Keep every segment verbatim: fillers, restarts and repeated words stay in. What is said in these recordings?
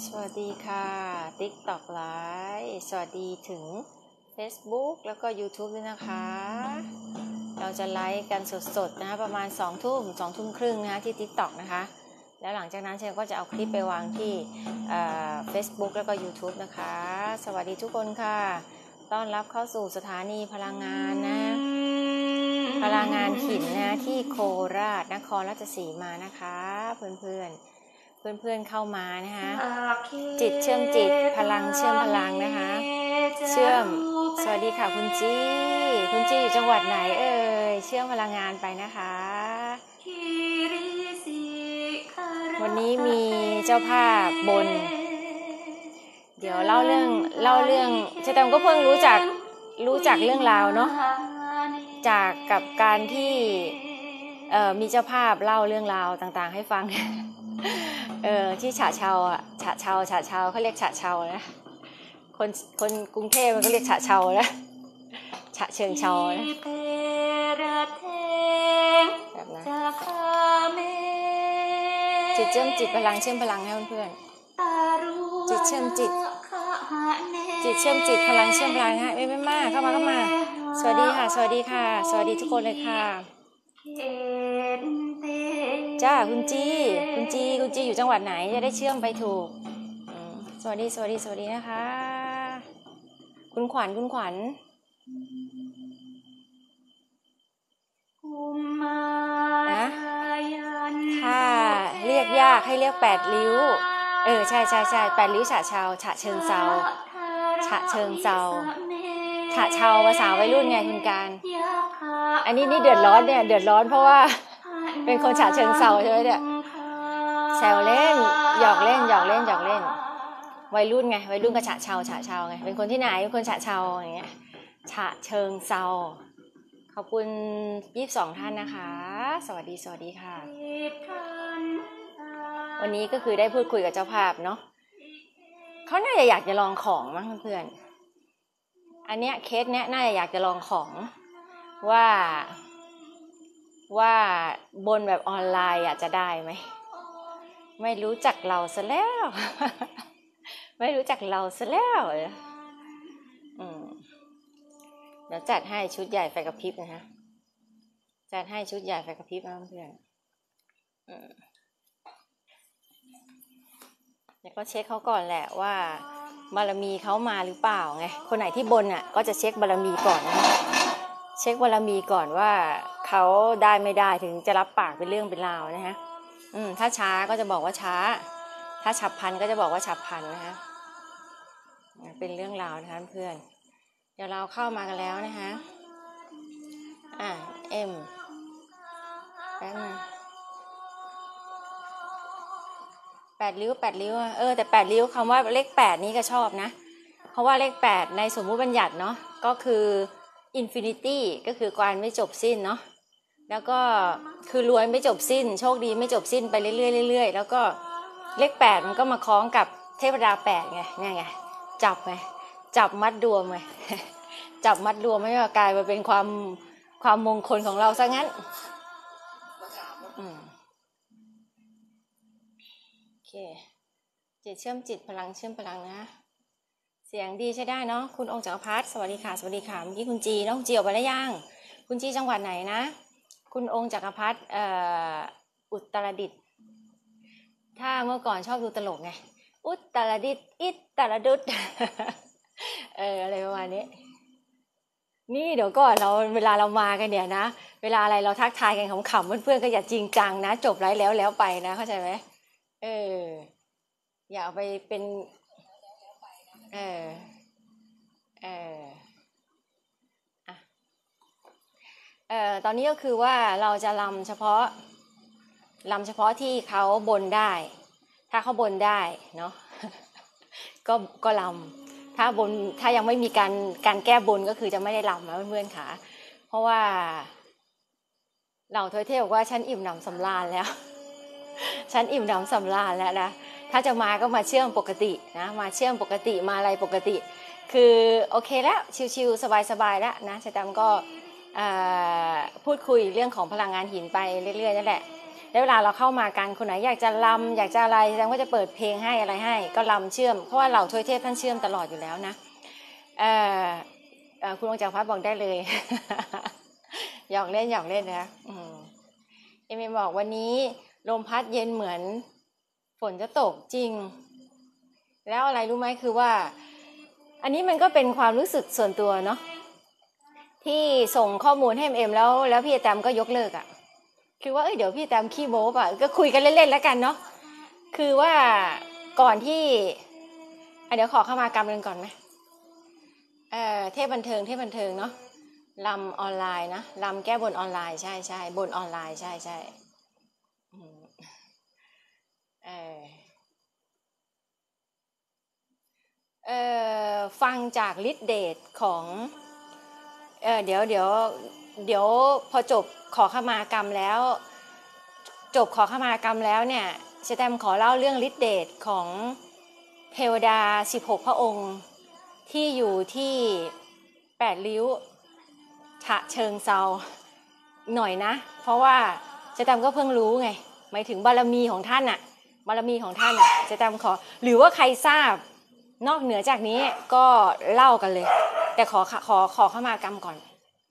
สวัสดีค่ะ TikTok Live สวัสดีถึง Facebook แล้วก็ YouTube ด้วยนะคะเราจะไลฟ์กันสดๆนะคะประมาณสองทุ่มสองทุ่มครึ่งนะคะที่ TikTok นะคะแล้วหลังจากนั้นเชนก็จะเอาคลิปไปวางที่เอ่อ Facebook แล้วก็ YouTube นะคะสวัสดีทุกคนค่ะต้อนรับเข้าสู่สถานีพลังงานนะพลังงานหินนะที่โคราชนครราชสีมานะคะเพื่อนๆเพื่อนๆเข้ามานะคะจิตเชื่อมจิตพลังเชื่อมพลังนะคะเชื่อมสวัสดีค่ะคุณจี้คุณจี้อยู่จังหวัดไหนเอ่ยเชื่อมพลังงานไปนะคะวันนี้มีเจ้าภาพบนเดี๋ยวเล่าเรื่องเล่าเรื่องเชตมก็เพิ่งรู้จักรู้จักเรื่องราวเนาะจากกับการที่เอ่อมีเจ้าภาพเล่าเรื่องราวต่างๆให้ฟังเออที่ฉะเชาอ่ะฉะเชาฉะเชาเขาเรียกฉะเชานะคนคนกรุงเทพมันก็เรียกฉะเชานะฉะเชิงเชานะแบบนั้นจิตเชื่อมจิตพลังเชื่อมพลังให้เพื่อนๆจิตเชื่อมจิตจิตเชื่อมจิตพลังเชื่อมพลังฮะไม่ไม่มากเข้ามาเข้ามาสวัสดีค่ะสวัสดีค่ะสวัสดีทุกคนเลยค่ะจ้าคุณจีคุณจีคุณจีอยู่จังหวัดไหนจะได้เชื่อมไปถูกสวัสดีสวัสดีสวัสดีนะคะคุณขวัญคุณขวัญนะถ้าเรียกยากให้เรียกแปดริ้วเออใช่ใช่ใช่แปดริ้วฉะเชาฉะเชิงเซาฉะเชิงเซาฉะเชาภาษาวัยรุ่นไงคุณการอันนี้นี่เดือดร้อนเนี่ยเดือดร้อนเพราะว่าเป็นคนฉะเชิงเซาใช่ไหมเนี่ยแซวเล่นหยอกเล่นหยอกเล่นหยอกเล่นวัยรุ่นไงวัยรุ่นก็ฉะเชาฉะเชาไงเป็นคนที่ไหนเป็นคนฉะเชาอย่างเงี้ยฉะเชิงเซาขอบคุณยี่สิบสองท่านนะคะสวัสดีสวัสดีค่ะวันนี้ก็คือได้พูดคุยกับเจ้าภาพเนาะเขาน่าจะอยากจะลองของมั้งเพื่อนๆอันเนี้ยเคสเนี้ยน่าจะอยากจะลองของว่าว่าบนแบบออนไลน์อ่ะจะได้ไหมไม่รู้จักเราซะแล้วไม่รู้จักเราซะแล้วอืมเดี๋ยวจัดให้ชุดใหญ่ไฟกระพริบนะฮะจัดให้ชุดใหญ่ไฟกระพริบนะเพื่อนอืมเดี๋ยวก็เช็คเขาก่อนแหละว่าบารมีเขามาหรือเปล่าไงคนไหนที่บนอ่ะก็จะเช็คบารมีก่อนนะเช็คบารมีก่อนว่าเขาได้ไม่ได้ถึงจะรับปากเป็นเรื่องเป็นราวนะฮะอืมถ้าช้าก็จะบอกว่าช้าถ้าฉับพลันก็จะบอกว่าฉับพลันนะฮะเป็นเรื่องราวนะคะเพื่อนเดี๋ยวเราเข้ามากันแล้วนะคะอ่ะเอ็มแป๊บนึงแปดริ้วแปดริ้วเออแต่แปดริ้วคำว่าเลขแปดนี้ก็ชอบนะเพราะว่าเลขแปดในสมมุติบัญญัติเนาะก็คืออินฟินิตี้ก็คือการไม่จบสิ้นเนาะแล้วก็คือรวยไม่จบสิ้นโชคดีไม่จบสิ้นไปเรื่อยๆเรื่อยๆแล้วก็เลขแปดมันก็มาคล้องกับเทพดาแปดไงเนี่ยไงจับไงจับมัดรวมไงจับมัดรวมให้กลายมาเป็นความความมงคลของเราซะงั้นอืมโอเคจิตเชื่อมจิตพลังเชื่อมพลังนะเสียงดีใช้ได้เนาะคุณองค์จักรพรรดิสวัสดีค่ะสวัสดีค่ะเมื่อกี้คุณจีน้องจีออกไปแล้วยังคุณจีจังหวัดไหนนะคุณองค์จักรพรรดิเอ่ออุตรดิตถ์ถ้าเมื่อก่อนชอบดูตลกไงอุตรดิตถ์อิตรดุษเอออะไรประมาณนี้นี่เดี๋ยวก่อนเราเวลาเรามากันเนี่ยนะเวลาอะไรเราทักทายกันขำๆเพื่อนๆก็อย่าจริงจังนะจบไลฟ์แล้วแล้วไปนะเข้าใจไหมเอออย่าเอาไปเป็นเออเอออ่ะเออตอนนี้ก็คือว่าเราจะรำเฉพาะรำเฉพาะที่เขาบนได้ถ้าเขาบนได้เนาะก็ก็รำถ้าบนถ้ายังไม่มีการการแก้บนก็คือจะไม่ได้รำนะเพื่อนๆค่ะเพราะว่าเราเทยเทบอกว่าฉันอิ่มหนำสำราญแล้วฉันอิ่มหนำสำราญแล้วนะถ้าจะมาก็มาเชื่อมปกตินะมาเชื่อมปกติมาอะไรปกติคือโอเคแล้วชิวๆสบายๆแล้วนะชะตามก็พูดคุยเรื่องของพลังงานหินไปเรื่อยๆนั่นแหละแล้วเวลาเราเข้ามากันคนไหนอยากจะรำอยากจะอะไรแสดงว่าจะเปิดเพลงให้อะไรให้ก็รำเชื่อมเพราะว่าเหล่าทวยเทพท่านเชื่อมตลอดอยู่แล้วนะเออเออคุณองค์จักรพรรดิบอกได้เลย หยอกเล่นหยอกเล่นนะอืมเอ็มเอ็มบอกวันนี้ลมพัดเย็นเหมือนฝนจะตกจริงแล้วอะไรรู้ไหมคือว่าอันนี้มันก็เป็นความรู้สึกส่วนตัวเนาะที่ส่งข้อมูลให้เอ็มเอ็มแล้วแล้วพี่แตมก็ยกเลิกอ่ะคือว่าเอ้ยเดี๋ยวพี่แตมขี้โม้ป่ะก็คุยกันเล่นๆแล้วกันเนาะคือว่าก่อนที่เดี๋ยวขอเข้ามากรรมกันก่อนไหมเอ่อเทพบันเทิงเทพบันเทิงเนาะลำออนไลน์นะลำแก้บนออนไลน์ใช่ใช่บนออนไลน์ใช่ใช่เออเอ่อฟังจากฤทธิเดชของเออเดี๋ยวเดี๋ยวเดี๋ยวพอจบขอขมากรรมแล้วจบขอขมากรรมแล้วเนี่ยเชแตมขอเล่าเรื่องฤทธิเดชของเทวดาสิบหกพระองค์ที่อยู่ที่แปดริ้วฉะเชิงเซาหน่อยนะเพราะว่าเชแตมก็เพิ่งรู้ไงหมายถึงบารมีของท่านอะบารมีของท่านอะเชแตมขอหรือว่าใครทราบนอกเหนือจากนี้ก็เล่ากันเลยแต่ขอขอขอเข้ามากรรมก่อน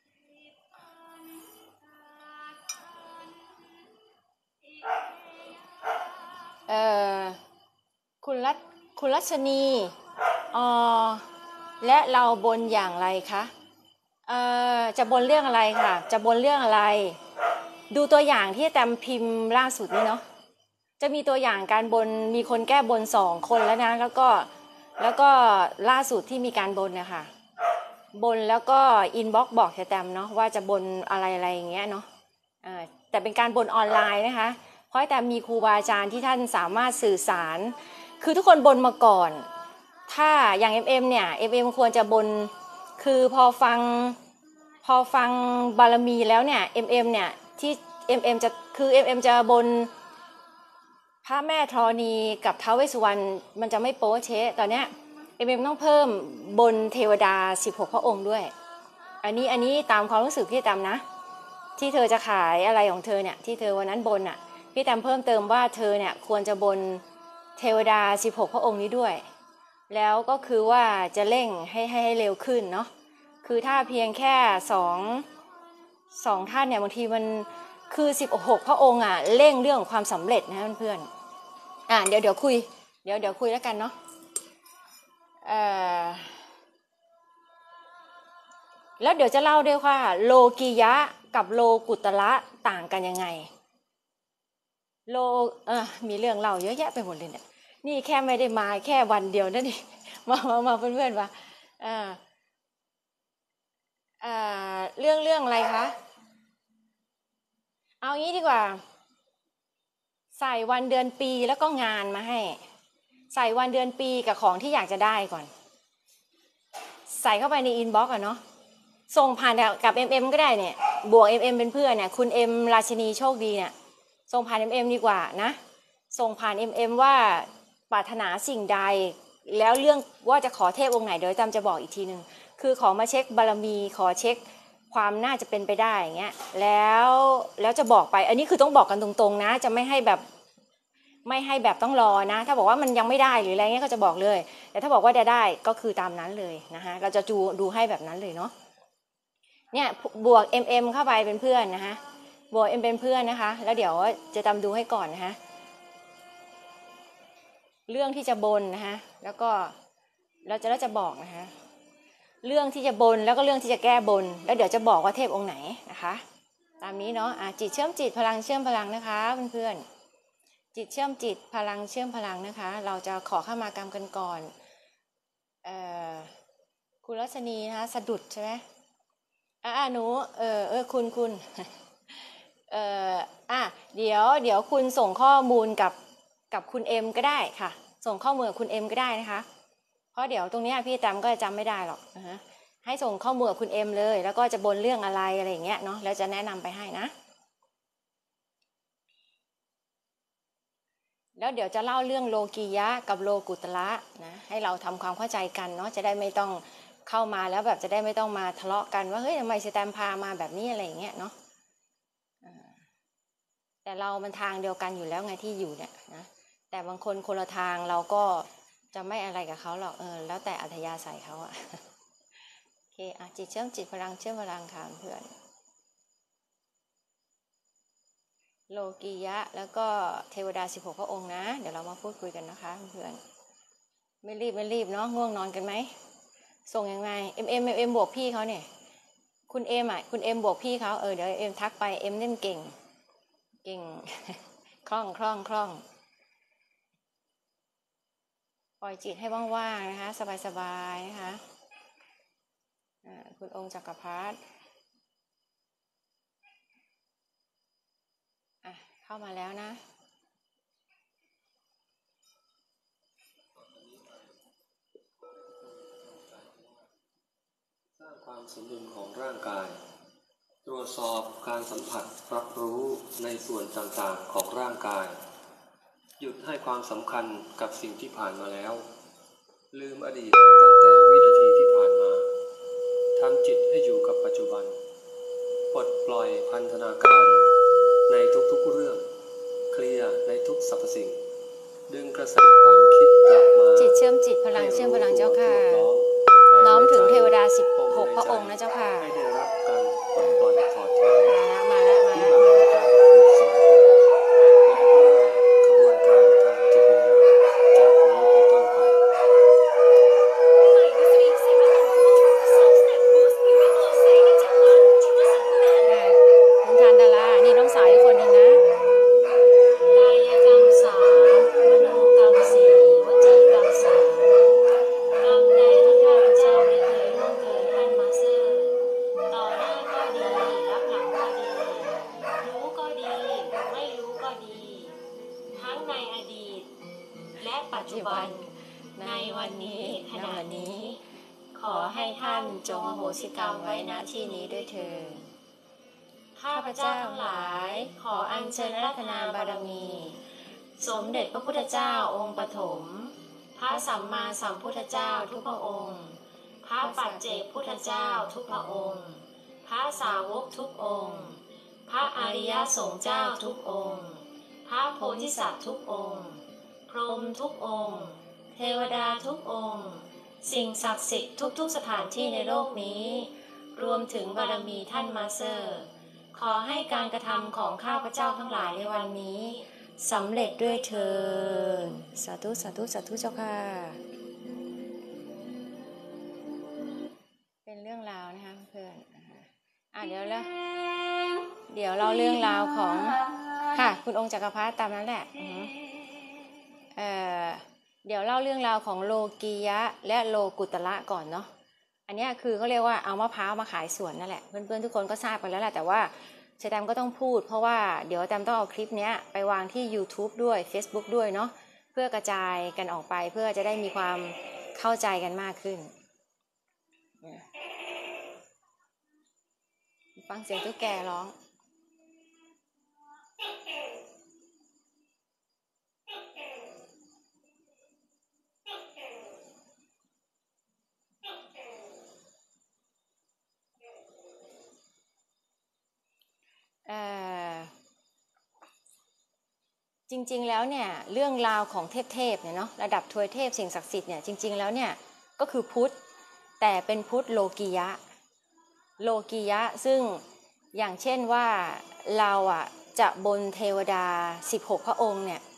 เอ่อคุณรัชคุณรัชนีอ๋อและเราบนอย่างไรคะเอ่อจะบนเรื่องอะไรค่ะจะบนเรื่องอะไรดูตัวอย่างที่แตมพิมพ์ล่าสุดนี้เนาะจะมีตัวอย่างการบนมีคนแก้บนสองคนแล้วนะแล้วก็แล้วก็ล่าสุดที่มีการบนนะคะบนแล้วก็อินบ็อกซ์บอกแตมเนาะว่าจะบนอะไรอะไรอย่างเงี้ยเนาะแต่เป็นการบนออนไลน์นะคะเพราะแต่มีครูบาอาจารย์ที่ท่านสามารถสื่อสารคือทุกคนบนมาก่อนถ้าอย่าง เอ็ม เอ็ม เนี่ย เอ็ม เอ็ม ควรจะบนคือพอฟังพอฟังบารมีแล้วเนี่ย เอ็ม เอ็ม เนี่ยที่ เอ็ม เอ็ม จะคือ เอ็ม เอ็ม จะบนพระแม่ธรณีกับท้าวเวสสุวรรณมันจะไม่โป๊ะเช๊ะตอนเนี้ย เอ็ม เอ็ม ต้องเพิ่มบนเทวดาสิบหกพระองค์ด้วยอันนี้อันนี้ตามความรู้สึกพี่แตมนะที่เธอจะขายอะไรของเธอเนี่ยที่เธอวันนั้นบนอ่ะพี่แตมเพิ่มเติมว่าเธอเนี่ยควรจะบนเทวดาสิบหกพระองค์นี้ด้วยแล้วก็คือว่าจะเร่งให้ให้ให้เร็วขึ้นเนาะคือถ้าเพียงแค่สองสองท่านเนี่ยบางทีมันคือสิบหกพระองค์อ่ะเร่งเรื่องความสำเร็จนะเพื่อนๆอ่ะเดี๋ยวเดี๋ยวคุยเดี๋ยวเดี๋ยวคุยแล้วกันเนาะเอ่อแล้วเดี๋ยวจะเล่าด้วยว่าโลกียะกับโลกุตระต่างกันยังไงโลเออมีเรื่องเล่าเยอะแยะไปหมดเลยเนี่ยนี่แค่ไม่ได้มาแค่วันเดียวนั่นเองมามามาเพื่อนๆว่าเออเอ่อเรื่องเรื่องอะไรคะเอางี้ดีกว่าใส่วันเดือนปีแล้วก็งานมาให้ใส่วันเดือนปีกับของที่อยากจะได้ก่อนใส่เข้าไปในอินบ็อกซ์อะเนาะส่งผ่านกับ เอ็ม เอ็ม ก็ได้เนี่ยบวก เอ็ม เอ็ม เป็นเพื่อนเนี่ยคุณเอ็มราชินีโชคดีเนี่ยส่งผ่าน เอ็ม เอ็ม ดีกว่านะส่งผ่าน เอ็ม เอ็ม ว่าปรารถนาสิ่งใดแล้วเรื่องว่าจะขอเทพองค์ไหนเดี๋ยวจำจะบอกอีกทีนึงคือขอมาเช็คบารมีขอเช็คความน่าจะเป็นไปได้อย่างเงี้ยแล้วแล้วจะบอกไปอันนี้คือต้องบอกกันตรงๆนะจะไม่ให้แบบไม่ให้แบบต้องรอนะถ้าบอกว่ามันยังไม่ได้หรืออะไรเงี้ยก็จะบอกเลยแต่ถ้าบอกว่าจะได้ก็คือตามนั้นเลยนะคะเราจะดูดูให้แบบนั้นเลยเนาะเนี่ยบวก เอ็ม เอ็ม เข้าไปเป็นเพื่อนนะคะบวก เอ็ม เป็นเพื่อนนะคะแล้วเดี๋ยวจะจำดูให้ก่อนนะคะเรื่องที่จะบนนะคะแล้วก็เราจะเราจะบอกนะคะเรื่องที่จะบนแล้วก็เรื่องที่จะแก้บนแล้วเดี๋ยวจะบอกว่าเทพองค์ไหนนะคะตามนี้เนาะอ่ะจิตเชื่อมจิตพลังเชื่อมพลังนะคะเพื่อนๆจิตเชื่อมจิตพลังเชื่อมพลังนะคะเราจะขอเข้ามากรรมกันก่อนเอ่อคุณรัชนีนะคะสะดุดใช่ไหมอ่ะหนูเออเออคุณคุณเอ่ออ่ะเดี๋ยวเดี๋ยวคุณส่งข้อมูลกับกับคุณเอ็มก็ได้ค่ะส่งข้อมูลกับคุณเอ็มก็ได้นะคะเพราะเดี๋ยวตรงนี้พี่จำก็จะจำไม่ได้หรอกนะฮะให้ส่งข้อมูลกับคุณเอ็มเลยแล้วก็จะบนเรื่องอะไรอะไรอย่างเงี้ยเนาะแล้วจะแนะนำไปให้นะแล้วเดี๋ยวจะเล่าเรื่องโลกียะกับโลกุตระนะให้เราทำความเข้าใจกันเนาะจะได้ไม่ต้องเข้ามาแล้วแบบจะได้ไม่ต้องมาทะเลาะกันว่าเฮ้ยทำไมสแตมพามาแบบนี้อะไรอย่างเงี้ยเนาะแต่แต่เรามันทางเดียวกันอยู่แล้วไงที่อยู่เนี่ยนะแต่บางคนคนละทางเราก็จะไม่อะไรกับเขาหรอกเออแล้วแต่อัธยาศัยเขาอะโอเคอ่ะจิตเชื่อมจิตพลังเชื่อมพลังค่ะเพื่อนโลกียะแล้วก็เทวดาสิบหกพระองค์นะเดี๋ยวเรามาพูดคุยกันนะคะเพื่อนไม่รีบไม่รีบเนาะง่วงนอนกันไหมส่งยังไงเอ็มเอ็มเอ็มบวกพี่เขาเนี่ยคุณเอ็มอ่ะคุณเอ็มบวกพี่เขาเออเดี๋ยวเอ็มทักไปเอ็มเล่นเก่งเก่ง คล่องคล่องคล่องปล่อยจิตให้ว่างๆนะคะสบายๆนะคะคุณองค์จักรพรรดิอ่ะเข้ามาแล้วนะสร้างความสมดุลของร่างกายตรวจสอบการสัมผัสรับรู้ในส่วนต่างๆของร่างกายหยุดให้ความสำคัญกับสิ่งที่ผ่านมาแล้วลืมอดีตตั้งแต่วินาทีที่ผ่านมาทำจิตให้อยู่กับปัจจุบันปลดปล่อยพันธนาการในทุกๆเรื่องเคลียร์ในทุกสรรพสิ่งดึงกระแสความคิดกลับมาจิตเชื่อมจิตพลังเชื่อมพลังเจ้าค่ะน้อมถึงเทวดาสิบหกพระองค์นะเจ้าค่ะให้ได้รับการปลดปล่อยถอดถอนมาแล้วมาแล้วมาแล้วขบวนการทางจิตวิญญาณจากนี้เป็นต้นไปคุณทานดารานี่น้องสาวอีกคนหนึ่งนะกายกรรมสามมโนกรรมสี่วจีกรรมสามกรรมใดที่ข้าพเจ้าได้เคยล่วงเกินท่านมาเซอร์ต่อหน้าก็ดีรับหลังก็ดีรู้ก็ดีไม่รู้ก็ดีทั้งในอดีตและปัจจุบันในวันนี้ขณะนี้ขอให้ท่านจงอโหสิกรรมไว้ณที่นี้ด้วยเถิดข้าพเจ้าทั้งหลายขออัญเชิญรัตนาบารมีสมเด็จพระพุทธเจ้าองค์ปฐมพระสัมมาสัมพุทธเจ้าทุกพระองค์พระปัจเจกพุทธเจ้าทุกพระองค์พระสาวกทุกองค์พระอริยสงฆ์เจ้าทุกองค์พระโพธิสัตว์ทุกองค์พรหมทุกองค์เทวดาทุกองค์สิ่งศักดิ์สิทธิ์ทุกๆสถานที่ในโลกนี้รวมถึงบารมีท่านมาสเตอร์ขอให้การกระทำของข้าพเจ้าทั้งหลายในวันนี้สำเร็จด้วยเถิดสาธุสาธุสาธุเจ้าค่ะเป็นเรื่องราวนะคะเพื่อนอ่ะเดี๋ยวแล้วเดี๋ยวเราเรื่องราวของค่ะคุณองค์จักรพรรดิตามนั้นแหละเอ่อเดี๋ยวเล่าเรื่องราวของโลกียะและโลกุตระก่อนเนาะอันนี้คือเขาเรียกว่าเอามะพร้าวมาขายสวนนั่นแหละเพื่อนๆทุกคนก็ทราบไปแล้วแหละแต่ว่าเชแตมก็ต้องพูดเพราะว่าเดี๋ยวแตมต้องเอาคลิปนี้ไปวางที่ YouTube ด้วย Facebook ด้วยเนาะเพื่อกระจายกันออกไปเพื่อจะได้มีความเข้าใจกันมากขึ้นฟังเสียงตุ๊กแกร้องจริงๆแล้วเนี่ยเรื่องราวของเทพๆเนี่ยเนาะระดับทวยเทพสิ่งศักดิ์สิทธิ์เนี่ยจริงๆแล้วเนี่ยก็คือพุทธแต่เป็นพุทธโลกียะโลกียะซึ่งอย่างเช่นว่าเราอ่ะจะบนเทวดาสิบหกพระองค์เนี่ย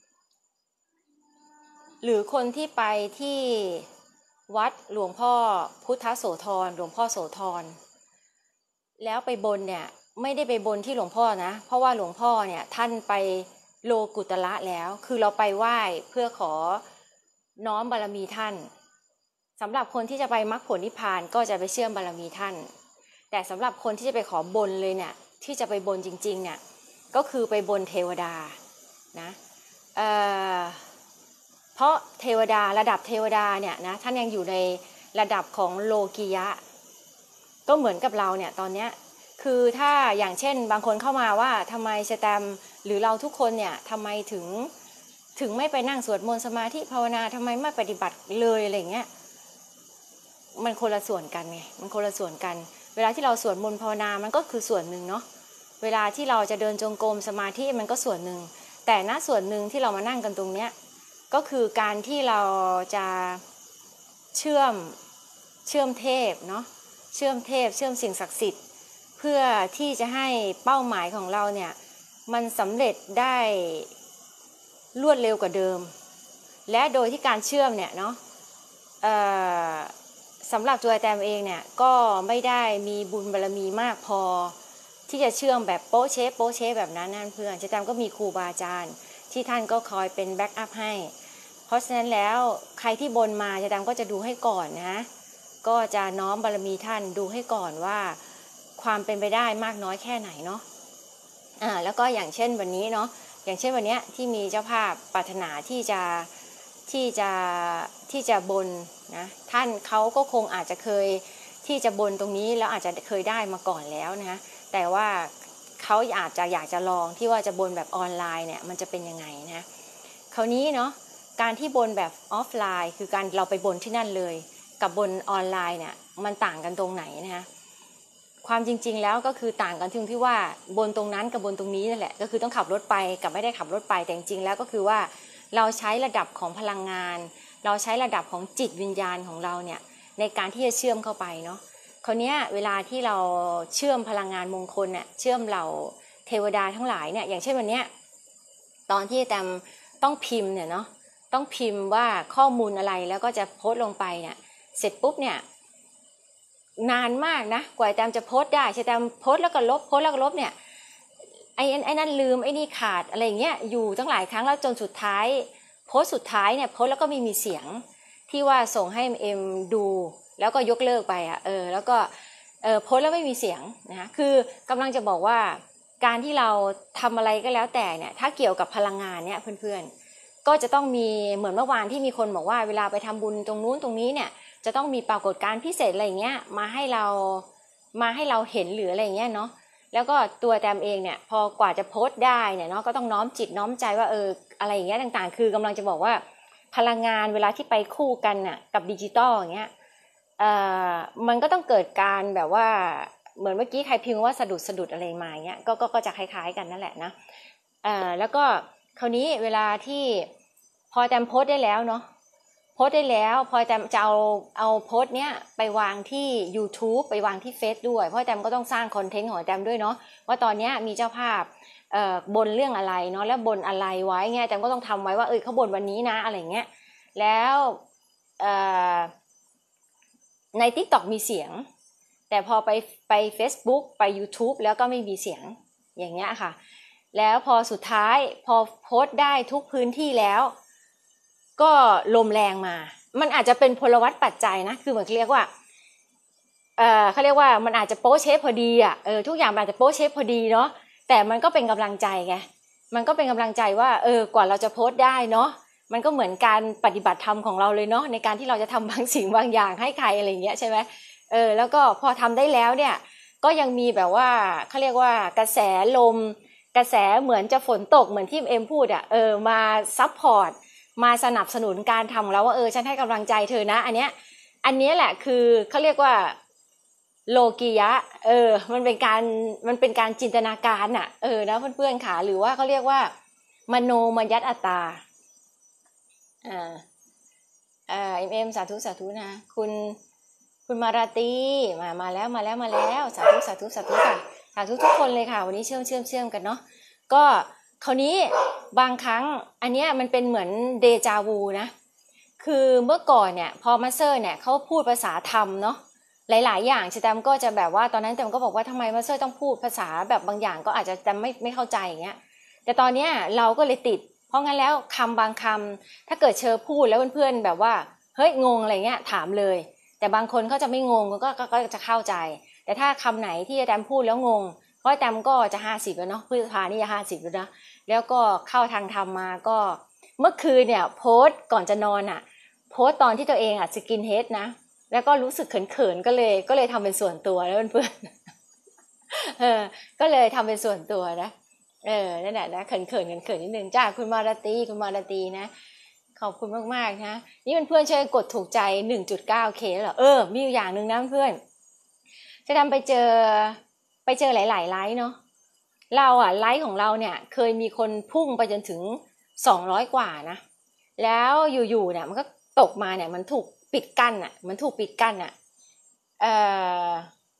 หรือคนที่ไปที่วัดหลวงพ่อพุทธโสธรหลวงพ่อโสธรแล้วไปบนเนี่ยไม่ได้ไปบนที่หลวงพ่อนะเพราะว่าหลวงพ่อเนี่ยท่านไปโลกุตระแล้วคือเราไปไหว้เพื่อขอน้อมบารมีท่านสำหรับคนที่จะไปมรรคผลนิพพานก็จะไปเชื่อมบารมีท่านแต่สำหรับคนที่จะไปขอบนเลยเนี่ยที่จะไปบนจริงๆเนี่ยก็คือไปบนเทวดานะเอ่อเพราะเทวดาระดับเทวดาเนี่ยนะท่านยังอยู่ในระดับของโลกียะก็เหมือนกับเราเนี่ยตอนเนี้ยคือถ้าอย่างเช่นบางคนเข้ามาว่าทำไมสแตมหรือเราทุกคนเนี่ยทำไมถึงถึงไม่ไปนั่งสวดมนต์สมาธิภาวนาทำไมไม่ปฏิบัติเลยอะไรเงี้ยมันคนละส่วนกันไงมันคนละส่วนกันเวลาที่เราสวดมนต์ภาวนามันก็คือส่วนหนึ่งเนาะเวลาที่เราจะเดินจงกรมสมาธิมันก็ส่วนหนึ่งแต่ณส่วนหนึ่งที่เรามานั่งกันตรงเนี้ยก็คือการที่เราจะเชื่อมเชื่อมเทพเนาะเชื่อมเทพเชื่อมสิ่งศักดิ์สิทธิ์เพื่อที่จะให้เป้าหมายของเราเนี่ยมันสำเร็จได้รวดเร็วกว่าเดิมและโดยที่การเชื่อมเนี่ยเนาะสำหรับตัวแตมเองเนี่ยก็ไม่ได้มีบุญบารมีมากพอที่จะเชื่อมแบบโป๊ะเชฟโป๊ะเชฟแบบนั้นนั่นเพื่อนเจแตมก็มีครูบาอาจารย์ที่ท่านก็คอยเป็นแบ็กอัพให้เพราะฉะนั้นแล้วใครที่บนมาเจแตมก็จะดูให้ก่อนนะก็จะน้อมบารมีท่านดูให้ก่อนว่าความเป็นไปได้มากน้อยแค่ไหนเนาะอ่าแล้วก็อย่างเช่นวันนี้เนาะอย่างเช่นวันนี้ที่มีเจ้าภาพปรารถนาที่จะที่จะที่จะบนนะท่านเขาก็คงอาจจะเคยที่จะบนตรงนี้แล้วอาจจะเคยได้มาก่อนแล้วนะแต่ว่าเขาอาจจะอยากจะลองที่ว่าจะบนแบบออนไลน์เนี่ยมันจะเป็นยังไงนะคราวนี้เนาะการที่บนแบบออฟไลน์คือการเราไปบนที่นั่นเลยกับบนออนไลน์เนี่ยมันต่างกันตรงไหนนะคะความจริงๆแล้วก็คือต่างกันตรงที่ว่าบนตรงนั้นกับบนตรงนี้นั่นแหละก็คือต้องขับรถไปกับไม่ได้ขับรถไปแต่จริงๆแล้วก็คือว่าเราใช้ระดับของพลังงานเราใช้ระดับของจิตวิญญาณของเราเนี่ยในการที่จะเชื่อมเข้าไปเนาะคราวนี้เวลาที่เราเชื่อมพลังงานมงคลเนี่ยเชื่อมเหล่าเทวดาทั้งหลายเนี่ยอย่างเช่นวันนี้ตอนที่แตมต้องพิมพ์เนี่ยเนาะต้องพิมพ์ว่าข้อมูลอะไรแล้วก็จะโพสต์ลงไปเนี่ยเสร็จปุ๊บเนี่ยนานมากนะกว่าแตมจะโพสต์ได้ใช่แตมโพสต์แล้วก็ลบโพสต์แล้วก็ลบเนี่ยไอ้ไอ้นั่นลืมไอ้นี่ขาดอะไรอย่างเงี้ยอยู่ตั้งหลายครั้งแล้วจนสุดท้ายโพสต์สุดท้ายเนี่ยโพสต์แล้วก็ไม่มีเสียงที่ว่าส่งให้เอ็มดูแล้วก็ยกเลิกไปอ่ะเออแล้วก็เออโพสต์แล้วไม่มีเสียงนะคะคือกำลังจะบอกว่าการที่เราทำอะไรก็แล้วแต่เนี่ยถ้าเกี่ยวกับพลังงานเนี่ยเพื่อนๆก็จะต้องมีเหมือนเมื่อวานที่มีคนบอกว่าเวลาไปทำบุญตรงนู้นตรงนี้เนี่ยจะต้องมีปรากฏการณ์พิเศษอะไรอย่างเงี้ยมาให้เรามาให้เราเห็นหรืออะไรอย่างเงี้ยเนาะแล้วก็ตัวแตมเองเนี่ยพอกว่าจะโพสต์ได้เนี่ยเนาะก็ต้องน้อมจิตน้อมใจว่าเอออะไรอย่างเงี้ยต่างๆคือกำลังจะบอกว่าพลังงานเวลาที่ไปคู่กันน่ะกับดิจิตอลอย่างเงี้ยเอ่อมันก็ต้องเกิดการแบบว่าเหมือนเมื่อกี้ใครพิมพ์ว่าสะดุดสะดุดอะไรมาเงี้ยก็ก็ก็จะคล้ายๆกันนั่นแหละนะเอ่อแล้วก็คราวนี้เวลาที่พอแตมโพสต์ได้แล้วเนาะโพสต์ได้แล้วพอแตมจะเอาเอาโพสต์เนี้ยไปวางที่ YouTube ไปวางที่เฟซด้วยเพราะแตมก็ต้องสร้างคอนเทนต์ของแตมด้วยเนาะว่าตอนนี้มีเจ้าภาพเอ่อบนเรื่องอะไรเนาะแล้วบนอะไรไว้เงี้ยแตมก็ต้องทำไว้ว่าเออเขาบนวันนี้นะอะไรเงี้ยแล้วเอ่อใน TikTok มีเสียงแต่พอไปไป Facebook ไป YouTube แล้วก็ไม่มีเสียงอย่างเงี้ยค่ะแล้วพอสุดท้ายพอโพสต์ได้ทุกพื้นที่แล้วก็ลมแรงมามันอาจจะเป็นพลวัตปัจจัยนะคือเหมือนเรียกว่าเอ่อเขาเรียกว่ามันอาจจะโป๊ะเชฟพอดีอ่ะเออทุกอย่างอาจจะโป๊ะเชฟพอดีเนาะแต่มันก็เป็นกำลังใจไงมันก็เป็นกำลังใจว่าเออกว่าเราจะโพสต์ได้เนาะมันก็เหมือนการปฏิบัติธรรมของเราเลยเนาะในการที่เราจะทำบางสิ่งบางอย่างให้ใครอะไรอย่างเงี้ยใช่ไหมเออแล้วก็พอทำได้แล้วเนี่ยก็ยังมีแบบว่าเขาเรียกว่ากระแสลมกระแสเหมือนจะฝนตกเหมือนที่เอ็มพูดอ่ะเออมาซัพพอร์ตมาสนับสนุนการทำแล้วว่าเออฉันให้กำลังใจเธอนะอันเนี้ยอันนี้แหละคือเขาเรียกว่าโลกียะเออมันเป็นการมันเป็นการจินตนาการอ่ะเออนะเพื่อนๆค่ะหรือว่าเขาเรียกว่ามโนมยัตอัตตาอ่าอ่าเอ็มเอ็มสาธุสาธุนะคุณคุณมาราตีมามาแล้วมาแล้วมาแล้วสาธุสาธุสาธุค่ะสาธุทุกคนเลยค่ะวันนี้เชื่อมเชื่อมเชื่อมกันเนาะก็คราวนี้บางครั้งอันเนี้ยมันเป็นเหมือนเดจาวูนะคือเมื่อก่อนเนี่ยพอมาสเตอร์เนี่ยเขาพูดภาษาธรรมเนาะหลายๆอย่างแตมก็จะแบบว่าตอนนั้นแตมก็บอกว่าทำไมมาสเตอร์ต้องพูดภาษาแบบบางอย่างก็อาจจะแตมไม่ไม่เข้าใจอย่างเงี้ยแต่ตอนเนี้ยเราก็เลยติดเพราะงั้นแล้วคำบางคำถ้าเกิดเชอพูดแล้วเพื่อนๆแบบว่าเฮ้ยงงอะไรเงี้ยถามเลยแต่บางคนเขาจะไม่งงก็ก็ก็จะเข้าใจแต่ถ้าคำไหนที่แตมพูดแล้วงงเพราะแตมก็จะห้าสิบแล้วเนาะพฤษภานี่จะห้าสิบแล้วนะแล้วก็เข้าทางธรรมมาก็เมื่อคืนเนี่ยโพสต์ก่อนจะนอนอ่ะโพสต์ตอนที่ตัวเองอ่ะสกินเฮดนะแล้วก็รู้สึกเขินๆก็เลยก็เลยทำเป็นส่วนตัวแล้วเพื่อนๆเออก็เลยทำเป็นส่วนตัวนะเออนั่นแหละนะเขินๆเขินๆนิดนึงจ้าคุณมาราตีคุณมาราตีนะขอบคุณมากๆนะนี่เพื่อนๆช่วยกดถูกใจ หนึ่งจุดเก้า เค แล้วเหรอเออมีอยู่อย่างนึงนะเพื่อนจะทำไปเจอไปเจอหลายๆไลฟ์เนาะเราอ่ะไลฟ์ของเราเนี่ยเคยมีคนพุ่งไปจนถึงสองร้อยกว่านะแล้วอยู่ๆเนี่ยมันก็ตกมาเนี่ยมันถูกปิดกั้นอ่ะมันถูกปิดกั้นอ่ะเอ่อ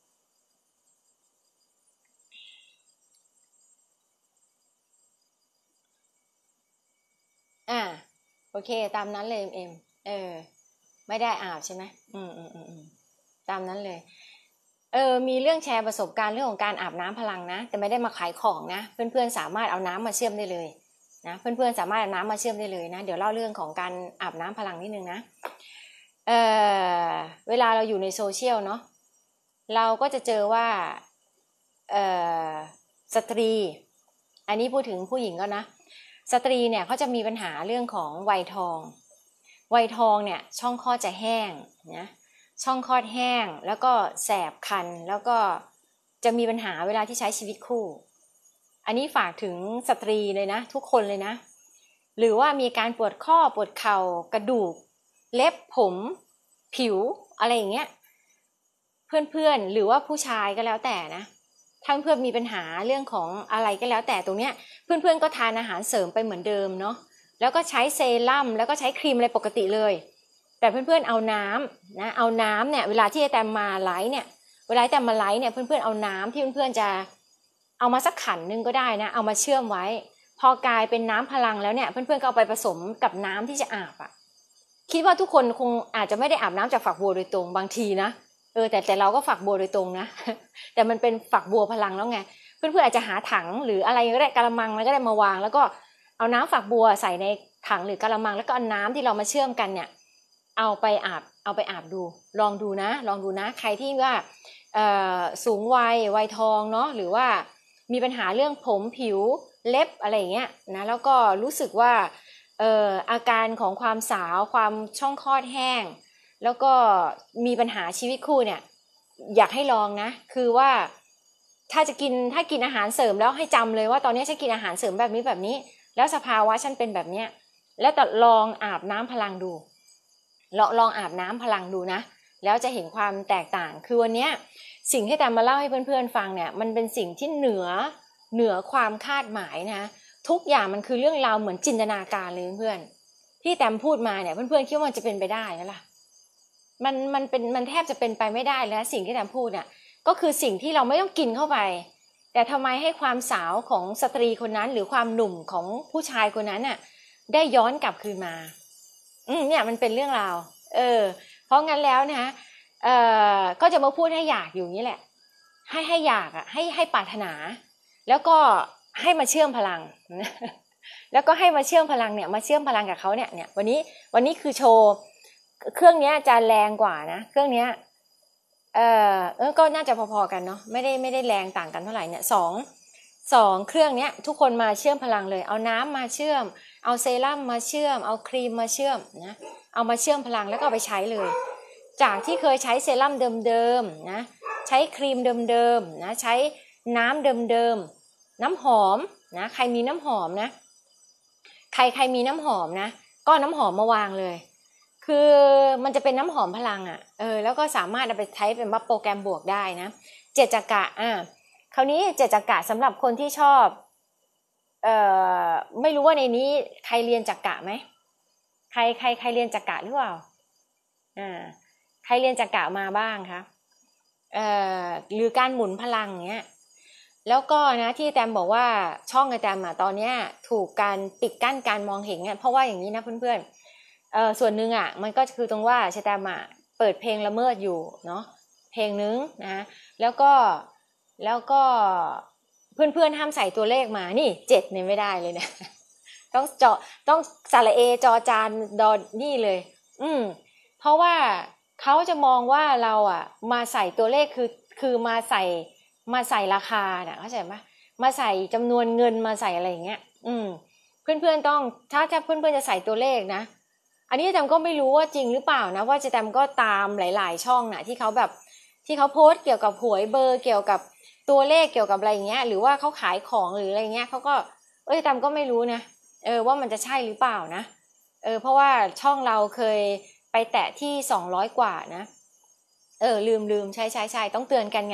อ่าโอเคตามนั้นเลยเอ็มเออไม่ได้อาบใช่ไหมอืมอืมอืมอืมตามนั้นเลยเออมีเรื่องแชร์ประสบการณ์เรื่องของการอาบน้ำพลังนะแต่ไม่ได้มาขายของนะเพื่อนๆสามารถเอาน้ำมาเชื่อมได้เลยนะเพื่อนๆสามารถเอาน้ำมาเชื่อมได้เลยนะเดี๋ยวเล่าเรื่องของการอาบน้ำพลังนิดนึงนะเออเวลาเราอยู่ในโซเชียลเนาะเราก็จะเจอว่าเออสตรีอันนี้พูดถึงผู้หญิงก็นะสตรีเนี่ยเขาจะมีปัญหาเรื่องของวัยทองวัยทองเนี่ยช่องคลอดจะแห้งนะช่องคลอดแห้งแล้วก็แสบคันแล้วก็จะมีปัญหาเวลาที่ใช้ชีวิตคู่อันนี้ฝากถึงสตรีเลยนะทุกคนเลยนะหรือว่ามีการปวดข้อปวดเข่ากระดูกเล็บผมผิวอะไรอย่างเงี้ยเพื่อนๆหรือว่าผู้ชายก็แล้วแต่นะทั้งเพื่อนมีปัญหาเรื่องของอะไรก็แล้วแต่ตรงเนี้ยเพื่อนๆก็ทานอาหารเสริมไปเหมือนเดิมเนาะแล้วก็ใช้เซรั่มแล้วก็ใช้ครีมอะไรปกติเลยแต่เพื่อนๆเอาน้ำนะเอาน้ำเนี่ยเวลาที่แต่มาไลฟ์เนี่ยเวลาแต่มาไลฟ์เนี่ยเพื่อนๆเอาน้ำที่เพื่อนๆจะเอามาสักขันนึงก็ได้นะเอามาเชื่อมไว้พอกลายเป็นน้ำพลังแล้วเนี่ยเพื่อนๆก็เอาไปผสมกับน้ำที่จะอาบอ่ะคิดว่าทุกคนคงอาจจะไม่ได้อาบน้ำจากฝักบัวโดยตรงบางทีนะเออแต่แต่เราก็ฝักบัวโดยตรงนะแต่มันเป็นฝักบัวพลังแล้วไงเพื่อนๆอาจจะหาถังหรืออะไรก็ได้กะละมังแล้วก็ได้มาวางแล้วก็เอาน้ำฝักบัวใส่ในถังหรือกะละมังแล้วก็เอาน้ำที่เรามาเชื่อมกันเนี่ยเอาไปอาบเอาไปอาบดูลองดูนะลองดูนะใครที่ว่าสูงวัยวัยทองเนาะหรือว่ามีปัญหาเรื่องผมผิวเล็บอะไรอย่างเงี้ยนะแล้วก็รู้สึกว่าเอ่ออาการของความสาวความช่องคลอดแห้งแล้วก็มีปัญหาชีวิตคู่เนี่ยอยากให้ลองนะคือว่าถ้าจะกินถ้ากินอาหารเสริมแล้วให้จำเลยว่าตอนนี้ฉันกินอาหารเสริมแบบนี้แบบนี้แล้วสภาวะฉันเป็นแบบเนี้ยแล้วแต่ลองอาบน้ำพลังดูลองลองอาบน้ำพลังดูนะแล้วจะเห็นความแตกต่างคือวันนี้สิ่งที่แตมมาเล่าให้เพื่อนๆฟังเนี่ยมันเป็นสิ่งที่เหนือเหนือความคาดหมายนะทุกอย่างมันคือเรื่องราวเหมือนจินตนาการเลยเพื่อนที่แตมพูดมาเนี่ยเพื่อนๆคิดว่ามันจะเป็นไปได้ไหมล่ะมันมันเป็นมันแทบจะเป็นไปไม่ได้แล้วสิ่งที่แตมพูดเนี่ยก็คือสิ่งที่เราไม่ต้องกินเข้าไปแต่ทำไมให้ความสาวของสตรีคนนั้นหรือความหนุ่มของผู้ชายคนนั้นน่ะได้ย้อนกลับคืนมาอืมเนี่ยมันเป็นเรื่องราวเออเพราะงั้นแล้วนะเอ่อก็จะมาพูดให้อยากอยู่นี่แหละให้ให้อยากอ่ะให้ให้ปรารถนาแล้วก็ให้มาเชื่อมพลังแล้วก็ให้มาเชื่อมพลังเนี่ยมาเชื่อมพลังกับเขาเนี่ยเนี่ยวันนี้วันนี้คือโชว์เครื่องนี้จะแรงกว่านะเครื่องนี้เออเออก็น่าจะพอๆกันเนาะไม่ได้ไม่ได้แรงต่างกันเท่าไหร่เนี่ยสองสองเครื่องเนี้ยทุกคนมาเชื่อมพลังเลยเอาน้ำมาเชื่อมเอาเซรั่มมาเชื่อมเอาครีมมาเชื่อมนะเอามาเชื่อมพลังแล้วก็เอาไปใช้เลยจากที่เคยใช้เซรั่มเดิมๆนะใช้ครีมเดิมๆนะใช้น้ำเดิมๆน้ำหอมนะใครมีน้ำหอมนะใครใครมีน้ำหอมนะก็น้ำหอมมาวางเลยคือมันจะเป็นน้ำหอมพลังอ่ะเออแล้วก็สามารถเอาไปใช้เป็นว่าโปรแกรมบวกได้นะเจตจักระอ่ะคราวนี้เจตจักระสำหรับคนที่ชอบเอ่อไม่รู้ว่าในนี้ใครเรียนจักระไหมใครใครใครเรียนจักระหรือเปล่าอ่าใครเรียนจักระมาบ้างคะเอ่อหรือการหมุนพลังเนี้ยแล้วก็นะที่แตมบอกว่าช่องแตมอ่ะตอนเนี้ยถูกการปิดกั้นการมองเห็นเนี่ยเพราะว่าอย่างนี้นะเพื่อนๆเอ่อส่วนหนึ่งอ่ะมันก็คือตรงว่าแตมอ่ะเปิดเพลงละเมิดอยู่เนาะเพลงนึงนะแล้วก็แล้วก็เพื่อนๆห้ามใส่ตัวเลขมานี่เจ็ดเนี่ยไม่ได้เลยนะต้องเจาะต้องสระเอจอจานดอนี่เลยอืมเพราะว่าเขาจะมองว่าเราอ่ะมาใส่ตัวเลขคือคือมาใส่มาใส่ราคาน่ะเข้าใจไหมมาใส่จำนวนเงินมาใส่อะไรอย่างเงี้ยอืมเพื่อนๆต้องถ้าถ้าเพื่อนๆจะใส่ตัวเลขนะอันนี้แตมก็ไม่รู้ว่าจริงหรือเปล่านะว่าจะแตมก็ตามหลายๆช่องน่ะที่เขาแบบที่เขาโพสต์เกี่ยวกับหวยเบอร์เกี่ยวกับตัวเลขเกี่ยวกับอะไรเงี้ยหรือว่าเขาขายของหรืออะไรเงี้ยเขาก็เอ้ยแตมก็ไม่รู้นะเออว่ามันจะใช่หรือเปล่านะเออเพราะว่าช่องเราเคยไปแตะที่สองร้อยกว่านะเออลืมลืมใช่ใช่ใช่ต้องเตือนกันไง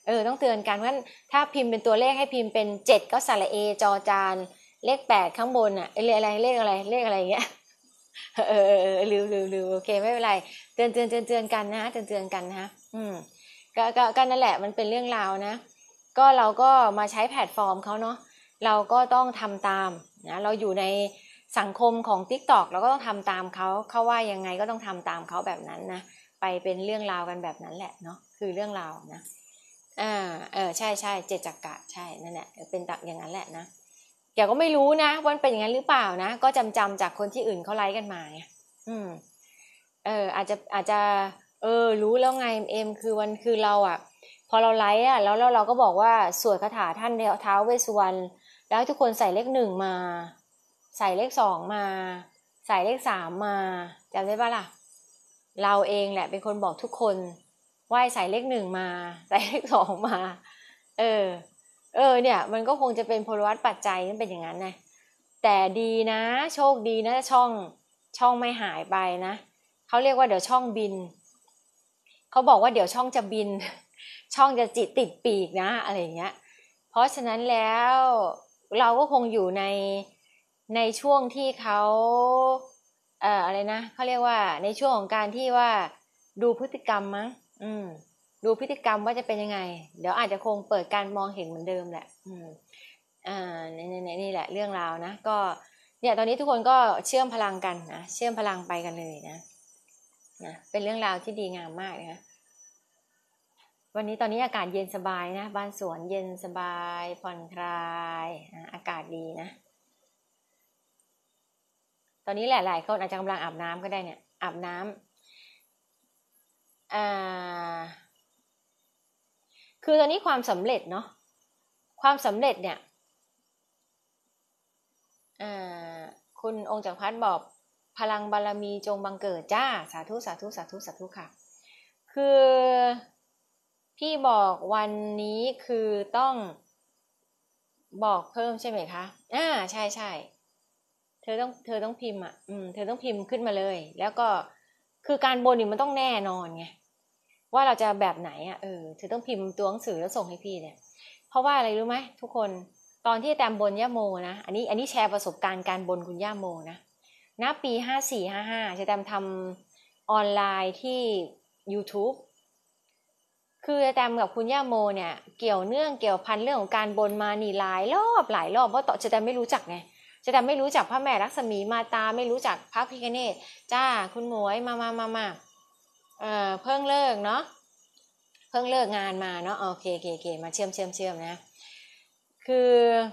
เออต้องเตือนกันเพราะฉะนั้นถ้าพิมพ์เป็นตัวเลขให้พิมพ์เป็นเจ็ดก็สระเอจอจานเลขแปดข้างบนอ่ะเลขอะไรเลขอะไรเลขอะไรอย่างเงี้ยเออเออเออลืมลืมลืมโอเคไม่เป็นไรเตือนเตือนเตือนเตือนกันนะเตือนเตือนกันนะอืมก็ก็ก็นั่นแหละมันเป็นเรื่องราวนะก็เราก็มาใช้แพลตฟอร์มเขาเนาะเราก็ต้องทำตามนะเราอยู่ในสังคมของ TikTok เราก็ต้องทำตามเขาเขาว่ายังไงก็ต้องทำตามเขาแบบนั้นนะไปเป็นเรื่องราวกันแบบนั้นแหละเนาะคือเรื่องราวนะอ่าเออใช่ใช่เจตจักระใช่นั่นแหละเป็นตักอย่างนั้นแหละนะเดี๋ยวก็ไม่รู้นะว่าเป็นอย่างนั้นหรือเปล่านะก็จำจำจากคนที่อื่นเขาไลฟ์กันมาไงอืมเอออาจจะอาจจะเออรู้แล้วไงเอ็มคือวันคือเราอ่ะพอเราไลฟ์อ่ะแล้วแล้วเราก็บอกว่าสวดคาถาท่านท้าวเวสสุวรรณแล้วทุกคนใส่เลขหนึ่งมาใส่เลขสองมาใส่เลขสามมาจำได้ปะล่ะเราเองแหละเป็นคนบอกทุกคนว่าใส่เลขหนึ่งมาใส่เลขสองมาเออเออเนี่ยมันก็คงจะเป็นพลวัตปัจจัยนั่นเป็นอย่างนั้นนะแต่ดีนะโชคดีนะช่องช่องไม่หายไปนะเขาเรียกว่าเดี๋ยวช่องบินเขาบอกว่าเดี๋ยวช่องจะบินช่องจะจิตติดปีกนะอะไรอย่างเงี้ยเพราะฉะนั้นแล้วเราก็คงอยู่ในในช่วงที่เขาเอ่ออะไรนะเขาเรียกว่าในช่วงของการที่ว่าดูพฤติกรรมมั้งอืมดูพฤติกรรมว่าจะเป็นยังไงเดี๋ยวอาจจะคงเปิดการมองเห็นเหมือนเดิมแหละอืมอ่านี่นี่นี่แหละเรื่องราวนะก็เนี่ยตอนนี้ทุกคนก็เชื่อมพลังกันนะเชื่อมพลังไปกันเลยนะนะเป็นเรื่องราวที่ดีงามมากนะวันนี้ตอนนี้อากาศเย็นสบายนะบ้านสวนเย็นสบายผ่อนคลายนะอากาศดีนะตอนนี้หลายๆคนอาจจะกำลังอาบน้ำก็ได้เนี่ยอาบน้ำอ่าคือตอนนี้ความสำเร็จเนาะความสำเร็จเนี่ยอ่าคุณองค์จักรพรรดิบอกพลังบารมีจงบังเกิดจ้าสาธุสาธุสาธุสาธุค่ะคือพี่บอกวันนี้คือต้องบอกเพิ่มใช่ไหมคะอ่าใช่ใช่เธอต้องเธอต้องพิมพ์อ่ะอืมเธอต้องพิมพ์ขึ้นมาเลยแล้วก็คือการบนนี่มันต้องแน่นอนไงว่าเราจะแบบไหนอ่ะเออเธอต้องพิมพ์ตัวหนังสือแล้วส่งให้พี่เนี่ยเพราะว่าอะไรรู้ไหมทุกคนตอนที่แตมบนย่าโมนะอันนี้อันนี้แชร์ประสบการณ์การบนคุณย่าโมนะณปีห้าสี่ห้าห้าจะแตมทำออนไลน์ที่ YouTube คือแตมกับคุณย่าโมเนี่ยเกี่ยวเนื่องเกี่ยวพันเรื่องของการบนมานี่หลายรอบหลายรอบเพราะต่อจะแตมไม่รู้จักไงจะแตมไม่รู้จักพระแม่ลักษมีมาตาไม่รู้จักพระพิฆเนศจ้าคุณหมวยมามามามาเอ่อเพิ่งเลิกเนาะเพิ่งเลิกงานมาเนาะโอเคโอเคโอเคมาเชื่อมเชื่อมเชื่อมนะคือ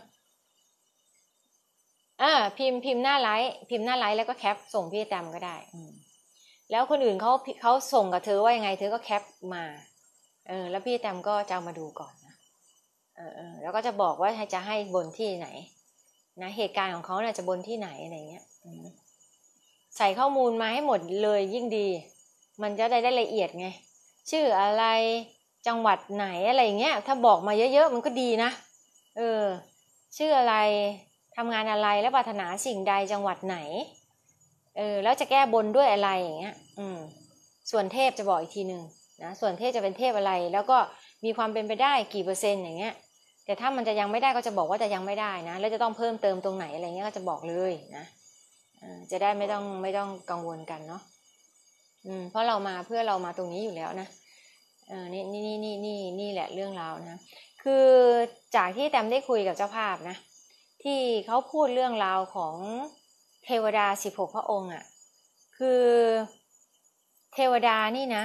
อ่าพิมพ์พิมพ์หน้าไลฟ์พิมพ์หน้าไลฟ์แล้วก็แคปส่งพี่แตมก็ได้แล้วคนอื่นเขาเขาส่งกับเธอว่ายังไงเธอก็แคปมาเออแล้วพี่แตมก็จะมาดูก่อนนะเออเออแล้วก็จะบอกว่าจะให้บนที่ไหนนะเหตุการณ์ของเขาเนี่ยจะบนที่ไหนอะไรเงี้ยใส่ข้อมูลมาให้หมดเลยยิ่งดีมันจะได้ได้ละเอียดไงชื่ออะไรจังหวัดไหนอะไรเงี้ยถ้าบอกมาเยอะๆมันก็ดีนะเออชื่ออะไรทำงานอะไรและปรารถนาสิ่งใดจังหวัดไหนเออแล้วจะแก้บนด้วยอะไรอย่างเงี้ยอืมส่วนเทพจะบอกอีกทีนึงนะส่วนเทพจะเป็นเทพอะไรแล้วก็มีความเป็นไปได้กี่เปอร์เซ็นต์อย่างเงี้ยแต่ถ้ามันจะยังไม่ได้ก็จะบอกว่าจะยังไม่ได้นะแล้วจะต้องเพิ่มเติมตรงไหนอะไรเงี้ยก็จะบอกเลยนะจะได้ไม่ต้องไม่ต้องกังวลกันเนาะอืมเพราะเรามาเพื่อเรามาตรงนี้อยู่แล้วนะเออนี่นี่นี่นี่นี่แหละเรื่องราวนะคือจากที่แตมได้คุยกับเจ้าภาพนะที่เขาพูดเรื่องราวของเทวดาสิบหกพระองค์อ่ะคือเทวดานี่นะ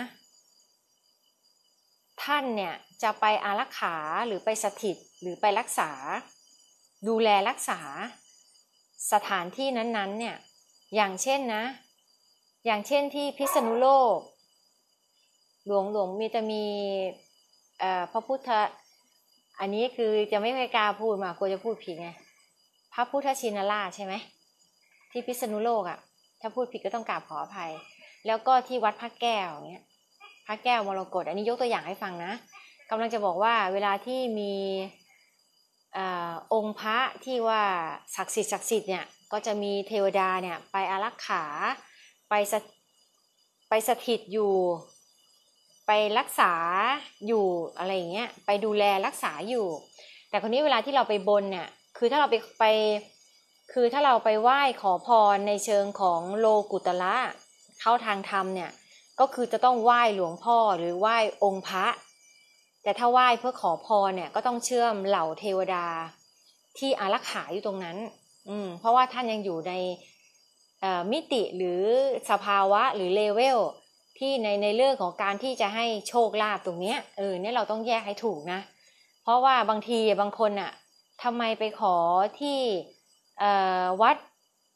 ท่านเนี่ยจะไปอารักขาหรือไปสถิตหรือไปรักษาดูแลรักษาสถานที่นั้นๆเนี่ยอย่างเช่นนะอย่างเช่นที่พิษณุโลกหลวงหลวงมีจะมีเอ่อพระพุทธอันนี้คือจะไม่ค่อยกล้าพูดมากลัวจะพูดผิดไงพระพุทธชินราชใช่ไหมที่พิษณุโลกอ่ะถ้าพูดผิดก็ต้องกราบขออภัยแล้วก็ที่วัดพระแก้วเนี้ยพระแก้วมรกตอันนี้ยกตัวอย่างให้ฟังนะกำลังจะบอกว่าเวลาที่มีอ่าองค์พระที่ว่าศักดิ์สิทธิ์ศักดิ์สิทธิ์เนี่ยก็จะมีเทวดาเนี่ยไปอารักขาไปไปสถิตอยู่ไปรักษาอยู่อะไรอย่างเงี้ยไปดูแลรักษาอยู่แต่คนนี้เวลาที่เราไปบนเนี่ยคือถ้าเราไปไปคือถ้าเราไปไหว้ขอพรในเชิงของโลกุตระเข้าทางธรรมเนี่ยก็คือจะต้องไหว้หลวงพ่อหรือไหว้องค์พระแต่ถ้าไหว้เพื่อขอพรเนี่ยก็ต้องเชื่อมเหล่าเทวดาที่อารักขาอยู่ตรงนั้นอืมเพราะว่าท่านยังอยู่ในมิติหรือสภาวะหรือเลเวลที่ในในเรื่องของการที่จะให้โชคลาภตรงเนี้ยเออเนี่ยเราต้องแยกให้ถูกนะเพราะว่าบางทีบางคนอ่ะทำไมไปขอที่วัด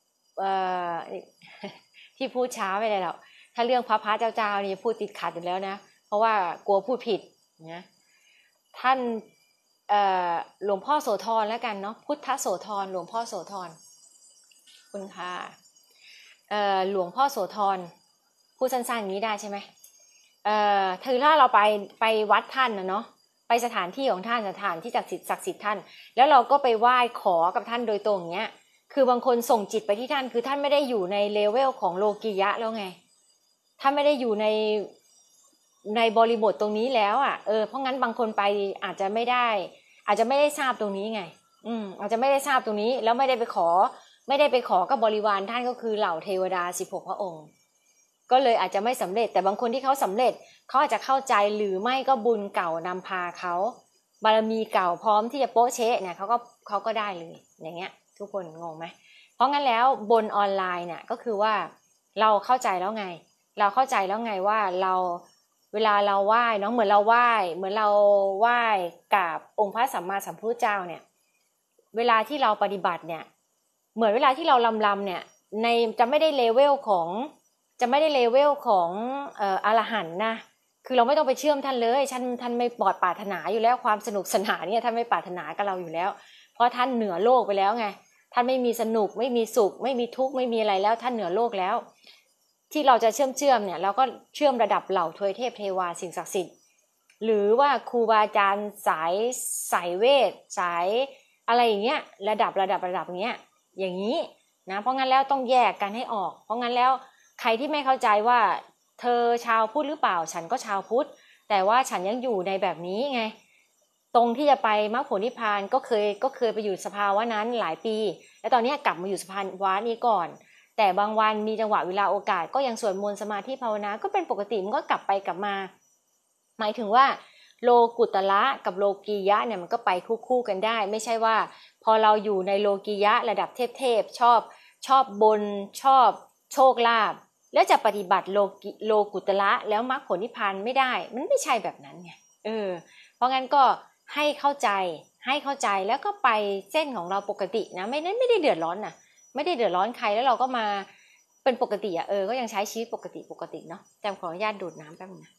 ที่พูดช้าไปเลยแล้วถ้าเรื่องพระพระเจ้าเจ้านี่พูดติดขัดอยู่แล้วนะเพราะว่ากลัวพูดผิดนะท่านหลวงพ่อโสธรแล้วกันเนาะพุทธโสธรหลวงพ่อโสธรคุณค่ะหลวงพ่อโสธรพูดสั้นๆอย่างนี้ได้ใช่ไหมเอ่อถือถ้าเราไปไปวัดท่านนะเนาะไปสถานที่ของท่านสถานที่ศักดิ์สิทธิ์ศักดิ์สิทธิ์ท่านแล้วเราก็ไปไหว้ขอกับท่านโดยตรงอย่างเงี้ยคือบางคนส่งจิตไปที่ท่านคือท่านไม่ได้อยู่ในเลเวลของโลกียะแล้วไงท่านไม่ได้อยู่ในในบริบทตรงนี้แล้วอ่ะเออเพราะงั้นบางคนไปอาจจะไม่ได้อาจจะไม่ได้ทราบตรงนี้ไงอืมอาจจะไม่ได้ทราบตรงนี้แล้วไม่ได้ไปขอไม่ได้ไปขอกับบริวารท่านก็คือเหล่าเทวดาสิบหกพระองค์ก็เลยอาจจะไม่สำเร็จแต่บางคนที่เขาสำเร็จเขาอาจจะเข้าใจหรือไม่ก็บุญเก่านำพาเขาบารมีเก่าพร้อมที่จะโป๊ะเช๊ะเนี่ยเขาก็เขาก็ได้เลยอย่างเงี้ยทุกคนงงไหมเพราะงั้นแล้วบนออนไลน์เนี่ยก็คือว่าเราเข้าใจแล้วไงเราเข้าใจแล้วไงว่าเราเวลาเราไหว้เนาะเหมือนเราไหว้เหมือนเราไหว้กับองค์พระสัมมาสัมพุทธเจ้าเนี่ยเวลาที่เราปฏิบัติเนี่ยเหมือนเวลาที่เราลำลำเนี่ยในจะไม่ได้เลเวลของจะไม่ได้เลเวลของเอ่ออรหันต์นะคือเราไม่ต้องไปเชื่อมท่านเลยท่านท่านไม่ปลอดปรารถนาอยู่แล้วความสนุกสนานเนี่ยท่านไม่ปรารถนากับเราอยู่แล้วเพราะท่านเหนือโลกไปแล้วไงท่านไม่มีสนุกไม่มีสุขไม่มีทุกข์ไม่มีอะไรแล้วท่านเหนือโลกแล้วที่เราจะเชื่อมเชื่อมเนี่ยเราก็เชื่อมระดับเหล่าทวยเทพเทวาสิ่งศักดิ์สิทธิ์หรือว่าครูบาอาจารย์สายสายเวทสายอะไรอย่างเงี้ยระดับระดับระดับเงี้ยอย่างนี้นะเพราะงั้นแล้วต้องแยกกันให้ออกเพราะงั้นแล้วใครที่ไม่เข้าใจว่าเธอชาวพุทธหรือเปล่าฉันก็ชาวพุทธแต่ว่าฉันยังอยู่ในแบบนี้ไงตรงที่จะไปมรรคผลนิพพานก็เคยก็เคยไปอยู่สภาวะนั้นหลายปีแล้วตอนนี้กลับมาอยู่สภาวะนี้ก่อนแต่บางวันมีจังหวะเวลาโอกาสก็ยังสวดมนต์สมาธิภาวนาก็เป็นปกติมันก็กลับไปกลับมาหมายถึงว่าโลกุตระกับโลกียะเนี่ยมันก็ไปคู่ๆกันได้ไม่ใช่ว่าพอเราอยู่ในโลกียะระดับเทพๆชอบชอบบนชอบโชคลาภแล้วจะปฏิบัติโลกิโลกุตระแล้วมรรคผลนิพพานไม่ได้มันไม่ใช่แบบนั้นไงเออเพราะงั้นก็ให้เข้าใจให้เข้าใจแล้วก็ไปเส้นของเราปกตินะไม่นั้นไม่ได้เดือดร้อนนะไม่ได้เดือดร้อนใครแล้วเราก็มาเป็นปกติอ่ะเออก็ยังใช้ชีวิตปกติปกติเนาะแต่ขออนุญาตดูดน้ำแป๊บนึงนะ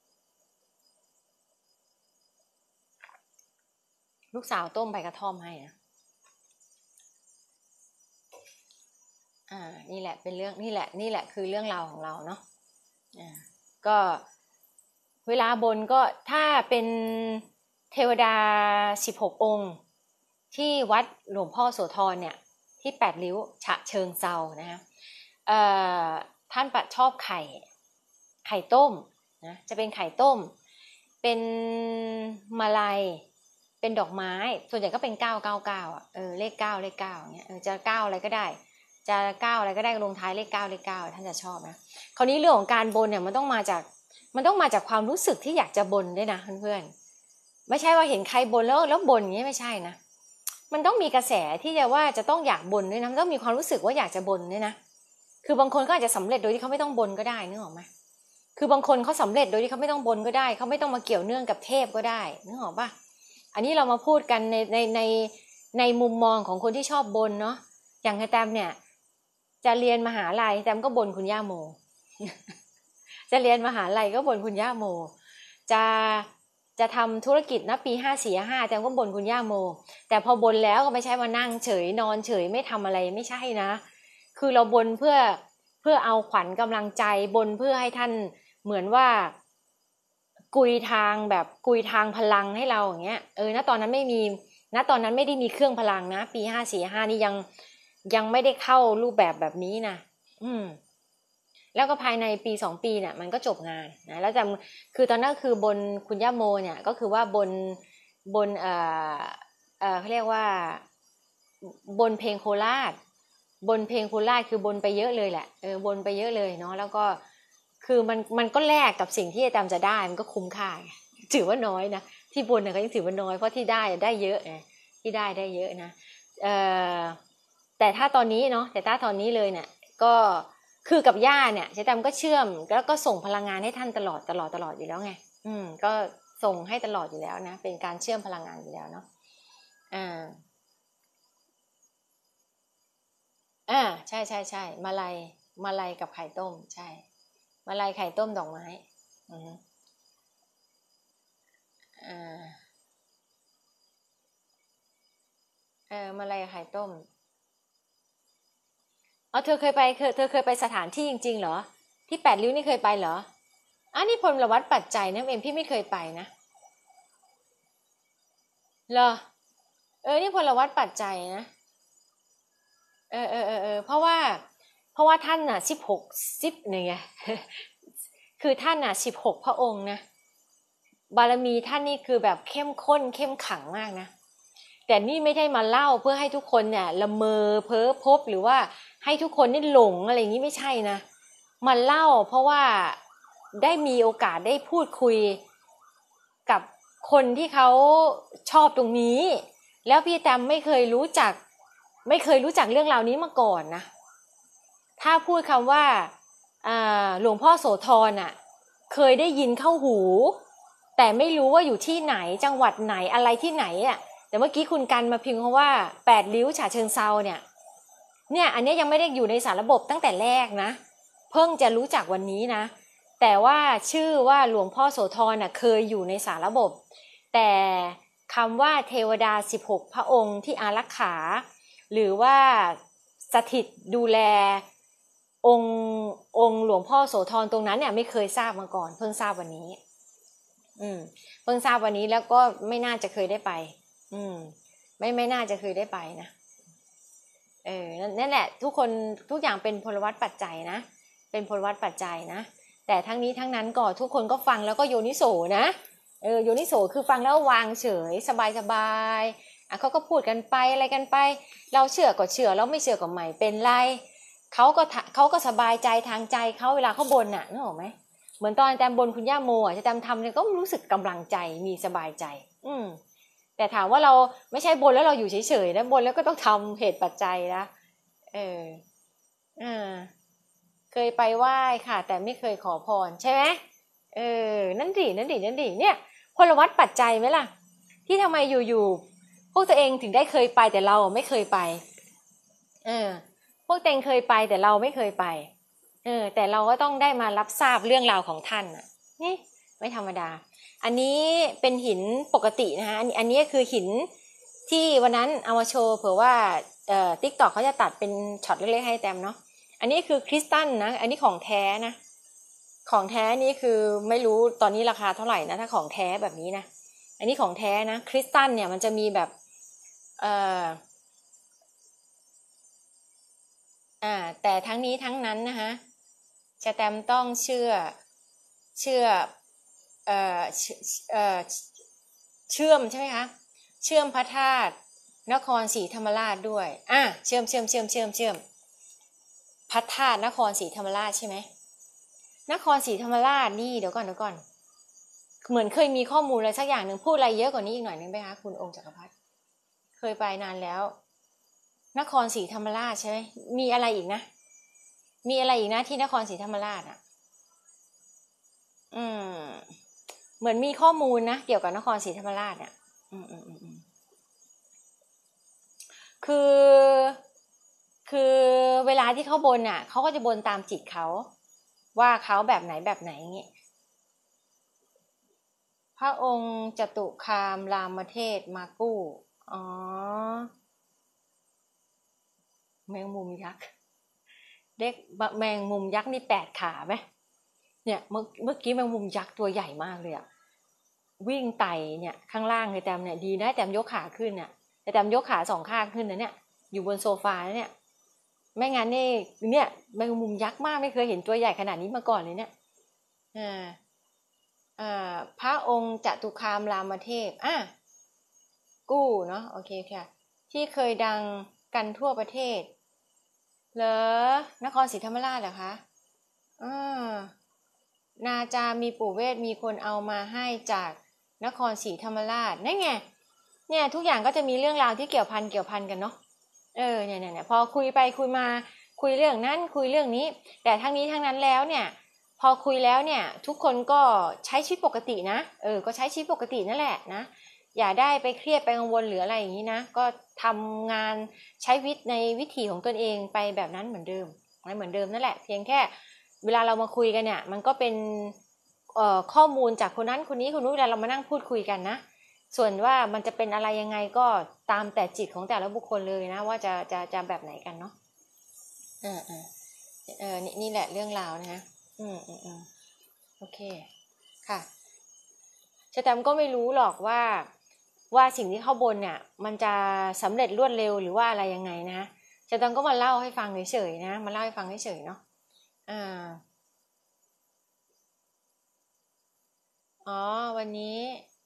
ลูกสาวต้มใบกระท่อมให้นะอ่านี่แหละเป็นเรื่องนี่แหละนี่แหละคือเรื่องราวของเราเนาะอ่าก็เวลาบนก็ถ้าเป็นเทวดาสิบหกองค์ที่วัดหลวงพ่อโสธรเนี่ยที่แปดริ้วฉะเชิงเซานะฮะเอ่อท่านประชอบไข่ไข่ต้มนะจะเป็นไข่ต้มเป็นมาลัยเป็นดอกไม้ส่วนใหญ่ก็เป็นเก้าเก้าเก้าอ่ะเออเลขเก้าเลขเก้าอย่างเงี้ยเออจะเก้าอะไรก็ได้จะเก้าอะไรก็ได้ลงท้ายเลขเก้าเลขเก้าท่านจะชอบนะคราวนี้เรื่องของการบนเนี่ยมันต้องมาจากมันต้องมาจากความรู้สึกที่อยากจะบนด้วยนะเพื่อนๆไม่ใช่ว่าเห็นใครบนแล้วแล้วบนอย่างนี้ไม่ใช่นะมันต้องมีกระแสที่จะว่าจะต้องอยากบนด้วยนะมันต้องมีความรู้สึกว่าอยากจะบนด้วยนะคือบางคนก็อาจจะสำเร็จโดยที่เขาไม่ต้องบนก็ได้นึกออกไหมคือบางคนเขาสำเร็จโดยที่เขาไม่ต้องบนก็ได้เขาไม่ต้องมาเกี่ยวเนื่องกับเทพก็ได้นึกออกปะอันนี้เรามาพูดกันในในในในมุมมองของคนที่ชอบบนเนาะอย่างแตมเนี่ยจะเรียนมหาลัยแตมก็บนคุณย่าโม จะเรียนมหาลัยก็บนคุณย่าโมจะจะทำธุรกิจนะปีห้าสี่ห้าแตมก็บนคุณย่าโมแต่พอบนแล้วก็ไม่ใช่มานั่งเฉยนอนเฉยไม่ทำอะไรไม่ใช่นะคือเราบนเพื่อเพื่อเอาขวัญกำลังใจบนเพื่อให้ท่านเหมือนว่ากุยทางแบบกุยทางพลังให้เราอย่างเงี้ยเออณตอนนั้นไม่มีณตอนนั้นไม่ได้มีเครื่องพลังนะปีห้าสี่ห้านี่ยังยังไม่ได้เข้ารูปแบบแบบนี้นะอืมแล้วก็ภายในปีสองปีเนี่ยมันก็จบงานนะแล้วจำคือตอนนั้นคือบนคุณย่าโมเนี่ยก็คือว่าบนบนเอ่อเอ่อเขาเรียกว่าบนเพลงโคราชบนเพลงโคราชคือบนไปเยอะเลยแหละเออบนไปเยอะเลยเนาะแล้วก็คือมันมันก็แลกกับสิ่งที่อาจารย์จะได้มันก็คุ้มค่าถือว่าน้อยนะที่บนเนี่ยก็ยังถือว่าน้อยเพราะที่ได้ได้เยอะไงที่ได้ได้เยอะนะเอ่อแต่ถ้าตอนนี้เนาะแต่ถ้าตอนนี้เลยเนี่ยก็คือกับย่าเนี่ยเจ๊แตมก็เชื่อมแล้วก็ส่งพลังงานให้ท่านตลอดตลอดตลอดอยู่แล้วไงอืมก็ส่งให้ตลอดอยู่แล้วนะเป็นการเชื่อมพลังงานอยู่แล้วเนาะอ่าอ่าใช่ใช่ใช่มาลัยมาลัยกับไข่ต้มใช่มาลัยไข่ต้มดอกไม้อืมอ่าเออมาลัยไข่ต้มเอาเธอเคยไปเคยเธอเคยไปสถานที่จริงๆเหรอที่แปดริ้วนี่เคยไปเหรออันนี้พลวัตปัจจัยนะเอ็มพี่ไม่เคยไปนะเหรอเออนี่พลวัตปัจจัยนะเออเออเออเออเพราะว่าเพราะว่าท่านน่ะสิบหกสิบเนี่ยคือท่านน่ะสิบหกพระองค์นะบารมีท่านนี่คือแบบเข้มข้นเข้มขังมากนะแต่นี่ไม่ได้มาเล่าเพื่อให้ทุกคนเนี่ยละเมอเพ้อพบหรือว่าให้ทุกคนนี่หลงอะไรอย่างนี้ไม่ใช่นะมาเล่าเพราะว่าได้มีโอกาสได้พูดคุยกับคนที่เขาชอบตรงนี้แล้วพี่แตมไม่เคยรู้จักไม่เคยรู้จักเรื่องราวนี้มาก่อนนะถ้าพูดคำว่าหลวงพ่อโสธรน่ะเคยได้ยินเข้าหูแต่ไม่รู้ว่าอยู่ที่ไหนจังหวัดไหนอะไรที่ไหนอ่ะแต่เมื่อกี้คุณกันมาพิมพ์เขาว่าแปดริ้วฉะเชิงเซาเนี่ยเนี่ยอันนี้ยังไม่ได้อยู่ในสารระบบตั้งแต่แรกนะเพิ่งจะรู้จักวันนี้นะแต่ว่าชื่อว่าหลวงพ่อโสธรน่ะเคยอยู่ในสารระบบแต่คำว่าเทวดาสิบหกพระองค์ที่อารักขาหรือว่าสถิตดูแลองค์องค์หลวงพ่อโสธรตรงนั้นเนี่ยไม่เคยทราบมาก่อนเพิ่งทราบวันนี้อืมเพิ่งทราบวันนี้แล้วก็ไม่น่าจะเคยได้ไปอืมไม่ไม่น่าจะเคยได้ไปนะเออนั่นแหละทุกคนทุกอย่างเป็นพลวัตปัจจัยนะเป็นพลวัตปัจจัยนะแต่ทั้งนี้ทั้งนั้นก็ทุกคนก็ฟังแล้วก็โยนิโสนะเออโยนิโสคือฟังแล้ววางเฉยสบายสบายอ่ะเขาก็พูดกันไปอะไรกันไปเราเชื่อก็เชื่อแล้วไม่เชื่อก็ไม่เป็นไรเขาก็เขาก็สบายใจทางใจเขาเวลาเขาบ่นน่ะนึกออกไหมเหมือนตอนอาจารย์บนคุณย่าโมอ่ะอาจารย์ทำเนี่ยก็รู้สึกกำลังใจมีสบายใจอืมแต่ถามว่าเราไม่ใช่บนแล้วเราอยู่เฉยๆนะบนแล้วก็ต้องทำเหตุปัจจัยนะเอออ่าเคยไปไหว้ค่ะแต่ไม่เคยขอพรใช่ไหมเออนั่นดินั่นดินั่นดิเนี่ยพลวัตปัจจัยไหมล่ะที่ทำไมอยู่ๆพวกตัวเองถึงได้เคยไปแต่เราไม่เคยไปเออพวกตัวเองเคยไปแต่เราไม่เคยไปเออแต่เราก็ต้องได้มารับทราบเรื่องราวของท่านอ่ะนี่ไม่ธรรมดาอันนี้เป็นหินปกตินะคะอันนี้อันนี้คือหินที่วันนั้นเอามาโชว์เผื่อว่าเอ่อ TikTok เขาจะตัดเป็นช็อตเล็กๆให้แต้มเนาะอันนี้คือคริสตัลนะอันนี้ของแท้นะของแท้นี่คือไม่รู้ตอนนี้ราคาเท่าไหร่นะถ้าของแท้แบบนี้นะอันนี้ของแท้นะคริสตัลเนี่ยมันจะมีแบบเอ่ออ่าแต่ทั้งนี้ทั้งนั้นนะคะจะแต้มต้องเชื่อเชื่อเอ่อเอ่อเชื่อมใช่ไหมคะเชื่อมพระธาตุนครศรีธรรมราชด้วยอ่ะเชื่อมเชื่อมเชื่อมเชื่อมเชื่อมพระธาตุนครศรีธรรมราชใช่ไหมนครศรีธรรมราชนี่เดี๋ยวก่อนเดี๋ยวก่อนเหมือนเคยมีข้อมูลอะไรสักอย่างหนึ่งพูดอะไรเยอะกว่านี้อีกหน่อยนึงไหมคะคุณองค์จักรพรรดิเคยไปนานแล้วนครศรีธรรมราชใช่ไหมมีอะไรอีกนะมีอะไรอีกนะที่นครศรีธรรมราชอ่ะอืมเหมือนมีข้อมูลนะเกี่ยวกับนครศรีธรรมราชอ่ะอืมอืมอืมคือคือเวลาที่เขาบนอ่ะเขาก็จะบนตามจิตเขาว่าเขาแบบไหนแบบไหนอย่างงี้พระองค์จตุคามรามเทศมากู้อ๋อแมงมุมยักษ์เด็กแมงมุมยักษ์นี่แปดขาไหมเนี่ยเมื่อเมื่อกี้แมงมุมยักษ์ตัวใหญ่มากเลยอะวิ่งไต่เนี่ยข้างล่างเลยแต้มเนี่ยดีนะแต้มยกขาขึ้นเนี่ยแต่แต้มยกขาสองข้างขึ้นนะเนี่ยอยู่บนโซฟาเนี่ยไม่งั้นนี่เนี่ยแมงมุมยักษ์มากไม่เคยเห็นตัวใหญ่ขนาดนี้มาก่อนเลยเนี่ยอ่าอ่าพระองค์จตุคามรามเทพอ่ะกู้เนาะโอเคค่ะที่เคยดังกันทั่วประเทศเหรอนครศรีธรรมราชเหรอคะอ่านาจามีปู่เวทมีคนเอามาให้จากนครศรีธรรมราชนั่นไงเนี่ยทุกอย่างก็จะมีเรื่องราวที่เกี่ยวพันเกี่ยวพันกันเนาะเออเนี่ยเนี่ยพอคุยไปคุยมาคุยเรื่องนั้นคุยเรื่องนี้แต่ทั้งนี้ทั้งนั้นแล้วเนี่ยพอคุยแล้วเนี่ยทุกคนก็ใช้ชีวิตปกตินะเออก็ใช้ชีวิตปกตินั่นแหละนะอย่าได้ไปเครียดไปกังวลหรืออะไรอย่างนี้นะก็ทำงานใช้วิธีในวิถีของตนเองไปแบบนั้นเหมือนเดิมเหมือนเดิมนั่นแหละเพียงแค่เวลาเรามาคุยกันเนี่ยมันก็เป็นเอ่อข้อมูลจากคนนั้นคนนี้คนนู้นเวลาเรามานั่งพูดคุยกันนะส่วนว่ามันจะเป็นอะไรยังไงก็ตามแต่จิตของแต่ละบุคคลเลยนะว่าจะจะจะแบบไหนกันเนาะเออเออเออนี่นี่แหละเรื่องราวนะฮะอืมอืมอืมโอเคค่ะชะแตมก็ไม่รู้หรอกว่าว่าสิ่งที่เข้าบนเนี่ยมันจะสำเร็จรวดเร็วหรือว่าอะไรยังไงนะชะแตมก็มาเล่าให้ฟังเฉยๆนะมาเล่าให้ฟังเฉยๆเนาะอ่าอ๋อวันนี้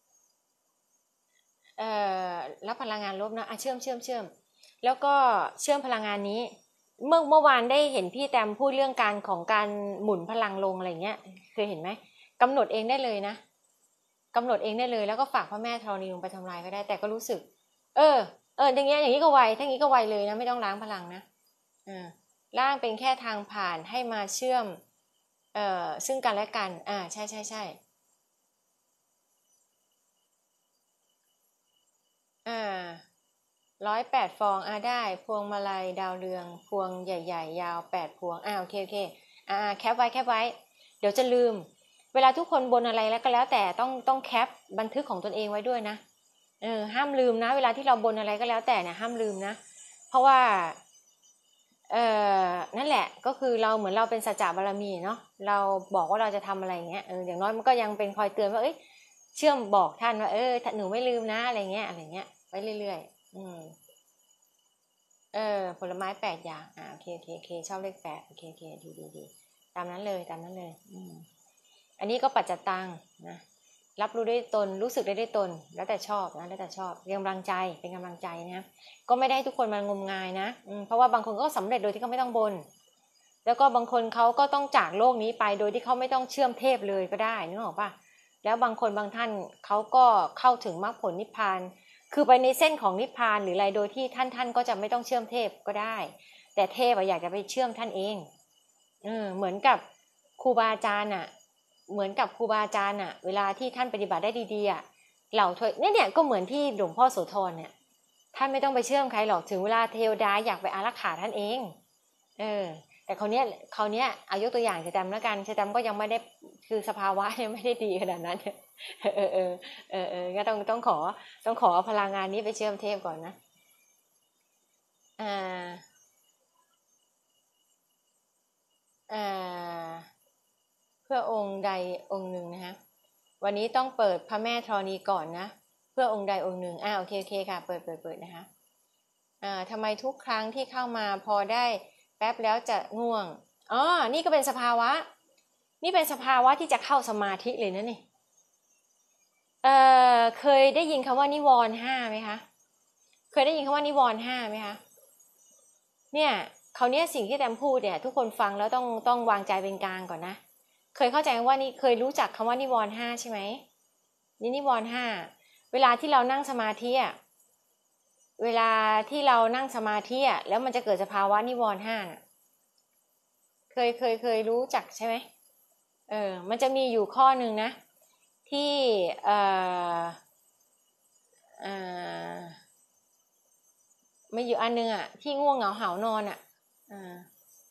เอ่อรับพลังงานลบนะอ่ะเชื่อมเชื่อมเชื่อมแล้วก็เชื่อมพลังงานนี้เมื่อเมื่อวานได้เห็นพี่แตมพูดเรื่องการของการหมุนพลังลงอะไรเงี้ยเคยเห็นไหมกำหนดเองได้เลยนะกำหนดเองได้เลยแล้วก็ฝากพระแม่ธรณีลงไปทำลายก็ได้แต่ก็รู้สึกเออเอออย่างเงี้ยอย่างนี้ก็ไวทั้งนี้ก็ไวเลยนะไม่ต้องล้างพลังนะอ่าล่างเป็นแค่ทางผ่านให้มาเชื่อมเอ่อซึ่งกันและกันอ่าใช่ใช่ใช่อ่าร้อยแปดฟองอ่าได้พวงมาลัยดาวเรืองพวงใหญ่ๆยาวแปดพวงอ่าโอเคโอเคอ่าแคปไว้แคปไว้เดี๋ยวจะลืมเวลาทุกคนบนอะไรแล้วก็แล้วแต่ต้องต้องแคปบันทึกของตนเองไว้ด้วยนะเออห้ามลืมนะเวลาที่เราบนอะไรก็แล้วแต่เนี่ยห้ามลืมนะเพราะว่าเออนั่นแหละก็คือเราเหมือนเราเป็นสัจจะบารมีเนาะเราบอกว่าเราจะทำอะไรเงี้ยเอออย่างน้อยมันก็ยังเป็นคอยเตือนว่าเอ้ยเชื่อมบอกท่านว่าเออหนูไม่ลืมนะอะไรเงี้ยอะไรเงี้ยไว้เรื่อยๆอืมเออผลไม้แปดอย่างอ่าโอเคโอเคโอเคชอบเลขแปดโอเคโอเคดีดีดีตามนั้นเลยตามนั้นเลยอืมอันนี้ก็ปัจจตังนะรับรู้ได้ตนรู้สึกได้ด้วยตนแล้วแต่ชอบนะแล้วแต่ชอบเป็นกำลังใจเป็นกำลังใจนะก็ไม่ได้ทุกคนมางมงายนะเพราะว่าบางคนก็สำเร็จโดยที่เขาไม่ต้องบนแล้วก็บางคนเขาก็ต้องจากโลกนี้ไปโดยที่เขาไม่ต้องเชื่อมเทพเลยก็ได้นึกออกป่ะแล้วบางคนบางท่านเขาก็เข้าถึงมรรคผลนิพพานคือไปในเส้นของนิพพานหรืออะไรโดยที่ท่านท่านก็จะไม่ต้องเชื่อมเทพก็ได้แต่เทพอยากจะไปเชื่อมท่านเองเออเหมือนกับครูบาอาจารย์อ่ะเหมือนกับครูบาอาจารย์อ่ะเวลาที่ท่านปฏิบัติได้ดีๆอ่ะเหล่าทวยเนี่ยเนี่ยก็เหมือนที่หลวงพ่อโสธรเนี่ยท่านไม่ต้องไปเชื่อมใครหรอกถึงเวลาเทวดาอยากไปอารักขาท่านเองเออแต่เขาเนี้ยเขาเนี้ยเอายกตัวอย่างชะแตมแล้วกันชะแตมก็ยังไม่ได้คือสภาวะยังไม่ได้ดีขนาดนั้นเออเออเออเออเออก็ต้องต้องขอต้องขอพลังงานนี้ไปเชื่อมเทพก่อนนะอ่าอ่าเพื่อองค์ใดองค์หนึ่งนะฮะวันนี้ต้องเปิดพระแม่ธรณีก่อนนะเพื่อองค์ใดองค์หนึ่งอ่าโอเคโอเคค่ะเปิดเปิดเปิดนะคะอ่าทำไมทุกครั้งที่เข้ามาพอได้แป๊บแล้วจะง่วงอ๋อนี่ก็เป็นสภาวะนี่เป็นสภาวะที่จะเข้าสมาธิเลยนะนี่เอ่อเคยได้ยินคำว่านิวรณ์ห้าไหมคะเคยได้ยินคำว่านิวรณ์ห้าไหมคะเนี่ยเขาเนี้ยสิ่งที่แตมพูดเนี่ยทุกคนฟังแล้วต้องต้องวางใจเป็นกลางก่อนนะเคยเข้าใจว่านี่เคยรู้จักคำว่านิวรณ์ห้าใช่ไหมนี่นิวรณ์ห้าเวลาที่เรานั่งสมาธิอ่ะเวลาที่เรานั่งสมาธิอ่ะแล้วมันจะเกิดสภาวะนิวรณ์ห้าเคยเคยเคยรู้จักใช่ไหมเออมันจะมีอยู่ข้อหนึ่งนะที่เอ่อเอ่อมีอยู่อันนึงอ่ะที่ง่วงเหงาหาวนอนอ่ะอ่า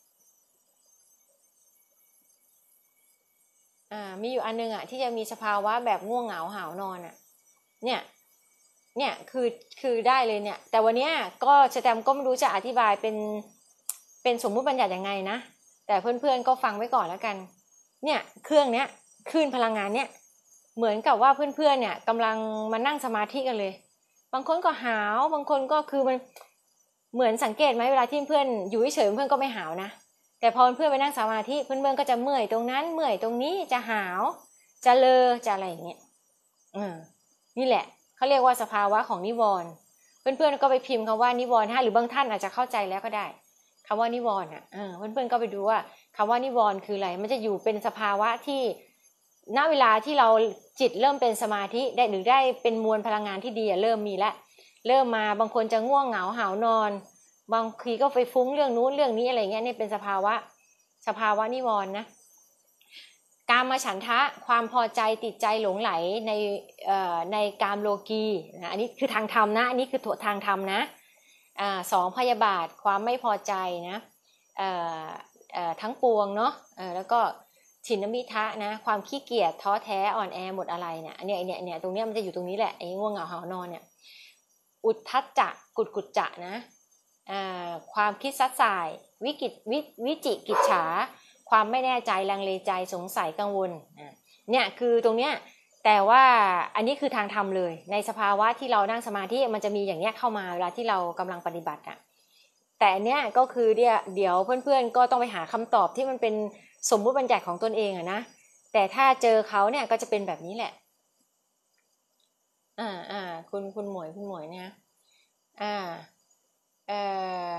อ่ามีอยู่อันนึงอ่ะที่จะมีสภาวะแบบง่วงเหงาหาวนอนอ่ะเนี่ยเนี่ยคือคือได้เลยเนี่ยแต่วันนี้ก็สแตมก็ไม่รู้จะอธิบายเป็นเป็นสมมุติบัญญัติยังไงนะแต่เพื่อนๆก็ฟังไว้ก่อนแล้วกันเนี่ยเครื่องเนี้ยคลื่นพลังงานเนี่ยเหมือนกับว่าเพื่อนๆเนี่ยกำลังมานั่งสมาธิกันเลยบางคนก็หาวบางคนก็คือมันเหมือนสังเกตไหมเวลาที่เพื่อนอยู่เฉยๆเพื่อนก็ไม่หาวนะแต่พอเพื่อนไปนั่งสมาธิเพื่อนๆก็จะเมื่อยตรงนั้นเมื่อยตรงนี้จะหาวจะเลอจะอะไรอย่างเงี้ยอืมนี่แหละเขาเรียกว่าสภาวะของนิวรณ์เพื่อนๆก็ไปพิมพ์คำว่านิวรณ์ฮะหรือบางท่านอาจจะเข้าใจแล้วก็ได้คำว่านิวรณ์อ่ะเออเพื่อนๆก็ไปดูว่าคำว่านิวรณ์คืออะไรมันจะอยู่เป็นสภาวะที่ณเวลาที่เราจิตเริ่มเป็นสมาธิได้หรือได้เป็นมวลพลังงานที่ดีเริ่มมีแล้วเริ่มมาบางคนจะง่วงเหงาหาวนอนบางทีก็ไปฟุ้งเรื่องนู้นเรื่องนี้อะไรเงี้ยนี่เป็นสภาวะสภาวะนิวรณ์นะกามฉันทะความพอใจติดใจหลงไหลในเอ่อในกามโลกีนะอันนี้คือทางธรรมนะอันนี้คือทางธรรมนะอ่าสองพยาบาทความไม่พอใจนะเอ่อเอ่อทั้งปวงเนาะเอ่อแล้วก็ถินมิทะนะความขี้เกียจท้อแท้อ่อนแอหมดอะไรเนี่ยอันเนี้ยเนี่ยเนี่ยตรงเนี้ยมันจะอยู่ตรงนี้แหละไอ้ง่วงเหงาหาวนอนเนี่ยอุทธัจจะกุดกุจจะนะความคิดซัดสายวิกิจวิวิจิกิจฉาความไม่แน่ใจลังเลใจสงสัยกังวลเนี่ยคือตรงเนี้ยแต่ว่าอันนี้คือทางธรรมเลยในสภาวะที่เรานั่งสมาธิมันจะมีอย่างเนี้ยเข้ามาเวลาที่เรากำลังปฏิบัติอ่ะแต่อันเนี้ยก็คือเดี๋ยวเดี๋ยวเพื่อนๆก็ต้องไปหาคำตอบที่มันเป็นสมมุติบัญญัติของตนเองอะนะแต่ถ้าเจอเขาเนี่ยก็จะเป็นแบบนี้แหละอ่าอ่าคุณคุณหมวยคุณหมวยเนี่ยอ่าเอ่อ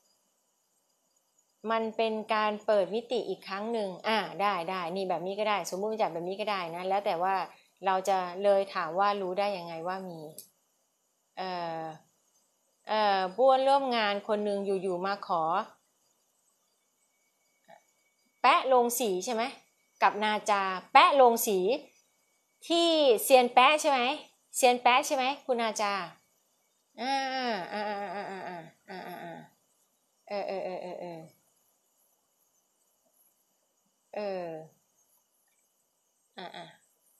มันเป็นการเปิดมิติอีกครั้งหนึ่งอ่าได้ได้นี่แบบนี้ก็ได้สมมุติบัญญัติแบบนี้ก็ได้นะแล้วแต่ว่าเราจะเลยถามว่ารู้ได้ยังไงว่ามีเอ่อเอ่อผู้ร่วมงานคนหนึ่งอยู่ๆมาขอแปะลงสีใช่ไหมกับนาจาแปะลงสีที่เซียนแปะใช่ไหมเซียนแปะใช่ไหมคุณนาจาอ่าอ่าอ่าอ่าอ่าอ่าอ่าอ่าเออเออเออเออเออเอออ่าอ่า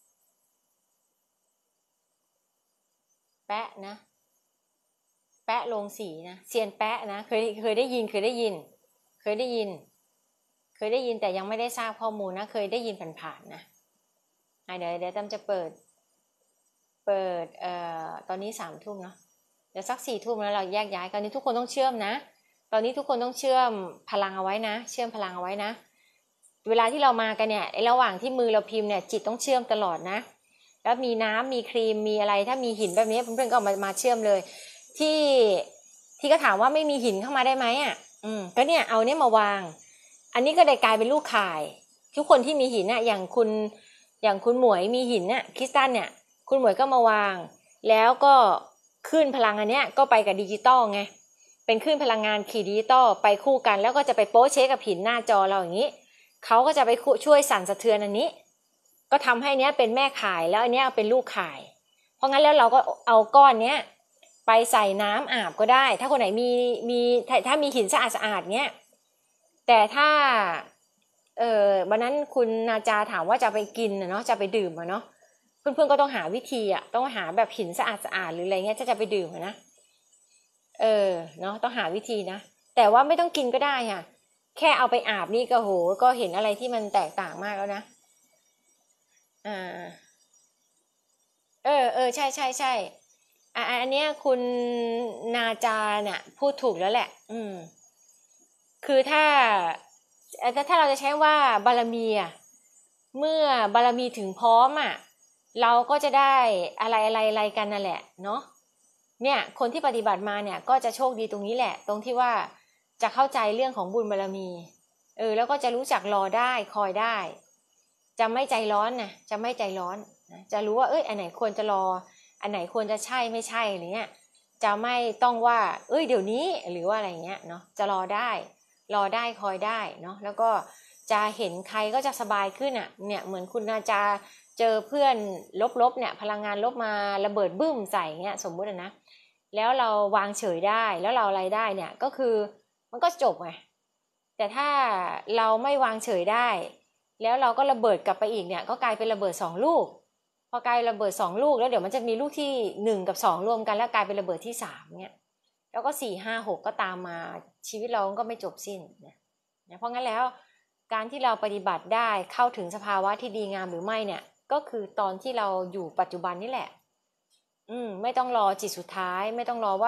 แปะนะแปะลงสีนะเซียนแปะนะเคยเคยได้ยินเคยได้ยินเคยได้ยินเคยได้ยินแต่ยังไม่ได้ทราบข้อมูลนะเคยได้ยินผ่านๆนะอ่ะเดี๋ยวเดี๋ยวตั้มจะเปิดเปิดเอ่อตอนนี้สามทุ่มเนาะเดี๋ยวสักสี่ทุ่มแล้วเราแยกย้ายตอนนี้ทุกคนต้องเชื่อมนะตอนนี้ทุกคนต้องเชื่อมพลังเอาไว้นะเชื่อมพลังเอาไว้นะเวลาที่เรามากันเนี่ยไอ้ระหว่างที่มือเราพิมพ์เนี่ยจิตต้องเชื่อมตลอดนะแล้วมีน้ำมีครีมมีอะไรถ้ามีหินแบบนี้เพื่อนๆก็เอามามาเชื่อมเลยที่ที่ก็ถามว่าไม่มีหินเข้ามาได้ไหมอ่ะอืมก็เนี่ยเอาเนี่ยมาวางอันนี้ก็ได้กลายเป็นลูกข่ายทุกคนที่มีหินน่ะอย่างคุณอย่างคุณหมวยมีหินน่ะคริสตัลเนี่ยคุณหมวยก็มาวางแล้วก็ขึ้นพลังอันเนี้ยก็ไปกับดิจิตอลไงเป็นขึ้นพลังงานขี่ดิจิตอลไปคู่กันแล้วก็จะไปโป๊ะเช็คกับหินหน้าจอเราอย่างนี้เขาก็จะไปช่วยสั่นสะเทือนอันนี้ก็ทำให้เนี้ยเป็นแม่ข่ายแล้วอันเนี้ยเป็นลูกข่ายเพราะงั้นแล้วเราก็เอาก้อนเนี้ยไปใส่น้ำอาบก็ได้ถ้าคนไหนมีมีถ้ามีหินสะอาดสะอาดเนี้ยแต่ถ้าเออวันนั้นคุณนาจาถามว่าจะไปกินเนาะจะไปดื่มเนาะเพื่อนๆก็ต้องหาวิธีอ่ะต้องหาแบบหินสะอาดสะอาดหรืออะไรเงี้ยจะจะไปดื่มนะเออเนาะต้องหาวิธีนะแต่ว่าไม่ต้องกินก็ได้ค่ะแค่เอาไปอาบนี่ก็โหก็เห็นอะไรที่มันแตกต่างมากแล้วนะอ่าเออเออใช่ใช่ใช่อ่ะอันเนี้ยคุณนาจาเนี่ยพูดถูกแล้วแหละอืมคือถ้าถ้าเราจะใช้ว่าบารมีอ่ะเมื่อบารมีถึงพร้อมอ่ะเราก็จะได้อะไรอะไรอะไรกันนั่นแหละเนาะเนี่ยคนที่ปฏิบัติมาเนี่ยก็จะโชคดีตรงนี้แหละตรงที่ว่าจะเข้าใจเรื่องของบุญบารมีเออแล้วก็จะรู้จักรอได้คอยได้จะไม่ใจร้อนนะจะไม่ใจร้อนนะจะรู้ว่าเอ้ยอันไหนควรจะรออันไหนควรจะใช่ไม่ใช่อะไรเงี้ยจะไม่ต้องว่าเอ้ยเดี๋ยวนี้หรือว่าอะไรเงี้ยเนาะจะรอได้รอได้คอยได้เนาะแล้วก็จะเห็นใครก็จะสบายขึ้นอ่ะเนี่ยเหมือนคุณนาจาเจอเพื่อนลบๆเนี่ยพลังงานลบมาระเบิดบึ้มใส่เงี้ยสมมุตินะแล้วเราวางเฉยได้แล้วเราอะไรได้เนี่ยก็คือมันก็จบไงแต่ถ้าเราไม่วางเฉยได้แล้วเราก็ระเบิดกลับไปอีกเนี่ยก็กลายเป็นระเบิดสองลูกพอกลายระเบิดสองลูกแล้วเดี๋ยวมันจะมีลูกที่หนึ่งกับสองรวมกันแล้วกลายเป็นระเบิดที่สามเนี่ยแล้วก็สี่ห้าหกก็ตามมาชีวิตเราก็ไม่จบสิ้นเนี่ยเพราะงั้นแล้วการที่เราปฏิบัติได้เข้าถึงสภาวะที่ดีงามหรือไม่เนี่ยก็คือตอนที่เราอยู่ปัจจุบันนี่แหละอืมไม่ต้องรอจิตสุดท้ายไม่ต้องรอว่า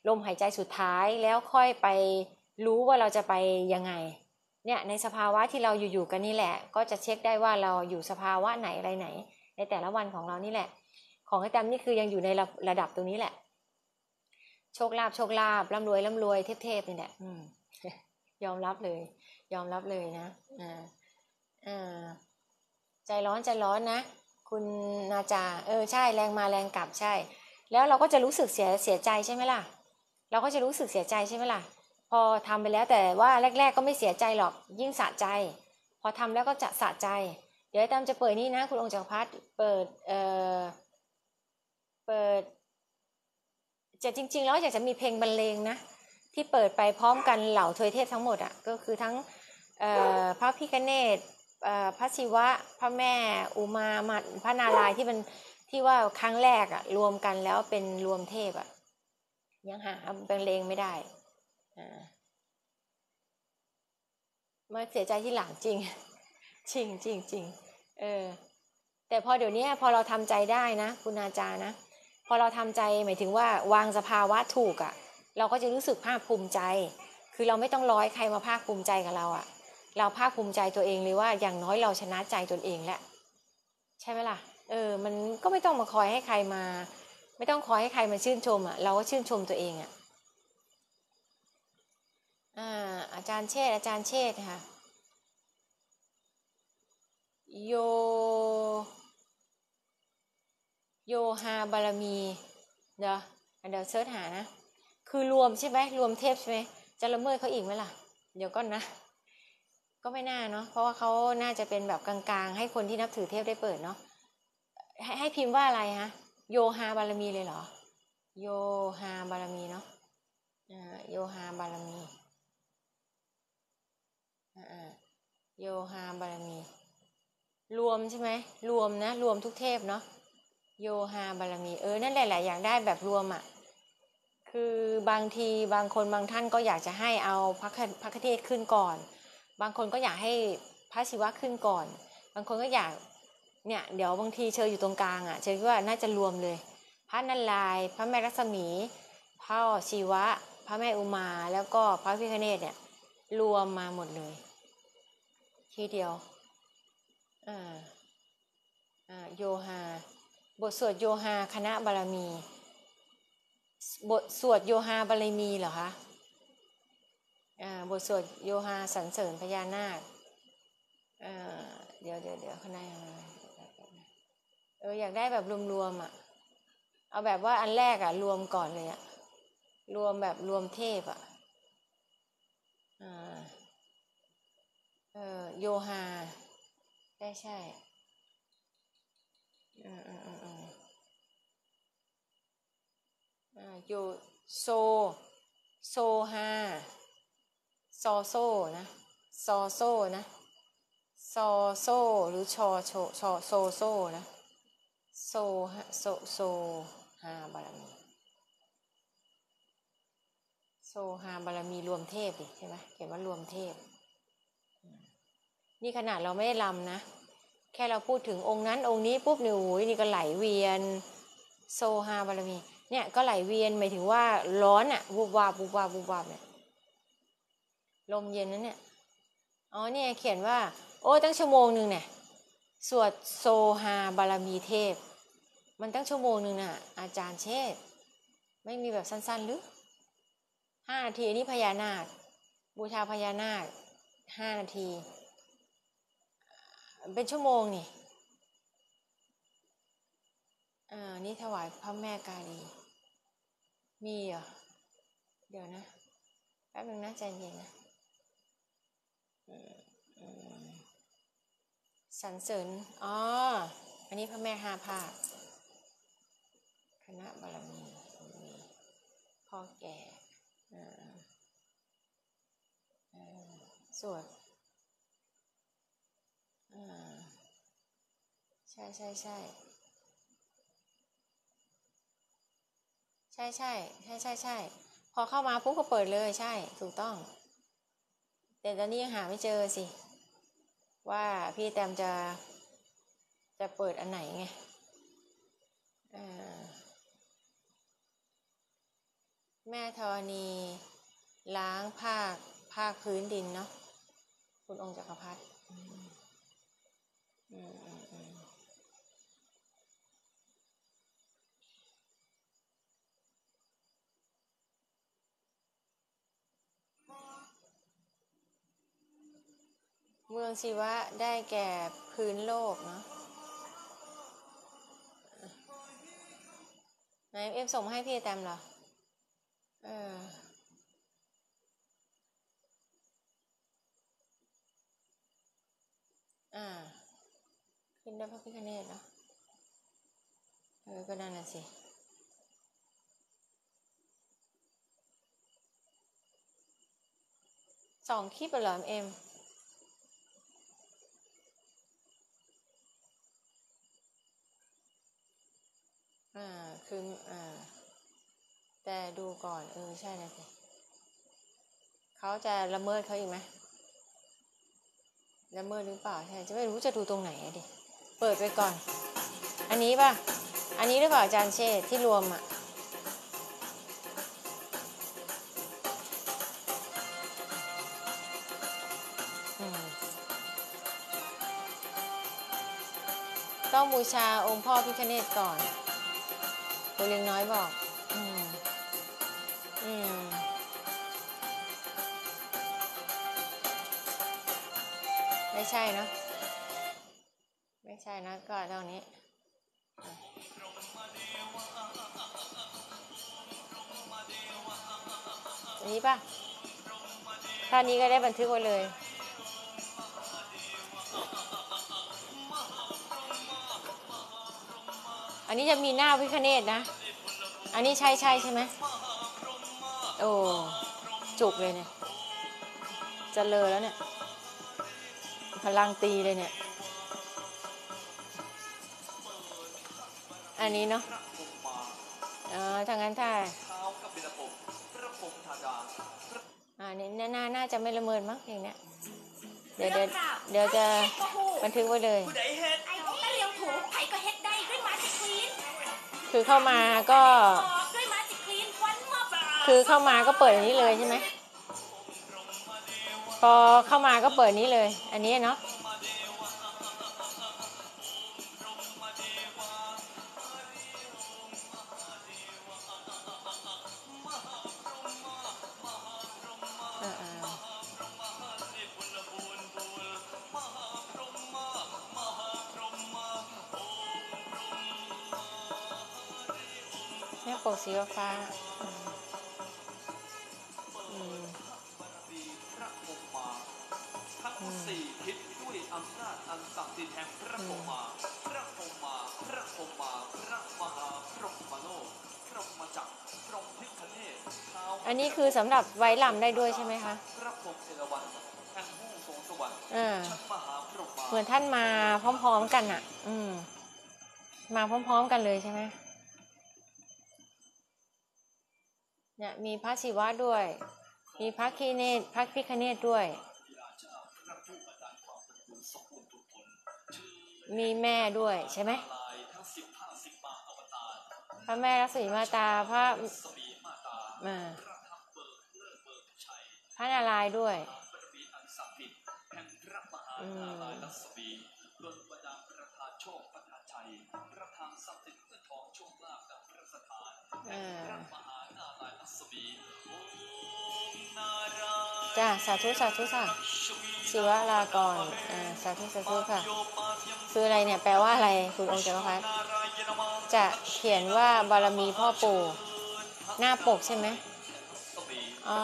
ลมหายใจสุดท้ายแล้วค่อยไปรู้ว่าเราจะไปยังไงเนี่ยในสภาวะที่เราอยู่ๆกันนี่แหละก็จะเช็คได้ว่าเราอยู่สภาวะไหนอะไรไหนในแต่ละวันของเรานี่แหละของไอ้แตมนี่คือยังอยู่ในระระดับตรงนี้แหละโชคลาภโชคลาภร่ำรวยร่ำรวยเทพๆนี่แหละอืม ยอมรับเลยยอมรับเลยนะอ่าอ่าใจร้อนใจร้อนนะคุณนาจาเออใช่แรงมาแรงกลับใช่แล้วเราก็จะรู้สึกเสียเสียใจใช่ไหมล่ะเราก็จะรู้สึกเสียใจใช่ไหมล่ะพอทำไปแล้วแต่ว่าแรกๆก็ไม่เสียใจหรอกยิ่งสะใจพอทำแล้วก็จะสะใจเดี๋ยวตามจะเปิดนี่นะคุณองค์จักรพรรดิเปิดเอ่อเปิดจะจริงๆแล้วอยากจะมีเพลงบรรเลงนะที่เปิดไปพร้อมกันเหล่าทวยเทพทั้งหมดอ่ะก็คือทั้งพระพิฆเนศพระศิวะพระแม่อุมาพระนารายณ์ที่มันที่ว่าครั้งแรกอ่ะรวมกันแล้วเป็นรวมเทพอ่ะยังหาบรรเลงไม่ได้มาเสียใจที่หลังจริงจริงจริงจริงเออแต่พอเดี๋ยวนี้พอเราทำใจได้นะคุณอาจารย์นะพอเราทำใจหมายถึงว่าวางสภาวะถูกอ่ะเราก็จะรู้สึกภาคภูมิใจคือเราไม่ต้องร้อยใครมาภาคภูมิใจกับเราอ่ะเราภาคภูมิใจตัวเองเลยว่าอย่างน้อยเราชนะใจตนเองแล้วใช่ไหมล่ะเออมันก็ไม่ต้องมาคอยให้ใครมาไม่ต้องคอยให้ใครมาชื่นชมอ่ะเราก็ชื่นชมตัวเองอ่ะอ่าอาจารย์เชษอาจารย์เชษค่ะโยโยฮาบารมีเดี๋ยวเดี๋ยวเสิร์ชหานะคือรวมใช่ไหมรวมเทพใช่ไหมจะละเมิดเขาอีกไหมล่ะเดี๋ยวก่อนนะก็ไม่น่าเนาะเพราะว่าเขาน่าจะเป็นแบบกลางๆให้คนที่นับถือเทพได้เปิดเนาะให้ให้พิมพ์ว่าอะไรฮะโยฮาบารมีเลยเหรอโยฮาบารมีเนาะอ่าโยฮาบารมีอ่าโยฮาบารมีรวมใช่ไหมรวมนะรวมทุกเทพเนาะโยฮาบารมีเออนั่นแหละแหละอยากได้แบบรวมอ่ะคือบางทีบางคนบางท่านก็อยากจะให้เอาพระพระคเทศขึ้นก่อนบางคนก็อยากให้พระศิวะขึ้นก่อนบางคนก็อยากเนี่ยเดี๋ยวบางทีเชออยู่ตรงกลางอ่ะเชอคิดว่าน่าจะรวมเลยพระนารายณ์พระแม่รัศมีพระศิวะพระแม่อุมาแล้วก็พระพิฆเนศเนี่ยรวมมาหมดเลยทีเดียวอ่าอ่าโยฮาบทสวดโยฮาคณะบารมีบทสวดโยฮาบารมีเหรอคะอ่าบทสวดโยฮาสรรเสริญพญานาคอ่าเดี๋ยวเดี๋ยวเดี๋ยวข้างในเอออยากได้แบบรวมๆอ่ะเอาแบบว่าอันแรกอ่ะรวมก่อนเลยอ่ะรวมแบบรวมเทพอ่ะอ่าเออโยฮาใช่ใช่อืมอืมอืมอืมอ่าโยโซโซฮาซอโซนะซอโซนะซอโซหรือชอโชชอโซโซนะโซฮะโซโซฮาบารมีโซฮาบารมีรวมเทพดิใช่ไหมเขียนว่ารวมเทพนี่ขนาดเราไม่ได้รำนะแค่เราพูดถึงองค์นั้นองค์นี้ปุ๊บเนี่ยโอ้ยนี่ก็ไหลเวียนโซฮาบารมีเนี่ยก็ไหลเวียนหมายถึงว่าร้อนอะวูบวาบวูบวาบวูบวาบเนี่ยลมเย็นนั่นเนี่ยอ๋อเนี่ยเขียนว่าโอ้ตั้งชั่วโมงหนึ่งเนี่ยสวดโซฮาบารมีเทพมันตั้งชั่วโมงหนึ่งน่ะอาจารย์เชษไม่มีแบบสั้นๆหรือห้านาทีนี่พญานาคบูชาพญานาคห้านาทีเป็นชั่วโมงนี่อ่านี่ถวายพระแม่กาลีมีเหรอเดี๋ยวนะแป๊บนึงนะใจเย็นนะสรรเสริญอ๋ออันนี้พระแม่ห้าภาคคณะบารมีพ่อแก่สวดใช่ใช่ใช่ใช่ใช่ใช่ใช่ใช่พอเข้ามาปุ๊บก็เปิดเลยใช่ถูกต้องแต่ตอนนี้ยังหาไม่เจอสิว่าพี่แตมจะจะเปิดอันไหนไงแม่ธรณีล้างภาคภาคพื้นดินเนาะคุณองค์จักรพรรดิอืมอืมอืมอืมเมืองศิวะได้แก่พื้นโลกเนาะไหนเอฟส่งมาให้พี่แตมเหรอเอออ่าขึ้นได้พระพิฆเนศเนาะเออก็นั่นน่ะสิสองคลิปเหรอเอ็มอ่าคืออ่าแต่ดูก่อนเออใช่นะสิเขาจะละเมิดเขาอีกไหมละเมิดหรือเปล่าใช่จะไม่รู้จะดูตรงไหนอะดิเปิดไปก่อนอันนี้ป่ะอันนี้หรือเปล่าอาจารย์เชษที่รวมอ่ะอืมต้องบูชาองค์พ่อพิฆเนศก่อนตัวเล็กน้อยบอกอืมอืมไม่ใช่เนอะไม่ใช่นะก็ตรงนี้อันนี้ป่ะท่านี้ก็ได้บันทึกไว้เลยอันนี้จะมีหน้าพิฆเนศนะอันนี้ใช่ใช่ใช่ไหมโอ้จุกเลยเนี่ยจะเลอแล้วเนี่ยพลังตีเลยเนี่ยอันนี้เนาะอ๋อทางนั้นถ้าอ่านี่น่าน่าจะไม่ละเมิดมั้งเพลงเนี้ยเดี๋ยวเดี๋ยวเดี๋ยวจะบันทึกไว้เลยคือเข้ามาก็คือเข้ามาก็เปิดอันนี้เลยใช่ไหมพอเข้ามาก็เปิดนี้เลยอันนี้เนาะเนี่ยปกสีฟ้าทั้งสี่ทิศด้วยอำนาจอันศักดิ์สิทธิ์แห่งพระพรหมาพระพรหมาพระพรหมาพระมหาพรหมโลกพรหมจักรพรหมพิฆเนศอันนี้คือสำหรับไว้ลำได้ด้วยใช่ไหมคะพระพรหมเอราวัณแห่งผู้ทรงสวรรค์ชั้นมหาพรหมาเหมือนท่านมาพร้อมๆกันอ่ะอืมมาพร้อมๆกันเลยใช่ไหมเนี่ยมีพระศิวะด้วยมีพระคีเนศพระพิฆเนศด้วยมีแม่ด้วยใช่ไหมพระแม่ลักษมีมาตาพระมาพระนารายณ์ด้วยอืมจ้าสาธุสาธุค่ะศิวะลาก่อนอ่าสาธุสาธุค่ะคืออะไรเนี่ยแปลว่าอะไรคุณองค์จักรพรรดิจะเขียนว่าบารมีพ่อปู่หน้าปกใช่ไหมอ๋อ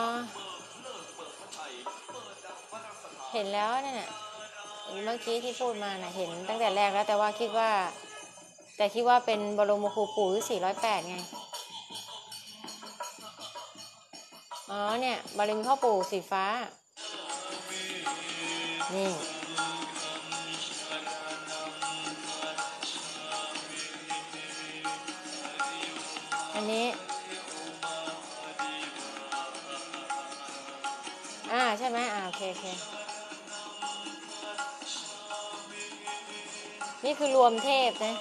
เห็นแล้วนั่นน่ะเมื่อกี้ที่พูดมาน่ะเห็นตั้งแต่แรกแล้วแต่ว่าคิดว่าแต่คิดว่าเป็นบรมครูปู่ที่สี่ร้อยแปดไงอ๋อเนี่ยบารมีพ่อปู่สีฟ้านี่อันนี้อ่าใช่ไหมอ่าโอเคโอเคนี่คือรวมเทพนะ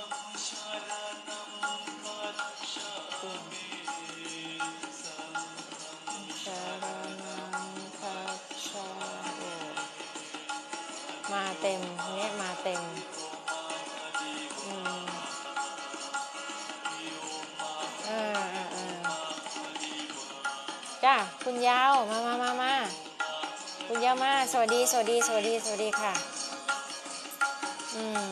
จ้าคุณยาวมามามามาคุณยาวมาสวัสดีสวัสดีสวัสดีสวัสดีค่ะอืม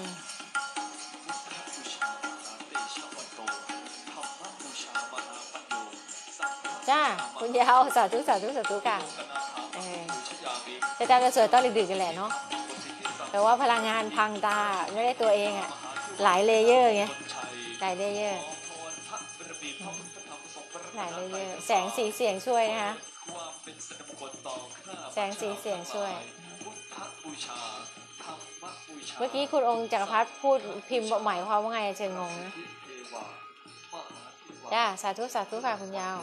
จ้าคุณยาวสาธุสาธุสาธุค่ะเออจะตามจะสวยตอนดึกๆกันแหละเนาะแต่ว่าพลังงานพังตาไม่ได้ตัวเองอะหลายเลเยอร์ไงหลายเลเยอร์หลายเลเยอร์แสงสีเสียงช่วยนะคะแสงสีเสียงช่วยเมื่อกี้คุณองค์จักรพรรดิพูดพิมพ์หมายความว่าไงเชิงงงนะจ้าสาธุสาธุค่ะคุณยาว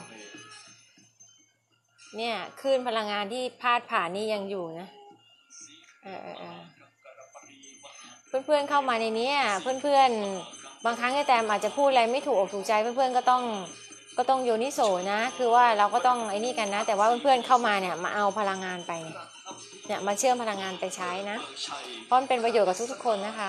เนี่ยคลื่นพลังงานที่พาดผ่านนี่ยังอยู่นะเออเออเออเพื่อนๆเข้ามาในนี้เพื่อนๆบางครั้งไอ้แต้มอาจจะพูดอะไรไม่ถูกอกถูกใจเพื่อนๆก็ต้องก็ต้องโยนิโสนะคือว่าเราก็ต้องไอ้นี่กันนะแต่ว่าเพื่อนๆเข้ามาเนี่ยมาเอาพลังงานไปเนี่ยมาเชื่อมพลังงานไปใช้นะเพราะมันเป็นประโยชน์กับทุกๆคนนะคะ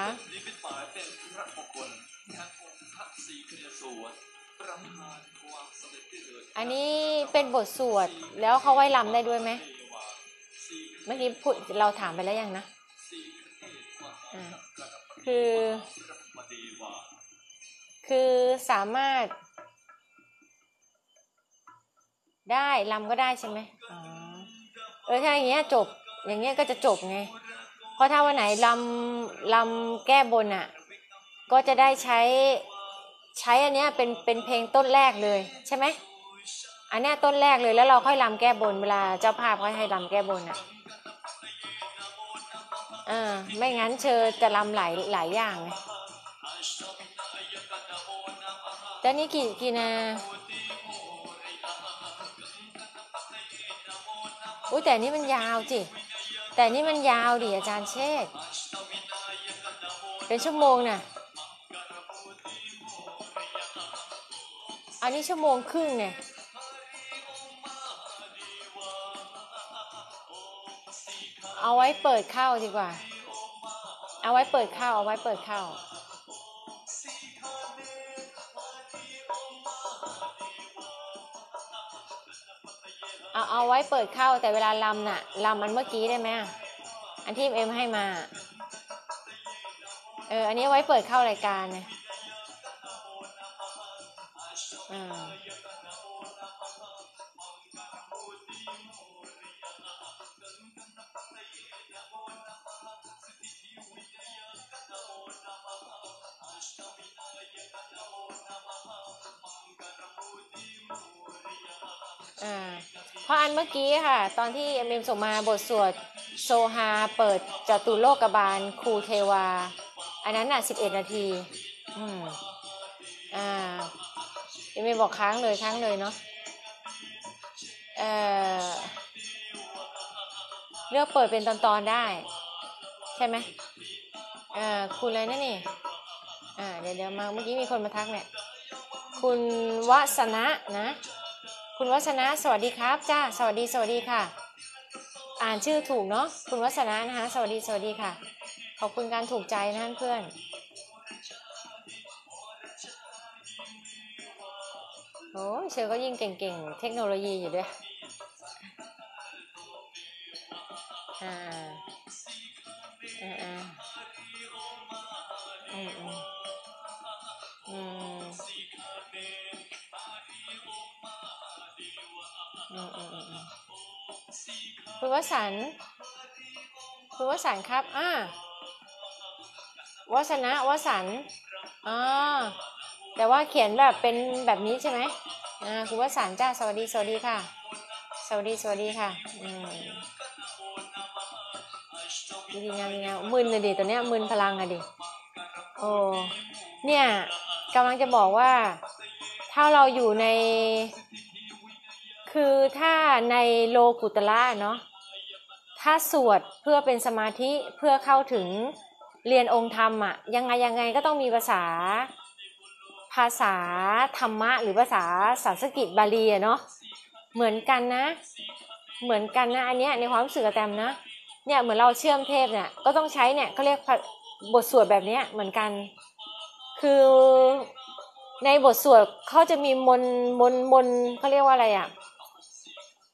อันนี้เป็นบทสวดแล้วเขาไว้รำได้ด้วยไหมเมื่อกี้พูดเราถามไปแล้วยังนะอ่าคือคือสามารถได้รำก็ได้ใช่ไหมอ๋อเออถ้าอย่างเงี้ยจบอย่างเงี้ยก็จะจบไงเพราะถ้าวันไหนรำรำแก้บนอ่ะก็จะได้ใช้ใช้อันเนี้ยเป็นเป็นเพลงต้นแรกเลยใช่ไหมอันเนี้ยต้นแรกเลยแล้วเราค่อยรำแก้บนเวลาเจ้าภาพเขาให้รำแก้บนอ่ะอ่าไม่งั้นเชอจะรำหลายหลายอย่างไงแต่นี่กี่กี่นาอุ้ยแต่นี่มันยาวจิแต่นี่มันยาวดิอาจารย์เชษเป็นชั่วโมงน่ะอันนี้ชั่วโมงครึ่งเนี่ยเอาไว้เปิดเข้าดีกว่าเอาไว้เปิดเข้าเอาไว้เปิดเข้าเอาเอาไว้เปิดเข้าแต่เวลาลำน่ะลำมันเมื่อกี้ได้ไหมอันที่เอ็มให้มาเอออันนี้ไว้เปิดเข้ารายการไงอ่าอ่าเพราะอันเมื่อกี้ค่ะตอนที่เอ็มส่งมาบทสวดโซฮาเปิดจตุโลกบาลครูเทวาอันนั้นน่ะสิบเอ็ดนาทีอืมอ่าเอ็มบอกค้างเลยค้างเลยเนาะเอ่อเลือกเปิดเป็นตอนๆได้ใช่ไหมเอ่อคุณอะไรนั่นนี่อ่าเดี๋ยวเดี๋ยวมาเมื่อกี้มีคนมาทักเนี่ยคุณวสนะนะคุณวัฒนะสวัสดีครับจ้าสวัสดีสวัสดีค่ะอ่านชื่อถูกเนาะคุณวัฒนะนะคะสวัสดีสวัสดีค่ะขอบคุณการถูกใจนะเพื่อนโอ้เชอก็ยิ่งเก่งๆเทคโนโลยีอยู่ด้วยอ่าอ่าอ่าอืมอืมอืมอืมอืมอืมคุณวสันต์คุณวสันต์ครับอ่าวสนะวสันต์อ๋อแต่ว่าเขียนแบบเป็นแบบนี้ใช่ไหมอ่าคุณวสันต์จ้าสวัสดีสวัสดีค่ะสวัสดีสวัสดีค่ะอืมดีงามดีงามมึนเลยดิตัวเนี้ยมึนพลังอะดิโอ้เนี่ยกำลังจะบอกว่าถ้าเราอยู่ในคือถ้าในโลกุตระเนาะถ้าสวดเพื่อเป็นสมาธิเพื่อเข้าถึงเรียนองค์ธรรมอะยังไงยังไงก็ต้องมีภาษาภาษาธรรมะหรือภาษาสันสกฤตบาลีอะเนาะเหมือนกันนะเหมือนกันนะอันเนี้ยในความรู้สึกแตมนะเนี่ยเหมือนเราเชื่อมเทพเนี่ยก็ต้องใช้เนี่ยเขาเรียกบทสวดแบบเนี้ยเหมือนกันคือในบทสวดเขาจะมีมนมนมนเขาเรียกว่าอะไรอ่ะ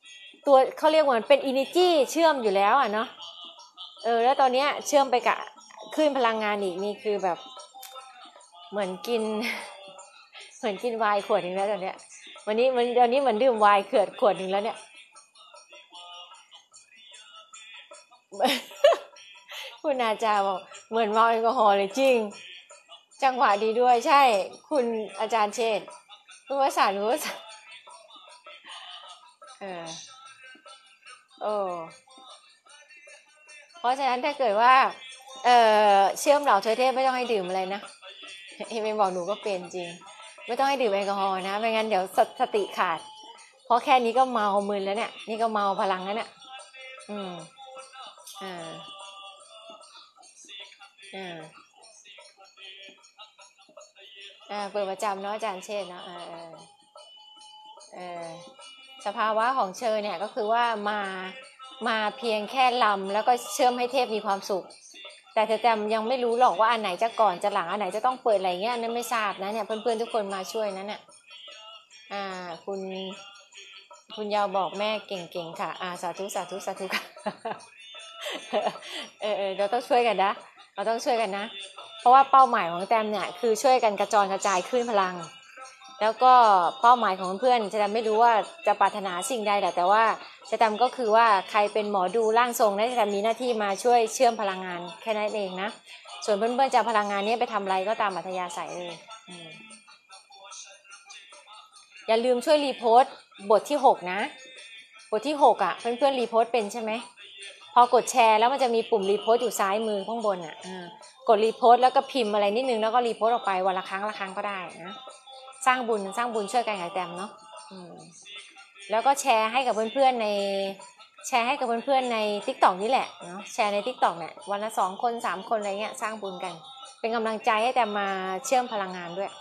ตัวเขาเรียกว่าเป็น energy เชื่อมอยู่แล้วอ่ะเนาะเออแล้วตอนเนี้ยเชื่อมไปกับคลื่นพลังงานอีกนี่คือแบบเหมือนกิน เหมือนกินไวน์ขวดนึงแล้วตอนเนี้ยวันนี้วันเดี๋ยวนี้เหมือนดื่มไวน์เขือดขวดนึงแล้วเนี่ย คุณอาจารย์บอกเหมือนเมาแอลกอฮอล์เลยจริงจังหวะดีด้วยใช่คุณอาจารย์เชษฐ์คุณวสันต์คุณวสันต์เออโอ้เพราะฉะนั้นถ้าเกิดว่าเออเชื่อมเหล่าเทวเทพไม่ต้องให้ดื่มอะไรนะเอเมบอกหนูก็เป็นจริงไม่ต้องให้ดื่มแอลกอฮอล์นะไม่งั้นเดี๋ยวสติขาดเพราะแค่นี้ก็เมามึนแล้วเนี่ยนี่ก็เมาพลังแล้วเนี่ยอืมอ่าอ่าอ่าเปิดประจำเนาะอาจารย์เชษฐ์เนาะเออเออสภาวะของเชอเนี่ยก็คือว่ามามาเพียงแค่ลำแล้วก็เชื่อมให้เทพมีความสุขแต่เธอจำยังไม่รู้หรอกว่าอันไหนจะก่อนจะหลังอันไหนจะต้องเปิดอะไรเงี้ยนั่นไม่ทราบนะเนี่ยเพื่อนๆทุกคนมาช่วยนะเนี่ยอ่าคุณคุณยาวบอกแม่เก่งๆค่ะอ่าสาธุสาธุสาธุค่ะเออเออเราต้องช่วยกันนะเราต้องช่วยกันนะเพราะว่าเป้าหมายของแตมเนี่ยคือช่วยกันกระจรกระจายคลื่นพลังแล้วก็เป้าหมายของเพื่อนจะไม่รู้ว่าจะปรารถนาสิ่งใดแต่ว่าจะทำก็คือว่าใครเป็นหมอดูร่างทรงจะมีหน้าที่มาช่วยเชื่อมพลังงานแค่นั้นเองนะส่วนเพื่อนๆจะพลังงานนี้ไปทำอะไรก็ตามอัธยาศัยเลยอย่าลืมช่วยรีโพสต์บทที่หกนะบทที่หกอ่ะเพื่อนๆรีโพสต์เป็นใช่ไหมพอกดแชร์แล้วมันจะมีปุ่มรีโพสต์อยู่ซ้ายมือข้างบนอ่ะกดรีโพสต์แล้วก็พิมพ์อะไรนิดนึงแล้วก็รีโพสต์ออกไปวันละครั้งละครั้งก็ได้นะสร้างบุญสร้างบุญช่วยกันกับแตมเนาะแล้วก็แชร์ให้กับเพื่อนๆในแชร์ให้กับเพื่อนๆใน TikTok นี่แหละเนาะแชร์ใน TikTok เนี่ยวันละสองคนสามคนอะไรเงี้ยสร้างบุญกันเป็นกำลังใจให้แตมมาเชื่อมพลังงานด้วย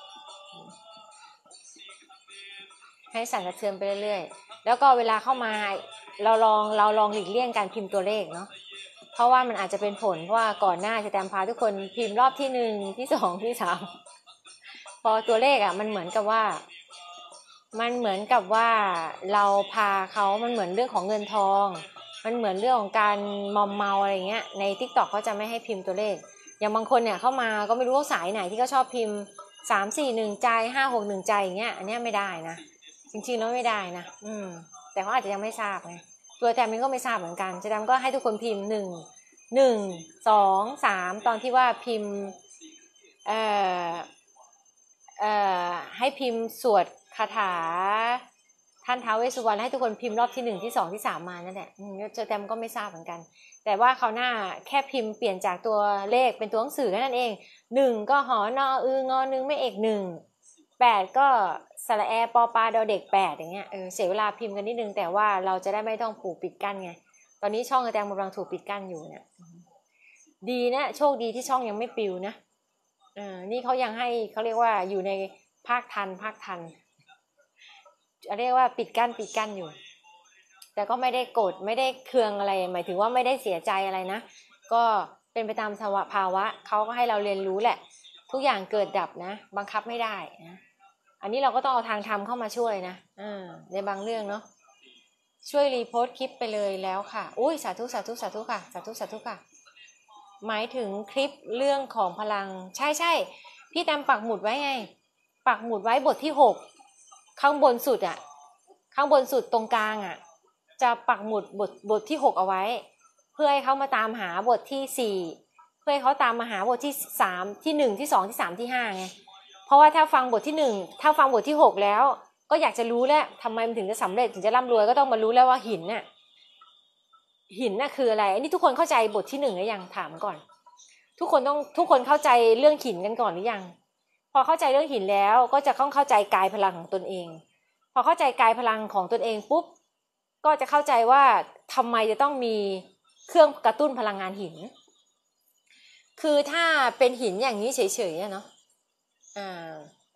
ให้สั่นสะเทือนไปเรื่อยๆแล้วก็เวลาเข้ามาเราลองเราลองหลีกเลี่ยงการพิมพ์ตัวเลขเนาะเพราะว่ามันอาจจะเป็นผลเพราะว่าก่อนหน้าจะแตมพาทุกคนพิมพ์รอบที่หนึ่งที่สองที่สามพอตัวเลขอ่ะมันเหมือนกับว่ามันเหมือนกับว่าเราพาเขามันเหมือนเรื่องของเงินทองมันเหมือนเรื่องของการมอมเมาอะไรเงี้ยใน TikTok เขาจะไม่ให้พิมพ์ตัวเลขอย่างบางคนเนี่ยเข้ามาก็ไม่รู้ว่าสายไหนที่เขาชอบพิมพ์สามสี่หนึ่งใจห้าหกหนึ่งใจอย่างเงี้ยอันเนี้ยไม่ได้นะจริงๆแล้วไม่ได้นะอืมแต่เขาอาจจะยังไม่ทราบไงตัวแตมเองก็ไม่ทราบเหมือนกันแตมก็ให้ทุกคนพิมพ์หนึ่งหนึ่งสองสามตอนที่ว่าพิมพ์เอ่อเอ่อให้พิมพ์สวดคาถาท่านท้าวเวสสุวรรณให้ทุกคนพิมพ์รอบที่หนึ่งที่สองที่สามมานั่นแหละเจอแตมก็ไม่ทราบเหมือนกันแต่ว่าเขาหน้าแค่พิมพ์เปลี่ยนจากตัวเลขเป็นตัวหนังสือแค่นั้นเองหนึ่งก็หอนออืองอนึงไม่เอกหนึ่งแปดก็สระแอปอปาดอเด็กแปดอย่างเงี้ยเออเสียเวลาพิมพ์กันนิดนึงแต่ว่าเราจะได้ไม่ต้องผูกปิดกั้นไงตอนนี้ช่องแตมกำลังถูกปิดกั้นอยู่เนี่ยดีนะโชคดีที่ช่องยังไม่ปิวนะเออนี่เขายังให้เขาเรียกว่าอยู่ในภาคทันภาคทันเรียกว่าปิดกั้นปิดกั้นอยู่แต่ก็ไม่ได้โกรธไม่ได้เคืองอะไรหมายถึงว่าไม่ได้เสียใจอะไรนะก็เป็นไปตามภาวะเขาก็ให้เราเรียนรู้แหละทุกอย่างเกิดดับนะบังคับไม่ได้นะอันนี้เราก็ต้องเอาทางธรรมเข้ามาช่วยนะอ่าในบางเรื่องเนาะช่วยรีโพสต์คลิปไปเลยแล้วค่ะอุ้ยสาธุสาธุสาธุค่ะสาธุสาธุค่ะหมายถึงคลิปเรื่องของพลังใช่ใช่พี่แตมปักหมุดไว้ไงปักหมุดไว้บทที่หกข้างบนสุดอ่ะข้างบนสุดตรงกลางอ่ะจะปักหมุดบทบทที่หกเอาไว้เพื่อให้เขามาตามหาบทที่สี่เพื่อให้เขาตามมาหาบทที่สามที่หนึ่งที่สองที่สามที่ห้าไงเพราะว่าถ้าฟังบทที่หนึ่งถ้าฟังบทที่หกแล้วก็อยากจะรู้แล้วทำไมมันถึงจะสำเร็จถึงจะร่ำรวยก็ต้องมารู้แล้วว่าหินน่ะหินน่ะคืออะไรอันนี้ทุกคนเข้าใจบทที่หนึ่งหรือยังถามก่อนทุกคนต้องทุกคนเข้าใจเรื่องหินกันก่อนหรือยังพอเข้าใจเรื่องหินแล้วก็จะต้องเข้าใจกายพลังของตนเองพอเข้าใจกายพลังของตนเองปุ๊บก็จะเข้าใจว่าทำไมจะต้องมีเครื่องกระตุ้นพลังงานหินคือถ้าเป็นหินอย่างนี้เฉยๆเนาะอ่า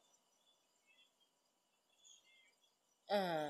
อ่า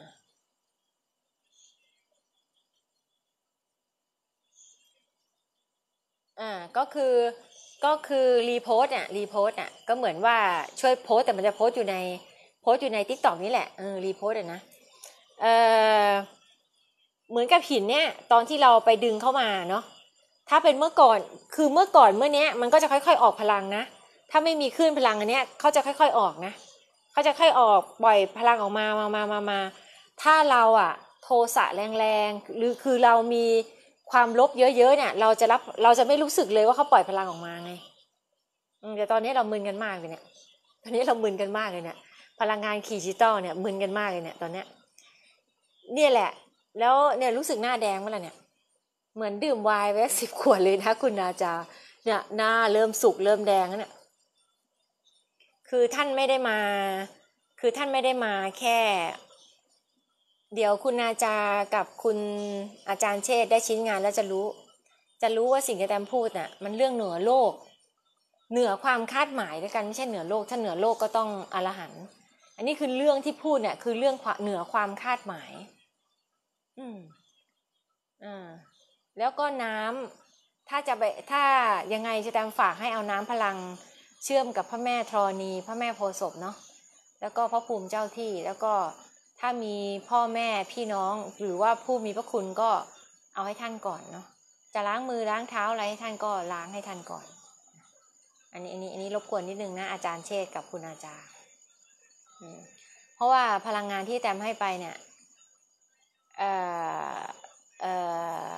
อ่าก็คือก็คือรีโพสต์เนี่ยรีโพสต์อ่ะก็เหมือนว่าช่วยโพสต์แต่มันจะโพสต์อยู่ในโพสต์อยู่ใน TikTok นี่แหละเออรีโพสต์อ่ะนะเอ่อเหมือนกับหินเนี่ยตอนที่เราไปดึงเข้ามาเนาะถ้าเป็นเมื่อก่อนคือเมื่อก่อนเมื่อเนี้ยมันก็จะค่อยๆออกพลังนะถ้าไม่มีคลื่นพลังอันเนี้ยเขาจะค่อยๆออกนะเขาจะค่อยออกปล่อยพลังออกมามามามามาถ้าเราอะโทสะแรงๆหรือคือเรามีความลบเยอะๆเนี่ยเราจะรับเราจะไม่รู้สึกเลยว่าเขาปล่อยพลังออกมาไงแต่ตอนนี้เรามึนกันมากเลยเนี่ยตอนนี้เรามึนกันมากเลยเนี่ยพลังงานดิจิตอลเนี่ยมึนกันมากเลยเนี่ยตอนเนี้ยเนี่ยแหละแล้วเนี่ยรู้สึกหน้าแดงเมื่อไหร่เนี่ยเหมือนดื่มไวน์ไปสิบขวดเลยนะคุณนาจาเนี่ยหน้าเริ่มสุกเริ่มแดงแล้วเนี่ยคือท่านไม่ได้มาคือท่านไม่ได้มาแค่เดี๋ยวคุณนาจากับคุณอาจารย์เชษได้ชิ้นงานแล้วจะรู้จะรู้ว่าสิ่งที่แตมพูดน่ะมันเรื่องเหนือโลกเหนือความคาดหมายด้วยกันไม่ใช่เหนือโลกถ้าเหนือโลกก็ต้องอรหันต์อันนี้คือเรื่องที่พูดเนี่ยคือเรื่องเหนือความคาดหมายอืมอ่าแล้วก็น้ำถ้าจะไปถ้ายังไงจะแตมฝากให้เอาน้ำพลังเชื่อมกับพระแม่ธรณีพระแม่โพธิ์ศพเนาะแล้วก็พระภูมิเจ้าที่แล้วก็ถ้ามีพ่อแม่พี่น้องหรือว่าผู้มีพระคุณก็เอาให้ท่านก่อนเนาะจะล้างมือล้างเท้าอะไรให้ท่านก็ล้างให้ท่านก่อนอันนี้อันนี้อันนี้รบกวนนิดนึงนะอาจารย์เชษกับคุณอาจารย์เพราะว่าพลังงานที่แตมให้ไปเนี่ยเอ่อเอ่อ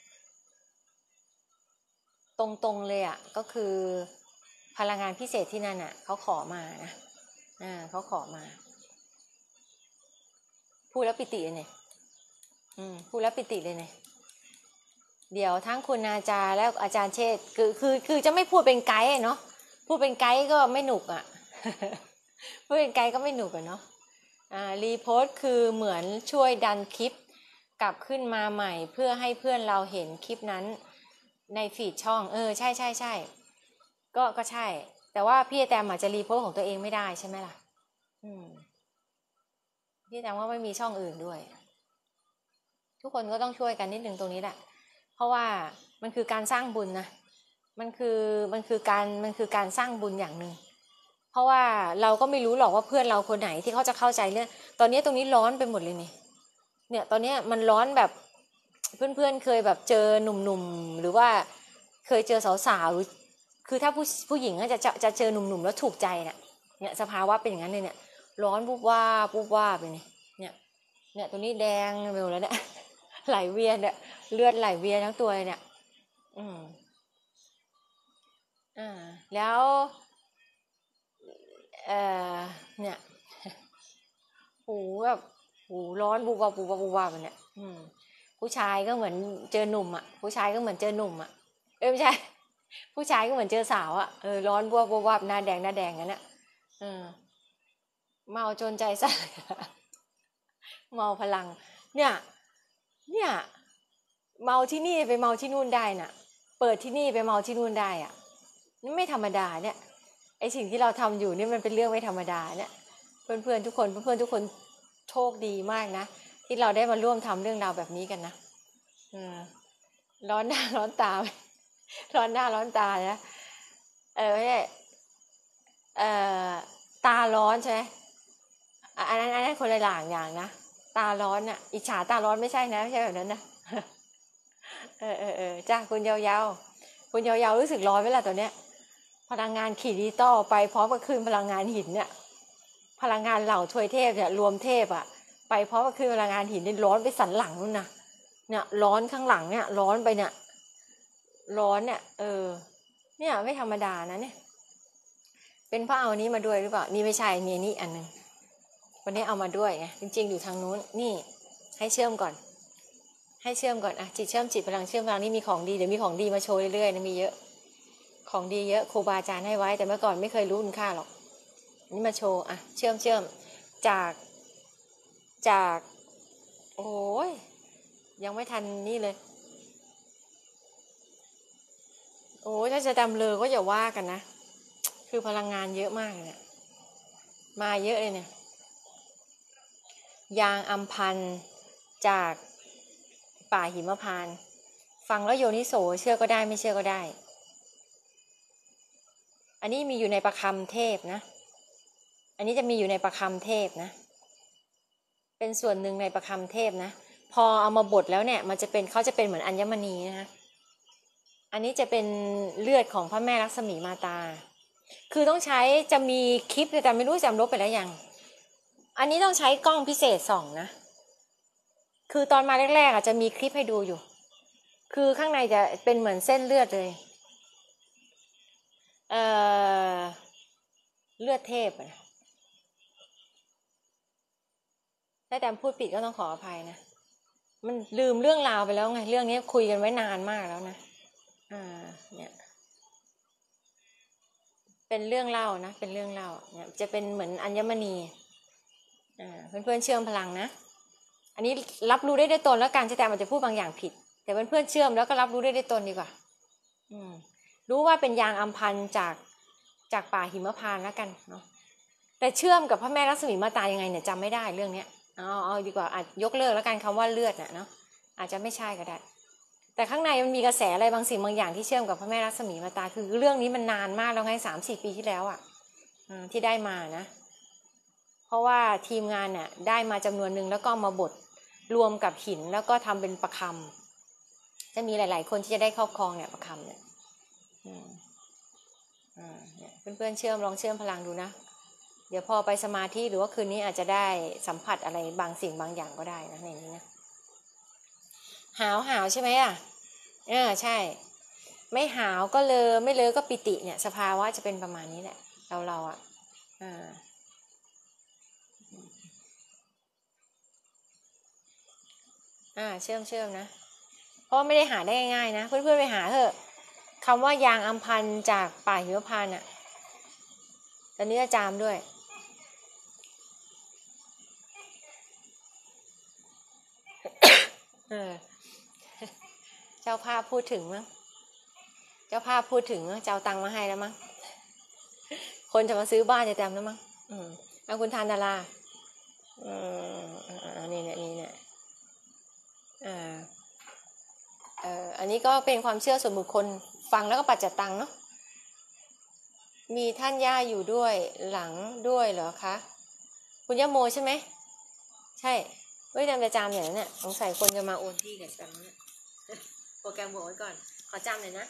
ตรงๆเลยอ่ะก็คือพลังงานพิเศษที่นั่นอ่ะเขาขอมานะอ่าเขาขอมาพูดแล้วปิติเลยเนี่ยอืมพูดแล้วปิติเลยเนี่ยเดี๋ยวทั้งคุณอาจารย์แล้วอาจารย์เชษคือคือคือจะไม่พูดเป็นไกด์เนาะพูดเป็นไกด์ก็ไม่หนุกอ่ะ พูดเป็นไกด์ก็ไม่หนุกอ่ะเนาะอ่ารีโพสต์คือเหมือนช่วยดันคลิปกลับขึ้นมาใหม่เพื่อให้เพื่อนเราเห็นคลิปนั้นในฟีดช่องเออใช่ใช่ใช่ก็ก็ใช่แต่ว่าพี่แตมอาจจะรีโพสต์ของตัวเองไม่ได้ใช่ไหมล่ะอืมพี่แตมว่าไม่มีช่องอื่นด้วยทุกคนก็ต้องช่วยกันนิดนึงตรงนี้แหละเพราะว่ามันคือการสร้างบุญนะมันคือมันคือการมันคือการสร้างบุญอย่างหนึ่งเพราะว่าเราก็ไม่รู้หรอกว่าเพื่อนเราคนไหนที่เขาจะเข้าใจเรื่องตอนนี้ตรงนี้ร้อนไปหมดเลยนี่เนี่ยตอนนี้มันร้อนแบบเพื่อนๆเคยแบบเจอหนุ่มๆหรือว่าเคยเจอสาวๆหรือคือถ้าผู้ผู้หญิงจะจะจะเจอหนุ่มๆแล้วถูกใจน่ะเนี่ยสภาวะเป็นอย่างนั้นเลยเนี่ยร้อนปุ๊บว่าปุ๊บว่าไปนี่เนี่ยเนี่ยตรงนี้แดงไปหมดแล้วเนี่ยไหลเวียนเนี่ยเลือดไหลเวียนทั้งตัวเลยเนี่ยอืมอ่าแล้วเอ่อเนี่ยหูแบบหูร้อนบูบวาบูบวาบูบวาแบบเนี่ยอืมผู้ชายก็เหมือนเจอหนุ่มอ่ะผู้ชายก็เหมือนเจอหนุ่มอ่ะเอ้ยไม่ใช่ผู้ชายก็เหมือนเจอสาวอ่ะเออร้อนบัวบัวบหน้าแดงหน้าแดงกันน่ะเออเมาจนใจสั่นเมาพลังเนี่ยเนี่ยเมาที่นี่ไปเมาที่นู่นได้น่ะเปิดที่นี่ไปเมาที่นู่นได้อ่ะนี่ไม่ธรรมดาเนี่ยไอสิ่งที่เราทำอยู่นี่มันเป็นเรื่องไม่ธรรมดาเนี่ยเพื่อนๆทุกคนเพื่อนๆทุกคนโชคดีมากนะที่เราได้มาร่วมทำเรื่องราวแบบนี้กันนะอืมร้อนหน้าร้อนตาร้อนหน้าร้อนตานะเออไม่ใช่เอ่อตาร้อนใช่ไหมอันนั้นอันนั้นคนละอย่างอย่างนะตาร้อนน่ะอิจฉาตาร้อนไม่ใช่นะไม่ใช่แบบนั้นนะเออเออเออจ้าคุณยาวๆคุณยาวๆรู้สึกร้อนไหมล่ะตัวเนี้ยพลังงานขีดดิจิตอลไปพร้อมกับคืนพลังงานหินเนี่ยพลังงานเหล่าทวยเทพเนี่ยรวมเทพอะไปพร้อมกับคืนพลังงานหินนี่ร้อนไปสันหลังนู่นนะเนี่ยร้อนข้างหลังเนี่ยร้อนไปเนี่ยร้อนเนี่ยเออเนี่ยไม่ธรรมดานะเนี่ยเป็นเพราะเอาอันนี้มาด้วยหรือเปล่านี่ไม่ใช่มีนี่อันนึงวันนี้เอามาด้วยไงจริงๆอยู่ทางนู้นนี่ให้เชื่อมก่อนให้เชื่อมก่อนอ่ะจิตเชื่อมจิตพลังเชื่อมพลังนี่มีของดีเดี๋ยวมีของดีมาโชว์เรื่อยๆนะมีเยอะของดีเยอะครูบาอาจารย์ให้ไว้แต่เมื่อก่อนไม่เคยรู้คุณค่าหรอกนี่มาโชว์อ่ะเชื่อมเชื่อมจากจากโอ้ยยังไม่ทันนี่เลยโอ้ยถ้าจะดำเลอก็อย่าว่ากันนะคือพลังงานเยอะมากเลยเนี่ยมาเยอะเลยเนี่ยยางอัมพันธ์จากป่าหิมพานต์ฟังแล้วโยนิโสเชื่อก็ได้ไม่เชื่อก็ได้อันนี้มีอยู่ในประคำเทพนะอันนี้จะมีอยู่ในประคำเทพนะเป็นส่วนหนึ่งในประคำเทพนะพอเอามาบดแล้วเนี่ยมันจะเป็นเขาจะเป็นเหมือนอัญมณีนะอันนี้จะเป็นเลือดของพระแม่ลักษมีมาตาคือต้องใช้จะมีคลิปแต่ไม่รู้จำลบไปแล้วยังอันนี้ต้องใช้กล้องพิเศษส่องนะคือตอนมาแรกๆอาจจะมีคลิปให้ดูอยู่คือข้างในจะเป็นเหมือนเส้นเลือดเลยเอ่อเลือดเทพนะถ้าแต่พูดผิดก็ต้องขออภัยนะมันลืมเรื่องราวไปแล้วไงเรื่องนี้คุยกันไว้นานมากแล้วนะอ่าเนี่ยเป็นเรื่องเล่านะเป็นเรื่องเล่าเนี่ยจะเป็นเหมือนอัญมณีอ่าเพื่อนๆเชื่อมพลังนะอันนี้รับรู้ได้ด้วยตนแล้วการจะแต่มันจะพูดบางอย่างผิดแต่เพื่อนๆเชื่อมแล้วก็รับรู้ได้ด้วยตนดีกว่าอืมรู้ว่าเป็นยางอัมพันธ์จากจากป่าหิมพานต์แล้วกันเนาะแต่เชื่อมกับพระแม่ลักษมีมาตายังไงเนี่ยจำไม่ได้เรื่องเนี้ยเอาเอาดีกว่าอาจยกเลิกแล้วกันคำว่าเลือดน่ะเนาะอาจจะไม่ใช่ก็ได้แต่ข้างในมันมีกระแสอะไรบางสิ่งบางอย่างที่เชื่อมกับพระแม่ลักษมีมาตาคือเรื่องนี้มันนานมากแล้วไงสามสี่ปีที่แล้วอ่ะที่ได้มานะเพราะว่าทีมงานเนี่ยได้มาจำนวนหนึ่งแล้วก็มาบดรวมกับหินแล้วก็ทำเป็นประคำจะมีหลายๆคนที่จะได้ครอบครองเนี่ยประคำเนี่ยเพื่อนๆเชื่อมลองเชื่อมพลังดูนะเดี๋ยวพอไปสมาธิหรือว่าคืนนี้อาจจะได้สัมผัสอะไรบางสิ่งบางอย่างก็ได้นะในนี้นะหาวหาวใช่ไหมอ่ะเออใช่ไม่หาวก็เลอไม่เลอก็ปิติเนี่ยสภาวะจะเป็นประมาณนี้แหละเราเราอ่ะอ่าอ่าเชื่อมเชื่อมนะเพราะไม่ได้หาได้ง่ายๆนะเพื่อนๆไปหาเถอะคำว่ายางอัมพันธ์จากป่าหิมพานต์อ่ะตอนนี้จะจามด้วยเออเจ้าภาพพูดถึงมั้งเจ้าภาพพูดถึงเจ้าตังมาให้แล้วมั้งคนจะมาซื้อบ้านจะจำแล้วมั้งอืมเอาคุณทานดาราอืมอันนี้เนี่ยนี่เนี่ยอ่าเอ่ออันนี้ก็เป็นความเชื่อส่วนบุคคลฟังแล้วก็ปัจจตังเนาะมีท่านย่าอยู่ด้วยหลังด้วยเหรอคะคุณย่าโมใช่ไหมใช่เฮ้ยจำจะจำอย่างนั้นเนี่ยสงสัยคนจะมาโอนที่กับจำเนี่ยโปรแกรมบอกไว้ก่อนขอจำหน่อยนะ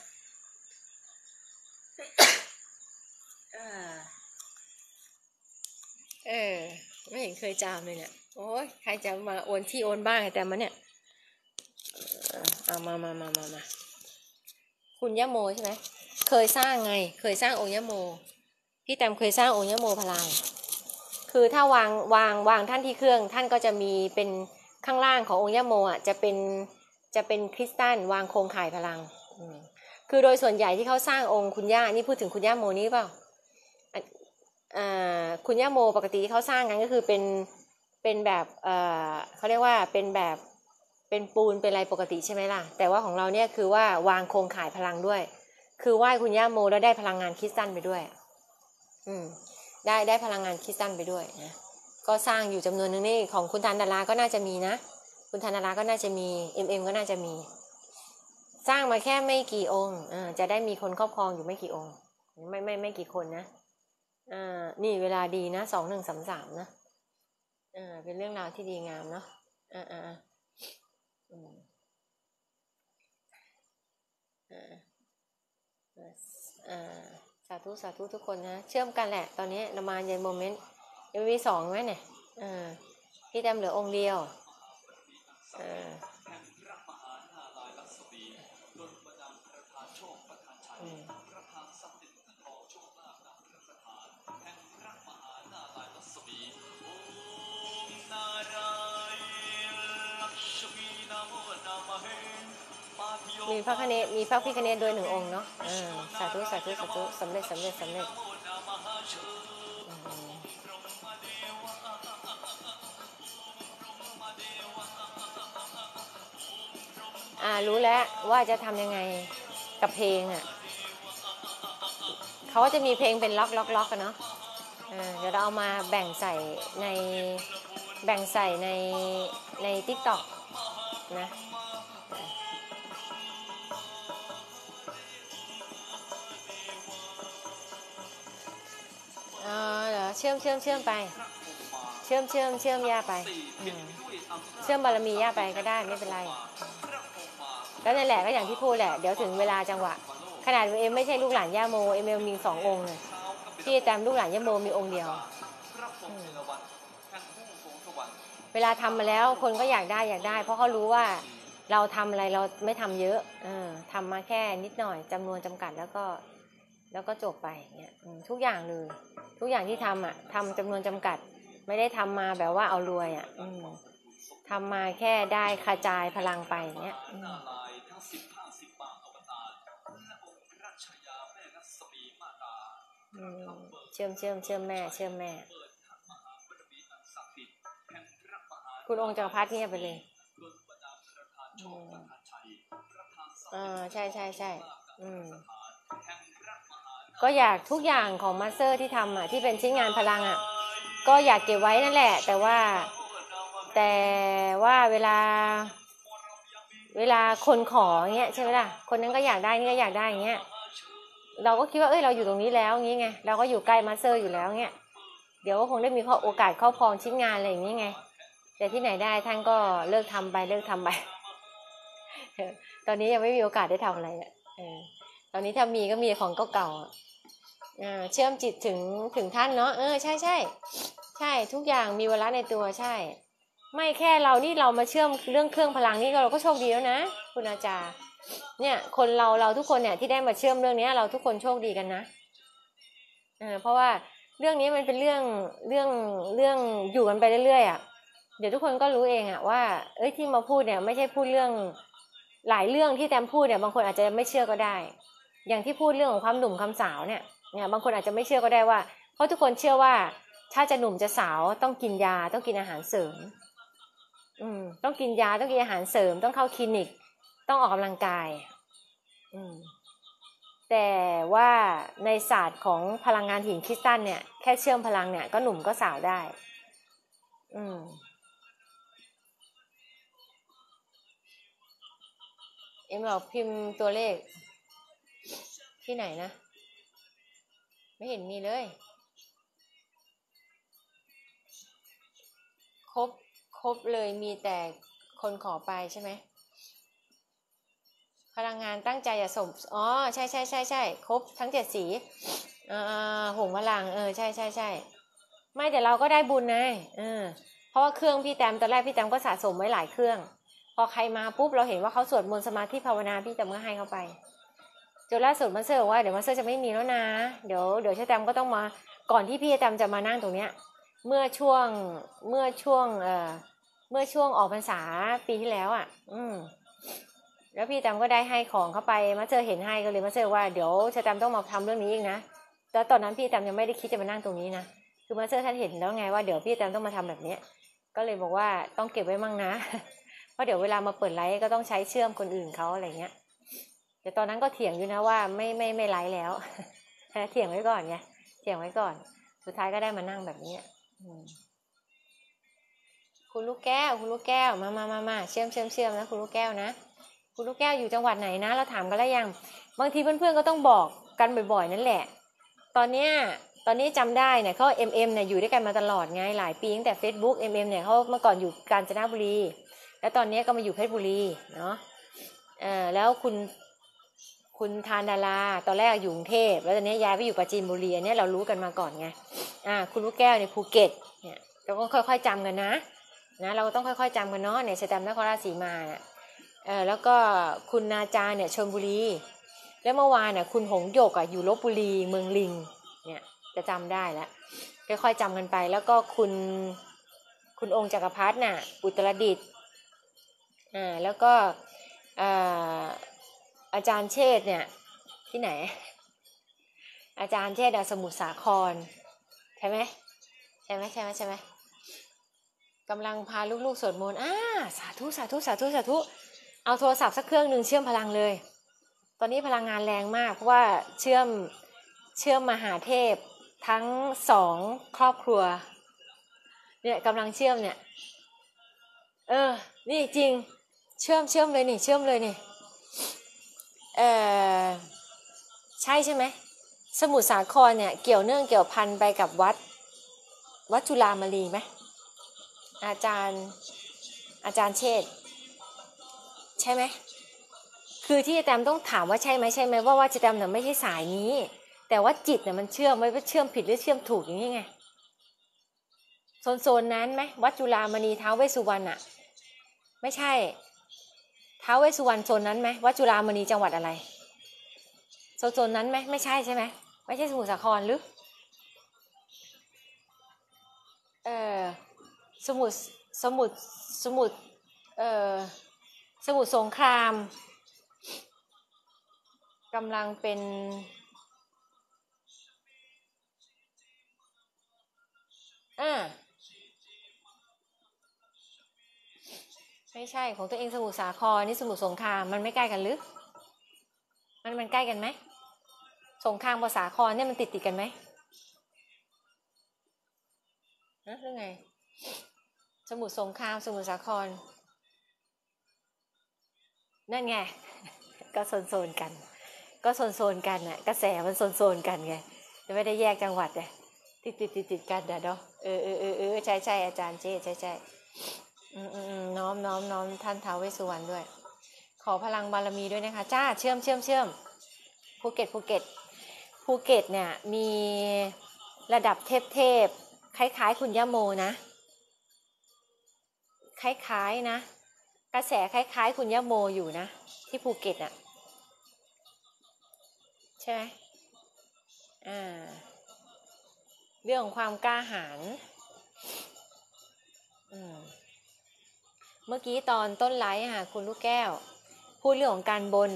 เออเออไม่เห็นเคยจำเลยเนี่ยโอ้ยใครจะมาโอนที่โอนบ้างแต่มันเนี่ยเอามามามามามาคุณย่าโมใช่ไหมเคยสร้างไงเคยสร้างองค์ย่าโมพี่แตมเคยสร้างองค์ย่าโมพลังคือถ้าวางวางวางท่านที่เครื่องท่านก็จะมีเป็นข้างล่างขององค์ย่าโมอ่ะจะเป็นจะเป็นคริสตัลวางโครงข่ายพลังคือโดยส่วนใหญ่ที่เขาสร้างองค์คุณย่านี่พูดถึงคุณย่าโมนี่เปล่าคุณย่าโมปกติที่เขาสร้างกันก็คือเป็นเป็นแบบเอ่อเขาเรียกว่าเป็นแบบเป็นปูนเป็นอะไรปกติใช่ไหมล่ะแต่ว่าของเราเนี่ยคือว่าวางโครงข่ายพลังด้วยคือไหว้คุณย่าโมแล้วได้พลังงานคริสตัลไปด้วยอืมได้ได้พลังงานคริสตัลไปด้วยนะก็สร้างอยู่จำนวนนึงนี่ของคุณธันดาราก็น่าจะมีนะคุณธันดาราก็น่าจะมีเอ็มเอ็มก็น่าจะมีสร้างมาแค่ไม่กี่องค์อ่าจะได้มีคนครอบครองอยู่ไม่กี่องค์ไม่ไม่ไม่กี่คนนะอ่านี่เวลาดีนะสองหนึ่งสามสามนะอ่าเป็นเรื่องราวที่ดีงามเนาะอ่าอ่าอืมอ่าอ่าสาธุสาธุทุกคนนะเชื่อมกันแหละตอนนี้เรามาเย็นโมเมนต์ยังมีสองไหมเนี่ยอ่าพี่แต้มเหลือองค์เดียวอ่าอืมมีพระคเนศมีพระพิฆเนศด้วยหนึ่งองค์เนาะอ่าสาธุสาธุสาธุสำเร็จสำเร็จสำเร็จอ่ารู้แล้วว่าจะทำยังไงกับเพลงอ่ะเขาจะมีเพลงเป็นล็อกล็อกล็อกกันเนาะอ่าเดี๋ยวเราเอามาแบ่งใส่ในแบ่งใส่ในใน ติ๊กต็อก นะเออเดี๋ยวเชื่อมเชื่อมเชื่อมไปเชื่อมเชื่อมเชื่อมย่าไปสี่อืปิดมด้วยอำนาจเชื่อมบารมีย่าไปก็ได้ไม่เป็นไร ก็นั่นแหละก็อย่างที่พูดแหละเดี๋ยวถึงเวลาจังหวะ ขนาดเอ็มไม่ใช่ลูกหลานย่าโมเอ็มมีสององค์เลยที่ตามลูกหลานย่าโมมีองค์เดียวพระพรหมเทวันแห่งผู้ทรงสวรรค์เวลาทำมาแล้วคนก็อยากได้อยากได้ เพราะเขารู้ว่าเราทำอะไรเราไม่ทำเยอะเออทำมาแค่นิดหน่อยจำนวนจำกัดแล้วก็ แล้วก็จบไปเนี่ยอืมทุกอย่างเลยทุกอย่างที่ทำอ่ะทำจำนวนจำกัด ไม่ได้ทำมาแบบว่าเอารวยอ่ะอืมทำมาแค่ได้กระจายพลังไปเนี่ยอืมนาลายณ์ทั้งสิบห้าสิบปางอวตารและองค์พระชายาแม่รัศมีมาตาอืมเชื่อมเชื่อมเชื่อมแม่เชื่อมแม่เปิดทางมหาบารมีอันศักดิ์สิทธิ์แห่งพระมหาคุณองค์จักรพรรดิเนี่ยไปเลยโดนบันดาลประธานโชคประธานชัยประธานสเออใช่ใช่ใช่อืมแห่งพระมหาก็อยากทุกอย่างของมาสเตอร์ที่ทำอ่ะที่เป็นชิ้นงานพลังอ่ะก็อยากเก็บไว้นั่นแหละ แต่ว่า แต่ว่าเวลา เวลาคนขอเงี้ยใช่ไหมล่ะคนนั้นก็อยากได้นี่ก็อยากได้อย่างเงี้ยเราก็คิดว่าเอ้ยเราอยู่ตรงนี้แล้วงี้ไงเราก็อยู่ใกล้มาสเตอร์อยู่แล้วเงี้ยเดี๋ยวก็คงได้มีโอกาสครอบครองชิ้นงานอะไรอย่างงี้ไงแต่ที่ไหนได้ท่านก็เลิกทำไปเลิกทำไป ตอนนี้ยังไม่มีโอกาสได้ทำอะไรอ่ะเออตอนนี้ถ้ามีก็มีของเก่าๆอ่ะอ่าเชื่อมจิตถึงถึงท่านเนาะเออใช่ใช่ใช่ทุกอย่างมีวาระในตัวใช่ไม่แค่เรานี่เรามาเชื่อมเรื่องเครื่องพลังนี่เราก็โชคดีแล้วนะคุณอาจารย์เนี่ยคนเราเราทุกคนเนี่ยที่ได้มาเชื่อมเรื่องนี้เราทุกคนโชคดีกันนะเออเพราะว่าเรื่องนี้มันเป็นเรื่องเรื่องเรื่องอยู่กันไปเรื่อยๆอ่ะเดี๋ยวทุกคนก็รู้เองอ่ะว่าเอ้ยที่มาพูดเนี่ยไม่ใช่พูดเรื่องหลายเรื่องที่แตมพูดเนี่ยบางคนอาจจะไม่เชื่อก็ได้อย่างที่พูดเรื่องของความหนุ่มความสาวเนี่ยเนี่ยบางคนอาจจะไม่เชื่อก็ได้ว่าเพราะทุกคนเชื่อว่าถ้าจะหนุ่มจะสาวต้องกินยาต้องกินอาหารเสริมอืมต้องกินยาต้องกินอาหารเสริมต้องเข้าคลินิกต้องออกกำลังกายอืมแต่ว่าในศาสตร์ของพลังงานหินคริสตัลเนี่ยแค่เชื่อมพลังเนี่ยก็หนุ่มก็สาวได้อืมเอ็มบอกพิมพ์ตัวเลขที่ไหนนะไม่เห็นมีเลยครบครบเลยมีแต่คนขอไปใช่ไหมพลังงานตั้งใจจะส่งอ๋อใช่ใช่ใช่ใช่ครบทั้งเจ็ดสีอ่าหงพลังเออใช่ใช่ใช่ไม่แต่เราก็ได้บุญไงเออเพราะว่าเครื่องพี่แตมตอนแรกพี่แตมก็สะสมไว้หลายเครื่องพอใครมาปุ๊บเราเห็นว่าเขาสวดมนต์สมาธิภาวนาพี่แตมก็ให้เขาไปจนล่าสุดมาสเตอร์บอกว่าเดี๋ยวมาสเตอร์จะไม่มีแล้วนะเดี๋ยวเดี๋ยวเชแตมก็ต้องมาก่อนที่พี่แตมจะมานั่งตรงเนี้ยเมื่อช่วงเมื่อช่วงเอ่อเมื่อช่วงออกพรรษาปีที่แล้วอ่ะอืมแล้วพี่แตมก็ได้ให้ของเข้าไปมาสเตอร์เห็นให้ก็เลยมาสเตอร์ว่าเดี๋ยวเชแตมต้องมาทำเรื่องนี้อีกนะแล้วตอนนั้นพี่แตมยังไม่ได้คิดจะมานั่งตรงนี้นะคือมาสเตอร์ท่านเห็นแล้วไงว่าเดี๋ยวพี่แตมต้องมาทำแบบนี้ก็เลยบอกว่าต้องเก็บไว้มั่งนะ เพราะเดี๋ยวเวลามาเปิดไลฟ์ก็ต้องใช้เชื่อมคนอื่นเขาอะไรเงี้ยแต่ตอนนั้นก็เถียงอยู่นะว่าไม่ไม่ไม่ไลฟ์แล้ว เถียงไว้ก่อนไงเถียงไว้ก่อนสุดท้ายก็ได้มานั่งแบบนี้คุณลูกแก้วคุณลูกแก้วมามามามาเชื่อมเชื่อมเชื่อมนะคุณลูกแก้วนะคุณลูกแก้วอยู่จังหวัดไหนนะเราถามกันแล้วยังบางทีเพื่อนๆก็ต้องบอกกันบ่อยๆนั่นแหละตอนเนี้ยตอนนี้จำได้เนี่ยเขา เอ็ม เอ็ม เนี่ยอยู่ด้วยกันมาตลอดไงหลายปีตั้งแต่ Facebook เอ็ม เอ็ม เนี่ยเขาเมื่อก่อนอยู่กาญจนบุรีแล้วตอนนี้ก็มาอยู่เพชรบุรีเนาะเออแล้วคุณคุณทานดาราตอนแรกอยู่กรุงเทพแล้วตอนนี้ย้ายไปอยู่ปราจีนบุรีอันนี้เรารู้กันมาก่อนไงอ่าคุณลูกแก้วในภูเก็ตเนี่ยเราก็ค่อยๆจำกันนะนะเราก็ต้องค่อยๆจำกันเนาะเนี่ยสแตมป์นครราชสีมาเนี่ยเออแล้วก็คุณนาจาเนี่ยชลบุรีแล้วเมื่อวานเนี่ยคุณหงส์หยกอ่ะอยู่ลพบุรีเมืองลิงเนี่ยจะจำได้แล้วค่อยๆจำกันไปแล้วก็คุณคุณองค์จักรพรรดิน่ะอุตรดิตถ์อ่าแล้วก็อ่าอาจารย์เชษเนี่ยที่ไหนอาจารย์เชษสมุทรสาครใช่ไหมใช่ไหมใช่ไหมใช่ไหมกำลังพาลูกๆสวดมนต์อ่าสาธุสาธุสาธุสาธุเอาโทรศัพท์สักเครื่องหนึ่งเชื่อมพลังเลยตอนนี้พลังงานแรงมากเพราะว่าเชื่อมเชื่อมมหาเทพทั้งสองครอบครัวเนี่ยกำลังเชื่อมเนี่ยเออนี่จริงเชื่อมเชื่อมเลยนี่เชื่อมเลยนี่เออใช่ใช่ไหมสมุทรสาครเนี่ยเกี่ยวเนื่องเกี่ยวพันไปกับวัดวัดจุฬามณีไหมอาจารย์อาจารย์เชษฐ์ใช่ไหมคือที่อาจารย์ต้องถามว่าใช่ไหมใช่ไหมว่าว่าอาจารย์เนี่ยไม่ใช่สายนี้แต่ว่าจิตเนี่ยมันเชื่อมไว้ว่าเชื่อมผิดหรือเชื่อมถูกอย่างนี้ไงโซนโซนนั้นไหมวัดจุฬามณีท้าวเวสสุวรรณอะไม่ใช่ท้าวเวสสุวรรณโซนนั้นไหมวัดจุฬามณีจังหวัดอะไรโซนโซนนั้นไหมไม่ใช่ใช่ไหมไม่ใช่สมุทรสาครหรือเออสมุทรสมุทรสมุทรเออสมุทรสงครามกำลังเป็นอ่าไม่ใช่ของตัวเองสมุทรสาครนี่สมุทรสงครามมันไม่ใกล้กันหรือมันมันใกล้กันไหมสงครามกับสาครเนี่ยมันติดติดกันไหมนะหรือไงสมุทรสงครามสมุทรสาครนั่นไงก็โซนโซนกันก็โซนโซนกันน่ะกระแสมันโซนโซนกันไงจะไม่ได้แยกจังหวัดเลยติดติดติดติดกันเนาะเออเออเออเออใช่ใช่อาจารย์เจ๊ใช่ใช่อืมอืมน้อมน้อมน้อมท่านท้าวเวสสุวรรณด้วยขอพลังบารมีด้วยนะคะจ้าเชื่อมเชื่อมเชื่อมภูเก็ตภูเก็ตภูเก็ตเนี่ยมีระดับเทพเทพคล้ายๆคุณย่าโมนะคล้ายๆนะกระแสคล้ายๆคุณย่าโมอยู่นะที่ภูเก็ตอ่ะใช่ไหมอ่าเรื่องของความกล้าหาญอืมเมื่อกี้ตอนต้นไลฟ์ค่ะคุณลูกแก้วพูดเรื่องของการบน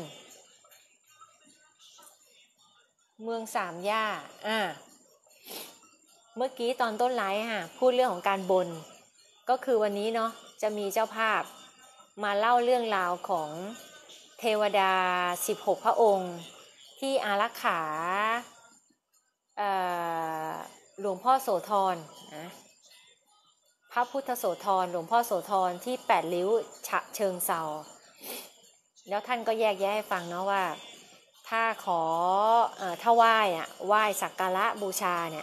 เมืองสามย่าอ่าเมื่อกี้ตอนต้นไลฟ์ค่ะพูดเรื่องของการบนก็คือวันนี้เนาะจะมีเจ้าภาพมาเล่าเรื่องราวของเทวดาสิบหกพระองค์ที่อารักขาหลวงพ่อโสธรนะพระพุทธโสธรหลวงพ่อโสธรที่แปดริ้วฉะเชิงเทราแล้วท่านก็แยกแยะให้ฟังเนาะว่าถ้าขอเอ่อถ้าไหว้อะไหว้สักการะบูชาเนี่ย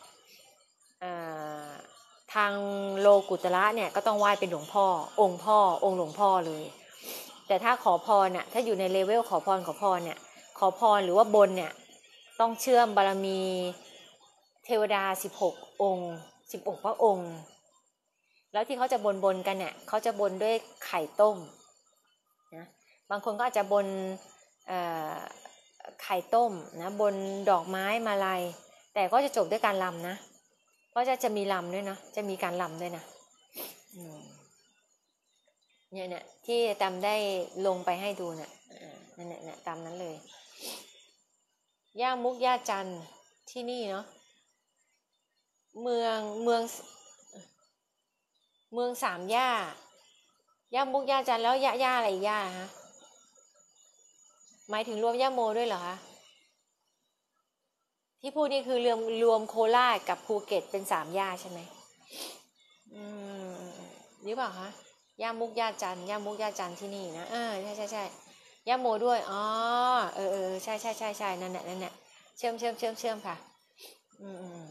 ทางโลกุตระเนี่ยก็ต้องไหว้เป็นหลวงพ่อองค์พ่อองค์หลวงพ่อเลยแต่ถ้าขอพรน่ะถ้าอยู่ในเลเวลขอพรขอพรเนี่ยขอพรหรือว่าบนเนี่ยต้องเชื่อมบารมีเทวดาสิบหกองค์สิบหกพระองค์แล้วที่เขาจะบนบนกันเนี่ยเขาจะบนด้วยไข่ต้มนะบางคนก็อาจจะบนไข่ต้มนะบนดอกไม้มาลัยแต่ก็จะจบด้วยการรำนะเพราะจะจะมีรำด้วยนะจะมีการรำด้วยนะเนี่ยเนี่ยที่ตามได้ลงไปให้ดูเนี่ยนั่นเนี่ยตามนั้นเลยย่ามุกย่าจันที่นี่เนาะเมืองเมืองเมืองสามย่าย่ามุกย่าจันแล้วย่าย่าอะไรย่าฮะหมายถึงรวมย่าโมด้วยเหรอคะที่พูดนี่คือรวมรวมโคราชกับภูเก็ตเป็นสามย่าใช่ไหมอืมหรือเปล่าคะย่ามุกย่าจันย่ามุกย่าจันที่นี่นะเออใช่ใช่ใช่ย่าโมด้วยอ๋อเออเออใช่ใช่ใช่ใช่นั่นแหละนั่นแหละเชื่อมเชื่อมเชื่อมเชื่อมค่ะอืมอืม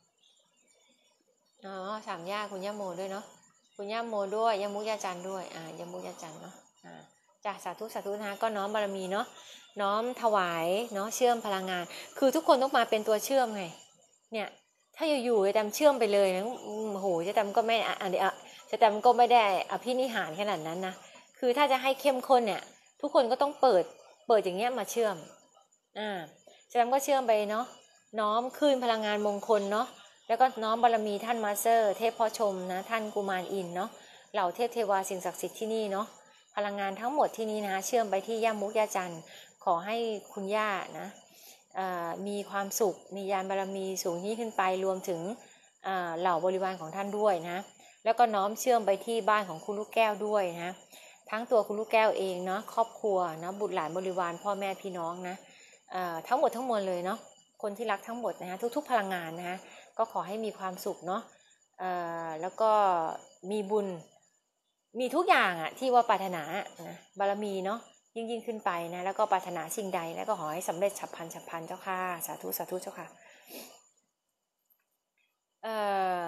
อ๋อสามย่าคุณย่าโมด้วยเนาะคุณย่าโมด้วยย่ามุกย่าจันด้วยอ่าย่ามุกย่าจันเนาะอ่าจ้ะสาธุสาธุนะคะก็น้อมบารมีเนาะน้อมถวายเนาะเชื่อมพลังงานคือทุกคนต้องมาเป็นตัวเชื่อมไงเนี่ยถ้าอยู่ๆจะทำเชื่อมไปเลยนะโอ้โหจะทำก็ไม่อ่ะอ่ะจะทำก็ไม่ได้อภินิหารขนาดนั้นนะคือถ้าจะให้เข้มข้นเนี่ยทุกคนก็ต้องเปิดเปิดอย่างเงี้ยมาเชื่อมอ่าจะทำก็เชื่อมไปเนาะน้อมคืนพลังงานมงคลเนาะแล้วก็น้อมบารมีท่านมาสเตอร์เทพพ่อชมนะท่านกุมารอินเนาะเหล่าเทพเทวาสิ่งศักดิ์สิทธิ์ที่นี่เนาะพลังงานทั้งหมดที่นี้นะเชื่อมไปที่ย่ามุกย่าจันขอให้คุณย่านะมีความสุขมีญาณบารมีสูงยิ่งขึ้นไปรวมถึงเหล่าบริวารของท่านด้วยนะแล้วก็น้อมเชื่อมไปที่บ้านของคุณลูกแก้วด้วยนะทั้งตัวคุณลูกแก้วเองเนาะครอบครัวนะบุตรหลานบริวารพ่อแม่พี่น้องนะทั้งหมดทั้งมวลเลยเนาะคนที่รักทั้งหมดนะฮะทุกๆพลังงานนะฮะก็ขอให้มีความสุขเนาะแล้วก็มีบุญมีทุกอย่างอะที่ว่าปรารถนานะบารมีเนาะยิ่งยิ่งขึ้นไปนะแล้วก็ปรารถนาสิ่งใดแล้วก็ขอให้สำเร็จฉับพลันฉับพลันเจ้าค่ะสาธุสาธุเจ้าค่ะเอ่อ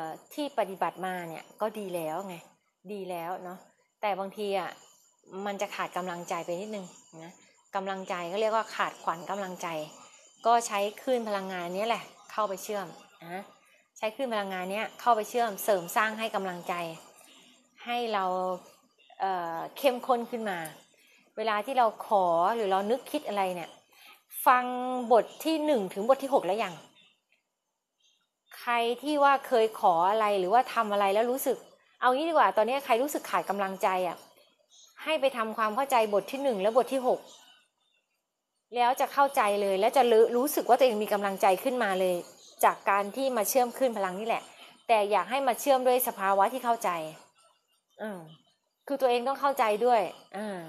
ที่ปฏิบัติมาเนี่ยก็ดีแล้วไงดีแล้วเนาะแต่บางทีอ่ะมันจะขาดกำลังใจไปนิดนึงนะกำลังใจก็เรียกว่าขาดขวัญกำลังใจก็ใช้คลื่นพลังงานนี้แหละเข้าไปเชื่อมนะใช้คลื่นพลังงานนี้เข้าไปเชื่อมเสริมสร้างให้กำลังใจให้เราเอ่อเข้มข้นขึ้นมาเวลาที่เราขอหรือเรานึกคิดอะไรเนี่ยฟังบทที่หนึ่งถึงบทที่หกแล้วยังใครที่ว่าเคยขออะไรหรือว่าทำอะไรแล้วรู้สึกเอางี้ดีกว่าตอนนี้ใครรู้สึกขาดกำลังใจอ่ะให้ไปทำความเข้าใจบทที่หนึ่งและบทที่หกแล้วจะเข้าใจเลยและจะรู้สึกว่าตัวเองมีกำลังใจขึ้นมาเลยจากการที่มาเชื่อมขึ้นพลังนี่แหละแต่อยากให้มาเชื่อมด้วยสภาวะที่เข้าใจอืมคือตัวเองต้องเข้าใจด้วยอ่า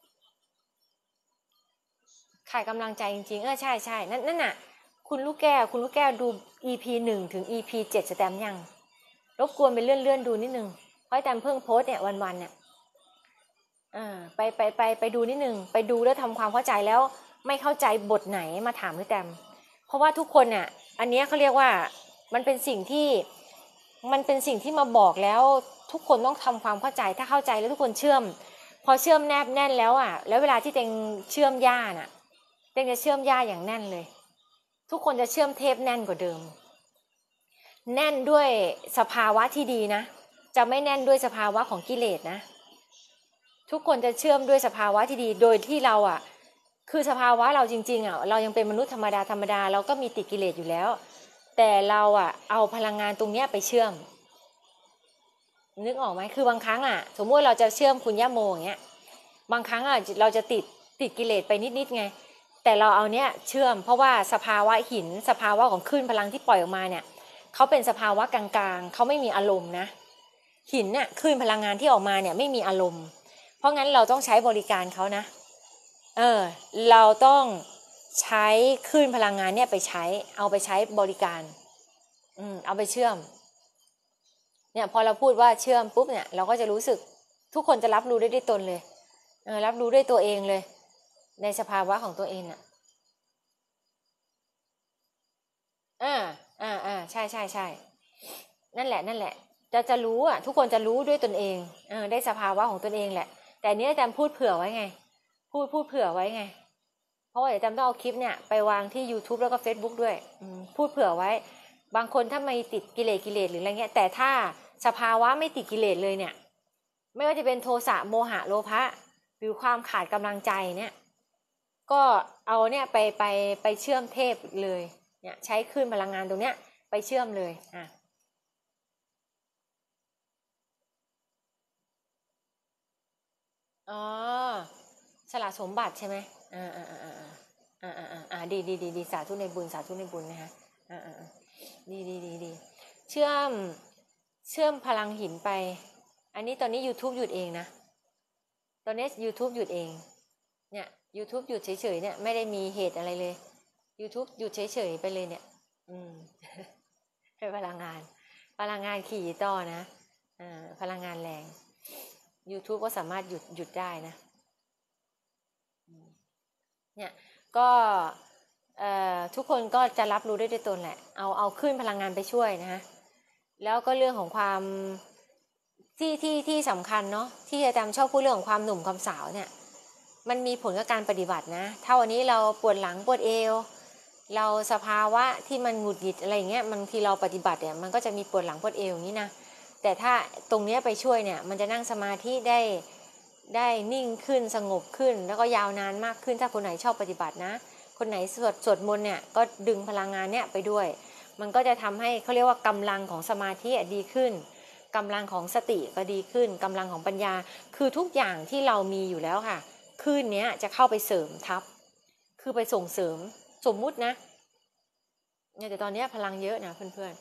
ขาดกำลังใจจริงๆเออใช่ใช่นั่นนั่นน่ะคุณลูกแก้วคุณลูกแก้วดู อี พี หนึ่งถึง อี พี เจ็ดสแตมป์ยังรบกวนไปเลื่อนเลื่อนดูนิดนึงเพราะแตมเพิ่งโพสเนี่ยวันๆเนี่ยอ่าไปไปไปไปดูนิดนึงไปดูแล้วทำความเข้าใจแล้วไม่เข้าใจบทไหนมาถามพี่แตมเพราะว่าทุกคนเนี่ยอันนี้เขาเรียกว่ามันเป็นสิ่งที่มันเป็นสิ่งที่มาบอกแล้วทุกคนต้องทำความเข้าใจถ้าเข้าใจแล้วทุกคนเชื่อมพอเชื่อมแนบแน่นแล้วอ่ะแล้วเวลาที่เต็งเชื่อมย่าน่ะเต็งจะเชื่อมย่าอย่างแน่นเลยทุกคนจะเชื่อมเทปแน่นกว่าเดิมแน่นด้วยสภาวะที่ดีนะจะไม่แน่นด้วยสภาวะของกิเลสนะทุกคนจะเชื่อมด้วยสภาวะที่ดีโดยที่เราอ่ะคือสภาวะเราจริงๆอ่ะเรายังเป็นมนุษย์ธรรมดาธรรมดาเราก็มีติดกิเลสอยู่แล้วแต่เราอ่ะเอาพลังงานตรงเนี้ยไปเชื่อมนึกออกไหมคือบางครั้งอ่ะสมมติเราจะเชื่อมคุณย่าโมอย่างเงี้ยบางครั้งอ่ะเราจะติดติดกิเลสไปนิดๆไงแต่เราเอาเนี้ยเชื่อมเพราะว่าสภาวะหินสภาวะของคลื่นพลังที่ปล่อยออกมาเนี่ยเขาเป็นสภาวะกลางๆเขาไม่มีอารมณ์นะหินเนี่ยคลื่นพลังงานที่ออกมาเนี่ยไม่มีอารมณ์เพราะงั้นเราต้องใช้บริการเขานะเออเราต้องใช้คลื่นพลังงานเนี่ยไปใช้เอาไปใช้บริการอืมเอาไปเชื่อมเนี่ยพอเราพูดว่าเชื่อมปุ๊บเนี่ยเราก็จะรู้สึกทุกคนจะรับรู้ได้ด้วยตนเลยเออรับรู้ด้วยตัวเองเลยในสภาวะของตัวเองอ่ะอ่าอ่าอ่าใช่ใช่ใช่นั่นแหละนั่นแหละจะจะรู้อ่ะทุกคนจะรู้ด้วยตนเองเออได้สภาวะของตนเองแหละแต่เนี้ยอาจารย์พูดเผื่อไว้ไงพูดพูดเผื่อไว้ไงเพราะว่าอาจารย์ต้องเอาคลิปเนี่ยไปวางที่ YouTube แล้วก็ Facebook ด้วยพูดเผื่อไว้บางคนถ้าไม่ติดกิเลสกิเลสหรืออะไรเงี้ยแต่ถ้าสภาวะไม่ติดกิเลสเลยเนี่ยไม่ว่าจะเป็นโทสะโมหะโลภะหรือความขาดกำลังใจเนี่ยก็เอาเนี่ยไปไปไปเชื่อมเทพเลยเนี่ยใช้คลื่นพลังงานตรงเนี้ยไปเชื่อมเลยอ่ะอ๋อสละสมบัติใช่ไหมอ่าอ่าอ่าอ่าอ่าอ่าอ่าดีดีดีดีสาธุในบุญสาธุในบุญนะคะอ่าอ่าดีดีดีดีเชื่อมเชื่อมพลังหินไปอันนี้ตอนนี้ YouTube หยุดเองนะตอนนี้ YouTube หยุดเองเนี่ย YouTube หยุดเฉยๆเนี่ยไม่ได้มีเหตุอะไรเลย YouTube หยุดเฉยๆไปเลยเนี่ยอืมเป็นพลังงานพลังงานขี่ต่อนะอ่าพลังงานแรง YouTube ก็สามารถหยุดหยุดได้นะเนี่ยก็ทุกคนก็จะรับรู้ได้ด้วยตนแหละเอาเอาขึ้นพลังงานไปช่วยนะฮะแล้วก็เรื่องของความที่ที่ที่สำคัญเนาะที่อาจารย์ชอบพูดเรื่องของความหนุ่มความสาวเนี่ยมันมีผลกับการปฏิบัตินะถ้าวันนี้เราปวดหลังปวดเอวเราสภาวะที่มันหงุดหงิดอะไรเงี้ยบางทีเราปฏิบัติเนี่ยมันก็จะมีปวดหลังปวดเอวอย่างนี้นะแต่ถ้าตรงนี้ไปช่วยเนี่ยมันจะนั่งสมาธิได้ได้นิ่งขึ้นสงบขึ้นแล้วก็ยาวนานมากขึ้นถ้าคนไหนชอบปฏิบัตินะคนไหนสวดสวดมนต์เนี่ยก็ดึงพลังงานเนี่ยไปด้วยมันก็จะทำให้เขาเรียกว่ากำลังของสมาธิดีขึ้นกำลังของสติก็ดีขึ้นกำลังของปัญญาคือทุกอย่างที่เรามีอยู่แล้วค่ะคลื่นนี้จะเข้าไปเสริมทับคือไปส่งเสริมสมมุตินะเนี่ยแต่ตอนนี้พลังเยอะนะเพื่อน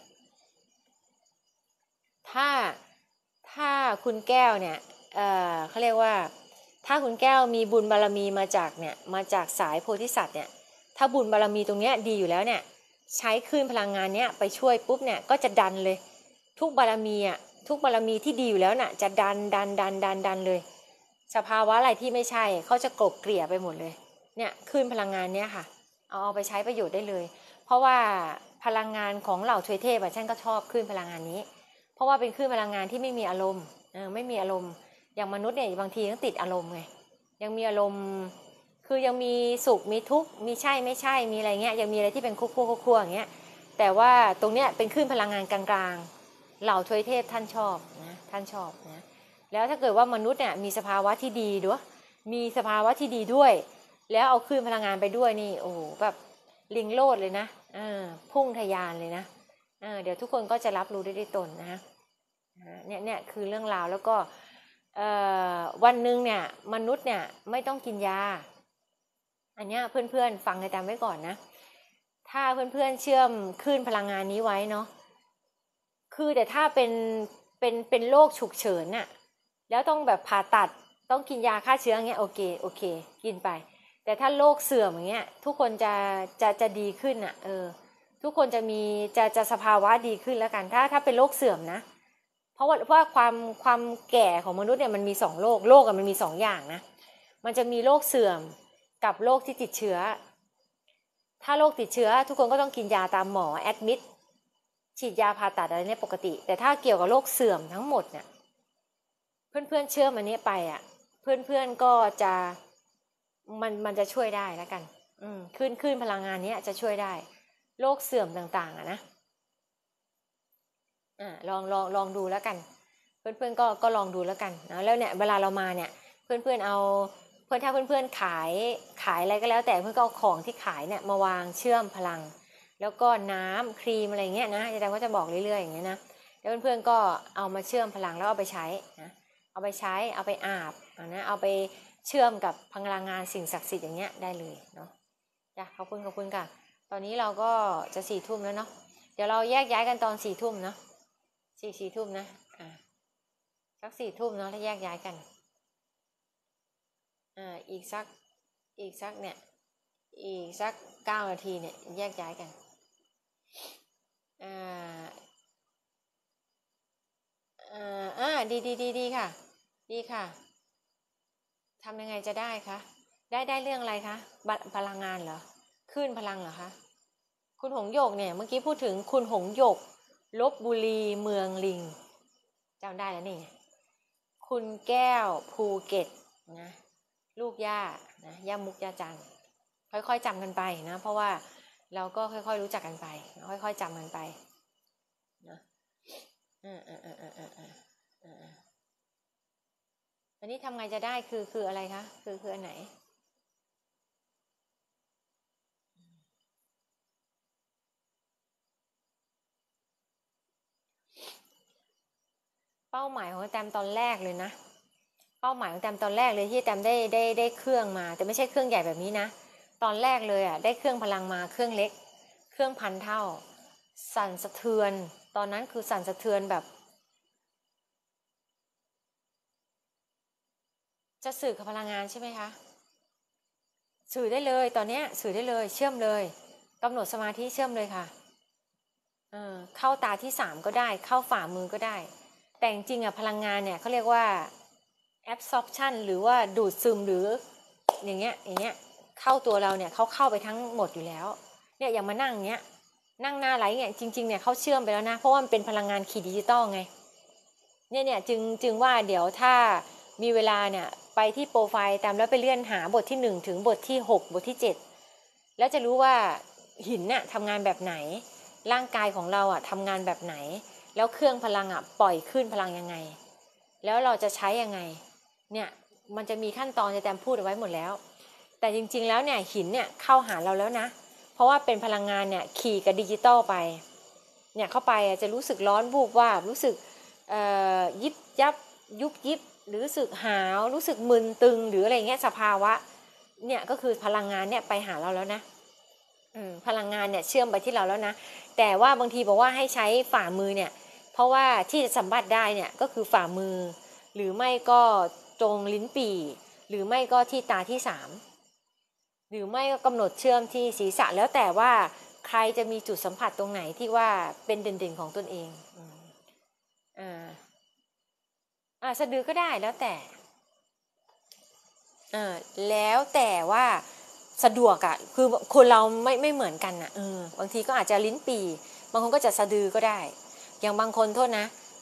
ๆถ้าถ้าคุณแก้วเนี่ยเอ่อเขาเรียกว่าถ้าคุณแก้วมีบุญบารมีมาจากเนี่ยมาจากสายโพธิสัตว์เนี่ยถ้าบุญบารมีตรงเนี้ยดีอยู่แล้วเนี่ยใช้คลื่นพลังงานเนี้ยไปช่วยปุ๊บเนี่ยก็จะดันเลยทุกบารมีอ่ะทุกบารมีที่ดีอยู่แล้วน่ะจะดันดันดันดันดันเลยสภาวะอะไรที่ไม่ใช่เขาจะกลบเกลี่ยไปหมดเลยเนี่ยคลื่นพลังงานเนี้ยค่ะเอาเอาไปใช้ประโยชน์ได้เลยเพราะว่าพลังงานของเหล่าทวยเทพอ่ะฉันก็ชอบคลื่นพลังงานนี้เพราะว่าเป็นคลื่นพลังงานที่ไม่มีอารมณ์เออไม่มีอารมณ์อย่างมนุษย์เนี่ยบางทีต้องติดอารมณ์ไงยังมีอารมณ์คือยังมีสุขมีทุกข์มีใช่ไม่ใช่มีอะไรเงี้ยยังมีอะไรที่เป็นคู่คู่คู่อย่างเงี้ยแต่ว่าตรงเนี้ยเป็นคลื่นพลังงานกลางๆเหล่าทวยเทพท่านชอบนะท่านชอบนะแล้วถ้าเกิดว่ามนุษย์เนี่ยมีสภาวะที่ดีด้วยมีสภาวะที่ดีด้วยแล้วเอาคลื่นพลังงานไปด้วยนี่โอ้โหแบบลิงโลดเลยนะเออพุ่งทะยานเลยนะเออเดี๋ยวทุกคนก็จะรับรู้ได้ด้วยตนนะเนี่ยเนี่ยคือเรื่องราวแล้วก็วันหนึ่งเนี่ยมนุษย์เนี่ยไม่ต้องกินยาอันเนี้ยเพื่อนๆฟังในตามไว้ก่อนนะถ้าเพื่อนๆเชื่อมคลื่นพลังงานนี้ไว้เนาะคือแต่ถ้าเป็นเป็นเป็นโรคฉุกเฉินน่ะแล้วต้องแบบผ่าตัดต้องกินยาฆ่าเชื้ออย่างเงี้ยโอเคโอเคกินไปแต่ถ้าโรคเสื่อมอย่างเงี้ยทุกคนจะจะจะดีขึ้นอ่ะเออทุกคนจะมีจะจะสภาวะดีขึ้นแล้วกันถ้าถ้าเป็นโรคเสื่อมนะเพราะว่าเพราะว่าความความแก่ของมนุษย์เนี่ยมันมีสองโรคโรคอะมันมีสองอย่างนะมันจะมีโรคเสื่อมกับโรคที่ติดเชื้อถ้าโรคติดเชื้อทุกคนก็ต้องกินยาตามหมอแอดมิดฉีดยาผ่าตัดอะไรเนี่ยปกติแต่ถ้าเกี่ยวกับโรคเสื่อมทั้งหมดเนี่ยเพื่อนๆเชื่อมันนี้ไปอ่ะเพื่อนๆก็จะมันมันจะช่วยได้แล้วกันอืมขึ้นขึ้นพลังงานนี้จะช่วยได้โรคเสื่อมต่างๆอ่ะนะอ่าลองลองลองดูแล้วกันเพื่อนๆก็ก็ลองดูแล้วกันนะแล้วเนี่ยเวลาเรามาเนี่ยเพื่อนๆเอาเพื่อนถ้าเพื่อนๆขายขายอะไรก็แล้วแต่เพื่อนก็เอาของที่ขายเนี่ยมาวางเชื่อมพลังแล้วก็น้ำครีมอะไรเงี้ยนะอาจารย์ก็จะบอกเรื่อยๆอย่างเงี้ยนะแล้วเพื่อนๆก็เอามาเชื่อมพลังแล้วเอาไปใช้นะเอาไปใช้เอาไปอาบนะเอาไปเชื่อมกับพลังงานสิ่งศักดิ์สิทธิ์อย่างเงี้ยได้เลยเนาะจ้ะขอบคุณขอบคุณค่ะตอนนี้เราก็จะสี่ทุ่มแล้วเนาะเดี๋ยวเราแยกย้ายกันตอนสี่ทุ่มเนาะสี่สี่ทุ่มนะอ่าสักสี่ทุ่มเนาะแล้วแยกย้ายกันอ่าอีกสักอีกสักเนี่ยอีกสักเก้านาทีเนี่ยแยกย้ายกันอ่าอ่าอ่าดีดีดีดีค่ะดีค่ะทำยังไงจะได้คะได้ได้เรื่องอะไรคะพลังงานเหรอคลื่นพลังเหรอคะคุณหงโยกเนี่ยเมื่อกี้พูดถึงคุณหงโยกลพบุรีเมืองลิงจำได้แล้วนี่คุณแก้วภูเก็ตนะลูกย่านะย่ามุกย่าจันค่อยๆจำกันไปนะเพราะว่าเราก็ค่อยๆรู้จักกันไปค่อยๆจำกันไปนะอ่าอ่าอ่าอ่าอ่าอ่าอันนี้ทำไงจะได้คือคืออะไรคะคือคืออันไหนเป้าหมายของแตมตอนแรกเลยนะเป้าหมายของแตมตอนแรกเลยที่แตมได้ได้ได้เครื่องมาแต่ไม่ใช่เครื่องใหญ่แบบนี้นะตอนแรกเลยอ่ะได้เครื่องพลังมาเครื่องเล็กเครื่องพันเท่าสั่นสะเทือนตอนนั้นคือสั่นสะเทือนแบบจะสื่อกับพลังงานใช่ไหมคะสื่อได้เลยตอนนี้สื่อได้เลยเชื่อมเลยกำหนดสมาธิเชื่อมเลยค่ะเออเข้าตาที่สามก็ได้เข้าฝ่ามือก็ได้แต่จริงๆอ่ะพลังงานเนี่ยเขาเรียกว่า absorption หรือว่าดูดซึมหรืออย่างเงี้ยอย่างเงี้ยเข้าตัวเราเนี่ยเขาเข้าไปทั้งหมดอยู่แล้วเนี่ยอย่างมานั่งเนี้ยนั่งหน้าไหลเนี่ยจริงๆเนี่ยเขาเชื่อมไปแล้วนะเพราะว่ามันเป็นพลังงานขีดดิจิตอลไงเนี่ยเนี่ยจึงจึงว่าเดี๋ยวถ้ามีเวลาเนี่ยไปที่โปรไฟล์ตามแล้วไปเลื่อนหาบทที่หนึ่งถึงบทที่หกบทที่เจ็ดแล้วจะรู้ว่าหินน่ะทำงานแบบไหนร่างกายของเราอ่ะทำงานแบบไหนแล้วเครื่องพลังอ่ะปล่อยขึ้นพลังยังไงแล้วเราจะใช้ยังไงเนี่ยมันจะมีขั้นตอนที่แตมพูดเอาไว้หมดแล้วแต่จริงๆแล้วเนี่ยหินเนี่ยเข้าหาเราแล้วนะเพราะว่าเป็นพลังงานเนี่ยขี่กับดิจิตอลไปเนี่ยเข้าไปจะรู้สึกร้อนบูบว่ารู้สึกยิบยับยุบยิบหรือรู้สึกหาวรู้สึกมึนตึงหรืออะไรเงี้ยสภาวะเนี่ยก็คือพลังงานเนี่ยไปหาเราแล้วนะพลังงานเนี่ยเชื่อมไปที่เราแล้วนะแต่ว่าบางทีบอกว่าให้ใช้ฝ่ามือเนี่ยเพราะว่าที่จะสัมผัสได้เนี่ยก็คือฝ่ามือหรือไม่ก็ตรงลิ้นปี่หรือไม่ก็ที่ตาที่สามหรือไม่ก็กำหนดเชื่อมที่ศีรษะแล้วแต่ว่าใครจะมีจุดสัมผัสตรงไหนที่ว่าเป็นเด่นๆของตนเองอ่าอ่าสะดือก็ได้แล้วแต่อ่าแล้วแต่ว่าสะดวกอ่ะคือคนเราไม่ไม่เหมือนกันอ่ะเออบางทีก็อาจจะลิ้นปี่บางคนก็จะสะดือก็ได้อย่างบางคนโทษนะ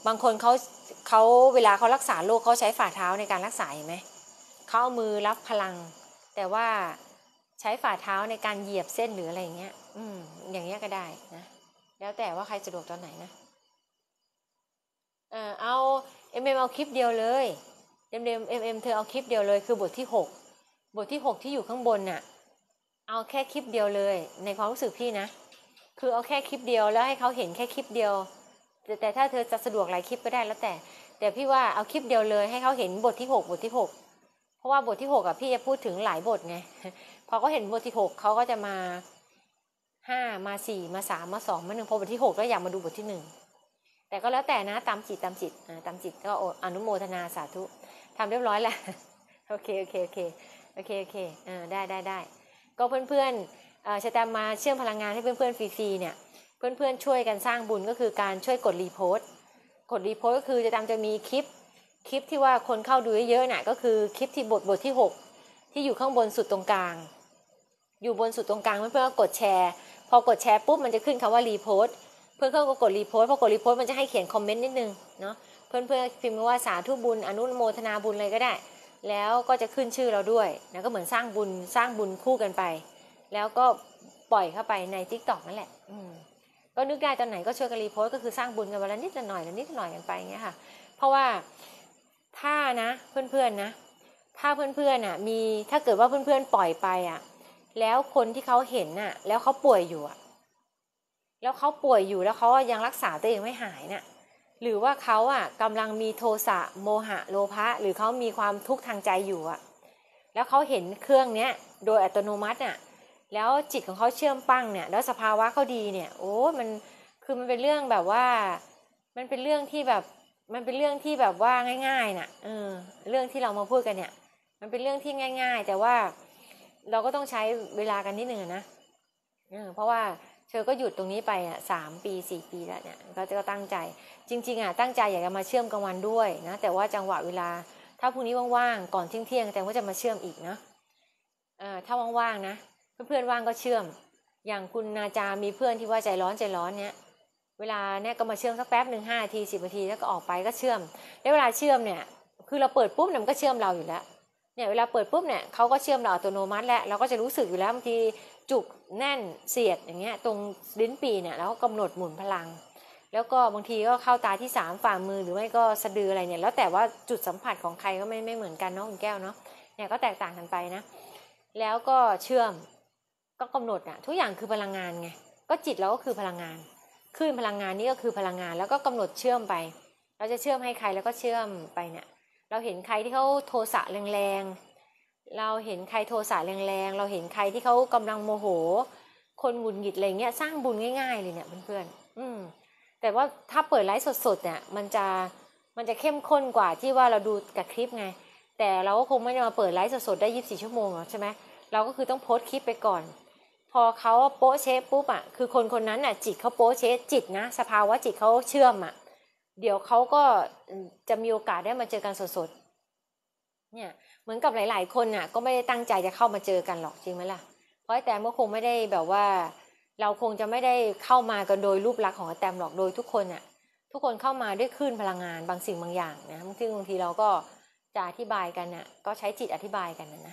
บางคนเขาเขาเวลาเขารักษาโรคเขาใช้ฝ่าเท้าในการรักษาเห็นไหมเขาเอามือรับพลังแต่ว่าใช้ฝ่าเท้าในการเหยียบเส้นหรืออะไรอย่างเงี้ยอืมอย่างเงี้ยก็ได้นะแล้วแต่ว่าใครสะดวกตอนไหนนะเออเอาเอ็มเอ็มเอาคลิปเดียวเลยเอ็มเอ็มเอ็มเอ็มเธอเอาคลิปเดียวเลยคือบทที่หกบทที่หกที่อยู่ข้างบนน่ะเอาแค่คลิปเดียวเลยในความรู้สึกพี่นะคือเอาแค่คลิปเดียวแล้วให้เขาเห็นแค่คลิปเดียวแต่แต่ถ้าเธอจะสะดวกหลายคลิปก็ได้แล้วแต่แต่พี่ว่าเอาคลิปเดียวเลยให้เขาเห็นบทที่หกบทที่หกเพราะว่าบทที่หกอ่ะพี่จะพูดถึงหลายบทไงพอเขาเห็นบทที่หกเขาก็จะมาห้ามาสี่มาสามมาสองมาหนึ่งพอบทที่หกแล้วอยากมาดูบทที่หนึ่งแต่ก็แล้วแต่นะตามจิตตามจิตตามจิตก็อนุโมทนาสาธุทำเรียบร้อยแล้วโอเคโอเคโอเคโอเคโอเคอ่าได้ได้ได้ก็เพื่อนเพื่อนชะตามาเชื่อมพลังงานให้เพื่อนเพื่อนฟรีๆเนี่ยเพื่อนเพื่อนช่วยกันสร้างบุญก็คือการช่วยกดรีโพสต์กดรีโพสต์ก็คือจะตามจะมีคลิปคลิปที่ว่าคนเข้าดูเยอะๆน่ะก็คือคลิปที่บทบทที่หกที่อยู่ข้างบนสุดตรงกลางอยู่บนสุดตรงกลางเพื่อนๆก็กดแชร์พอกดแชร์ปุ๊บมันจะขึ้นคำว่ารีโพสต์เพื่อนๆก็กดรีโพสต์พอกดรีโพสต์มันจะให้เขียนคอมเมนต์นิดนึงเนาะเพื่อนๆพิมพ์ว่าสาธุบุญอนุโมทนาบุญอะไรก็ได้แล้วก็จะขึ้นชื่อเราด้วยนะก็เหมือนสร้างบุญสร้างบุญคู่กันไปแล้วก็ปล่อยเข้าไปใน ติ๊กต็อก นั่นแหละอืมก็นึกได้ตอนไหนก็ช่วยกันรีโพสต์ก็คือสร้างบุญกันวันละนิดละหน่อยละนิดละหน่อยกันไปอย่างเงี้ยค่ะเพราะว่าถ้านะเพื่อนๆนะถ้าเพื่อนๆน่ะมีถ้าเกิดว่าเพื่อนๆปล่อยไปอ่ะแล้วคนที่เขาเห็นน่ะแล้วเขาป่วยอยู่อ่ะแล้วเขาป่วยอยู่แล้วเขายังรักษาตัวเองไม่หายน่ะหรือว่าเขาอ่ะกำลังมีโทสะโมหะโลภะหรือเขามีความทุกข์ทางใจอยู่อ่ะแล้วเขาเห็นเครื่องเนี้ยโดยอัตโนมัติน่ะแล้วจิตของเขาเชื่อมปั้งเนี่ยแล้วสภาวะเขาดีเนี่ยโอ้มันคือมันเป็นเรื่องแบบว่ามันเป็นเรื่องที่แบบมันเป็นเรื่องที่แบบว่าง่ายๆน่ะเออเรื่องที่เรามาพูดกันเนี่ยมันเป็นเรื่องที่ง่ายๆแต่ว่าเราก็ต้องใช้เวลากันนิดนึงนะเออเพราะว่าเธอก็หยุดตรงนี้ไปอ่ะสามปีสี่ปีแล้วเนี่ยก็จะตั้งใจจริงๆอ่ะตั้งใจอยากจะมาเชื่อมกลางวันด้วยนะแต่ว่าจังหวะเวลาถ้าพรุ่งนี้ว่างๆก่อนเที่ยงๆแต่ว่าจะมาเชื่อมอีกนะเออถ้าว่างๆนะเพื่อนๆว่างก็เชื่อมอย่างคุณนาจามีเพื่อนที่ว่าใจร้อนใจร้อนเนี่ยเวลาเนี่ยก็มาเชื่อมสักแป๊บหนึ่งห้านาทีสิบนาทีแล้วก็ออกไปก็เชื่อมแล้วเวลาเชื่อมเนี่ยคือเราเปิดปุ๊บเนี่ยมันก็เชื่อมเราอยู่แล้วเนี่ยเวลาเปิดปุ๊บเนี่ยเขาก็เชื่อมเราอัตโนมัติแล้วเราก็จะรู้สึกอยู่แล้วบางทีจุกแน่นเสียดอย่างเงี้ยตรงลิ้นปีเนี่ยแล้วก็กำหนดหมุนพลังแล้วก็บางทีก็เข้าตาที่สามฝ่ามือหรือไม่ก็สะดืออะไรเนี่ยแล้วแต่ว่าจุดสัมผัสของใครก็ไม่ไม่เหมือนกันเนาะคุณแก้วเนาะเนี่ยก็แตกต่างกันไปนะแล้วก็เชื่อมก็กำหนดอ่ะทุกอย่างคือพลังงานไงก็จิตเราก็คือพลังงานคลื่นพลังงานนี้ก็คือพลังงานแล้วก็กำหนดเชื่อมไปเราจะเชื่อมให้ใครแล้วก็เชื่อมไปเนี่ยเราเห็นใครที่เขาโทสะแรงๆเราเห็นใครโทสะแรงๆเราเห็นใครที่เขากำลังโมโหคนหงุดหงิดอะไรเงี้ยสร้างบุญง่ายๆเลยเนี่ยเพื่อนๆอืมแต่ว่าถ้าเปิดไลฟ์สดๆเนี่ยมันจะมันจะเข้มข้นกว่าที่ว่าเราดูกับคลิปไงแต่เราก็คงไม่ได้มาเปิดไลฟ์สดๆได้ยี่สิบสี่ชั่วโมงหรอกใช่ไหมเราก็คือต้องโพสต์คลิปไปก่อนพอเขาโป๊ะเชฟปุ๊บอ่ะคือคนคนนั้นอ่ะจิตเขาโป๊ะเชฟจิตนะสภาวะจิตเขาเชื่อมอ่ะเดี๋ยวเขาก็จะมีโอกาสได้มาเจอกันสดๆเนี่ยเหมือนกับหลายๆคนน่ะก็ไม่ได้ตั้งใจจะเข้ามาเจอกันหรอกจริงไหมล่ะเพราะแต่เมื่อคงไม่ได้แบบว่าเราคงจะไม่ได้เข้ามากันโดยรูปลักษณ์ของแตมหรอกโดยทุกคนน่ะทุกคนเข้ามาด้วยคลื่นพลังงานบางสิ่งบางอย่างนะบางทีบางทีเราก็จะอธิบายกันน่ะก็ใช้จิตอธิบายกันนะนะ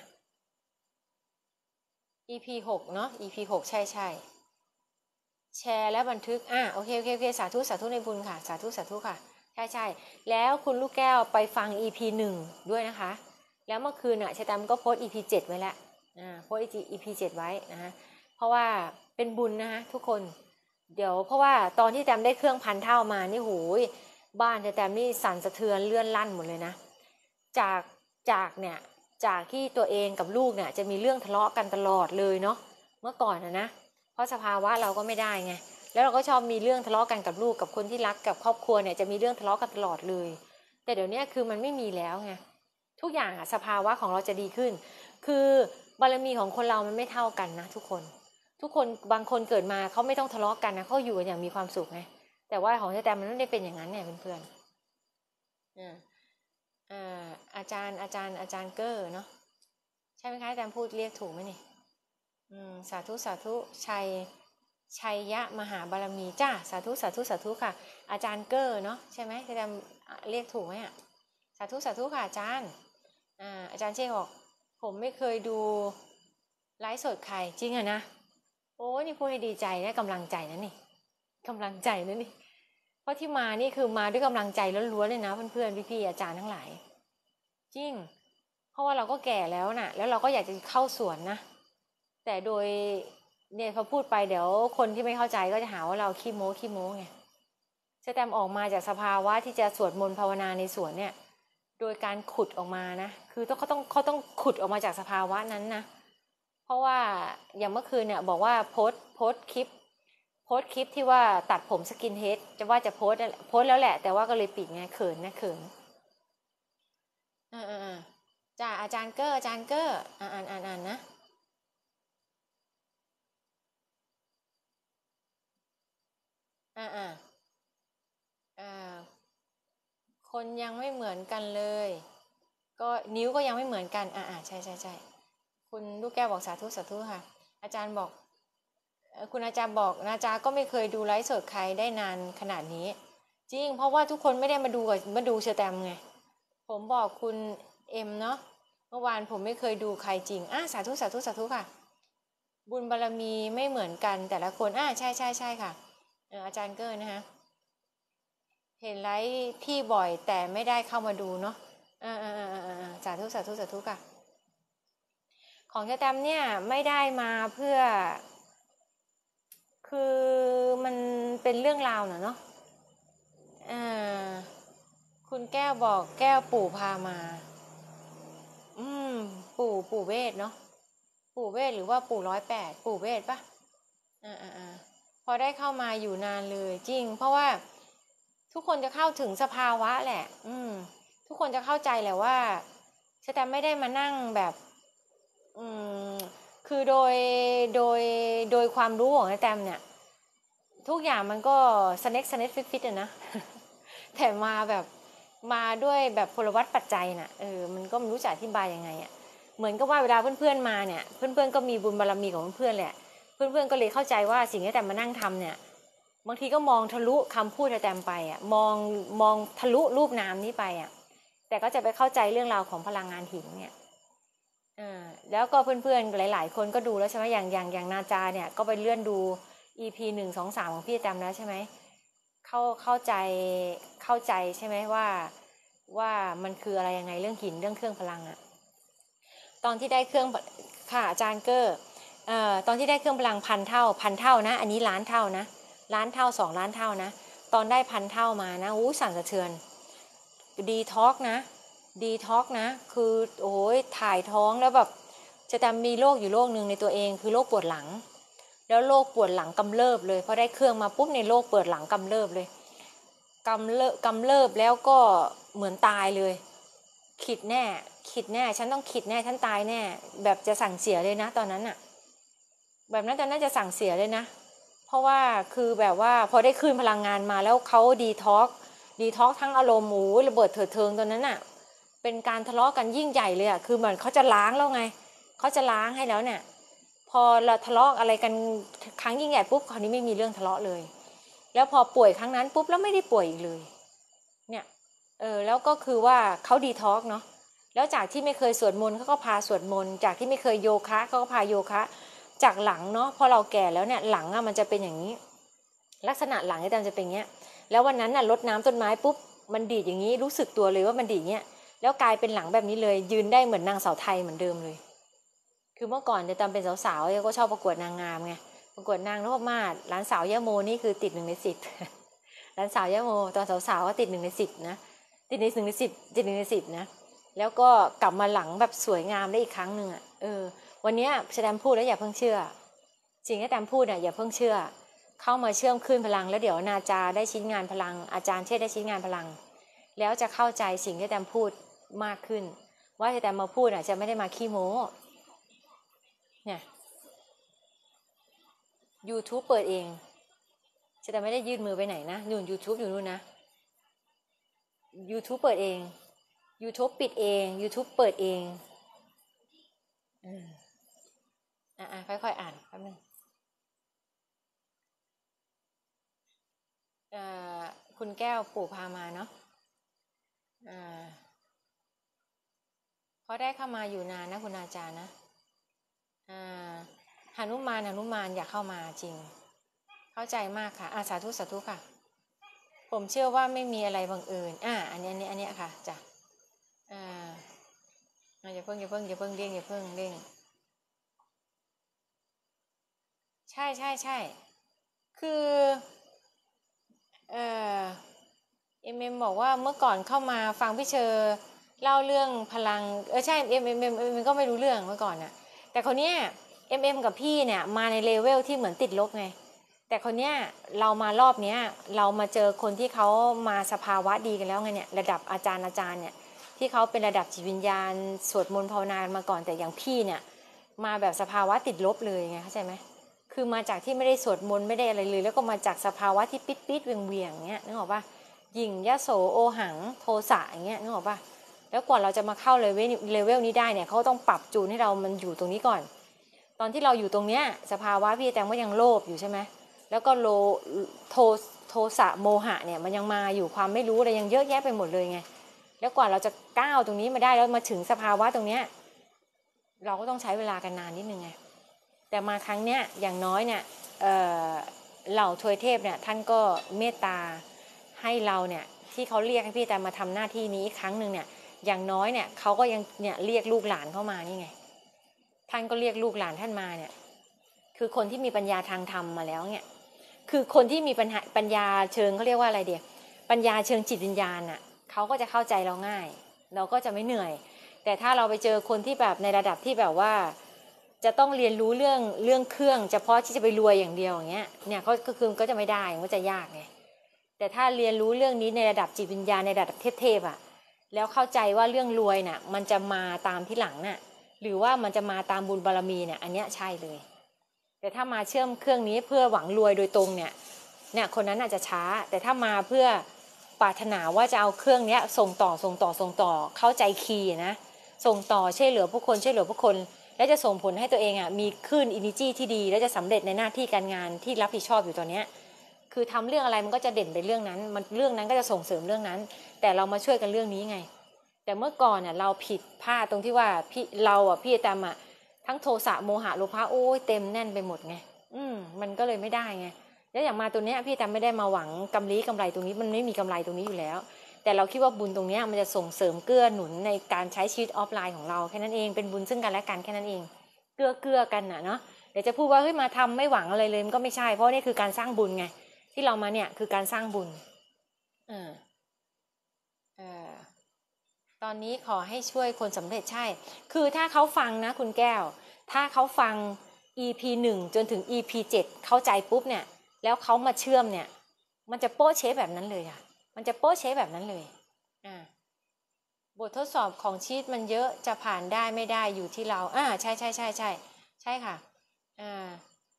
อี พี หกเนาะ อี พี หกใช่ใช่แชร์และบันทึกอ่ะโอเคโอเคโอเคสาธุสาธุในบุญค่ะสาธุสาธุค่ะใช่ใช่แล้วคุณลูกแก้วไปฟัง อี พี หนึ่งด้วยนะคะแล้วเมื่อคืนอ่ะชะตามก็โพสต์ อี พี เจ็ดไว้แล้วอ่าโพสต์ อี พี เจ็ดไว้นะฮะเพราะว่าเป็นบุญนะคะทุกคนเดี๋ยวเพราะว่าตอนที่แตมได้เครื่องพันเท่ามานี่โหยบ้านแตมนี่สั่นสะเทือนเลื่อนลั่นหมดเลยนะจากจากเนี่ยจากที่ตัวเองกับลูกเนี่ยจะมีเรื่องทะเลาะกันตลอดเลยเนาะเมื่อก่อนนะนะเพราะสภาวะเราก็ไม่ได้ไงแล้วเราก็ชอบมีเรื่องทะเลาะกันกับลูกกับคนที่รักกับครอบครัวเนี่ยจะมีเรื่องทะเลาะกันตลอดเลยแต่เดี๋ยวนี้คือมันไม่มีแล้วไงทุกอย่างอะสภาวะของเราจะดีขึ้นคือบารมีของคนเรามันไม่เท่ากันนะทุกคนทุกคนบางคนเกิดมาเขาไม่ต้องทะเลาะกันนะเขาอยู่กันอย่างมีความสุขไงแต่ว่าของแต่มันไม่ได้เป็นอย่างนั้นเนี่ยเพื่อนๆอ่าอ่าอาจารย์อาจารย์อาจารย์เกอร์เนาะใช่ไหมคะอาจารย์พูดเรียกถูกไหมนี่อืมสาธุสาธุชัยชัยยะมหาบารมีจ้าสาธุสาธุสาธุค่ะอาจารย์เกอร์เนาะใช่ไหมที่จำเรียกถูกไหมอ่ะสาธุสาธุค่ะอาจารย์อ่าอาจารย์เชษบอกผมไม่เคยดูไลฟ์สดใครจริงอะนะโอ้นี่พูดให้ดีใจได้กำลังใจนะนี่กำลังใจนะนี่เพราะที่มานี่คือมาด้วยกำลังใจล้วนๆเลยนะเพื่อนๆพี่ๆอาจารย์ทั้งหลายจริงเพราะว่าเราก็แก่แล้วน่ะแล้วเราก็อยากจะเข้าสวนนะแต่โดยเนี่ยพอพูดไปเดี๋ยวคนที่ไม่เข้าใจก็จะหาว่าเราขี้โม้ขี้โม้ไงสแตมออกมาจากสภาวะที่จะสวดมนต์ภาวนาในสวนเนี่ยโดยการขุดออกมานะคือต้องเขาต้องเขาต้องขุดออกมาจากสภาวะนั้นนะเพราะว่าอย่างเมื่อคืนเนี่ยบอกว่าโพสโพสคลิปโพสคลิปที่ว่าตัดผมสกินเฮดจะว่าจะโพสโพสแล้วแหละแต่ว่าก็เลยปิดไงเขินนะเขินอ่าอ่าจ้าอาจารย์เกอร์อาจารย์เกอร์อ่านอ่านอ่านอ่านนะอ่าอ่าอ่าคนยังไม่เหมือนกันเลยก็นิ้วก็ยังไม่เหมือนกันอ่าอ่าใช่ใช่ใช่คุณลูกแก้วบอกสาธุสาธุค่ะอาจารย์บอกคุณอาจารย์บอกอาจารย์ก็ไม่เคยดูไลฟ์สดใครได้นานขนาดนี้จริงเพราะว่าทุกคนไม่ได้มาดูกับมาดูเชอแตมไงผมบอกคุณเอ็มเนาะเมื่อวานผมไม่เคยดูใครจริงอ่ะสาธุสาธุสาธุค่ะบุญบารมีไม่เหมือนกันแต่ละคนอ่ะใช่ใช่ใช่ค่ะอาจารย์เกอร์นะคะเห็นไลฟ์พี่บ่อยแต่ไม่ได้เข้ามาดูเนาะอ่าอ่าอ่าอ่าสาธุสาธุสาธุค่ะของเชอแตมเนี่ยไม่ได้มาเพื่อคือมันเป็นเรื่องราวเนาะอ่าคุณแก้วบอกแก้วปู่พามาอืมปู่ปู่เวทเนาะปู่เวทหรือว่าปู่ร้อยแปดปู่เวทปะอ่าอ่าอ่าพอได้เข้ามาอยู่นานเลยจริงเพราะว่าทุกคนจะเข้าถึงสภาวะแหละอืมทุกคนจะเข้าใจแหละว่าแต่ไม่ได้มานั่งแบบอืมคือโดยโดยโดยความรู้ของแตมเนี่ยทุกอย่างมันก็สเน็กสเน็กฟิตฟิตอะนะแต่มาแบบมาด้วยแบบพลวัตปัจจัยน่ะเออมันก็ไม่รู้จะอธิบายยังไงอ่ะเหมือนกับว่าเวลาเพื่อนๆมาเนี่ยเพื่อนๆก็มีบุญบารมีของเพื่อนๆแหละเพื่อนๆก็เลยเข้าใจว่าสิ่งที่แต่มานั่งทำเนี่ยบางทีก็มองทะลุคำพูดแต่ไปอ่ะมองมองทะลุรูปนามนี้ไปอ่ะแต่ก็จะไปเข้าใจเรื่องราวของพลังงานหินเนี่ยอ่าแล้วก็เพื่อนๆหลายๆคนก็ดูแล้วใช่ไหมอย่างอย่างอย่างนาจาเนี่ยก็ไปเลื่อนดู อี พี หนึ่ง สอง สามของพี่แตมแล้วใช่ไหมเข้าเข้าใจเข้าใจใช่ไหมว่าว่ามันคืออะไรยังไงเรื่องหินเรื่องเครื่องพลังอะตอนที่ได้เครื่องค่ะอาจารย์เกอร์เอ่อตอนที่ได้เครื่องพลังพันเท่าพันเท่านะอันนี้ล้านเท่านะล้านเท่าสองล้านเท่านะตอนได้พันเท่ามานะอู้สั่นสะเทือนดีท็อกนะดีท็อกนะคือโอ้ยถ่ายท้องแล้วแบบจะจำมีโรคอยู่โรคนึงในตัวเองคือโรคปวดหลังแล้วโรคปวดหลังกำเริบเลยพอได้เครื่องมาปุ๊บในโรคปวดหลังกำเริบเลยกำเริบกำเริบแล้วก็เหมือนตายเลยขิดแน่ขิดแน่ฉันต้องขิดแน่ฉันตายแน่แบบจะสั่งเสียเลยนะตอนนั้นอะแบบนั้นตอนนั้นจะสั่งเสียเลยนะเพราะว่าคือแบบว่าพอได้คืนพลังงานมาแล้วเขาดีท็อกดีท็อกทั้งอารมณ์หมูระเบิดเถิดเทิงตอนนั้นอะเป็นการทะเลาะกันยิ่งใหญ่เลยอะคือเหมือนเขาจะล้างแล้วไงเขาจะล้างให้แล้วเนี่ยพอเราทะเลาะอะไรกันครั้งยิ่งใหญ่ปุ๊บคราวนี้ไม่มีเรื่องทะเลาะเลยแล้วพอป่วยครั้งนั้นปุ๊บแล้วไม่ได้ป่วยอีกเลยเนี่ยเออแล้วก็คือว่าเขาดีท็อกเนาะแล้วจากที่ไม่เคยสวดมนต์เขาก็พาสวดมนต์จากที่ไม่เคยโยคะเขาก็พาโยคะจากหลังเนาะพอเราแก่แล้วเนี่ยหลังอะมันจะเป็นอย่างนี้ลักษณะหลังจะเป็นอย่างเงี้ยแล้ววันนั้นน่ะรดน้ำต้นไม้ปุ๊บมันดีดอย่างนี้รู้สึกตัวเลยว่ามันดีดเงี้ยแล้วกลายเป็นหลังแบบนี้เลยยืนได้เหมือนนางสาวไทยเหมือนเดิมเลยคือเมื่อก่อนเนี่ยตอนเป็นสาวๆก็ชอบประกวดนางงามไงประกวดนางนพมาศหลานสาวยะโมนี่คือติดหนึ่งในสิบหลานสาวยะโมตอนสาวๆก็ติดหนึ่งในสิบนะติดในหนึ่งในสิบติดหนึ่งในสิบนะแล้วก็กลับมาหลังแบบสวยงามได้อีกครั้งหนึ่งอ่ะเออวันนี้แสดงพูดแล้วอย่าเพิ่งเชื่อสิ่งที่แตมพูดเนี่ยอย่าเพิ่งเชื่อเข้ามาเชื่อมขึ้นพลังแล้วเดี๋ยวนาจาได้ชิ้นงานพลังอาจารย์เชษได้ชิ้นงานพลังแล้วจะเข้าใจสิ่งที่แตมพูดมากขึ้นว่าที่แตมมาพูดอ่ะจะไม่ได้มาขี้โม้เนี่ย YouTube เปิดเองจะแต่ไม่ได้ยื่นมือไปไหนนะนู่น YouTube อยู่นู่นนะ YouTube เปิดเอง YouTube ปิดเอง YouTube เปิดเองอ่าอ่าค่อยๆอ่านแป๊บนึงคุณแก้วปู่พามาเนาะอ่าเพราะได้เข้ามาอยู่นานนะคุณอาจารย์นะอ่าหนุมานหนุมานอยากเข้ามาจริงเข้าใจมากค่ะอาสาธุสาธุค่ะผมเชื่อว่าไม่มีอะไรบังเอิญอ่าอันนี้อันนี้อันนี้ค่ะจ้ะอ่าอย่าเพิ่งอย่าเพิ่งอย่าเพิ่งเร่งอย่าเพิ่งเร่งใช่ใช่ใช่คือเออเอ็มเอ็มบอกว่าเมื่อก่อนเข้ามาฟังพี่เชอเล่าเรื่องพลังเออใช่เอ็มเอ็มเอ็มเอ็มก็ไม่รู้เรื่องเมื่อก่อนน่ะแต่คนเนี้ยเอ็มเอ็มกับพี่เนี่ยมาในเลเวลที่เหมือนติดลบไงแต่คนเนี้ยเรามารอบเนี้ยเรามาเจอคนที่เขามาสภาวะดีกันแล้วไงเนี่ยระดับอาจารย์อาจารย์เนี่ยที่เขาเป็นระดับจิตวิญญาณสวดมนต์ภาวนามาก่อนแต่อย่างพี่เนี่ยมาแบบสภาวะติดลบเลยไงเข้าใจไหมคือมาจากที่ไม่ได้สวดมนต์ไม่ได้อะไรเลยแล้วก็มาจากสภาวะที่ปิดปิดเวียงเวียงเงี้ยนึกออกปะหยิ่งยโสโอหังโทสะอย่างเงี้ยนึกออกปะแล้วกว่าเราจะมาเข้าเลเวลเลเวลนี้ได้เนี่ยเขาต้องปรับจูนให้เรามันอยู่ตรงนี้ก่อนตอนที่เราอยู่ตรงเนี้ยสภาวะพี่แตงก็ยังโลภอยู่ใช่ไหมแล้วก็โลโทโทสะโมหะเนี่ยมันยังมาอยู่ความไม่รู้อะไรยังเยอะแยะไปหมดเลยไงแล้วกว่าเราจะก้าวตรงนี้มาได้แล้วมาถึงสภาวะตรงเนี้ยเราก็ต้องใช้เวลากันนานนิดนึงไงแต่มาครั้งเนี้ยอย่างน้อยเนี่ยเอ่อเหล่าทวยเทพเนี่ยท่านก็เมตตาให้เราเนี่ยที่เขาเรียกให้พี่แต่มาทำหน้าที่นี้อีกครั้งหนึ่งเนี่ยอย่างน้อยเนี่ยเขาก็ยังเนี่ยเรียกลูกหลานเข้ามานี่ไงท่านก็เรียกลูกหลานท่านมาเนี่ยคือคนที่มีปัญญาทางธรรมมาแล้วเนี่ยคือคนที่มีปัญญาปัญญาเชิงเขาเรียกว่าอะไรเดียปัญญาเชิงจิตวิญญาณน่ะเขาก็จะเข้าใจเราง่ายเราก็จะไม่เหนื่อยแต่ถ้าเราไปเจอคนที่แบบในระดับที่แบบว่าจะต้องเรียนรู้เรื่องเรื่องเครื่องเฉพาะที่จะไปรวยอย่างเดียวอย่างเงี้ยเนี่ยเขาก็คือก็จะไม่ได้ก็จะยากไงแต่ถ้าเรียนรู้เรื่องนี้ในระดับจิตวิญญาณในระดับเทพๆอ่ะแล้วเข้าใจว่าเรื่องรวยน่ะมันจะมาตามที่หลังน่ะหรือว่ามันจะมาตามบุญบารมีเนี่ยอันเนี้ยใช่เลยแต่ถ้ามาเชื่อมเครื่องนี้เพื่อหวังรวยโดยตรงเนี่ยเนี่ยคนนั้นอาจจะช้าแต่ถ้ามาเพื่อปรารถนาว่าจะเอาเครื่องนี้ส่งต่อส่งต่อส่งต่อเข้าใจคีย์นะส่งต่อช่วยเหลือผู้คนช่วยเหลือผู้คนและจะส่งผลให้ตัวเองอ่ะมีคลื่นอินดิจี้ที่ดีและจะสำเร็จในหน้าที่การงานที่รับผิดชอบอยู่ตอนนี้คือทำเรื่องอะไรมันก็จะเด่นไปเรื่องนั้นมันเรื่องนั้นก็จะส่งเสริมเรื่องนั้นแต่เรามาช่วยกันเรื่องนี้ไงแต่เมื่อก่อนเนี่ยเราผิดพลาดตรงที่ว่าพี่เราอ่ะพี่ตามอ่ะทั้งโทสะโมหะโลภะโอ้ยเต็มแน่นไปหมดไงอืมมันก็เลยไม่ได้ไงแล้วอย่างมาตัวเนี้ยพี่ตามไม่ได้มาหวังกำไรกำไรตรงนี้มันไม่มีกำไรตรงนี้อยู่แล้วแต่เราคิดว่าบุญตรงนี้มันจะส่งเสริมเกื้อหนุนในการใช้ชีวิตออฟไลน์ของเราแค่นั้นเองเป็นบุญซึ่งกันและกันแค่นั้นเองเกื้อเกื้อกันน่ะเนาะเดี๋ยวจะพูดว่าเฮ้ยมาทำไม่หวังอะไรเลยมันก็ไม่ใช่เพราะนี่คือการสร้างบุญไงที่เรามาเนี่ยคือการสร้างบุญเออเออตอนนี้ขอให้ช่วยคนสำเร็จใช่คือถ้าเขาฟังนะคุณแก้วถ้าเขาฟัง อี พี หนึ่งจนถึง อี พี เจ็ดเข้าใจปุ๊บเนี่ยแล้วเขามาเชื่อมเนี่ยมันจะโป๊ะเชฟแบบนั้นเลยอ่ะมันจะโป๊ะเชฟแบบนั้นเลยอ่าบททดสอบของชีวิตมันเยอะจะผ่านได้ไม่ได้อยู่ที่เราอ่าใช่ใช่ใช่ใช่ใช่ค่ะอ่า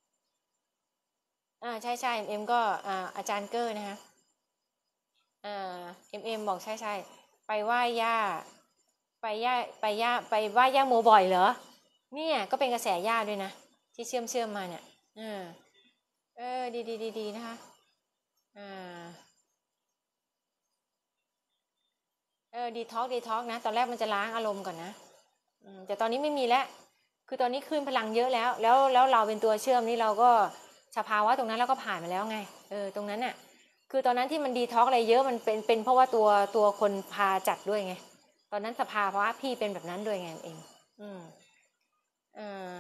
อ่าใช่ใช่เอ็มก็อ่าอาจารย์เกอร์นะคะอ่าเอ็มเอ็มบอกใช่ใช่ไปไหว้ย่าไปย่าไปย่าไปไหว้ย่าโมบ่อยเหรอเนี่ยก็เป็นกระแสย่าด้วยนะที่เชื่อมเชื่อมมาเนี่ยเออเออดีดีดีดีนะคะอ่าเออดีท็อกดีท็อกนะตอนแรกมันจะล้างอารมณ์ก่อนนะแต่ตอนนี้ไม่มีแล้วคือตอนนี้ขึ้นพลังเยอะแล้วแล้วแล้วเราเป็นตัวเชื่อมนี่เราก็สภาวะตรงนั้นเราก็ผ่านมาแล้วไงเออตรงนั้นน่ะคือตอนนั้นที่มันดีท็อกอะไรเยอะมันเป็นเป็นเพราะว่าตัวตัวคนพาจัดด้วยไงตอนนั้นสภาวะพี่เป็นแบบนั้นด้วยไงเองอืมอ่า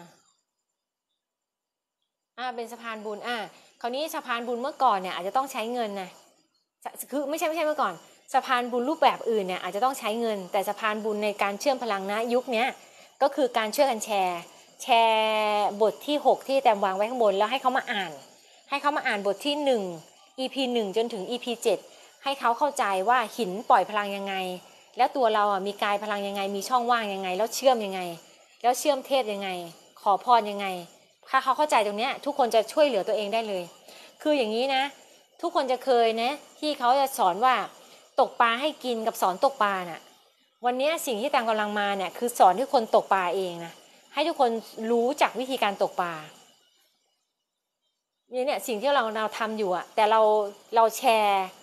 อ่าเป็นสะพานบุญอ่าคราวนี้สะพานบุญเมื่อก่อนเนี่ยอาจจะต้องใช้เงินนะคือไม่ใช่ไม่ใช่เมื่อก่อนสะพานบุญรูปแบบอื่นเนี่ยอาจจะต้องใช้เงินแต่สะพานบุญในการเชื่อมพลังนะยุคนี้ก็คือการช่วยกันแชร์แชร์บทที่หกที่แต้มวางไว้ข้างบนแล้วให้เขามาอ่านให้เขามาอ่านบทที่หนึ่ง อี พี หนึ่งจนถึง อี พี เจ็ดให้เขาเข้าใจว่าหินปล่อยพลังยังไงแล้วตัวเราอ่ะมีกายพลังยังไงมีช่องว่างยังไงแล้วเชื่อมยังไงแล้วเชื่อมเทพยังไงขอพรยังไงถ้าเขาเข้าใจตรงนี้ทุกคนจะช่วยเหลือตัวเองได้เลยคืออย่างนี้นะทุกคนจะเคยนะที่เขาจะสอนว่าตกปลาให้กินกับสอนตกปลาน่ะวันนี้สิ่งที่แตงกำลังมาเนี่ยคือสอนให้คนตกปลาเองนะให้ทุกคนรู้จักวิธีการตกปลาเนี่ยเนี่ยสิ่งที่เราเราทำอยู่อะแต่เราเราแชร์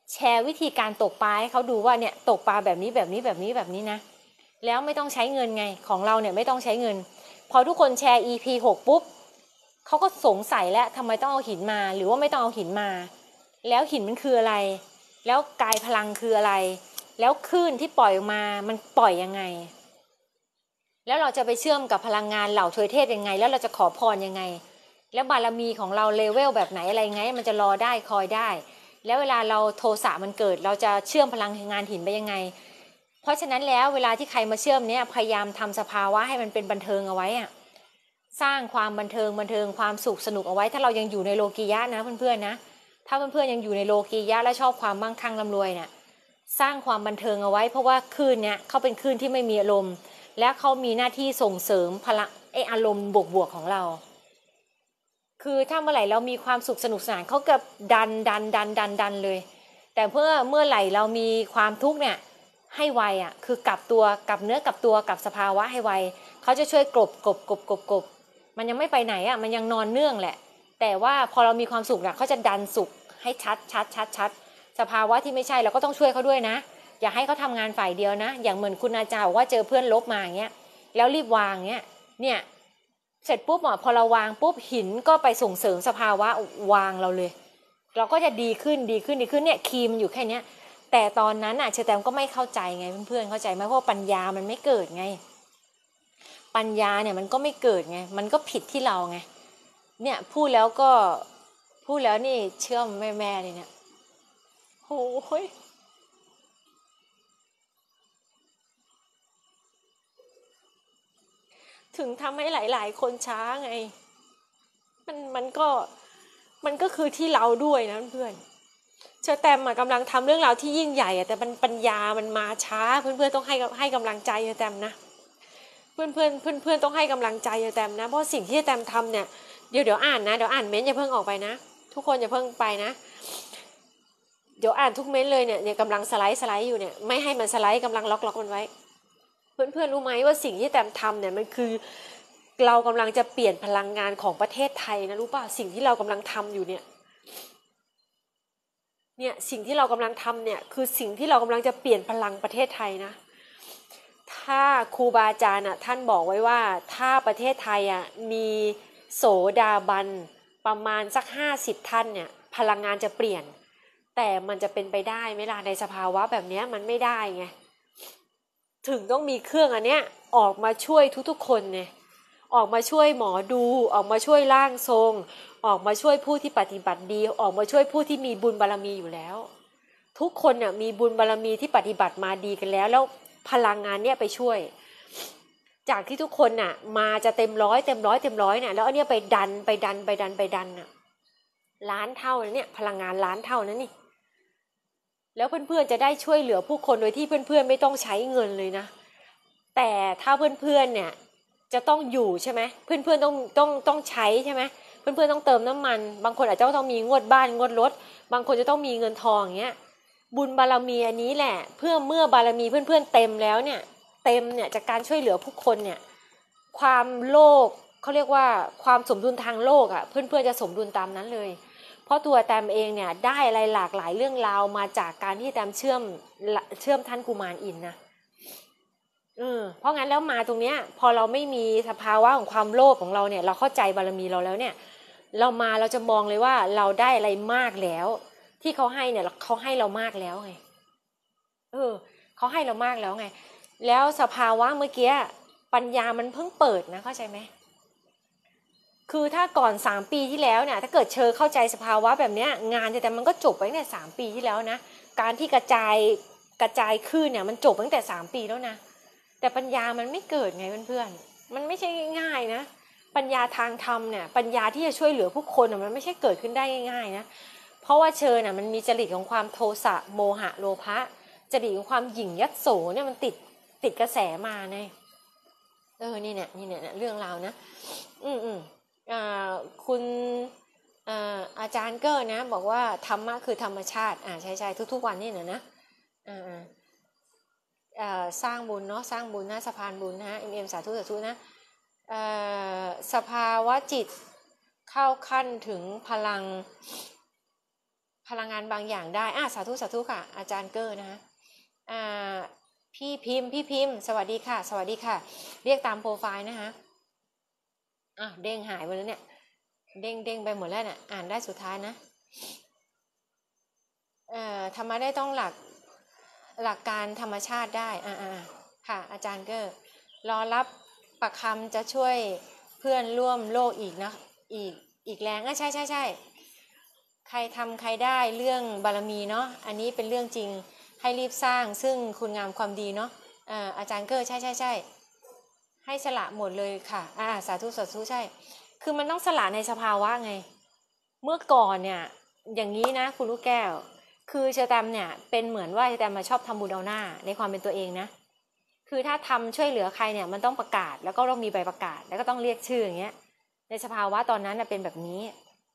แชร์วิธีการตกปลาให้เขาดูว่าเนี่ยตกปลาแบบนี้แบบนี้แบบนี้แบบนี้นะแล้วไม่ต้องใช้เงินไงของเราเนี่ยไม่ต้องใช้เงินพอทุกคนแชร์ อี พี หกปุ๊บเขาก็สงสัยแล้วทำไมต้องเอาหินมาหรือว่าไม่ต้องเอาหินมาแล้วหินมันคืออะไรแล้วกายพลังคืออะไรแล้วคลื่นที่ปล่อยออกมามันปล่อยยังไงแล้วเราจะไปเชื่อมกับพลังงานเหล่าทวยเทพยังไงแล้วเราจะขอพรยังไงแล้วบารมีของเราเลเวลแบบไหนอะไรไงมันจะรอได้คอยได้แล้วเวลาเราโทสะมันเกิดเราจะเชื่อมพลังงานหินไปยังไงเพราะฉะนั้นแล้วเวลาที่ใครมาเชื่อมเนี่ยพยายามทำสภาวะให้มันเป็นบันเทิงเอาไว้อะสร้างความบันเทิงบันเทิงความสุขสนุกเอาไว้ถ้าเรายังอยู่ในโลกียะนะเพื่อนๆนะถ้าเพื่อนๆยังอยู่ในโลกียะและชอบความมั่งคั่งร่ำรวยเนี่ยสร้างความบันเทิงเอาไว้เพราะว่าคลื่นเนี่ยเขาเป็นคลื่นที่ไม่มีอารมณ์และเขามีหน้าที่ส่งเสริมพลังไออารมณ์บวกๆของเราคือถ้าเมื่อไหร่เรามีความสุขสนุกสนานเขาก็ดันดันดันดันดันเลยแต่เมื่อเมื่อไหร่เรามีความทุกข์เนี่ยให้ไวอ่ะคือกลับตัวกลับเนื้อกลับตัวกับสภาวะให้ไวเขาจะช่วยกลบกลบกลบกลบกลบมันยังไม่ไปไหนอ่ะมันยังนอนเนื่องแหละแต่ว่าพอเรามีความสุขอ่ะเขาจะดันสุขให้ชัดชัดชัดชัดสภาวะที่ไม่ใช่เราก็ต้องช่วยเขาด้วยนะอย่าให้เขาทำงานฝ่ายเดียวนะอย่างเหมือนคุณอาจารย์บอกว่าเจอเพื่อนลบมาอย่างเงี้ยแล้วรีบวางเงี้ยเนี่ยเสร็จปุ๊บอ่ะพอเราวางปุ๊บหินก็ไปส่งเสริมสภาวะวางเราเลยเราก็จะดีขึ้นดีขึ้นดีขึ้นเนี่ยคีย์มันอยู่แค่เนี้ยแต่ตอนนั้นอ่ะเชอแตมก็ไม่เข้าใจไงเพื่อนๆเข้าใจไหมเพราะปัญญามันไม่เกิดไงปัญญาเนี่ยมันก็ไม่เกิดไงมันก็ผิดที่เราไงเนี่ยพูดแล้วก็พูดแล้วนี่เชื่อมแม่แม่เลยเนี่ยโอ้ยถึงทำให้หลายๆคนช้าไงมันมันก็มันก็คือที่เราด้วยนะเพื่อนเชอแตมกำลังทำเรื่องราวที่ยิ่งใหญ่อะแต่ปัญญามันมาช้าเพื่อนๆต้องให้ให้กำลังใจเชอแตมนะเพื่อนเพื่อนเพื่อนเพื่อนต้องให้กำลังใจเชอแตมนะเพราะสิ่งที่เชอแตมทำเนี่ยเดี๋ยวเดี๋ยวอ่านนะเดี๋ยวอ่านเม้นต์อย่าเพิ่งออกไปนะทุกคนอย่าเพิ่งไปนะเดี๋ยวอ่านทุกเม้นต์เลยเนี่ยเนี่ยกำลังสไลด์สไลด์อยู่เนี่ยไม่ให้มันสไลด์กำลังล็อกล็อกมันไว้เพื่อนๆรู้ไหมว่าสิ่งที่แตมทำเนี่ยมันคือเรากำลังจะเปลี่ยนพลังงานของประเทศไทยนะรู้ป่ะสิ่งที่เรากำลังทำอยู่เนี่ยเนี่ยสิ่งที่เรากำลังทำเนี่ยคือสิ่งที่เรากำลังจะเปลี่ยนพลังประเทศไทยนะถ้าครูบาอาจารย์อ่ะท่านบอกไว้ว่าถ้าประเทศไทยอ่ะมีโสดาบันประมาณสักห้าสิบท่านเนี่ยพลังงานจะเปลี่ยนแต่มันจะเป็นไปได้ไหมล่ะในสภาวะแบบนี้มันไม่ได้ไงถึงต้องมีเครื่องอันเนี้ยออกมาช่วยทุกๆคนเนี่ยออกมาช่วยหมอดูออกมาช่วยร่างทรงออกมาช่วยผู้ที่ปฏิบัติดีออกมาช่วยผู้ที่มีบุญบารมีอยู่แล้วทุกคนเนี่ยมีบุญบารมีที่ปฏิบัติมาดีกันแล้วแล้วพลังงานเนี่ยไปช่วยจากที่ทุกคนน่ะมาจะเต็มร้อยเต็มร้อยเต็มร้อยเนี่ยแล้วอันเนี้ยไปดันไปดันไปดันไปดันน่ะล้านเท่าเนี่ยพลังงานล้านเท่านั้นนี่แล้วเพื่อนๆจะได้ช่วยเหลือผู้คนโดยที่เพื่อนๆไม่ต้องใช้เงินเลยนะแต่ถ้าเพื่อนๆเนี่ยจะต้องอยู่ใช่ไหมเพื่อนๆต้องต้องต้องใช้ใช่ไหมเพื่อนๆต้องเติมน้ำมันบางคนอาจจะต้องมีงวดบ้านงวดรถบางคนจะต้องมีเงินทองอย่างเงี้ยบุญบารมีอันนี้แหละเพื่อเมื่อบารมีเพื่อนๆเต็มแล้วเนี่ยเต็มเนี่ยจากการช่วยเหลือผู้คนเนี่ยความโลกเขาเรียกว่าความสมดุลทางโลกอ่ะเพื่อนๆจะสมดุลตามนั้นเลยเพราะตัวแตมเองเนี่ยได้อะไรหลากหลายเรื่องราวมาจากการที่แตมเชื่อมเชื่อมท่านกุมารอินนะเออเพราะงั้นแล้วมาตรงเนี้ยพอเราไม่มีสภาวะของความโลภของเราเนี่ยเราเข้าใจบารมีเราแล้วเนี่ยเรามาเราจะมองเลยว่าเราได้อะไรมากแล้วที่เขาให้เนี่ยเขาให้เรามากแล้วไงเออเขาให้เรามากแล้วไงแล้วสภาวะเมื่อกี้ปัญญามันเพิ่งเปิดนะเข้าใจไหมคือถ้าก่อนสามปีที่แล้วเนี่ยถ้าเกิดเชอเข้าใจสภาวะแบบเนี้ยงานแต่มันก็จบไปตั้งแต่สามปีที่แล้วนะการที่กระจายกระจายขึ้นเนี่ยมันจบตั้งแต่สามปีแล้วนะแต่ปัญญามันไม่เกิดไงเพื่อนๆมันไม่ใช่ง่ายๆนะปัญญาทางธรรมเนี่ยปัญญาที่จะช่วยเหลือผู้คนมันไม่ใช่เกิดขึ้นได้ง่ายๆนะเพราะว่าเชอน่ะมันมีจริตของความโทสะโมหะโลภะจริตของความหยิ่งยัดโสเนี่ยมันติดติดกระแสมาไงเออนี่เนี่ยนี่เนี่ยเรื่องราวนะอืมอืมอ่าคุณอ่าอาจารย์เกอร์นะบอกว่าธรรมะคือธรรมชาติอ่าใช่ใช่ทุกๆวันนี่นะนะอ่าอ่าสร้างบุญเนาะสร้างบุญนะสะพานบุญนะเอ็มเอ็มสาธุสาธุนะอ่าสภาวะจิตเข้าขั้นถึงพลังพลังงานบางอย่างได้อ่ะสาธุสาธุค่ะอาจารย์เกอร์นะคะอ่าพี่พิมพ์พี่พิมพ์สวัสดีค่ะสวัสดีค่ะเรียกตามโปรไฟล์นะคะอ่ะเด้งหายไปแล้วเนี่ยเด้งเด้งไปหมดแล้วเนี่ยอ่านได้สุดท้ายนะเอ่อทำมาได้ต้องหลักหลักการธรรมชาติได้อ่าอ่าค่ะอาจารย์เกอร์รอรับประคำจะช่วยเพื่อนร่วมโลกอีกนะอีกอีกแรงอ่ะใช่ใช่ใช่ใครทำใครได้เรื่องบารมีเนาะอันนี้เป็นเรื่องจริงให้รีบสร้างซึ่งคุณงามความดีเนาะอ่าอาจารย์เกอร์ใช่ใช่ใช่ให้สละหมดเลยค่ะอ่าสาธุสาธุใช่คือมันต้องสละในสภาวะไงเมื่อก่อนเนี่ยอย่างนี้นะคุณลูกแก้วคือเชอร์แตมเนี่ยเป็นเหมือนว่าเชอร์แตมมาชอบทำบุญเอาหน้าในความเป็นตัวเองนะคือถ้าทำช่วยเหลือใครเนี่ยมันต้องประกาศแล้วก็ต้องมีใบประกาศแล้วก็ต้องเรียกชื่ออย่างเงี้ยในสภาวะตอนนั้นเป็นแบบนี้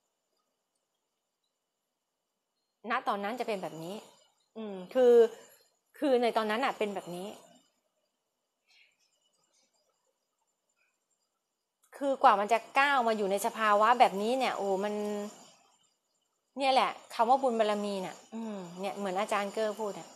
ณตอนนั้นจะเป็นแบบนี้อืมคือคือในตอนนั้นอ่ะเป็นแบบนี้คือกว่ามันจะก้าวมาอยู่ในสภาวะแบบนี้เนี่ยโอ้มันเนี่ยแหละคำว่าบุญบารมีเนี่ยอืมเนี่ยเหมือนอาจารย์เกอร์พูดอ่ะ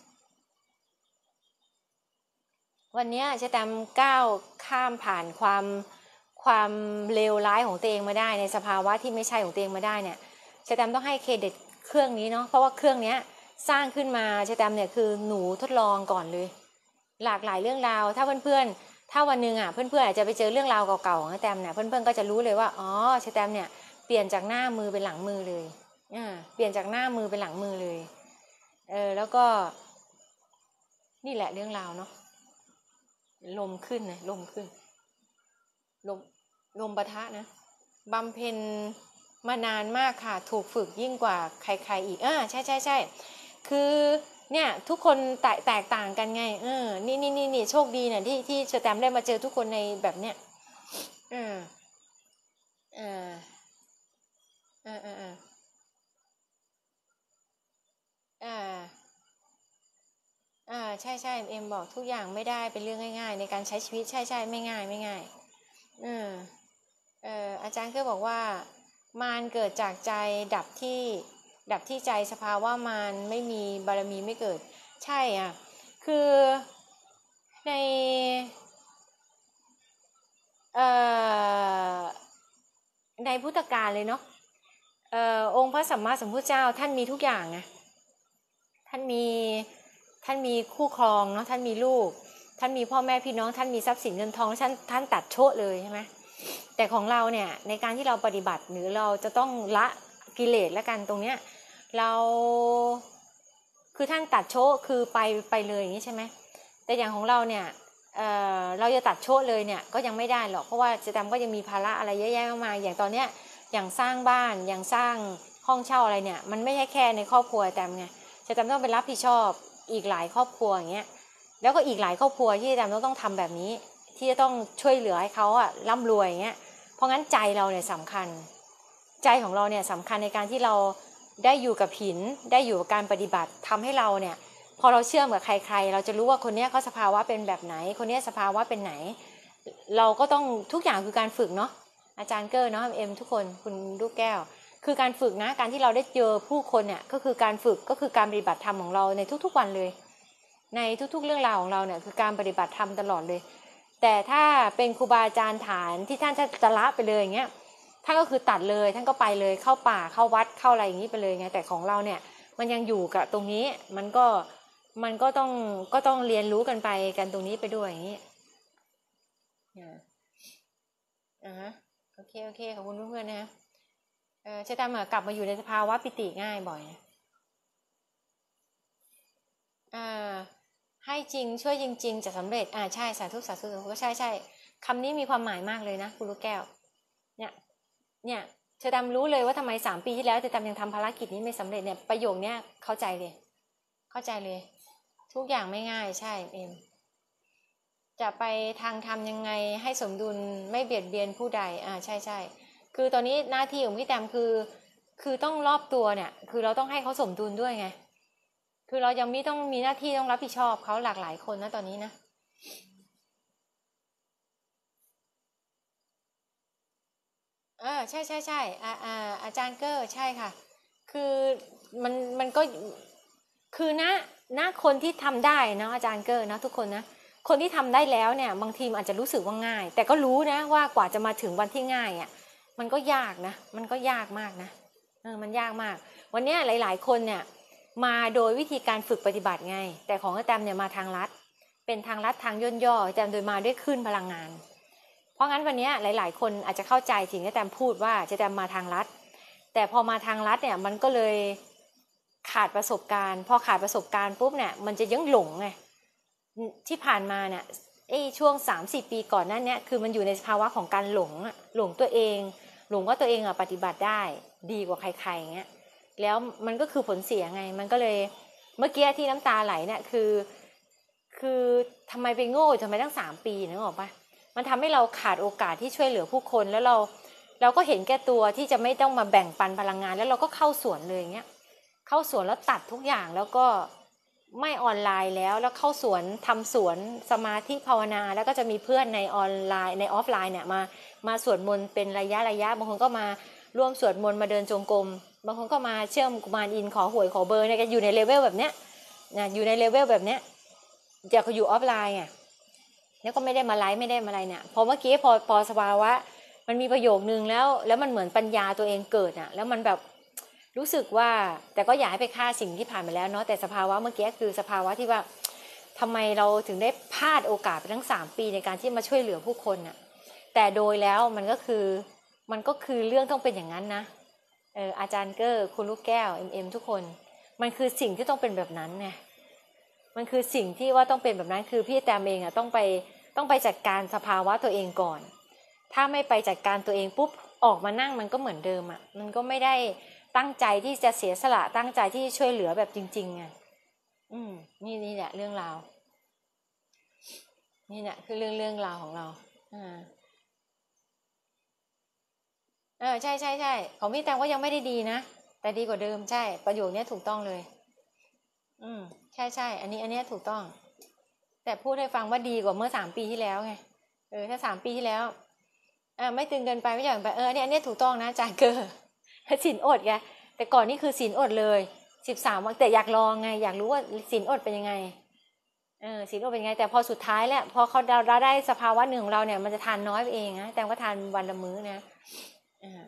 วันนี้เชแตมก้าวข้ามผ่านความความเลวร้ายของตัวเองมาได้ในสภาวะที่ไม่ใช่ของตัวเองมาได้เนี่ยเชแตมต้องให้เครดิตเครื่องนี้เนาะเพราะว่าเครื่องนี้สร้างขึ้นมาเชแตมเนี่ยคือหนูทดลองก่อนเลยหลากหลายเรื่องราวถ้าเพื่อนๆถ้าวันนึงอ่ะเพื่อนๆอาจจะไปเจอเรื่องราวเก่าๆของเชแตมเนี่ยเพื่อนๆก็จะรู้เลยว่าอ๋อเชแตมเนี่ยเปลี่ยนจากหน้ามือเป็นหลังมือเลยอ่าเปลี่ยนจากหน้ามือเป็นหลังมือเลยเออแล้วก็นี่แหละเรื่องราวเนาะลมขึ้นนะลมขึ้นลมลมปะทะนะบำเพ็ญมานานมากค่ะถูกฝึกยิ่งกว่าใครๆอีกอ่าใช่ใช่ใช่คือเนี่ยทุกคนแตกแตกต่างกันไงเออนี่นี่นี่นี่โชคดีเนี่ยที่ที่เชอแตมได้มาเจอทุกคนในแบบเนี้ยเออเออเออเออเอออ่าอ่าใช่ใช่เอ็มบอกทุกอย่างไม่ได้เป็นเรื่องง่ายๆในการใช้ชีวิตใช่ใช่ไม่ง่ายไม่ง่ายเออเอออาจารย์ก็บอกว่ามารเกิดจากใจดับที่ดับที่ใจสภาวะมารไม่มีบารมีไม่เกิดใช่อ่ะคือในเอ่อในพุทธกาลเลยเนาะเอ่อองค์พระสัมมาสัมพุทธเจ้าท่านมีทุกอย่างไงท่านมีท่านมีคู่ครองเนาะท่านมีลูกท่านมีพ่อแม่พี่น้องท่านมีทรัพย์สินเงินทองท่านท่านตัดโชดเลยใช่ไหมแต่ของเราเนี่ยในการที่เราปฏิบัติหรือเราจะต้องละกิเลสและกันตรงเนี้ยเราคือท่านตัดโชดคือไปไปเลยอย่างนี้ใช่ไหมแต่อย่างของเราเนี่ยเอ่อเราจะตัดโชดเลยเนี่ยก็ยังไม่ได้หรอกเพราะว่าเจแตมก็ยังมีภาระอะไรเยอะแยะมากมายอย่างตอนเนี้ยอย่างสร้างบ้านอย่างสร้างห้องเช่าอะไรเนี่ยมันไม่ใช่แค่ในครอบครัวแต่ไงเจแตมต้องไปรับผิดชอบอีกหลายครอบครัวอย่างเงี้ยแล้วก็อีกหลายครอบครัวที่เจแตมต้องต้องทำแบบนี้ที่จะต้องช่วยเหลือให้เขาอะร่ำรวยอย่างเงี้ยเพราะงั้นใจเราเนี่ยสำคัญใจของเราเนี่ยสำคัญในการที่เราได้อยู่กับหินได้อยู่กับการปฏิบัติทำให้เราเนี่ยพอเราเชื่อมกับใครๆเราจะรู้ว่าคนนี้เขาสภาวะเป็นแบบไหนคนนี้สภาวะเป็นไหนเราก็ต้องทุกอย่างคือการฝึกเนาะอาจารย์เกอร์เนาะเอ็มทุกคนคุณลูกแก้วคือการฝึกนะการที่เราได้เจอผู้คนเนี่ยก็คือการฝึกก็คือการปฏิบัติธรรมของเราในทุกๆวันเลยในทุกๆเรื่องราวของเราเนี่ยคือการปฏิบัติธรรมตลอดเลยแต่ถ้าเป็นครูบาอาจารย์ฐานที่ท่านจะละไปเลยอย่างเงี้ยท่านก็คือตัดเลยท่านก็ไปเลยเข้าป่าเข้าวัดเข้าอะไรอย่างนี้ไปเลยไงแต่ของเราเนี่ยมันยังอยู่กับตรงนี้มันก็มันก็ต้องก็ต้องเรียนรู้กันไปกันตรงนี้ไปด้วยอย่างนี้อ่าฮะโอเคโอเคขอบคุณเพื่อนๆนะเออเชตามกลับมาอยู่ในสภาวะปิติง่ายบ่อยอ่าให้จริงช่วยจริงๆจะสำเร็จอ่าใช่สาธุสาธุก็ใช่ใช่คำนี้มีความหมายมากเลยนะคุณลูกแก้วเนี่ยเนี่ยเชตามรู้เลยว่าทำไมสามปีที่แล้วเชตามยังทำภารกิจนี้ไม่สำเร็จเนี่ยประโยคเนี้ยเข้าใจเลยเข้าใจเลยทุกอย่างไม่ง่ายใช่เอ็มจะไปทางทำยังไงให้สมดุลไม่เบียดเบียนผู้ใดอ่าใช่ใช่คือตอนนี้หน้าที่ของพี่แตมคือคือต้องรอบตัวเนี่ยคือเราต้องให้เขาสมดุลด้วยไงคือเรายังไม่ต้องมีหน้าที่ต้องรับผิดชอบเขาหลากหลายคนนะตอนนี้นะเออใช่ใช่ใช่อ่าอ่าอาจารย์เกอร์ใช่ค่ะคือมันมันก็คือนะนะคนที่ทำได้เนาะอาจารย์เกอร์นะทุกคนนะคนที่ทำได้แล้วเนี่ยบางทีอาจจะรู้สึกว่าง่ายแต่ก็รู้นะว่ากว่าจะมาถึงวันที่ง่ายอ่ะมันก็ยากนะมันก็ยากมากนะเออมันยากมากวันนี้หลายๆคนเนี่ยมาโดยวิธีการฝึกปฏิบัติไงแต่ของอาจารย์เนี่ยมาทางลัดเป็นทางลัดทางย่นย่ออาจารย์โดยมาด้วยคลื่นพลังงานเพราะงั้นวันนี้หลายๆคนอาจจะเข้าใจสิ่งที่อาจารย์พูดว่าอาจารย์มาทางลัดแต่พอมาทางลัดเนี่ยมันก็เลยขาดประสบการณ์พอขาดประสบการณ์ปุ๊บเนี่ยมันจะยังหลงไงที่ผ่านมาเนี่ยไอ้ช่วง สามสี่ ปีก่อนนั้นเนี่ยคือมันอยู่ในภาวะของการหลงอะหลงตัวเองหลงว่าตัวเองอะปฏิบัติได้ดีกว่าใครๆอย่างเงี้ยแล้วมันก็คือผลเสียไงมันก็เลยเมื่อกี้ที่น้ำตาไหลเนี่ยคือคือทำไมไปโง่ทำไมตั้งสามปีนึกออกปะมันทำให้เราขาดโอกาสที่ช่วยเหลือผู้คนแล้วเราเราก็เห็นแก่ตัวที่จะไม่ต้องมาแบ่งปันพลังงานแล้วเราก็เข้าสวนเลยเงี้ยเข้าสวนแล้วตัดทุกอย่างแล้วก็ไม่ออนไลน์แล้วแล้วเข้าสวนทำสวนสมาธิภาวนาแล้วก็จะมีเพื่อนในออนไลน์ในออฟไลน์เนี่ยมามาสวดมนต์เป็นระยะระยะบางคนก็มาร่วมสวดมนต์มาเดินจงกรมบางคนก็มาเชื่อมกุมารอินขอหวยขอเบอร์เนี่ยอยู่ในเลเวลแบบเนี้ยนะอยู่ในเลเวลแบบเนี้ยจะเขาอยู่ออฟไลน์อ่ะแล้วก็ไม่ได้มาไลฟ์ไม่ได้มาอะไรเนี่ยพอเมื่อกี้พอพอสภาวะมันมีประโยคนึงแล้วแล้วมันเหมือนปัญญาตัวเองเกิดอ่ะแล้วมันแบบรู้สึกว่าแต่ก็อย่าให้ไปฆ่าสิ่งที่ผ่านมาแล้วเนาะแต่สภาวะเมื่อกี้คือสภาวะที่ว่าทำไมเราถึงได้พลาดโอกาสไปทั้งสามปีในการที่มาช่วยเหลือผู้คนน่ะแต่โดยแล้วมันก็คือมันก็คือเรื่องต้องเป็นอย่างนั้นนะเอออาจารย์เกอร์คุณลูกแก้วเอ็มเอ็มทุกคนมันคือสิ่งที่ต้องเป็นแบบนั้นไงมันคือสิ่งที่ว่าต้องเป็นแบบนั้นคือพี่แตมเองอ่ะต้องไปต้องไปจัดการสภาวะตัวเองก่อนถ้าไม่ไปจัดการตัวเองปุ๊บออกมานั่งมันก็เหมือนเดิมอ่ะมันก็ไม่ได้ตั้งใจที่จะเสียสละตั้งใจที่ช่วยเหลือแบบจริงๆไงอืมนี่นี่แหละเรื่องราวนี่แหละคือเรื่องเรื่องราวของเราอ่าเออใช่ใช่ใช่ของพี่แตงก็ยังไม่ได้ดีนะแต่ดีกว่าเดิมใช่ประโยคนี้ถูกต้องเลยอืมใช่ใช่อันนี้อันนี้ถูกต้องแต่พูดให้ฟังว่าดีกว่าเมื่อสามปีที่แล้วไงเออถ้าสามปีที่แล้วอ่าไม่ตึงเกินไปไม่หย่อนไปเออเนี่ยอันนี้ถูกต้องนะอาจารย์เกอร์ศีลอดไงแต่ก่อนนี่คือศีลอดเลยสิบสามวันแต่อยากลองไงอยากรู้ว่าศีลอดเป็นยังไงเออศีลอดเป็นยังไงแต่พอสุดท้ายแล้วพอเขาเราได้สภาวะหนึ่งของเราเนี่ยมันจะทานน้อยไปเองนะแต่ก็ทานวันละมื้อนะอ่า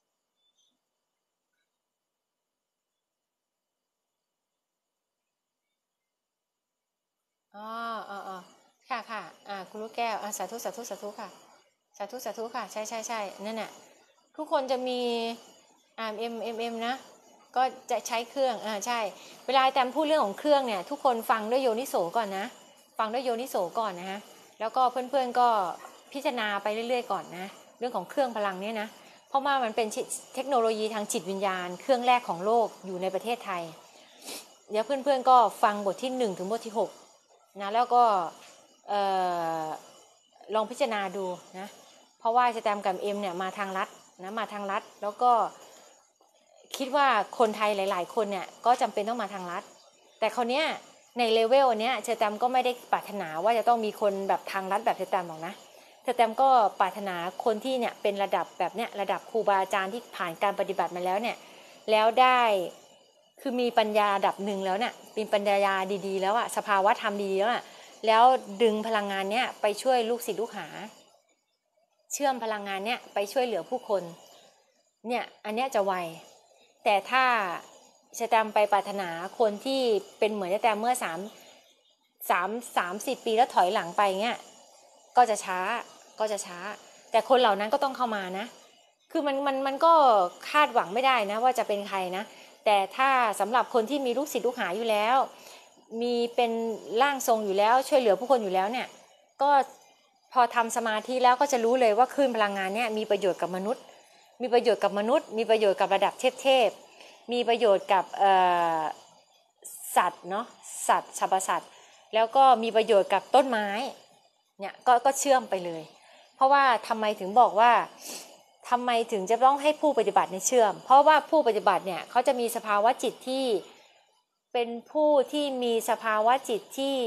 อ๋ออ๋ออ๋อค่ะค่ะอ่าคุณลูกแก้วอ่าสาธุสาธุสาธุค่ะสาธุสาธุค่ะใช่ใช่ใช่นั่นแหละทุกคนจะมีอ่าเอ็มเอ็มเอ็มนะก็จะใช้เครื่องอ่าใช่เวลาแตมพูดเรื่องของเครื่องเนี่ยทุกคนฟังด้วยโยนิโสก่อนนะฟังด้วยโยนิโสก่อนนะฮะแล้วก็เพื่อนๆก็พิจารณาไปเรื่อยๆก่อนนะเรื่องของเครื่องพลังเนี่ยนะเพราะว่ามันเป็นเทคโนโลยีทางจิตวิญญาณเครื่องแรกของโลกอยู่ในประเทศไทยเดี๋ยวเพื่อนๆก็ฟังบทที่หนึ่งถึงบทที่หกนะแล้วก็ลองพิจารณาดูนะเพราะว่าจะแตมกับเอ็มเนี่ยมาทางลัดนะมาทางลัดแล้วก็คิดว่าคนไทยหลายๆคนเนี่ยก็จำเป็นต้องมาทางลัดแต่คราวเนี้ยในเลเวลอันเนี้ยเชอร์แตมก็ไม่ได้ปรารถนาว่าจะต้องมีคนแบบทางลัดแบบเชอร์แตมหรอกนะเชอร์แตมก็ปรารถนาคนที่เนี่ยเป็นระดับแบบเนี้ยระดับครูบาอาจารย์ที่ผ่านการปฏิบัติมาแล้วเนี่ยแล้วได้คือมีปัญญาระดับหนึ่งแล้วเนี่ยมีปัญญาดีๆแล้วอะสภาวะธรรมดีๆแล้วอะแล้วดึงพลังงานเนี้ยไปช่วยลูกศิษย์ลูกหาเชื่อมพลังงานเนี้ยไปช่วยเหลือผู้คนเนี่ยอันเนี้ยจะไวแต่ถ้าจะตามไปปรารถนาคนที่เป็นเหมือนจะตามเมื่อสามสามสามสิบปีแล้วถอยหลังไปเงี้ยก็จะช้าก็จะช้าแต่คนเหล่านั้นก็ต้องเข้ามานะคือมันมันมันก็คาดหวังไม่ได้นะว่าจะเป็นใครนะแต่ถ้าสำหรับคนที่มีลูกศิษย์ลูกหาอยู่แล้วมีเป็นร่างทรงอยู่แล้วช่วยเหลือผู้คนอยู่แล้วเนี่ยก็พอทำสมาธิแล้วก็จะรู้เลยว่าคลื่นพลังงานเนี่ยมีประโยชน์กับมนุษย์มีประโยชน์กับมนุษย์มีประโยชน์กับระดับเทพเทพมีประโยชน์กับสัตว์เนาะสัตว์สรรพสัตว์แล้วก็มีประโยชน์กับต้นไม้เนี่ยก็ก็เชื่อมไปเลยเพราะว่าทำไมถึงบอกว่าทำไมถึงจะต้องให้ผู้ปฏิบัติในเชื่อมเพราะว่าผู้ปฏิบัติเนี่ยเขาจะมีสภาวะจิตที่เป็นผู้ที่มีสภาวะจิตที่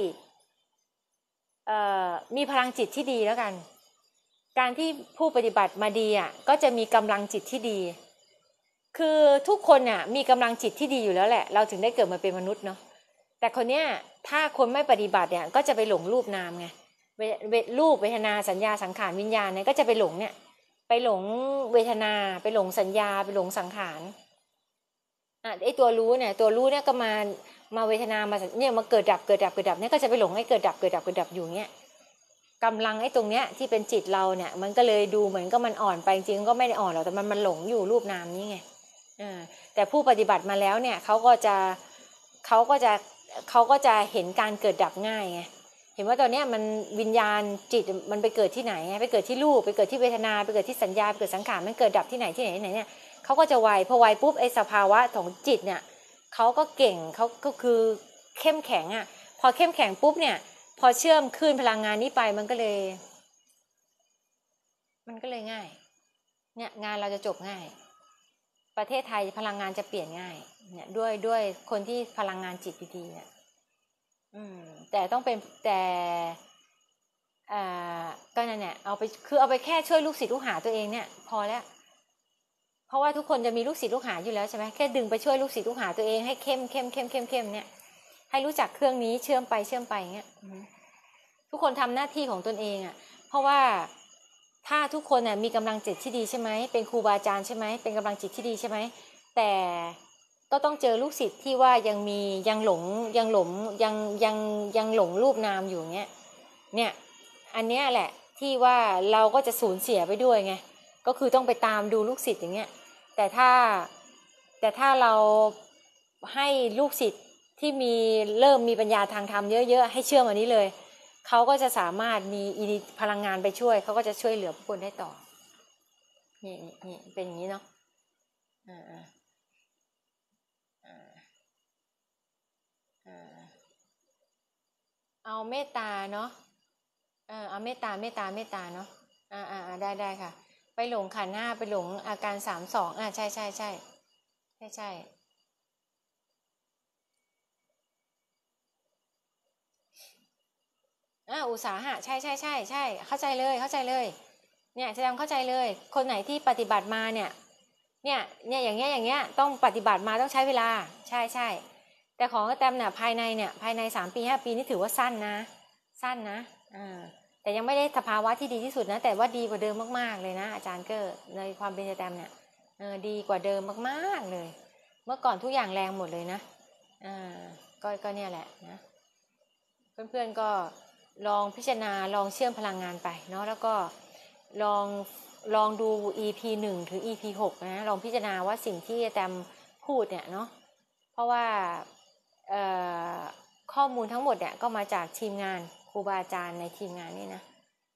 มีพลังจิตที่ดีแล้วกันการที่ผู้ปฏิบัติมาดีอ่ะก็จะมีกำลังจิตที่ดีคือทุกคนน่ะมีกำลังจิตที่ดีอยู่แล้วแหละเราถึงได้เกิดมาเป็นมนุษย์เนาะแต่คนเนี้ยถ้าคนไม่ปฏิบัติเนี่ยก็จะไปหลงรูปนามไงเวเวรูปเวทนาสัญญาสังขารวิญญาณเนี่ยก็จะไปหลงเนี่ยไปหลงเวทนาไปหลงสัญญาไปหลงสังขารอ่ะไอตัวรู้เนี่ยตัวรู้เนี่ยก็มามาเวทนามาเนี่ยมาเกิดดับเกิดดับเกิดดับเนี่ยก็จะไปหลงให้เกิดดับเกิดดับเกิดดับอยู่เนี่ยกำลังไอ้ตรงเนี้ยที่เป็นจิตเราเนี่ยมันก็เลยดูเหมือนก็มันอ่อนไปจริงๆก็ไม่ได้อ่อนหรอกแต่มันมันหลงอยู่รูปนามนี้ไงอ่าแต่ผู้ปฏิบัติมาแล้วเนี่ยเขาก็จะเขาก็จะเขาก็จะเห็นการเกิดดับง่ายไงเห็นว่าตอนเนี้ยมันวิญญาณจิตมันไปเกิดที่ไหนไปเกิดที่รูปไปเกิดที่เวทนาไปเกิดที่สัญญาไปเกิดสังขารมันเกิดดับที่ไหนที่ไหนที่ไหนเนี่ยเขาก็จะไวพอไวปุ๊บไอ้สภาวะของจิตเนี่ยเขาก็เก่งเขาก็คือเข้มแข็งอ่ะพอเข้มแข็งปุ๊บเนี่ยพอเชื่อมคลื่นพลังงานนี้ไปมันก็เลยมันก็เลยง่ายเนี่ยงานเราจะจบง่ายประเทศไทยพลังงานจะเปลี่ยนง่ายเนี่ยด้วยด้วยคนที่พลังงานจิตดีๆเนี่ยอืมแต่ต้องเป็นแต่อ่าก็นั่นแหละเอาไปคือเอาไปแค่ช่วยลูกศิษย์ลูกหาตัวเองเนี่ยพอแล้วเพราะว่าทุกคนจะมีลูกศิษย์ลูกหาอยู่แล้วใช่ไหมแค่ดึงไปช่วยลูกศิษย์ลูกหาตัวเองให้เข้มเข้มเข้มเข้มเข้มเนี่ยให้รู้จักเครื่องนี้เชื่อมไปเชื่อมไปเงี้ยทุกคนทำหน้าที่ของตนเองอ่ะเพราะว่าถ้าทุกคนน่ะมีกำลังจิตที่ดีใช่ไหมเป็นครูบาอาจารย์ใช่ไหมเป็นกำลังจิตที่ดีใช่ไหมแต่ก็ต้องเจอลูกศิษย์ที่ว่ายังมียังหลงยังหลงยังยังยังหลงรูปนามอยู่เงี้ยเนี่ยอันเนี้ยแหละที่ว่าเราก็จะสูญเสียไปด้วยไงก็คือต้องไปตามดูลูกศิษย์อย่างเงี้ยแต่ถ้าแต่ถ้าเราให้ลูกศิษย์ที่มีเริ่มมีปัญญาทางธรรมเยอะๆให้เชื่อมอันนี้เลยเขาก็จะสามารถมีพลังงานไปช่วยเขาก็จะช่วยเหลือผู้คนได้ต่อนี่นี่เป็นอย่างนี้เนาะอ่าอ่าอ่าเอาเมตตาเนาะเออเอาเมตตาเมตตาเมตตาเนาะอ่าอ่าได้ได้ค่ะไปหลงขันธ์ห้าไปหลงอาการสามสองอ่าใช่ใช่ใช่ใช่ใช่อ่าอุตสาหะใช่ใช่ใช่ใช่เข้าใจเลยเข้าใจเลยเนี่ยแสดงเข้าใจเลยคนไหนที่ปฏิบัติมาเนี่ยเนี่ยเนี่ยอย่างเงี้ยอย่างเงี้ยต้องปฏิบัติมาต้องใช้เวลาใช่ใช่แต่ของกระแตมเนี่ยภายในเนี่ยภายในสามปีห้าปีนี่ถือว่าสั้นนะสั้นนะอ่าแต่ยังไม่ได้สภาวะที่ดีที่สุดนะแต่ว่าดีกว่าเดิมมากๆเลยนะอาจารย์เกอร์ในความเป็นกระแตมเนี่ยเออดีกว่าเดิมมากๆเลยเมื่อก่อนทุกอย่างแรงหมดเลยนะอ่าก็ก็เนี่ยแหละนะเพื่อนๆก็ลองพิจารณาลองเชื่อมพลังงานไปเนาะแล้วก็ลองลองดู อี พี หนึ่งถึง อี พี หกนะลองพิจารณาว่าสิ่งที่แตมพูดเนี่ยเนาะเพราะว่าข้อมูลทั้งหมดเนี่ยก็มาจากทีมงานครูบาอาจารย์ในทีมงานนี่นะ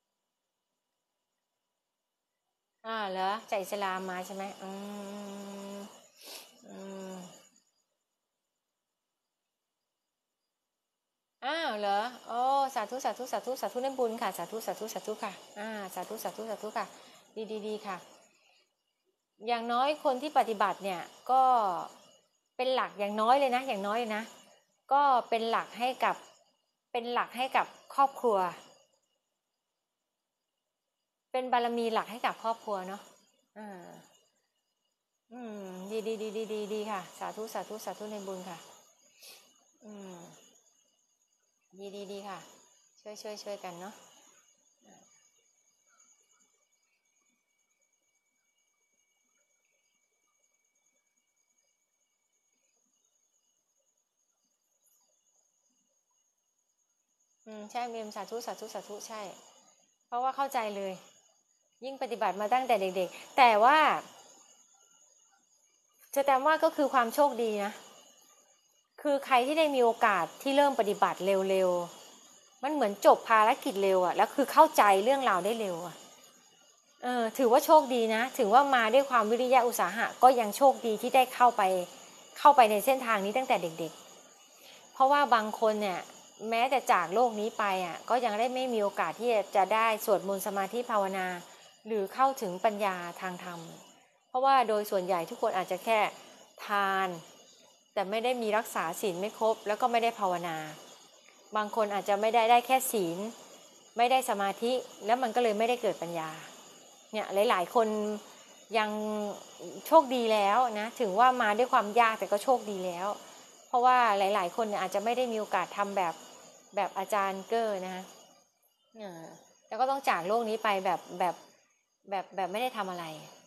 อ่าเหรอจากอิสลามมาใช่ไหมอืมอืมอ้าวเหรอโอ้สาธุสาธุสาธุสาธุในบุญค่ะสาธุสาธุสาธุค่ะอ่าสาธุสาธุสาธุค่ะดีดีดีค่ะอย่างน้อยคนที่ปฏิบัติเนี่ยก็เป็นหลักอย่างน้อยเลยนะอย่างน้อยเลยนะก็เป็นหลักให้กับเป็นหลักให้กับครอบครัวเป็นบารมีหลักให้กับครอบครัวเนาะอ่าอืมดีดีดีดีดีดีค่ะสาธุสาธุสาธุในบุญค่ะอืมดีดีดีค่ะช่วยช่วยช่วยกันเนาะอืมใช่เมมสาธุสาธุสาธุใช่เพราะว่าเข้าใจเลยยิ่งปฏิบัติมาตั้งแต่เด็กๆแต่ว่าจะแต่ว่าก็คือความโชคดีนะคือใครที่ได้มีโอกาสที่เริ่มปฏิบัติเร็วๆมันเหมือนจบภารกิจเร็วอะแล้วคือเข้าใจเรื่องราวได้เร็วอะเออถือว่าโชคดีนะถึงว่ามาด้วยความวิริยะอุตสาหะก็ยังโชคดีที่ได้เข้าไปเข้าไปในเส้นทางนี้ตั้งแต่เด็กๆเพราะว่าบางคนเนี่ยแม้แต่จากโลกนี้ไปอ่ะก็ยังได้ไม่มีโอกาสที่จะได้สวดมนต์สมาธิภาวนาหรือเข้าถึงปัญญาทางธรรมเพราะว่าโดยส่วนใหญ่ทุกคนอาจจะแค่ทานแต่ไม่ได้มีรักษาศีลไม่ครบแล้วก็ไม่ได้ภาวนาบางคนอาจจะไม่ได้ได้แค่ศีลไม่ได้สมาธิแล้วมันก็เลยไม่ได้เกิดปัญญาเนี่ยหลายๆคนยังโชคดีแล้วนะถึงว่ามาด้วยความยากแต่ก็โชคดีแล้วเพราะว่าหลายๆคนเนี่ยอาจจะไม่ได้มีโอกาสทำแบบแบบอาจารย์เกอร์นะแล้วก็ต้องจากโลกนี้ไปแบบแบบแบบแบบไม่ได้ทำอะไร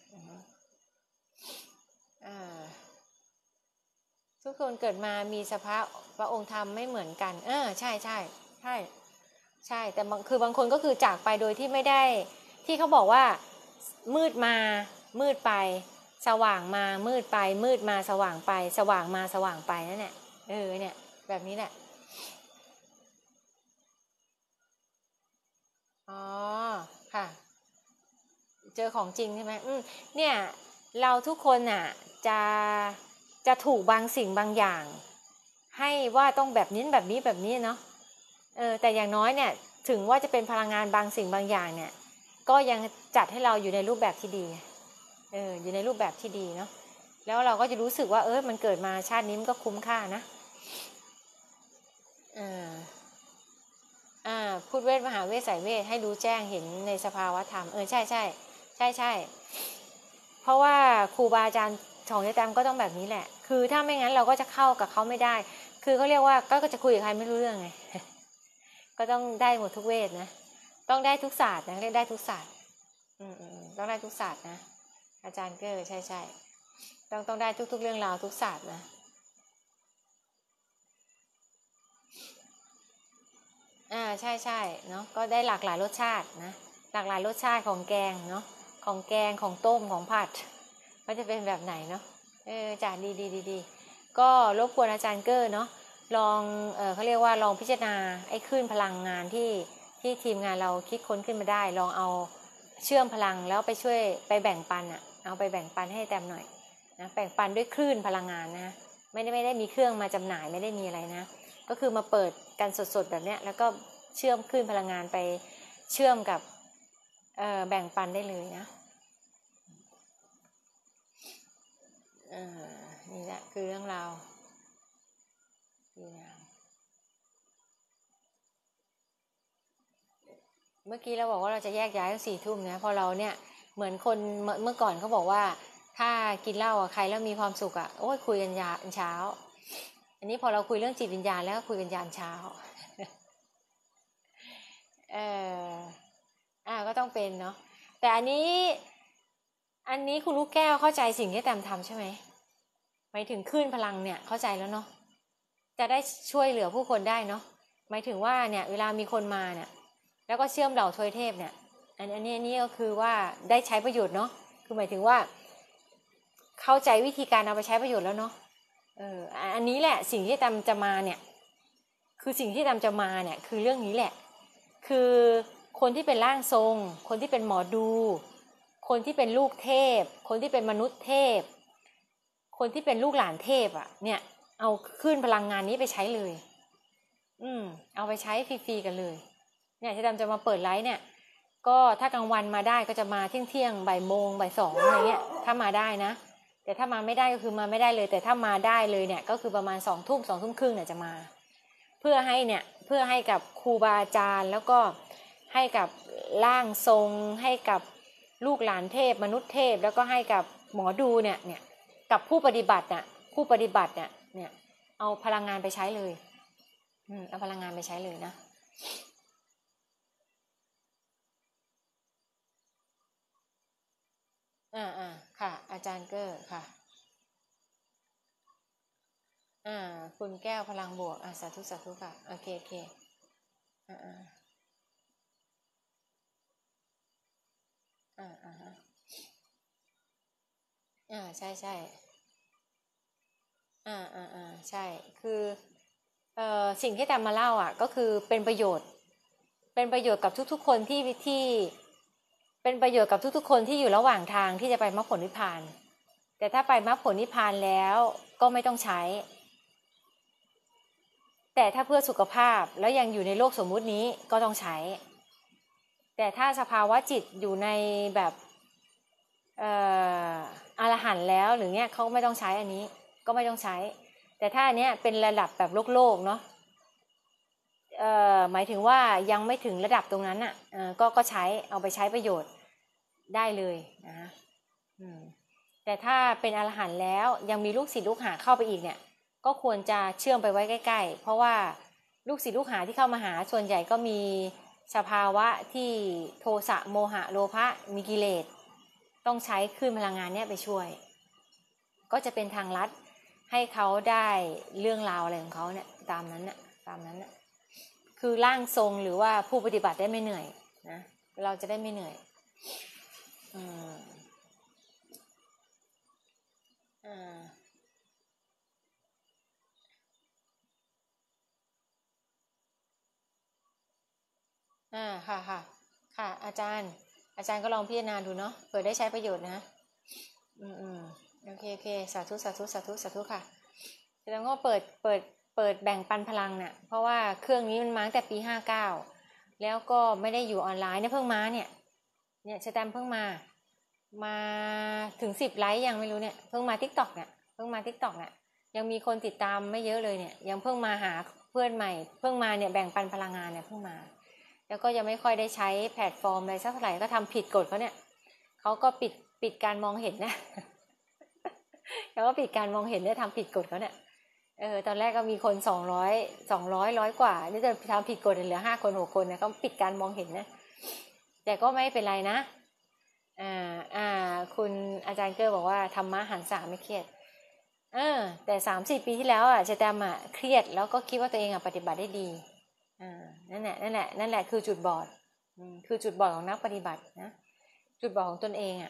ทุกคนเกิดมามีสภาพพระองค์ธรรมไม่เหมือนกันเออใช่ใช่ใช่ใช่แต่คือบางคนก็คือจากไปโดยที่ไม่ได้ที่เขาบอกว่ามืดมามืดไปสว่างมามืดไปมืดมาสว่างไปสว่างมาสว่างไปนั่นแหละเออเนี่ยแบบนี้แหละอ๋อค่ะเจอของจริงใช่ไหมอืมเนี่ยเราทุกคนน่ะจะจะถูกบางสิ่งบางอย่างให้ว่าต้องแบบนี้แบบนี้แบบนี้เนาะเออแต่อย่างน้อยเนี่ยถึงว่าจะเป็นพลังงานบางสิ่งบางอย่างเนี่ยก็ยังจัดให้เราอยู่ในรูปแบบที่ดีเอออยู่ในรูปแบบที่ดีเนาะแล้วเราก็จะรู้สึกว่าเออมันเกิดมาชาตินี้มันก็คุ้มค่านะอ่าอ่าพูดเวทมหาเวทสายเวทให้รู้แจ้งเห็นในสภาวะธรรมเออใช่ใช่ใช่ใช่เพราะว่าครูบาอาจารย์ของเจแตมก็ต้องแบบนี้แหละคือถ้าไม่งั้นเราก็จะเข้ากับเขาไม่ได้คือเขาเรียกว่าก็จะคุยกับใครไม่รู้เรื่องไงก็ต้องได้หมดทุกเวทนะต้องได้ทุกศาสตร์นะเรียกได้ทุกศาสตร์อืมต้องได้ทุกศาสตร์นะอาจารย์เกอร์ใช่ใช่ต้องต้องได้ทุกๆเรื่องราวทุกศาสตร์นะอ่าใช่ใช่เนาะก็ได้หลากหลายรสชาตินะหลากหลายรสชาติของแกงเนาะของแกงของต้มของผัดว่าจะเป็นแบบไหนเนาะเออจ่าดีดีดีดีก็รบกวนอาจารย์เกอร์เนาะลองเออเขาเรียกว่าลองพิจารณาไอ้คลื่นพลังงานที่ที่ทีมงานเราคิดค้นขึ้นมาได้ลองเอาเชื่อมพลังแล้วไปช่วยไปแบ่งปันอ่ะเอาไปแบ่งปันให้แต้มหน่อยนะแบ่งปันด้วยคลื่นพลังงานนะไม่ได้ไม่ได้มีเครื่องมาจำหน่ายไม่ได้มีอะไรนะก็คือมาเปิดกันสดๆแบบเนี้ยแล้วก็เชื่อมคลื่นพลังงานไปเชื่อมกับเอ่อแบ่งปันได้เลยนะอ่านี่แหละคือเรื่องราวนี่นะเมื่อกี้เราบอกว่าเราจะแยกย้ายตั้งสี่ทุ่มนะพอเราเนี่ยเหมือนคนเมื่อก่อนเขาบอกว่าถ้ากินเหล้ากับใครแล้วมีความสุขอ่ะโอ้ยคุยกันยามเช้าอันนี้พอเราคุยเรื่องจิตวิญญาณแล้วคุยกันยามเช้าเอออ่าก็ต้องเป็นเนาะแต่อันนี้อันนี้คุณลูกแก้วเข้าใจสิ่งที่แตมทำใช่ไหมหมายถึงคลื่นพลังเนี่ยเข้าใจแล้วเนาะจะได้ช่วยเหลือผู้คนได้เนาะหมายถึงว่าเนี่ยเวลามีคนมาเนี่ยแล้วก็เชื่อมเหล่าทวยเทพเนี่ยอันนี้อันนี้ก็คือว่าได้ใช้ประโยชน์เนาะคือหมายถึงว่าเข้าใจวิธีการเอาไปใช้ประโยชน์แล้วเนาะเอออันนี้แหละสิ่งที่แตมจะมาเนี่ยคือสิ่งที่แตมจะมาเนี่ยคือเรื่องนี้แหละคือคนที่เป็นร่างทรงคนที่เป็นหมอดูคนที่เป็นลูกเทพคนที่เป็นมนุษย์เทพคนที่เป็นลูกหลานเทพอ่ะเนี่ยเอาขึ้นพลังงานนี้ไปใช้เลยอืมเอาไปใช้ฟรีๆกันเลยเนี่ยที่ดำจะมาเปิดไลฟ์เนี่ยก็ถ้ากลางวันมาได้ก็จะมาเที่ยงเที่ยงบ่ายโมงบ่ายสองอะไรเงี้ยถ้ามาได้นะแต่ถ้ามาไม่ได้ก็คือมาไม่ได้เลยแต่ถ้ามาได้เลยเนี่ยก็คือประมาณสองทุ่มสองทุ่มครึ่งเนี่ยจะมาเพื่อให้เนี่ยเพื่อให้กับครูบาอาจารย์แล้วก็ให้กับร่างทรงให้กับลูกหลานเทพมนุษย์เทพแล้วก็ให้กับหมอดูเนี่ยเนี่ยกับผู้ปฏิบัติน่ะผู้ปฏิบัติเนี่ยเนี่ยเอาพลังงานไปใช้เลยอืมเอาพลังงานไปใช้เลยนะอ่าอ่าค่ะอาจารย์เกอร์ค่ะอ่าคุณแก้วพลังบวกอ่าสาธุสาธุค่ะโอเคโอเคอ่าอ่าอ่าอ่าอ่าใช่ใช่อ่าอ่าอ่าใช่คือเอ่อสิ่งที่แตมมาเล่าอ่ะก็คือเป็นประโยชน์เป็นประโยชน์กับทุกๆคนที่ที่เป็นประโยชน์กับทุกๆคนที่อยู่ระหว่างทางที่จะไปมรรคผลนิพพานแต่ถ้าไปมรรคผลนิพพานแล้วก็ไม่ต้องใช้แต่ถ้าเพื่อสุขภาพแล้วยังอยู่ในโลกสมมุตินี้ก็ต้องใช้แต่ถ้าสภาวะจิตอยู่ในแบบเอ่ออรหันต์แล้วหรือเนี้ยเขาไม่ต้องใช้อันนี้ก็ไม่ต้องใช้แต่ถ้าอันเนี้ยเป็นระดับแบบโลกโลกเนาะเอ่อหมายถึงว่ายังไม่ถึงระดับตรงนั้นอ่ะเออก็ก็ใช้เอาไปใช้ประโยชน์ได้เลยนะอืมแต่ถ้าเป็นอรหันต์แล้วยังมีลูกศิษย์ลูกหาเข้าไปอีกเนี่ยก็ควรจะเชื่อมไปไว้ใกล้ๆเพราะว่าลูกศิษย์ลูกหาที่เข้ามาหาส่วนใหญ่ก็มีสภาวะที่โทสะโมหะโลภะมีกิเลสต้องใช้คลื่นพลังงานเนี่ยไปช่วยก็จะเป็นทางลัดให้เขาได้เรื่องราวอะไรของเขาเนี่ยตามนั้นน่ะตามนั้นน่ะคือร่างทรงหรือว่าผู้ปฏิบัติได้ไม่เหนื่อยนะเราจะได้ไม่เหนื่อยอืมอ่าอ่าค่ะค่ะค่ะอาจารย์อาจารย์ก็ลองพิจารณาดูเนาะเผื่อได้ใช้ประโยชน์นะอืมอืมโอเคโอเคสาธุสาธุสาธุสาธุค่ะแสดงว่าเปิดเปิดเปิดแบ่งปันพลังเนี่ยเพราะว่าเครื่องนี้มันมาตั้งแต่ปีห้าเก้าแล้วก็ไม่ได้อยู่ออนไลน์เนี่ยเพิ่งมาเนี่ยเนี่ยสแตมเพิ่งมามาถึงสิบไลค์ยังไม่รู้เนี่ยเพิ่งมาทิกตอกเนี่ยเพิ่งมาทิกตอกเนี่ยยังมีคนติดตามไม่เยอะเลยเนี่ยยังเพิ่งมาหาเพื่อนใหม่เพิ่งมาเนี่ยแบ่งปันพลังงานเนี่ยเพิ่งมาแล้วก็ยังไม่ค่อยได้ใช้แพลตฟอร์มอะไรสักเท่าไหร่ก็ทำผิดกฎเขาเนี่ยเขาก็ปิดปิดการมองเห็นนะ แล้วก็ปิดการมองเห็นเนี่ยทำผิดกฎเขาเนี่ยเออตอนแรกก็มีคนสองร้อยสองร้อยร้อยกว่านี่จะทำผิดกฎเหลือห้าคนหกคนนะเขาปิดการมองเห็นนะแต่ก็ไม่เป็นไรนะอ่าอ่าคุณอาจารย์เกอร์บอกว่าธรรมะหันษาไม่เครียดเออแต่สามสี่ปีที่แล้วอ่ะจะจำอ่ะเครียดแล้วก็คิดว่าตัวเองอ่ะปฏิบัติได้ดีอ่านั่นแหละนั่นแหละนั่นแหละคือจุดบอดคือจุดบอดของนักปฏิบัตินะจุดบอดของตนเองอ่ะ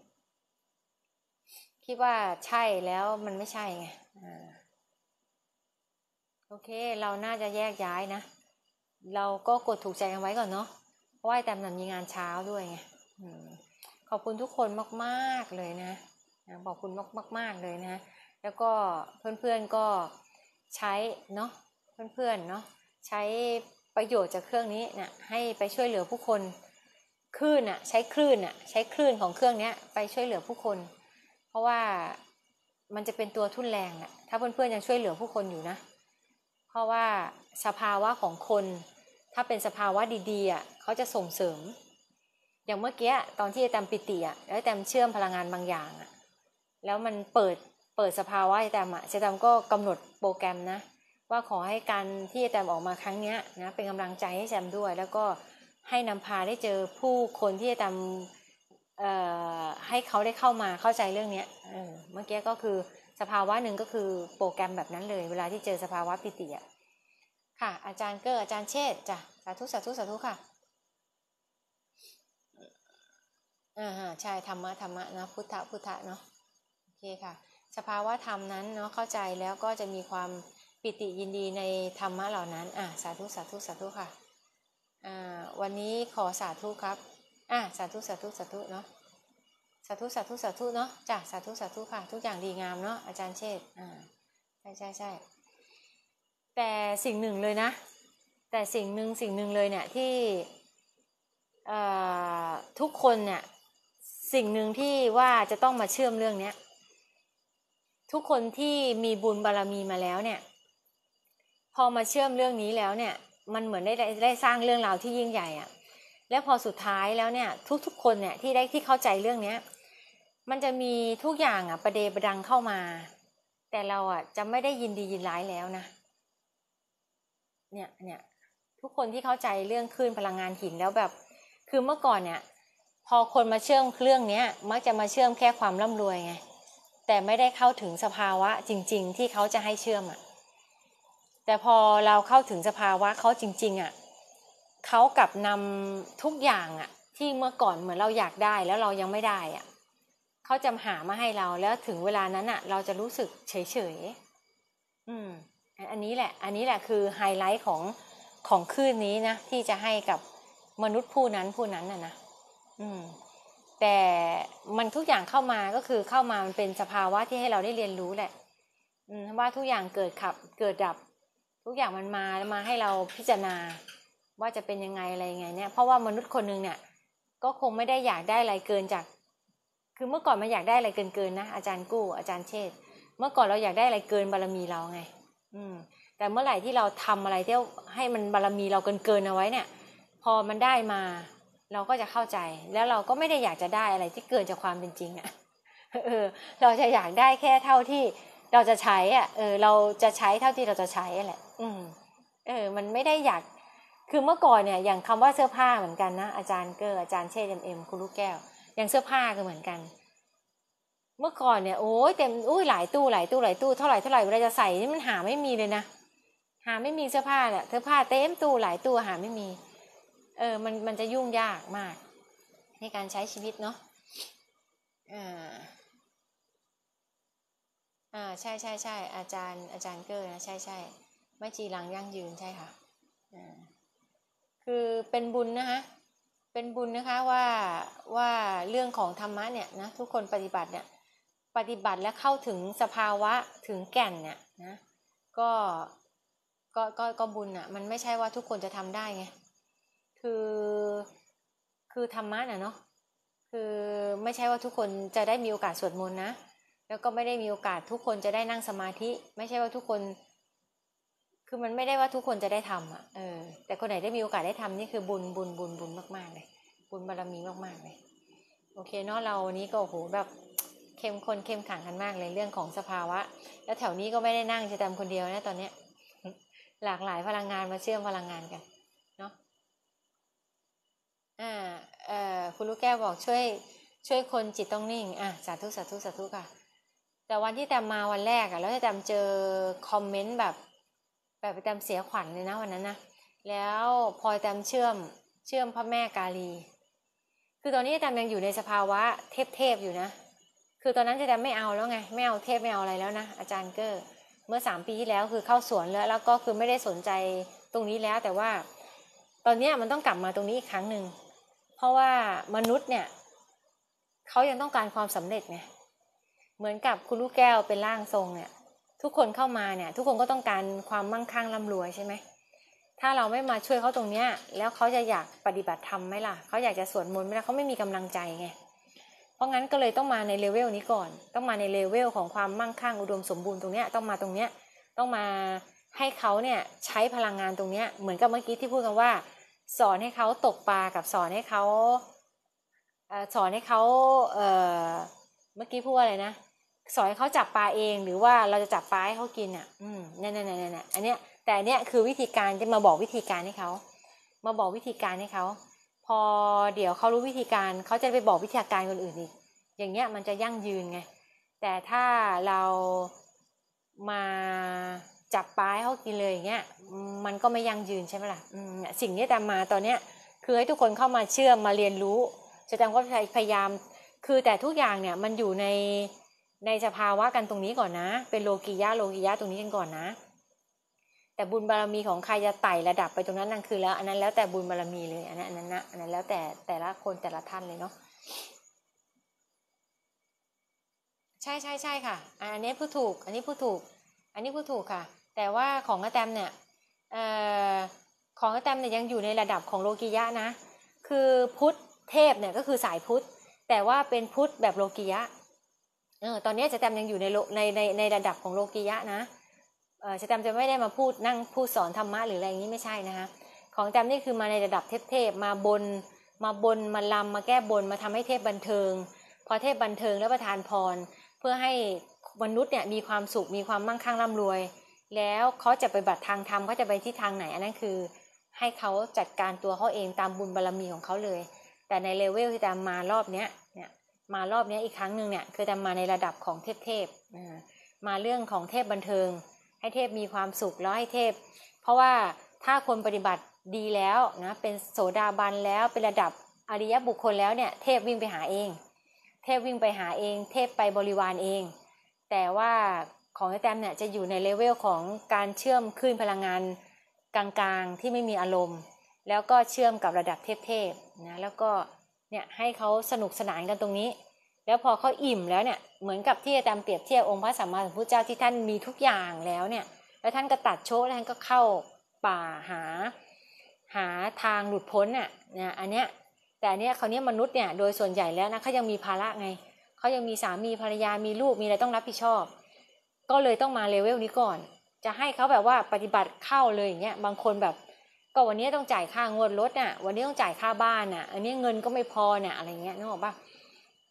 คิดว่าใช่แล้วมันไม่ใช่ไงอ่าโอเคเราน่าจะแยกย้ายนะเราก็กดถูกใจกันไว้ก่อนเนาะเพราะว่าแต่มันมีงานเช้าด้วยไงขอบคุณทุกคนมากๆเลยนะขอบคุณมากๆเลยนะแล้วก็เพื่อนๆก็ใช้เนาะเพื่อนๆเนาะใช้ประโยชน์จากเครื่องนี้เนี่ยให้ไปช่วยเหลือผู้คนคลื่นอ่ะใช้คลื่นอ่ะใช้คลื่นของเครื่องนี้ไปช่วยเหลือผู้คนเพราะว่ามันจะเป็นตัวทุ่นแรงอ่ะถ้าเพื่อนๆยังช่วยเหลือผู้คนอยู่นะเพราะว่าสภาวะของคนถ้าเป็นสภาวะดีๆอ่ะเขาจะส่งเสริมอย่างเมื่อกี้ตอนที่อาจารย์ปิติอ่ะแล้วอาจารย์เชื่อมพลังงานบางอย่างอ่ะแล้วมันเปิดเปิดสภาวะอาจารย์อ่ะอาจารย์ก็กำหนดโปรแกรมนะว่าขอให้การที่อาจารย์ออกมาครั้งนี้นะเป็นกำลังใจให้อาจารย์ด้วยแล้วก็ให้นำพาได้เจอผู้คนที่อาจารย์เอ่อให้เขาได้เข้ามาเข้าใจเรื่องนี้เออเมื่อกี้ก็คือสภาวะหนึ่งก็คือโปรแกรมแบบนั้นเลยเวลาที่เจอสภาวะปิติอ่ะค่ะอาจารย์เกอร์อาจารย์เชษจ้ะสาธุสาธุสาธุค่ะอ่าใช่ธรรมะธรรมะนะพุทธะพุทธะเนาะโอเคค่ะสภาวะธรรมนั้นเนาะเข้าใจแล้วก็จะมีความปิติยินดีในธรรมะเหล่านั้นอ่าสาธุสาธุสาธุค่ะอ่าวันนี้ขอสาธุครับอ่าสาธุสาธุสาธุเนาะสาธุสาธุสาธุเนาะจ้ะสาธุสาธุค่ะทุกอย่างดีงามเนาะอาจารย์เชษอ่าใช่ใช่ใช่แต่สิ่งหนึ่งเลยนะแต่สิ่งหนึ่งสิ่งหนึ่งเลยเนี่ยที่ทุกคนเนี่ยสิ่งหนึ่งที่ว่าจะต้องมาเชื่อมเรื่องนี้ทุกคนที่มีบุญบารมีมาแล้วเนี่ยพอมาเชื่อมเรื่องนี้แล้วเนี่ยมันเหมือนได้ได้สร้างเรื่องราวที่ยิ่งใหญ่อะแล้วพอสุดท้ายแล้วเนี่ยทุกๆคนเนี่ยที่ได้ที่เข้าใจเรื่องนี้มันจะมีทุกอย่างอ่ะประเดประดังเข้ามาแต่เราอ่ะจะไม่ได้ยินดียินร้ายแล้วนะเนี่ยเนี่ยทุกคนที่เข้าใจเรื่องคลื่นพลังงานหินแล้วแบบคือเมื่อก่อนเนี่ยพอคนมาเชื่อมเรื่องนี้มักจะมาเชื่อมแค่ความร่ำรวยไงแต่ไม่ได้เข้าถึงสภาวะจริงๆที่เขาจะให้เชื่อมอ่ะแต่พอเราเข้าถึงสภาวะเขาจริงๆอ่ะเขากลับนำทุกอย่างอ่ะที่เมื่อก่อนเหมือนเราอยากได้แล้วเรายังไม่ได้อ่ะเขาจะหามาให้เราแล้วถึงเวลานั้นอ่ะเราจะรู้สึกเฉยๆอืมอันนี้แหละอันนี้แหละคือไฮไลท์ของของคลื่นนี้นะที่จะให้กับมนุษย์ผู้นั้นผู้นั้นน่ะนะอืมแต่มันทุกอย่างเข้ามาก็คือเข้ามามันเป็นสภาวะที่ให้เราได้เรียนรู้แหละอืมว่าทุกอย่างเกิดขับเกิดดับทุกอย่างมันมาแล้วมาให้เราพิจารณาว่าจะเป็นยังไงอะไรยังไงเนี่ยเพราะว่ามนุษย์คนนึงเนี่ยก็คงไม่ได้อยากได้อะไรเกินจากคือเมื่อก่อนมันอยากได้อะไรเกินเกินนะอาจารย์กู้อาจารย์เชษเมื่อก่อนเราอยากได้อะไรเกินบารมีเราไงอืมแต่เมื่อไหร่ที่เราทำอะไรที่ให้มันบารมีเราเกินเกินเอาไว้เนี่ยพอมันได้มาเราก็จะเข้าใจแล้วเราก็ไม่ได้อยากจะได้อะไรที่เกินจากความเป็นจริงอ่ะเออเราจะอยากได้แค่เท่าที่เราจะใช้อ่ะเออเราจะใช้เท่าที่เราจะใช้แหละอืมเออมันไม่ได้อยากคือเมื่อก่อนเนี่ยอย่างคำว่าเสื้อผ้าเหมือนกันนะอาจารย์เกอร์อาจารย์เชษฐ์เอ็มเอ็มคุณลูกแก้วอย่างเสื้อผ้าก็เหมือนกันเมื่อก่อนเนี่ยโอ้ยเต็มอุ้ยหลายตู้หลายตู้หลายตู้เท่าไหร่เท่าไหร่เวลาจะใส่นี่มันหาไม่มีเลยนะหาไม่มีเสื้อผ้าเนี่ยเสื้อผ้าเต็มตู้หลายตู้หาไม่มีเออมันมันจะยุ่งยากมากในการใช้ชีวิตเนาะอ่าอ่าใช่ใช่ใช่อาจารย์อาจารย์เกอร์นะใช่ใช่ไม่จีรังยั่งยืนใช่ค่ะอ่าคือเป็นบุญนะคะเป็นบุญนะคะว่าว่าเรื่องของธรรมะเนี่ยนะทุกคนปฏิบัติเนี่ยปฏิบัติและเข้าถึงสภาวะถึงแก่นเนี่ยนะก็ก็ก็ก็บุญอ่ะมันไม่ใช่ว่าทุกคนจะทำได้ไงคือคือธรรมะน่ะเนาะคือไม่ใช่ว่าทุกคนจะได้มีโอกาสสวดมนต์นะแล้วก็ไม่ได้มีโอกาสทุกคนจะได้นั่งสมาธิไม่ใช่ว่าทุกคนคือมันไม่ได้ว่าทุกคนจะได้ทำอ่ะเออแต่คนไหนได้มีโอกาสได้ทำนี่คือบุญบุญบุญบุญมากๆเลยบุญบารมีมากๆเลยโอเคเนาะเราวันนี้ก็โอ้โหแบบเข้มข้นเข้มขังกันมากเลยเรื่องของสภาวะแล้วแถวนี้ก็ไม่ได้นั่งจะทำคนเดียวนะตอนเนี้ยหลากหลายพลังงานมาเชื่อมพลังงานกันเนาะอ่าเอ่อคุณลูกแก้วบอกช่วยช่วยคนจิตต้องนิ่งอ่ะสาธุสาธุสาธุค่ะแต่วันที่แตมมาวันแรกอ่ะแล้วแตมเจอคอมเมนต์แบบแบบแตมเสียขวัญเลยนะวันนั้นนะแล้วพอแตมเชื่อมเชื่อมพระแม่กาลีคือตอนนี้แตมยังอยู่ในสภาวะเทพเทพอยู่นะคือตอนนั้นแตมไม่เอาแล้วไงไม่เอาเทพไม่เอาอะไรแล้วนะอาจารย์เกอร์เมื่อสามปีที่แล้วคือเข้าสวนแล้วแล้วก็คือไม่ได้สนใจตรงนี้แล้วแต่ว่าตอนนี้มันต้องกลับมาตรงนี้อีกครั้งหนึ่งเพราะว่ามนุษย์เนี่ยเขายังต้องการความสำเร็จไงเหมือนกับคุณลูกแก้วเป็นร่างทรงเนี่ยทุกคนเข้ามาเนี่ยทุกคนก็ต้องการความมั่งคั่งร่ำรวยใช่ไหมถ้าเราไม่มาช่วยเขาตรงเนี้ยแล้วเขาจะอยากปฏิบัติธรรมไหมล่ะเขาอยากจะสวดมนต์ไหมล่ะเขาไม่มีกำลังใจไงเพราะงั้นก็เลยต้องมาในเลเวลนี้ก่อนต้องมาในเลเวลของความมั่งคั่งอุดมสมบูรณ์ตรงเนี้ยต้องมาตรงเนี้ยต้องมาให้เขาเนี่ยใช้พลังงานตรงเนี้ยเหมือนกับเมื่อกี้ที่พูดกันว่าสอนให้เขาตกปลากับสอนให้เขาสอนให้เขาเอ่อเมื่อกี้พูดอะไรนะสอนให้เขาจับปลาเองหรือว่าเราจะจับปลาให้เขากินอ่ะอืมเนี่ยเนี่ยเนี่ยเนี่ยอันเนี้ยแต่อันเนี้ยคือวิธีการจะมาบอกวิธีการให้เขามาบอกวิธีการให้เขาพอเดี๋ยวเขารู้วิธีการเขาจะไปบอกวิธีการคนอื่นอีกอย่างเงี้ยมันจะยั่งยืนไงแต่ถ้าเรามาจับปลาให้เขากินเลยอย่างเงี้ยมันก็ไม่ยั่งยืนใช่ไหมล่ะอืมสิ่งนี้ตามมาตอนเนี้ยคือให้ทุกคนเข้ามาเชื่อมาเรียนรู้จะจำก็พยายามคือแต่ทุกอย่างเนี่ยมันอยู่ในในสภาวะกันตรงนี้ก่อนนะเป็นโลกียะโลกียะตรงนี้กันก่อนนะแต่บุญบารมีของใครจะไต่ระดับไปตรงนั้นนั่นคือแล้วอันนั้นแล้วแต่บุญบารมีเลยอันนั้นอันนั้นนะอันนั้นแล้วแต่แต่ละคนแต่ละท่านเลยเนาะใช่ใช่ใช่ค่ะอันนี้พูดถูกอันนี้พูดถูกอันนี้พูดถูกค่ะแต่ว่าของอาแตมเนี่ยเอ่อของอาแตมเนี่ยยังอยู่ในระดับของโลกียะนะคือพุทธเทพเนี่ยก็คือสายพุทธแต่ว่าเป็นพุทธแบบโลกียะเออตอนนี้อาแตมยังอยู่ในในในในระดับของโลกียะนะเอออาแตมจะไม่ได้มาพูดนั่งพูดสอนธรรมะหรืออะไรอย่างนี้ไม่ใช่นะคะของอาแตมนี่คือมาในระดับเทพเทพมาบนมาบนมาลำมาแก้บนมาทำให้เทพบันเทิงพอเทพบันเทิงแล้วประทานพรเพื่อให้มนุษย์เนี่ยมีความสุขมีความมั่งคั่งร่ำรวยแล้วเขาจะไปปฏิบัติทางธรรมเขาจะไปที่ทางไหนอันนั้นคือให้เขาจัดการตัวเขาเองตามบุญบารมีของเขาเลยแต่ในเลเวลที่ตามมารอบเนี้ยเนี่ยมารอบนี้อีกครั้งหนึ่งเนี่ยคือตามมาในระดับของเทพเทพมาเรื่องของเทพบันเทิงให้เทพมีความสุขแล้วให้เทพเพราะว่าถ้าคนปฏิบัติดีแล้วนะเป็นโสดาบันแล้วเป็นระดับอริยบุคคลแล้วเนี่ยเทพวิ่งไปหาเองเทพวิ่งไปหาเองเทพไปบริวารเองแต่ว่าของไอ้แต้มเนี่ยจะอยู่ในเลเวลของการเชื่อมคลื่นพลังงานกลางๆที่ไม่มีอารมณ์แล้วก็เชื่อมกับระดับเทพๆนะแล้วก็เนี่ยให้เขาสนุกสนานกันตรงนี้แล้วพอเขาอิ่มแล้วเนี่ยเหมือนกับที่อาจารย์เปรียบเทียบองค์พระสัมมาสัมพุทธเจ้าที่ท่านมีทุกอย่างแล้วเนี่ยแล้วท่านก็ตัดโชว์แล้วท่านก็เข้าป่าหาหาทางหลุดพ้นน่ะเนี่ยอันเนี้ยแต่เนี้ยคราวนี้มนุษย์เนี่ยโดยส่วนใหญ่แล้วนะเขายังมีภาระไงเขายังมีสามีภรรยามีลูกมีอะไรต้องรับผิดชอบก็เลยต้องมาเลเวลนี้ก่อนจะให้เขาแบบว่าปฏิบัติเข้าเลยอย่างเงี้ยบางคนแบบก็วันนี้ต้องจ่ายค่างวดรถน่ะวันนี้ต้องจ่ายค่าบ้านน่ะอันนี้เงินก็ไม่พอเนี่ยอะไรเงี้ยนึกออกป่ะก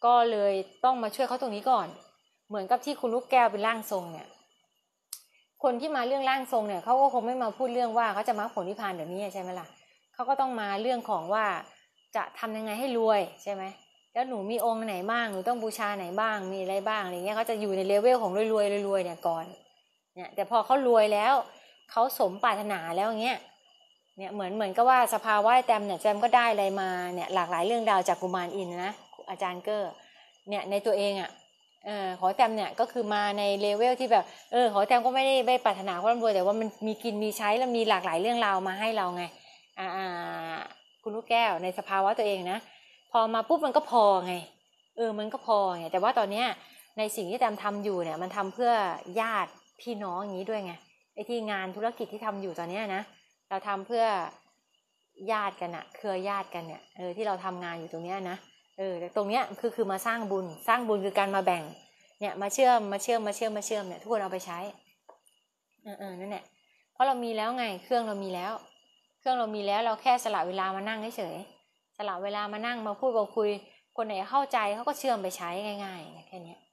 ก็เลยต้องมาช่วยเขาตรงนี้ก่อนเหมือนกับที่คุณลูกแก้วเป็นร่างทรงเนี่ยคนที่มาเรื่องร่างทรงเนี่ยเขาก็คงไม่มาพูดเรื่องว่าเขาจะมรรคผลนิพพานเดี๋ยวนี้ใช่ไหมล่ะเขาก็ต้องมาเรื่องของว่าจะทำยังไงให้รวยใช่ไหมแล้วหนูมีองค์ไหนบ้างหนูต้องบูชาไหนบ้างมีอะไรบ้างอะไรเงี้ยเขาจะอยู่ในเลเวลของรวยรวยรวยเนี่ยก่อนเนี่ยแต่พอเขารวยแล้วเขาสมปรารถนาแล้วอย่างเงี้ยเนี่ยเหมือนเหมือนกับว่าสภาวะแตมเนี่ยแตมก็ได้อะไรมาเนี่ยหลากหลายเรื่องราวจากกุมารอินทร์นะอาจารย์เกอร์เนี่ยในตัวเองอ่ะเออขอแตมเนี่ยก็คือมาในเลเวลที่แบบเออขอแตมก็ไม่ได้ไม่ปรารถนาความรวยแต่ว่ามันมีกินมีใช้แล้วมีหลากหลายเรื่องราวมาให้เราไงอ่าคุณลูกแก้วในสภาวะตัวเองนะพอมาปุ๊บมันก็พอไงเออมันก็พอไงแต่ว่าตอนเนี้ยในสิ่งที่แตมทำอยู่เนี่ยมันทำเพื่อญาติพี่น้องอย่างนี้ด้วยไงไอ้ที่งานธุรกิจที่ทำอยู่ตอนเนี้ยนะเราทำเพื่อญาติกันอะเครือญาติกันเนี่ยเออที่เราทำงานอยู่ตรงเนี้ยนะเออตรงเนี้ยคือคือมาสร้างบุญสร้างบุญคือการมาแบ่งเนี่ยมาเชื่อมมาเชื่อมมาเชื่อมมาเชื่อมเนี่ยทุกคนเอาไปใช้เออเออนั่นแหละเพราะเรามีแล้วไงเครื่องเรามีแล้วเครื่องเรามีแล้วเราแค่สละเวลามานั่งเฉยสละเวลามานั่งมาพูดมาคุยคนไหนเข้าใจเขาก็เชื่อมไปใช้ง่ายๆแค่นี้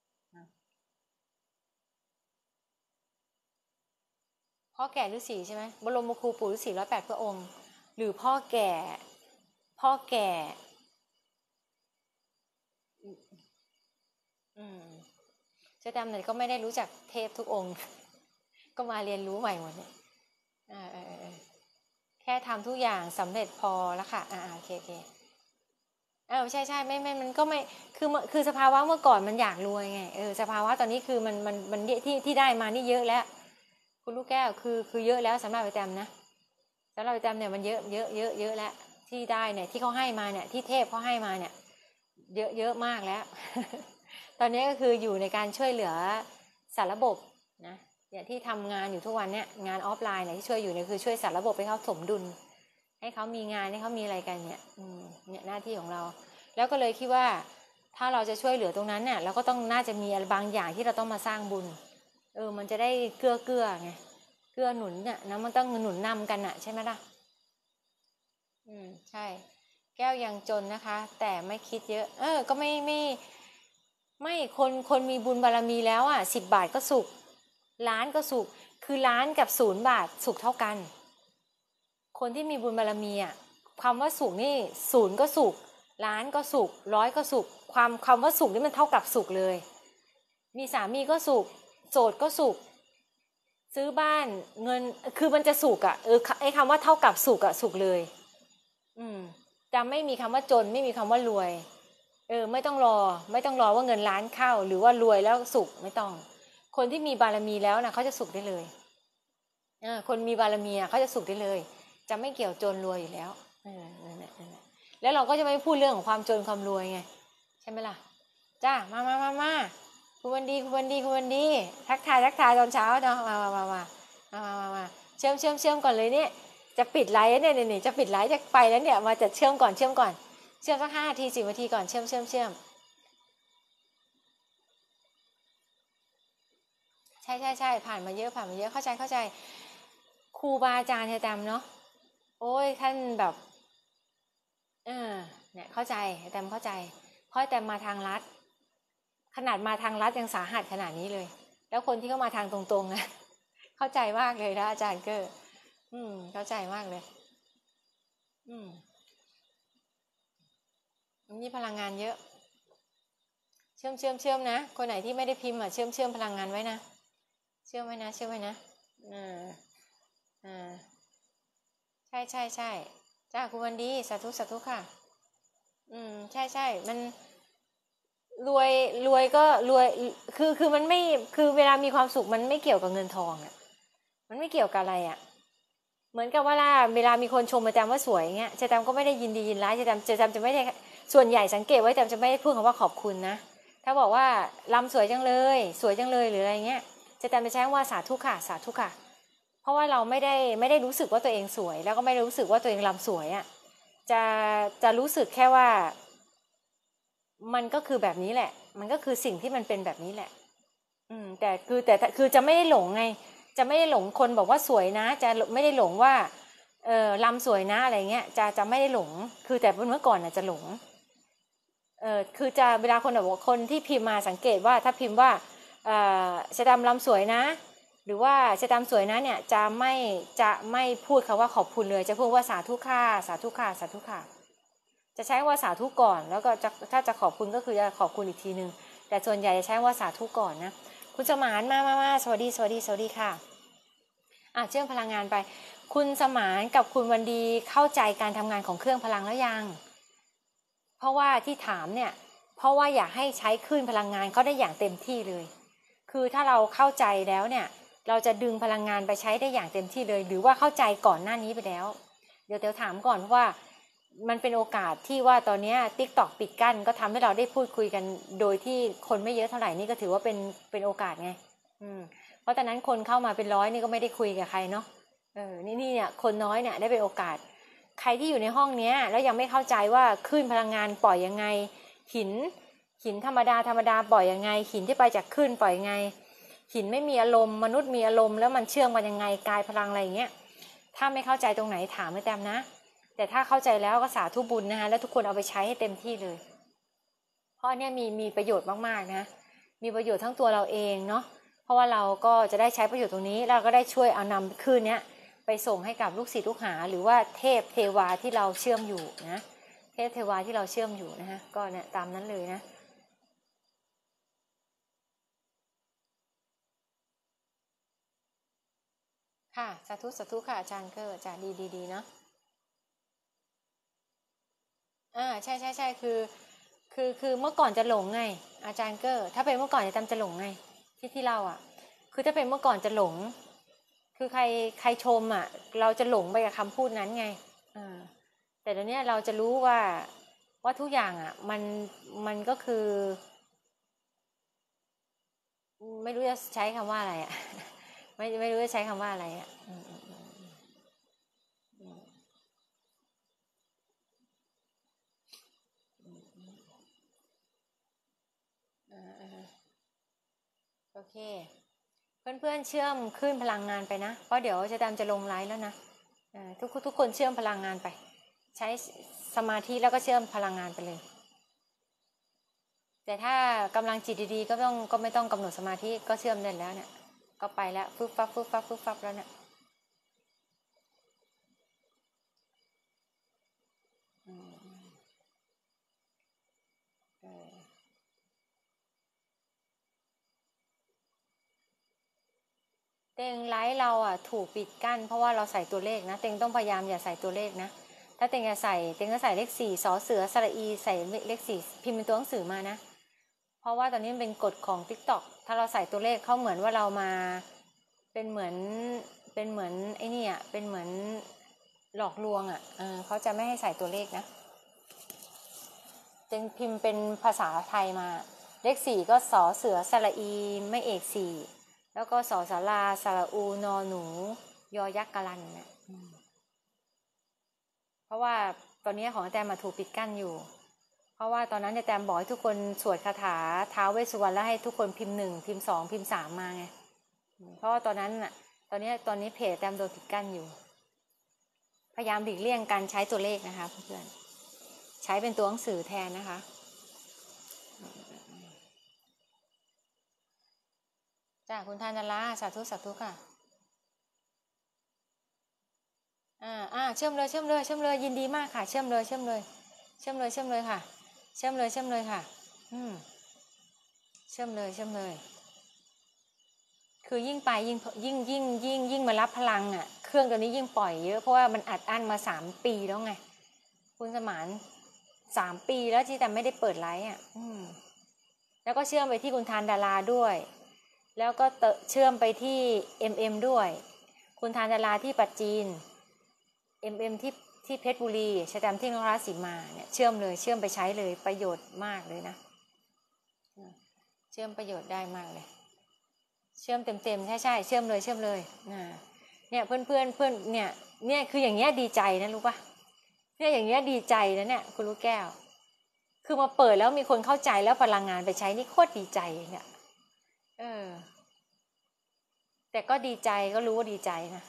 พ่อแก่ฤาษีใช่ไหมบรมครูปู่ฤาษีร้อยแปดพระองค์หรือพ่อแก่พ่อแก่อืมเจ้าดำเนี่ยก็ไม่ได้รู้จักเทพทุกองค์ก็มาเรียนรู้ใหม่หมดเนี่ยเออเออแค่ทำทุกอย่างสำเร็จพอแล้วค่ะอ่าโอเคโอเคเออใช่ใช่ไม่ไม่มันก็ไม่คือคือสภาวะเมื่อก่อนมันอยากรวยไงเออสภาวะตอนนี้คือมันมันมันที่ที่ได้มานี่เยอะแล้วคุณลูกแก้วคือคือเยอะแล้วสำหรับไอ้แตมนะสำหรับไอ้แตมเนี่ยมันเยอะเยอะเยอะเยอะแล้วที่ได้เนี่ยที่เขาให้มาเนี่ยที่เทพเขาให้มาเนี่ยเยอะเยอะมากแล้ว ตอนนี้ก็คืออยู่ในการช่วยเหลือสารระบบนะอย่างที่ทำงานอยู่ทุกวันเนี่ยงานออฟไลน์เนี่ยที่ช่วยอยู่เนี่ยคือช่วยสารระบบให้เขาสมดุลให้เขามีงานให้เขามีอะไรกันเนี่ยอืมเนี่ยหน้าที่ของเราแล้วก็เลยคิดว่าถ้าเราจะช่วยเหลือตรงนั้นเนี่ยเราก็ต้องน่าจะมีอะไรบางอย่างที่เราต้องมาสร้างบุญเออมันจะได้เกื้อเกื้อไงเกื้อหนุนเนี่ยนะมันต้องหนุนนำกันอ่ะใช่ไหมล่ะอืมใช่แก้วยังจนนะคะแต่ไม่คิดเยอะเออก็ไม่ไม่ไม่คนคนมีบุญบารมีแล้วอ่ะสิบบาทก็สุขล้านก็สุขคือล้านกับศูนย์บาทสุขเท่ากันคนที่มีบุญบารมีอ่ะคำว่าสุขนี่ศูนย์ก็สุขล้านก็สุขร้อยก็สุขความคำว่าสุขนี่มันเท่ากับสุขเลยมีสามีก็สุขโสดก็สุขซื้อบ้านเงินคือมันจะสุขอ่ะเออไอ้คำว่าเท่ากับสุขอ่ะสุขเลยอืมจะไม่มีคำว่าจนไม่มีคำว่ารวยเออไม่ต้องรอไม่ต้องรอว่าเงินล้านเข้าหรือว่ารวยแล้วสุขไม่ต้องคนที่มีบารมีแล้วนะเขาจะสุขได้เลยเออคนมีบารมีเขาจะสุขได้เลยจะไม่เกี่ยวจนรวยอยู่แล้วเออนั่นแหละนั่นแหละแล้วเราก็จะไม่พูดเรื่องของความจนความรวยไงใช่ไหมล่ะจ้ามามามามาคุณวันดีคุณวันดีคุณวันดีทักทายทักทายตอนเช้าเนาะมามามามามามามาเชื่อมเชื่อมเชื่อมก่อนเลยเนี่ยจะปิดไลฟ์เนี่ยเนี่ยจะปิดไลฟ์จะไปแล้วเนี่ยมาจัดเชื่อมก่อนเชื่อมก่อนเชื่อมสักห้านาทีสิบนาทีก่อนเชื่อมเชื่อมเชื่อมใช่ใช่ใช่ผ่านมาเยอะผ่านมาเยอะเข้าใจเข้าใจครูบาอาจารย์เธอจำเนาะโอ้ยท่านแบบเออเนี่ยเข้าใจแต่เข้าใจเพราะแต่มาทางลัดขนาดมาทางลัดยังสาหัสขนาดนี้เลยแล้วคนที่เข้ามาทางตรงๆนะเข้าใจมากเลยนะอาจารย์เกอร์อืมเข้าใจมากเลยอืมนี่พลังงานเยอะเชื่อมเชื่อมเชื่อมนะคนไหนที่ไม่ได้พิมพ์อ่ะเชื่อมเชื่อมพลังงานไว้นะเชื่อมไว้นะเชื่อมไว้นะอ่าอ่าใช่ใช่ใช่จ้าคุณวันดีสาธุสาธุค่ะอืมใช่ใช่มันรวยรวยก็รวยคือคือมันไม่คือเวลามีความสุขมันไม่เกี่ยวกับเงินทองอ่ะมันไม่เกี่ยวกับอะไรอ่ะเหมือนกับว่าเวลามีคนชมอาจารย์ว่าสวยเงี้ยอาจารย์ก็ไม่ได้ยินดียินร้ายอาจารย์อาจารย์จะไม่ได้ส่วนใหญ่สังเกตไว้อาจารย์จะไม่ได้พูดคำว่าขอบคุณนะถ้าบอกว่าลำสวยจังเลยสวยจังเลยหรืออะไรเงี้ยอาจารย์จะใช้ว่าสาธุค่ะสาธุค่ะเพราะว่าเราไม่ได้ไม่ได้รู้สึกว่าตัวเองสวยแล้วก็ไม่ได้รู้สึกว่าตัวเองลำสวยอ่ะจะจะรู้สึกแค่ว่ามันก็คือแบบนี้แหละมันก็คือสิ่งที่มันเป็นแบบนี้แหละอืมแต่คือแต่คือจะไม่ได้หลงไงจะไม่ได้หลงคนบอกว่าสวยนะจะไม่ได้หลงว่าเออลำสวยนะอะไรเงี้ยจะจะไม่ได้หลงคือแต่เมื่อก่อนน่ะจะหลงเออคือจะเวลาคนบอกคนที่พิมพ์มาสังเกตว่าถ้าพิมพ์ว่าเอ่อชะดำลำสวยนะหรือว่าชะดำสวยนะเนี่ยจะไม่จะไม่พูดคำว่าขอบคุณเลยจะพูดว่าสาธุค่ะสาธุค่ะสาธุค่ะจะใช้ว่าสาธุก่อนแล้วก็จะถ้าจะขอบคุณก็คือจะขอบคุณอีกทีนึงแต่ส่วนใหญ่จะใช้ว่าสาธุก่อนนะคุณสมานมามามาสวัสดีสวัสดีสวัสดีค่ะอ่ะเชื่อมพลังงานไปคุณสมานกับคุณวันดีเข้าใจการทำงานของเครื่องพลังแล้วยังเพราะว่าที่ถามเนี่ยเพราะว่าอยากให้ใช้คลื่นพลังงานเขาได้อย่างเต็มที่เลยคือถ้าเราเข้าใจแล้วเนี่ยเราจะดึงพลังงานไปใช้ได้อย่างเต็มที่เลยหรือว่าเข้าใจก่อนหน้านี้ไปแล้วเดี๋ยวเดี๋ยวถามก่อนเพราะว่ามันเป็นโอกาสที่ว่าตอนนี้ TikTok ปิดกั้นก็ทำให้เราได้พูดคุยกันโดยที่คนไม่เยอะเท่าไหร่นี่ก็ถือว่าเป็นเป็นโอกาสไงอืมเพราะตอนนั้นคนเข้ามาเป็นร้อยนี่ก็ไม่ได้คุยกับใครเนาะเออนี่นี่เนี่ยคนน้อยเนี่ยได้เป็นโอกาสใครที่อยู่ในห้องนี้แล้วยังไม่เข้าใจว่าคลื่นพลังงานปล่อยยังไงหินหินธรรมดาธรรมดาปล่อยยังไงหินที่ไปจากคลื่นปล่อยยังไงหินไม่มีอารมณ์มนุษย์มีอารมณ์แล้วมันเชื่อมกันยังไงกายพลังอะไรอย่างเงี้ยถ้าไม่เข้าใจตรงไหนถามไม่แต้มนะแต่ถ้าเข้าใจแล้วก็สาธุบุญนะคะแล้วทุกคนเอาไปใช้ให้เต็มที่เลยเพราะเนี่ยมีมีประโยชน์มากๆนะมีประโยชน์ทั้งตัวเราเองเนาะเพราะว่าเราก็จะได้ใช้ประโยชน์ตรงนี้เราก็ได้ช่วยเอานำคลื่นเนี้ยไปส่งให้กับลูกศิษย์ลูกหาหรือว่าเทพเทวาที่เราเชื่อมอยู่นะเทพเทวาที่เราเชื่อมอยู่นะฮะก็เนี่ยตามนั้นเลยนะค่ะสาธุสาธุค่ะอาจารย์เกอร์จะดีดีดีเนาะอ่าใช่ใช่ใช่คือคือคือเมื่อก่อนจะหลงไงอาจารย์เกอร์ถ้าเป็นเมื่อก่อนจะจำจะหลงไงที่ที่เราอ่ะคือถ้าเป็นเมื่อก่อนจะหลงคือใครใครชมอ่ะเราจะหลงไปกับคำพูดนั้นไงอ่าแต่เดี๋ยวนี้เราจะรู้ว่าว่าทุกอย่างอ่ะมันมันก็คือไม่รู้จะใช้คำว่าอะไรอ่ะไม่ไม่รู้จะใช้คำว่าอะไรอ่ะโอเคเพื่อนๆเชื่อมคลื่นพลังงานไปนะเพราะเดี๋ยวจะตามจะลงไลน์แล้วนะทุกทุกคนเชื่อมพลังงานไปใช้สมาธิแล้วก็เชื่อมพลังงานไปเลยแต่ถ้ากำลังจิตดีๆก็ต้องก็ไม่ต้องกำหนดสมาธิก็เชื่อมได้แล้วเนี่ยก็ไปแล้วฟึบฟับฟึบฟับฟึบฟับแล้วเนี่ยเต็งไลฟ์เราอ่ะถูกปิดกั้นเพราะว่าเราใส่ตัวเลขนะเต็งต้องพยายามอย่าใส่ตัวเลขนะถ้าเต็งจะใส่เต็งก็ใส่เลขสี่สอเสือสระอีใส่เลขสี่พิมพ์เป็นตัวหนังสือมานะเพราะว่าตอนนี้มันเป็นกฎของ TikTok ถ้าเราใส่ตัวเลขเขาเหมือนว่าเรามาเป็นเหมือนเป็นเหมือนไอ้นี่อ่ะเป็นเหมือนหลอกลวงอ่ะเออเขาจะไม่ให้ใส่ตัวเลขนะเต็งพิมพ์เป็นภาษาไทยมาเลขสี่ก็สอเสือสระอีไม่เอกสี่แล้วก็สอสาราสระอูนอหนูยอยักษ์กะลันเนี่ยเพราะว่าตอนนี้ของแตมมาถูกปิดกั้นอยู่เพราะว่าตอนนั้นแตมบอกให้ทุกคนสวดคาถาท้าวเวสสุวรรณแล้วให้ทุกคนพิมพ์หนึ่งพิมพ์สองพิมพ์สามมาไงเพราะว่าตอนนั้นน่ะตอนนี้ตอนนี้เพจแตมโดนปิดกั้นอยู่พยายามหลีกเลี่ยงการใช้ตัวเลขนะคะเพื่อนใช้เป็นตัวหนังสือแทนนะคะจ้าคุณธนาราสาธุสาธุค่ะอ่าอ่าเชื่อมเลยเชื่อมเลยเชื่อมเลยยินดีมากค่ะเชื่อมเลยเชื่อมเลยเชื่อมเลยเชื่อมเลยค่ะเชื่อมเลยเชื่อมเลยค่ะอืมเชื่อมเลยเชื่อมเลยคือยิ่งไปยิ่งยิ่งยิ่งยิ่งยิ่งมารับพลังอ่ะเครื่องตัวนี้ยิ่งปล่อยเยอะเพราะว่ามันอัดอั้นมาสามปีแล้วไงคุณสมานสามปีแล้วที่แต่ไม่ได้เปิดไลฟ์อ่ะอืมแล้วก็เชื่อมไปที่คุณธานดาราด้วยแล้วก็เชื่อมไปที่ เอ็ม เอ็ม ด้วยคุณธานดาราที่ปัจจีน เอ็ม เอ็ม ที่ที่เพชรบุรีชะตามที่นราศีมาเนี่ยเชื่อมเลยเชื่อมไปใช้เลยประโยชน์มากเลยนะเชื่อมประโยชน์ได้มากเลยเชื่อมเต็มๆใช่ใช่เชื่อมเลยเชื่อมเลยเนี่ยเพื่อนเพื่อนเพื่อนเนี่ยเนี่ยคืออย่างเงี้ยดีใจนะรู้ป่ะเนี่ยอย่างเงี้ยดีใจนะเนี่ยคุณลูกแก้วคือมาเปิดแล้วมีคนเข้าใจแล้วพลังงานไปใช้นี่โคตรดีใจเนี่ยเออแต่ก็ดีใจก็รู้ว่าดีใจนะ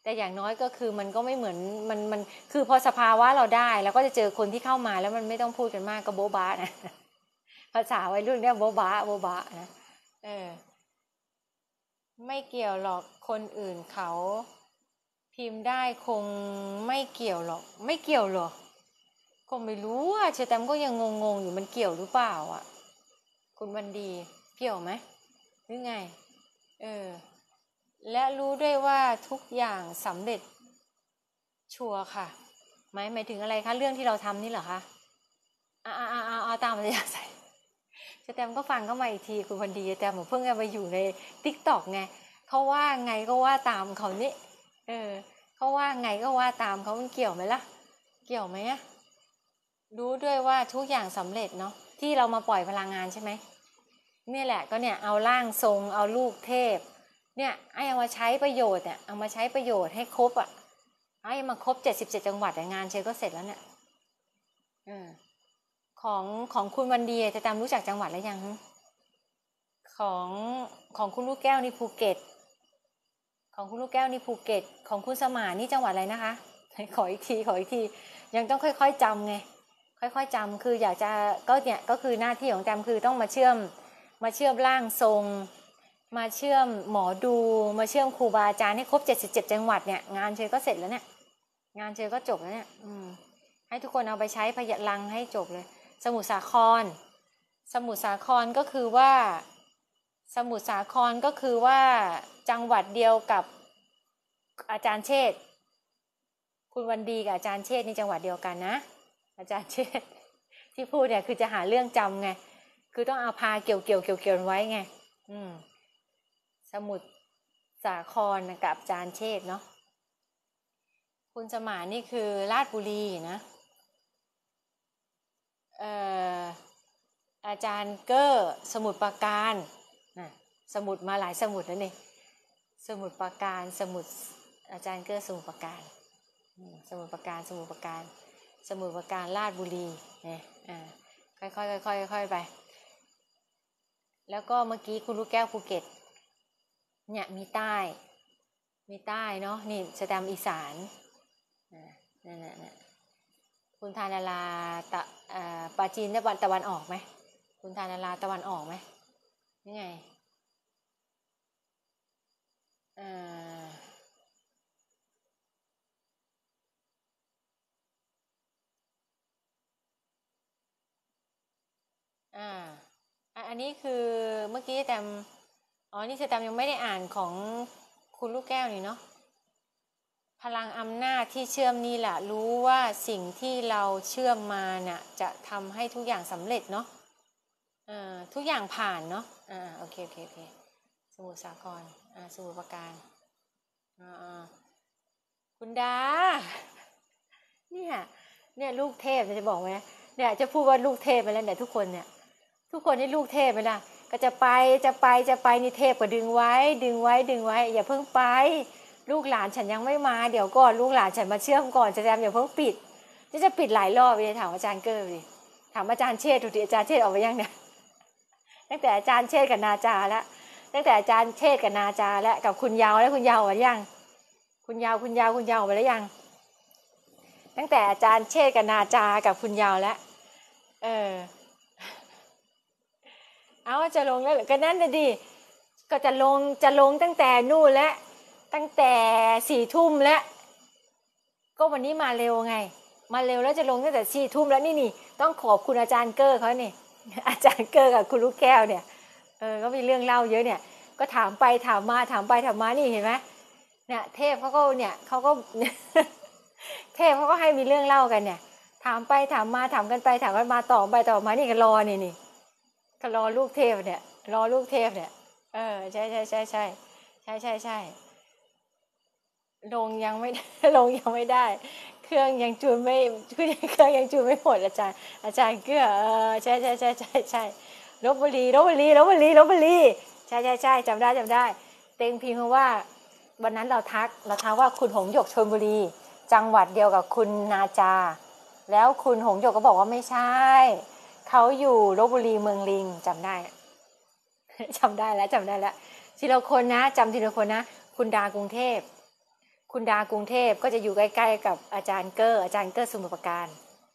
แต่อย่างน้อยก็คือมันก็ไม่เหมือนมันมันคือพอสภาวะเราได้แล้วก็จะเจอคนที่เข้ามาแล้วมันไม่ต้องพูดกันมากก็โบ๊ะบ้านะ ภาษาวัยรุ่นเนี่ยโบ๊ะบ้าโบ๊ะบ้านะเออไม่เกี่ยวหรอกคนอื่นเขาพิมพ์ได้คงไม่เกี่ยวหรอกไม่เกี่ยวหรอกคงไม่รู้อ่ะเชอแตมก็ยังงงๆอยู่มันเกี่ยวหรือเปล่าอ่ะคุณวันดีเกี่ยวไหมหรือไงเออและรู้ด้วยว่าทุกอย่างสำเร็จชัวร์ค่ะหมายหมายถึงอะไรคะเรื่องที่เราทำนี่เหรอคะอ่าอ่าอ่าอ่าตามอัธยาศัยเชอแตมก็ฟังเข้ามาอีกทีคุณวันดีเชอแตมเพิ่งจะมาอยู่ใน ติ๊กต็อก ไงเขาว่าไงก็ว่าตามเขานี่เออเขาว่าไงก็ว่าตามเขามันเกี่ยวไหมล่ะเกี่ยวไหมอะรู้ด้วยว่าทุกอย่างสำเร็จเนาะที่เรามาปล่อยพลังงานใช่ไหมนี่แหละก็เนี่ยเอาร่างทรงเอาลูกเทพเนี่ยไอ้เอามาใช้ประโยชน์เนี่ยเอามาใช้ประโยชน์ให้ครบอ่ะไอ้มาครบเจ็ดสิบเจ็ดจังหวัดงานเชยก็เสร็จแล้วเนี่ยอของของคุณวันดีจะตามรู้จักจังหวัดแล้วยังของของคุณลูกแก้วนี่ภูเก็ตของคุณลูกแก้วนี่ภูเก็ตของคุณสมานนี่จังหวัดอะไรนะคะขออีกทีขออีกทียังต้องค่อยๆจำไงค่อยๆจำคืออยากจะก็เนี่ยก็คือหน้าที่ของแตมคือต้องมาเชื่อมมาเชื่อมร่างทรงมาเชื่อมหมอดูมาเชื่อมครูบาอาจารย์ให้ครบเจ็ดสิบเจ็ดจังหวัดเนี่ยงานเชยก็เสร็จแล้วเนี่ยงานเชยก็จบแล้วเนี่ยอืมให้ทุกคนเอาไปใช้พลังให้จบเลยสมุทรสาครสมุทรสาครก็คือว่าสมุทรสาครก็คือว่าจังหวัดเดียวกับอาจารย์เชษฐ์คุณวันดีกับอาจารย์เชษฐ์นี่จังหวัดเดียวกันนะอาจารย์เชษฐ์ที่พูดเนี่ยคือจะหาเรื่องจำไงคือต้องเอาพาเกี่ยวเกี่ยวเกี่ยวเกี่ยวไว้ไงอืมสมุทรสาครกับอาจารย์เชษฐ์เนาะคุณสมานนี่คือราชบุรีนะเอ่ออาจารย์เก้อสมุทรปราการนะสมุทรมาหลายสมุทรแล้วนี่สมุทรปราการสมุทรอาจารย์เก้อสมุทรปราการสมุทรปราการสมุทรปราการสมุทรปราการราชบุรีเนี่ยอ่าค่อยๆค่อยๆค่อยๆไปแล้วก็เมื่อกี้คุณลูกแก้วภูเก็ตเนี่ยมีใต้มีใต้เนาะนี่สแตมป์อีสานนั่นน่ะคุณธานาราตะอ่าปาจีนตะวันตะวันออกไหมคุณธานาราตะวันออกไหมนี่ไงอ่าอ่าอันนี้คือเมื่อกี้แตมอ๋อนี่สแตมยังไม่ได้อ่านของคุณลูกแก้วนี่เนาะพลังอำนาจที่เชื่อมนี่แหละรู้ว่าสิ่งที่เราเชื่อมมาเนี่ยจะทำให้ทุกอย่างสำเร็จเนาะอ่าทุกอย่างผ่านเนาะอ่าโอเคโอเคโอเคสมุทรสาครอ่าสมุทรปราการอ่าคุณดาเนี่ยเนี่ยลูกเทพจะบอกไหมเนี่ยจะพูดว่าลูกเทพไปแล้วเนี่ยทุกคนเนี่ยทุกคนนี่ลูกเทพไปละก็จะไปจะไปจะไปนี่เทพก็ดึงไว้ดึงไว้ดึงไว้อย่าเพิ่งไปลูกหลานฉันยังไม่มาเดี๋ยวก่อนลูกหลานฉันมาเชื่อมก่อนจะแจมอย่าเพิ่งปิดจะจะปิดหลายรอบเลยถามอาจารย์เกอร์ดิถามอาจารย์เชษฐ์ดูดิอาจารย์เชษฐ์ออกไปยังเนี่ยตั้งแต่อาจารย์เชษฐ์กับนาจาแล้วตั้งแต่อาจารย์เชษฐ์กับนาจาแล้วกับคุณยาวแล้วคุณยาวออกไปยังคุณยาวคุณยาวคุณยาวออกไปแล้วยังตั้งแต่อาจารย์เชษฐ์กับนาจากับคุณยาวแล้วเออเอาจะลงแล้วก็นั่นน่ะดิก็จะลงจะลงตั้งแต่นู่นแล้วตั้งแต่สี่ทุ่มแล้วก็วันนี้มาเร็วไงมาเร็วแล้วจะลงตั้งแต่สี่ทุ่มแล้วนี่นี่ต้องขอบคุณอาจารย์เกอร์เขานี่อาจารย์เกอร์กับคุณลูกแก้วเนี่ยเออก็มีเรื่องเล่าเยอะเนี่ยก็ถามไปถามมาถามไปถามมานี่เห็นไหมเนี่ยเทพเขาก็เนี่ยเขาก็ เทพเขาก็ให้มีเรื่องเล่ากันเนี่ยถามไปถามมาถามกันไปถามกันมาต่อไปต่อมานี่ก็รอนี่นี่ก็รอลูกเทพเนี่ยรอลูกเทพเนี่ยเออใช่ใช่ใช่ใช่ใช่ใช่ใช่ลงยังไม่ลงยังไม่ได้เครื่องยังจูนไม่เครื่องยังจูนไม่หมดอาจารย์อาจารย์เกื้อเออใช่ใช่ใช่ใช่ใช่ลพบุรีลพบุรีลพบุรีลพบุรีใช่ใช่ใช่จำได้จำได้เต็งพิมพ์ว่าวันนั้นเราทักเราทักว่าคุณหงส์หยกชลบุรีจังหวัดเดียวกับคุณนาจาแล้วคุณหงส์หยกก็บอกว่าไม่ใช่เขาอยู่ลพบุรีเมืองลิงจำได้จำได้แล้วจำได้แล้วทีละคนนะจำทีละคนนะคุณดากรุงเทพคุคุณดากรุงเทพก็จะอยู่ใกล้ๆกับอาจารย์เกอร์อาจารย์เกอร์สมุทรปราการ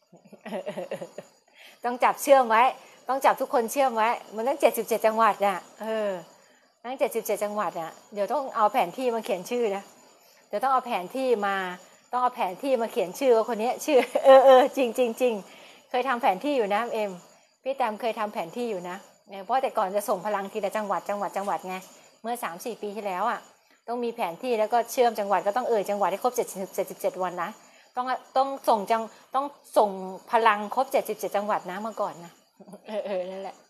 ต้องจับเชื่อมไว้ต้องจับทุกคนเชื่อมไว้มันตั้งเจ็ดสิบเจ็ดจังหวัดน่ะเออตั้งเจ็ดสิบเจ็ดจังหวัดน่ะเดี๋ยวต้องเอาแผนที่มาเขียนชื่อนะเดี๋ยวต้องเอาแผนที่มาต้องเอาแผนที่มาเขียนชื่อว่าคนนี้ชื่อเออเออจริงจริงจริงเคยทำแผนที่อยู่นะเอ็มพี่แตมเคยทำแผนที่อยู่นะเพราะแต่ก่อนจะส่งพลังทีละจังหวัดจังหวัดจังหวัดไงเมื่อ สามสี่ ปีที่แล้วอ่ะต้องมีแผนที่แล้วก็เชื่อมจังหวัดก็ต้องเอ่ยจังหวัดให้ครบเจ็ดสิบเจ็ดวันนะต้องต้องส่งจังต้องส่งพลังครบเจ็ดสิบเจ็ดจังหวัดนะเมื่อก่อนนะเออเออนั่นแหละ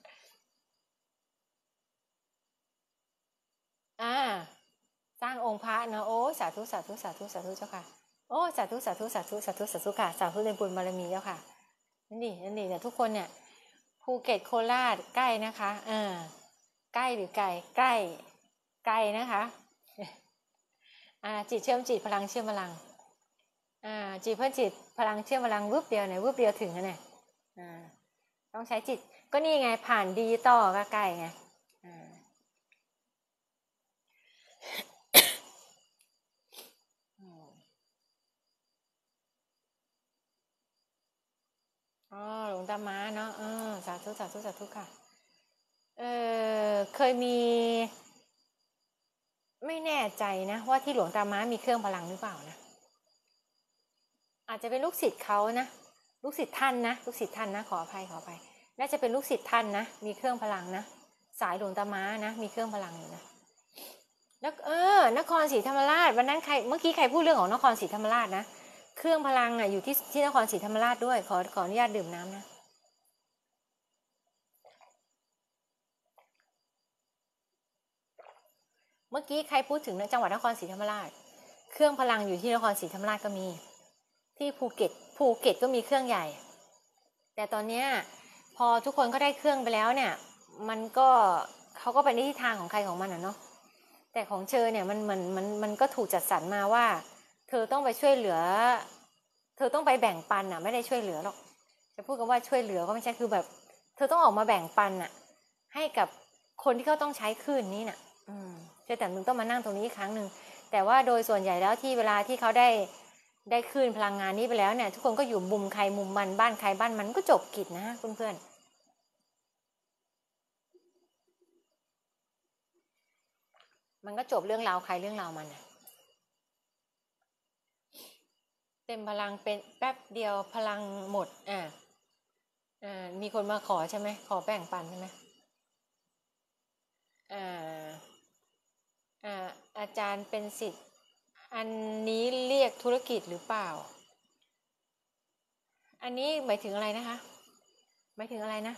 อ่าสร้างองค์พระนะโอ้สาธุสาธุสาธุสาธุเจ้าค่ะโอ้สาธุสาธุสาธุสาธุสาธุค่ะสาธุในบุญบารมีเจ้าค่ะนั่นดินั่นดิเนี่ยทุกคนเนี่ยภูเก็ตโคราชใกล้นะคะเออใกล้หรือไกลใกล้ไกลนะคะอ่าจิตเชื่อมจิตพลังเชื่อมพลังอ่าจิตเพื่อจิตพลังเชื่อมพลังวืบเดียวเนี่ยวืบเดียวถึงนะเนี่ยอ่าต้องใช้จิตก็นี่ไงผ่านดิจิตอลก็ใกล้ไงอ่าอ๋อหลวงตาม้าเนาะเออสาธุสาธุสาธุค่ะเออเคยมีไม่แน่ใจนะว่าที่หลวงตาม้ามีเครื่องพลังหรือเปล่านะอาจจะเป็นลูกศิษย์เขานะลูกศิษย์ท่านนะลูกศิษย์ท่านนะขออภัยขออภัยน่าจะเป็นลูกศิษย์ท่านนะมีเครื่องพลังนะสายหลวงตาม้านะมีเครื่องพลังอยู่นะแล้วเออนครศรีธรรมราชวันนั้นใครเมื่อกี้ใครพูดเรื่องของนครศรีธรรมราชนะเครื่องพลังอ่ะอยู่ที่ที่นครศรีธรรมราชด้วยขอขออนุญาตดื่มน้ำนะเมื่อกี้ใครพูดถึงจังหวัดนครศรีธรรมราชเครื่องพลังอยู่ที่นครศรีธรรมราชก็มีที่ภูเก็ตภูเก็ตก็มีเครื่องใหญ่แต่ตอนนี้พอทุกคนก็ได้เครื่องไปแล้วเนี่ยมันก็เขาก็ไปในทิศทางของใครของมันอ่ะเนาะแต่ของเชอเนี่ยมันมันมันมันก็ถูกจัดสรรมาว่าเธอต้องไปช่วยเหลือเธอต้องไปแบ่งปันอ่ะไม่ได้ช่วยเหลือหรอกจะพูดกันว่าช่วยเหลือก็ไม่ใช่คือแบบเธอต้องออกมาแบ่งปันอ่ะให้กับคนที่เขาต้องใช้คลื่นนี้น่ะอืมเชอแต่มึงต้องมานั่งตรงนี้อีกครั้งนึงแต่ว่าโดยส่วนใหญ่แล้วที่เวลาที่เขาได้ได้คลื่นพลังงานนี้ไปแล้วเนี่ยทุกคนก็อยู่มุมใครมุมมันบ้านใครบ้านมันก็จบกิจนะเพื่อนๆมันก็จบเรื่องราวใครเรื่องราวมันนะเต็มพลังเป็นแป๊บเดียวพลังหมดอ่าอ่ามีคนมาขอใช่ไหมขอแบ่งปันใช่ไหมอ่าอ่าอาจารย์เป็นศิษย์อันนี้เรียกธุรกิจหรือเปล่าอันนี้หมายถึงอะไรนะคะหมายถึงอะไรนะ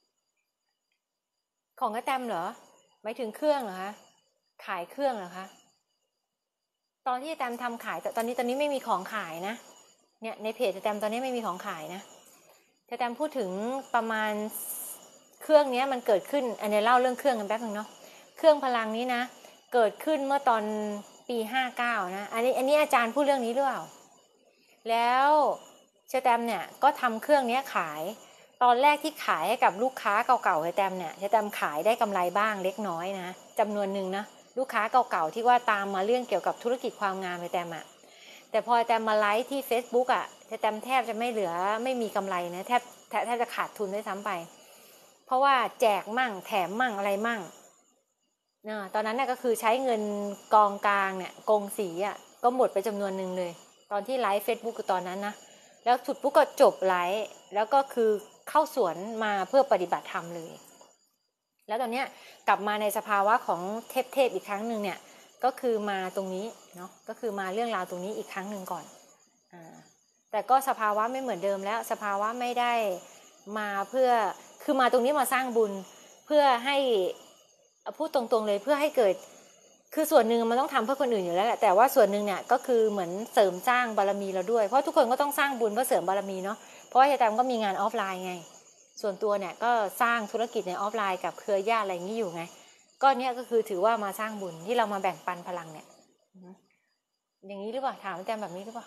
ของกระแตมเหรอหมายถึงเครื่องเหรอคะขายเครื่องเหรอคะตอนที่แตมทำขายแต่ตอนนี้ตอนนี้ไม่มีของขายนะเนี่ยในเพจแตมตอนนี้ไม่มีของขายนะแต่แตมพูดถึงประมาณเครื่องนี้มันเกิดขึ้นอันนี้เล่าเรื่องเครื่องกันแป๊บนึงเนาะเครื่องพลังนี้นะเกิดขึ้นเมื่อตอนปีห้าเก้านะอันนี้อันนี้อาจารย์พูดเรื่องนี้หรือเปล่าแล้วเชอแตมเนี่ยก็ทำเครื่องนี้ขายตอนแรกที่ขายให้กับลูกค้าเก่าๆเชอแตมเนี่ยเชอแตมขายได้กำไรบ้างเล็กน้อยนะจำนวนหนึ่งนะลูกค้าเก่าๆที่ว่าตามมาเรื่องเกี่ยวกับธุรกิจความงามเชอแตมอะแต่พอแตมมาไลฟ์ที่ Facebook อ่ะแตมแทบจะไม่เหลือไม่มีกำไรนะแทบแทบจะขาดทุนด้วยซ้ำไปเพราะว่าแจกมั่งแถมมั่งอะไรมั่งนะตอนนั้นน่ะก็คือใช้เงินกองกลางเนี่ยกงสีอ่ะก็หมดไปจำนวนหนึ่งเลยตอนที่ไลฟ์ Facebook คือตอนนั้นนะแล้วสุดปุ๊บก็จบไลฟ์แล้วก็คือเข้าสวนมาเพื่อปฏิบัติธรรมเลยแล้วตอนเนี้ยกลับมาในสภาวะของเทพเทพอีกครั้งหนึ่งเนี่ยก็คือมาตรงนี้เนาะก็คือมาเรื่องราวตรงนี้อีกครั้งหนึ่งก่อนอ่าแต่ก็สภาวะไม่เหมือนเดิมแล้วสภาวะไม่ได้มาเพื่อคือมาตรงนี้มาสร้างบุญเพื่อให้พูดตรงๆเลยเพื่อให้เกิดคือส่วนหนึ่งมันต้องทำเพื่อคนอื่นอยู่แล้วแหละแต่ว่าส่วนหนึ่งเนี่ยก็คือเหมือนเสริมสร้างบารมีเราด้วยเพราะทุกคนก็ต้องสร้างบุญเพื่อเสริมบารมีเนาะเพราะว่าอาจารย์ก็มีงานออฟไลน์ไงส่วนตัวเนี่ยก็สร้างธุรกิจในออฟไลน์กับเครือญาติอะไรอย่างนี้อยู่ไงก็เนี่ยก็คือถือว่ามาสร้างบุญที่เรามาแบ่งปันพลังเนี่ยอย่างนี้หรือเปล่าถามอาจารย์แบบนี้หรือเปล่า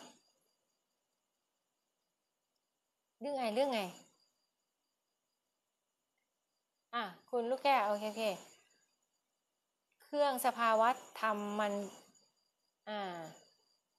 เรื่องไงเรื่องไงอ่ะคุณลูกแก้วโอเคโอเคเครื่องสภาวะธรรมมันอ่า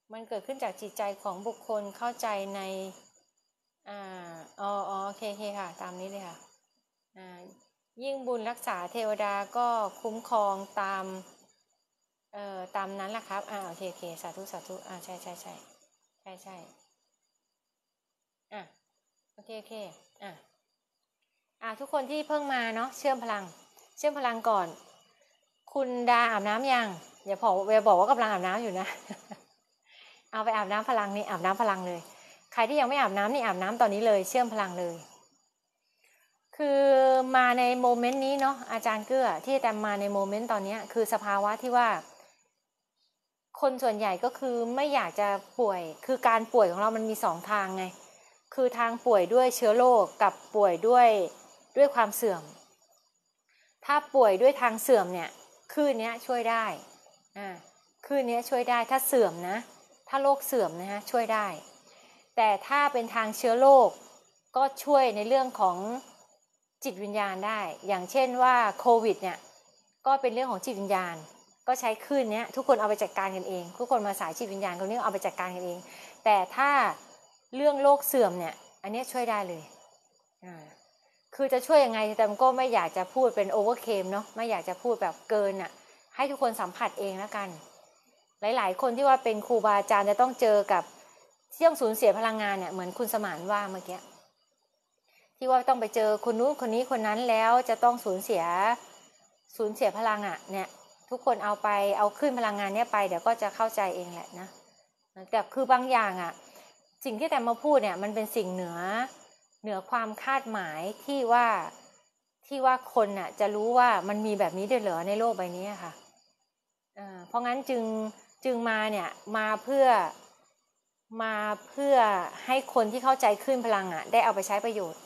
มันเกิดขึ้นจากจิตใจของบุคคลเข้าใจในอ่าอ๋ออ๋อโอเคโอเคค่ะตามนี้เลยค่ะอ่ายิ่งบุญรักษาเทวดาก็คุ้มครองตามเอ่อตามนั้นแหละครับอ่าโอเคโอเคสาธุสาธุอ่าใช่ใช่ใช่ใช่ใช่อ่ะโอเคโอเคอ่ะอ่ะทุกคนที่เพิ่งมาเนาะเชื่อมพลังเชื่อมพลังก่อนคุณดาอาบน้ำยังอย่าบอกเวบอกว่ากำลังอาบน้ำอยู่นะ เอาไปอาบน้ำพลังนี่อาบน้ำพลังเลยใครที่ยังไม่อาบน้ำนี่อาบน้ำตอนนี้เลยเชื่อมพลังเลยคือมาในโมเมนต์นี้เนาะอาจารย์เกื้อที่แต่มาในโมเมนต์ตอนนี้คือสภาวะที่ว่าคนส่วนใหญ่ก็คือไม่อยากจะป่วยคือการป่วยของเรามันมีสองทางไงคือทางป่วยด้วยเชื้อโรคกับป่วยด้วยด้วยความเสื่อมถ้าป่วยด้วยทางเสื่อมเนี่ยคลื่นนี้ช่วยได้อ่าคลื่นนี้ช่วยได้ถ้าเสื่อมนะถ้าโรคเสื่อมนะฮะช่วยได้แต่ถ้าเป็นทางเชื้อโรคก็ช่วยในเรื่องของจิตวิญญาณได้อย่างเช่นว่าโควิดเนี่ยก็เป็นเรื่องของจิตวิญญาณก็ใช้คลื่นนี้ทุกคนเอาไปจัดการกันเองทุกคนมาสายจิตวิญญาณตรงนี้เอาไปจัดการกันเองแต่ถ้าเรื่องโรคเสื่อมเนี่ยอันนี้ช่วยได้เลยอ่าคือจะช่วยยังไงแต่ก็ไม่อยากจะพูดเป็นโอเวอร์เคมเนาะไม่อยากจะพูดแบบเกินอ่ะให้ทุกคนสัมผัสเองแล้วกันหลายๆคนที่ว่าเป็นครูบาอาจารย์จะต้องเจอกับที่ต้องสูญเสียพลังงานเนี่ยเหมือนคุณสมานว่าเมื่อกี้ที่ว่าต้องไปเจอคนนู้นคนนี้คนนั้นแล้วจะต้องสูญเสียสูญเสียพลังอ่ะเนี่ยทุกคนเอาไปเอาขึ้นพลังงานเนี้ยไปเดี๋ยวก็จะเข้าใจเองแหละนะแต่คือบางอย่างอ่ะสิ่งที่แต่มาพูดเนี่ยมันเป็นสิ่งเหนือเหนือความคาดหมายที่ว่าที่ว่าคนน่ะจะรู้ว่ามันมีแบบนี้ด้วยเหรอในโลกใบนี้ค่ะอ่าเพราะงั้นจึงจึงมาเนี่ยมาเพื่อมาเพื่อให้คนที่เข้าใจขึ้นพลังอ่ะได้เอาไปใช้ประโยชน์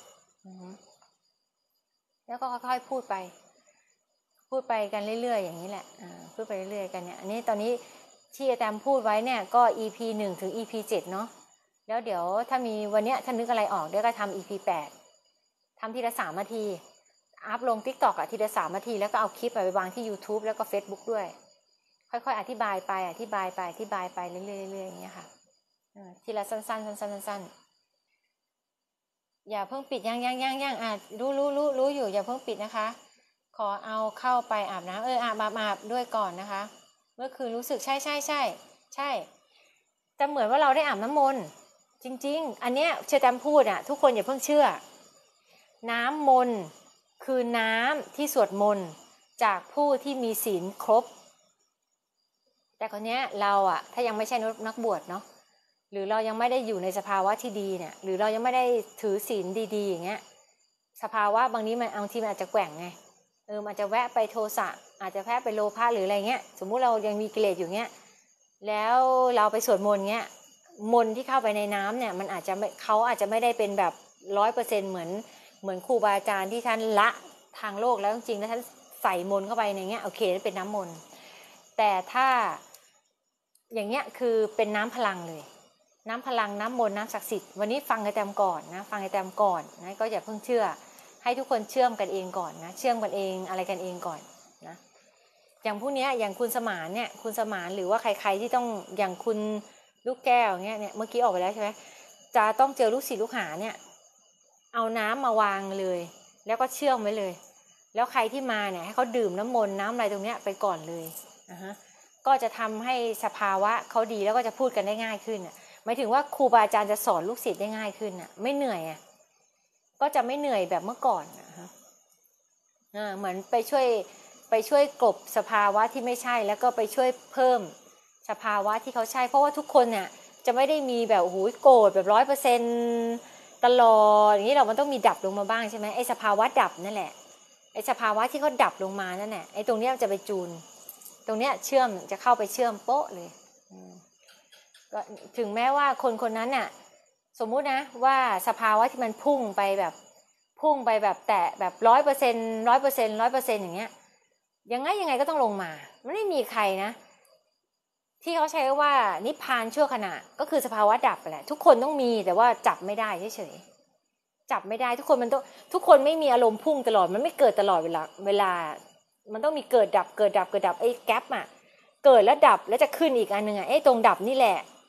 แล้วก็ค่อยๆพูดไปพูดไปกันเรื่อยๆอย่างนี้แหละอ่าพูดไปเรื่อยๆกันเนี่ยอันนี้ตอนนี้ที่อาจารย์พูดไว้เนี่ยก็ อี พี หนึ่งถึง อี พี เจ็ดเนาะแล้วเดี๋ยวถ้ามีวันเนี้ยถ้านึกอะไรออกเดี๋ยวก็ทำ อี พี แปดทำทีละสามนาทีอัพลง TikTok อ่ะทีละสามนาทีแล้วก็เอาคลิปไปวางที่ YouTube แล้วก็ Facebook ด้วยค่อยๆอธิบายไปอธิบายไปอธิบายไปเรื่อยๆๆอย่างเงี้ยค่ะทีละสั้นๆสั้นๆสั้นๆอย่าเพิ่งปิดยังยังยังยังอ่ะรู้รู้รู้รู้อยู่อย่าเพิ่งปิดนะคะขอเอาเข้าไปอาบน้ำเอออาบอาบอาบด้วยก่อนนะคะเมื่อคืนรู้สึกใช่ใช่ใช่ใช่จะเหมือนว่าเราได้อาบน้ำมนต์จริงๆอันเนี้ยเชอแตมพูดอ่ะทุกคนอย่าเพิ่งเชื่อน้ำมนต์คือน้ำที่สวดมนต์จากผู้ที่มีศีลครบแต่คนเนี้ยเราอ่ะถ้ายังไม่ใช่นักบวชเนาะหรือเรายังไม่ได้อยู่ในสภาวะที่ดีเนี่ยหรือเรายังไม่ได้ถือศีลดีๆอย่างเงี้ยสภาวะบางนี้มันบางทีมันอาจจะแกว่งไงเออมันจะแวะไปโทสะอาจจะแวะไปโลภะหรืออะไรเงี้ยสมมุติเรายังมีกิเลสอยู่เงี้ยแล้วเราไปสวดมนต์เงี้ยมนต์ที่เข้าไปในน้ำเนี่ยมันอาจจะเขาอาจจะไม่ได้เป็นแบบร้อยเปอร์เซ็นต์เหมือนเหมือนครูบาอาจารย์ที่ท่านละทางโลกแล้วจริงๆแล้วท่านใส่มนต์เข้าไปในเงี้ยโอเคเป็นน้ำมนต์แต่ถ้าอย่างเงี้ยคือเป็นน้ำพลังเลยน้ำพลังน้ำมนต์น้ำศักดิ์สิทธิ์วันนี้ฟังไอ้แตมก่อนนะฟังไอ้แตมก่อนนะก็อย่าเพิ่งเชื่อให้ทุกคนเชื่อมกันเองก่อนนะเชื่อมกันเองอะไรกันเองก่อนนะอย่างผู้นี้อย่างคุณสมานเนี่ยคุณสมานหรือว่าใครๆที่ต้องอย่างคุณลูกแก้วเงี้ยเนี่ยเมื่อกี้ออกไปแล้วใช่ไหมจะต้องเจอลูกศิษย์ลูกหาเนี่ยเอาน้ำมาวางเลยแล้วก็เชื่อมไว้เลยแล้วใครที่มาเนี่ยให้เขาดื่มน้ำมนต์น้ำอะไรตรงเนี้ยไปก่อนเลยนะฮะก็จะทำให้สภาวะเขาดีแล้วก็จะพูดกันได้ง่ายขึ้นอ่ะหมายถึงว่าครูบาอาจารย์จะสอนลูกศิษย์ได้ง่ายขึ้นอ่ะไม่เหนื่อยอ่ะก็จะไม่เหนื่อยแบบเมื่อก่อนนะฮะอ่าเหมือนไปช่วยไปช่วยกลบสภาวะที่ไม่ใช่แล้วก็ไปช่วยเพิ่มสภาวะที่เขาใช่เพราะว่าทุกคนเนี่ยจะไม่ได้มีแบบโอ้โหโกรธแบบร้อยเปอร์เซ็นต์ตลอดอย่างนี้เรามันต้องมีดับลงมาบ้างใช่ไหมไอ้สภาวะดับนั่นแหละไอ้สภาวะที่เขาดับลงมานั่นแหละไอ้ตรงเนี้ยจะไปจูนตรงเนี้ยเชื่อมจะเข้าไปเชื่อมโป๊ะเลยก็ถึงแม้ว่าคนคนนั้นน่ะสมมุตินะว่าสภาวะที่มันพุ่งไปแบบพุ่งไปแบบแตะแบบร้อยเปอร์เซ็นต์ร้อยเปอร์เซ็นต์ร้อยเปอร์เซ็นต์อย่างเงี้ยยังไงยังไงก็ต้องลงมาไม่ได้มีใครนะที่เขาใช้ว่านิพพานชั่วขณะก็คือสภาวะดับแหละทุกคนต้องมีแต่ว่าจับไม่ได้เฉยๆจับไม่ได้ทุกคนมันต้องทุกคนไม่มีอารมณ์พุ่งตลอดมันไม่เกิดตลอดเวลาเวลามันต้องมีเกิดดับเกิดดับเกิดดับไอ้แก๊ปอ่ะเกิดแล้วดับแล้วจะขึ้นอีกอันนึงอ่ะไอ้ตรงดับนี่แหละ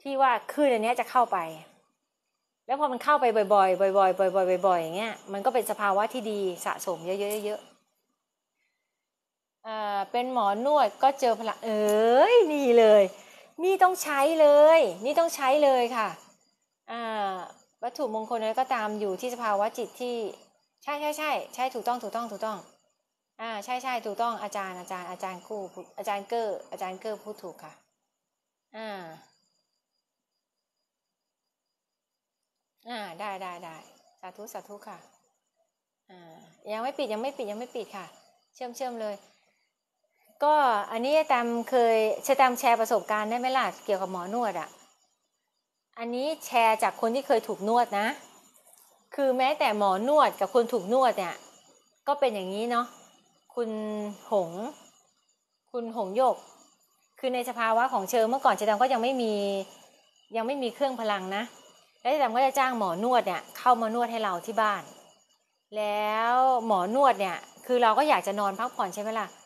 ที่ว่าคลื่นอันนี้จะเข้าไปแล้วพอมันเข้าไปบ่อยๆบ่อยๆบ่อยๆบ่อยๆอย่างเงี้ยมันก็เป็นสภาวะที่ดีสะสมเยอะๆเยอะๆอ่าเป็นหมอนวดก็เจอพลังเอ้ยนี่เลยนี่ต้องใช้เลยนี่ต้องใช้เลยค่ะอ่าวัตถุมงคลอะไรก็ตามอยู่ที่สภาวะจิตที่ใช่ใช่ใช่ใช่ถูกต้องถูกต้องถูกต้องอ่าใช่ใช่ถูกต้องอาจารย์อาจารย์อาจารย์กู้อาจารย์เกอร์อาจารย์เกอร์พูดถูกค่ะอ่าอ่าได้ได้ได้สาธุสาธุค่ะอ่ายังไม่ปิดยังไม่ปิดยังไม่ปิดค่ะเชื่อมเชื่อมเลยก็อันนี้ตามเคยจะตามแชร์ประสบการณ์ได้ไหมล่ะเกี่ยวกับหมอนวดอ่ะอันนี้แชร์จากคนที่เคยถูกนวดนะคือแม้แต่หมอนวดกับคนถูกนวดเนี่ยก็เป็นอย่างนี้เนาะคุณหงคุณหงโยกคือในสภาวะของเชิงเมื่อก่อนเจดำก็ยังไม่มียังไม่มีเครื่องพลังนะแล้วเจดำก็จะจ้างหมอนวดเนี่ยเข้ามานวดให้เราที่บ้านแล้วหมอนวดเนี่ยคือเราก็อยากจะนอนพักผ่อนใช่ไหมล่ะ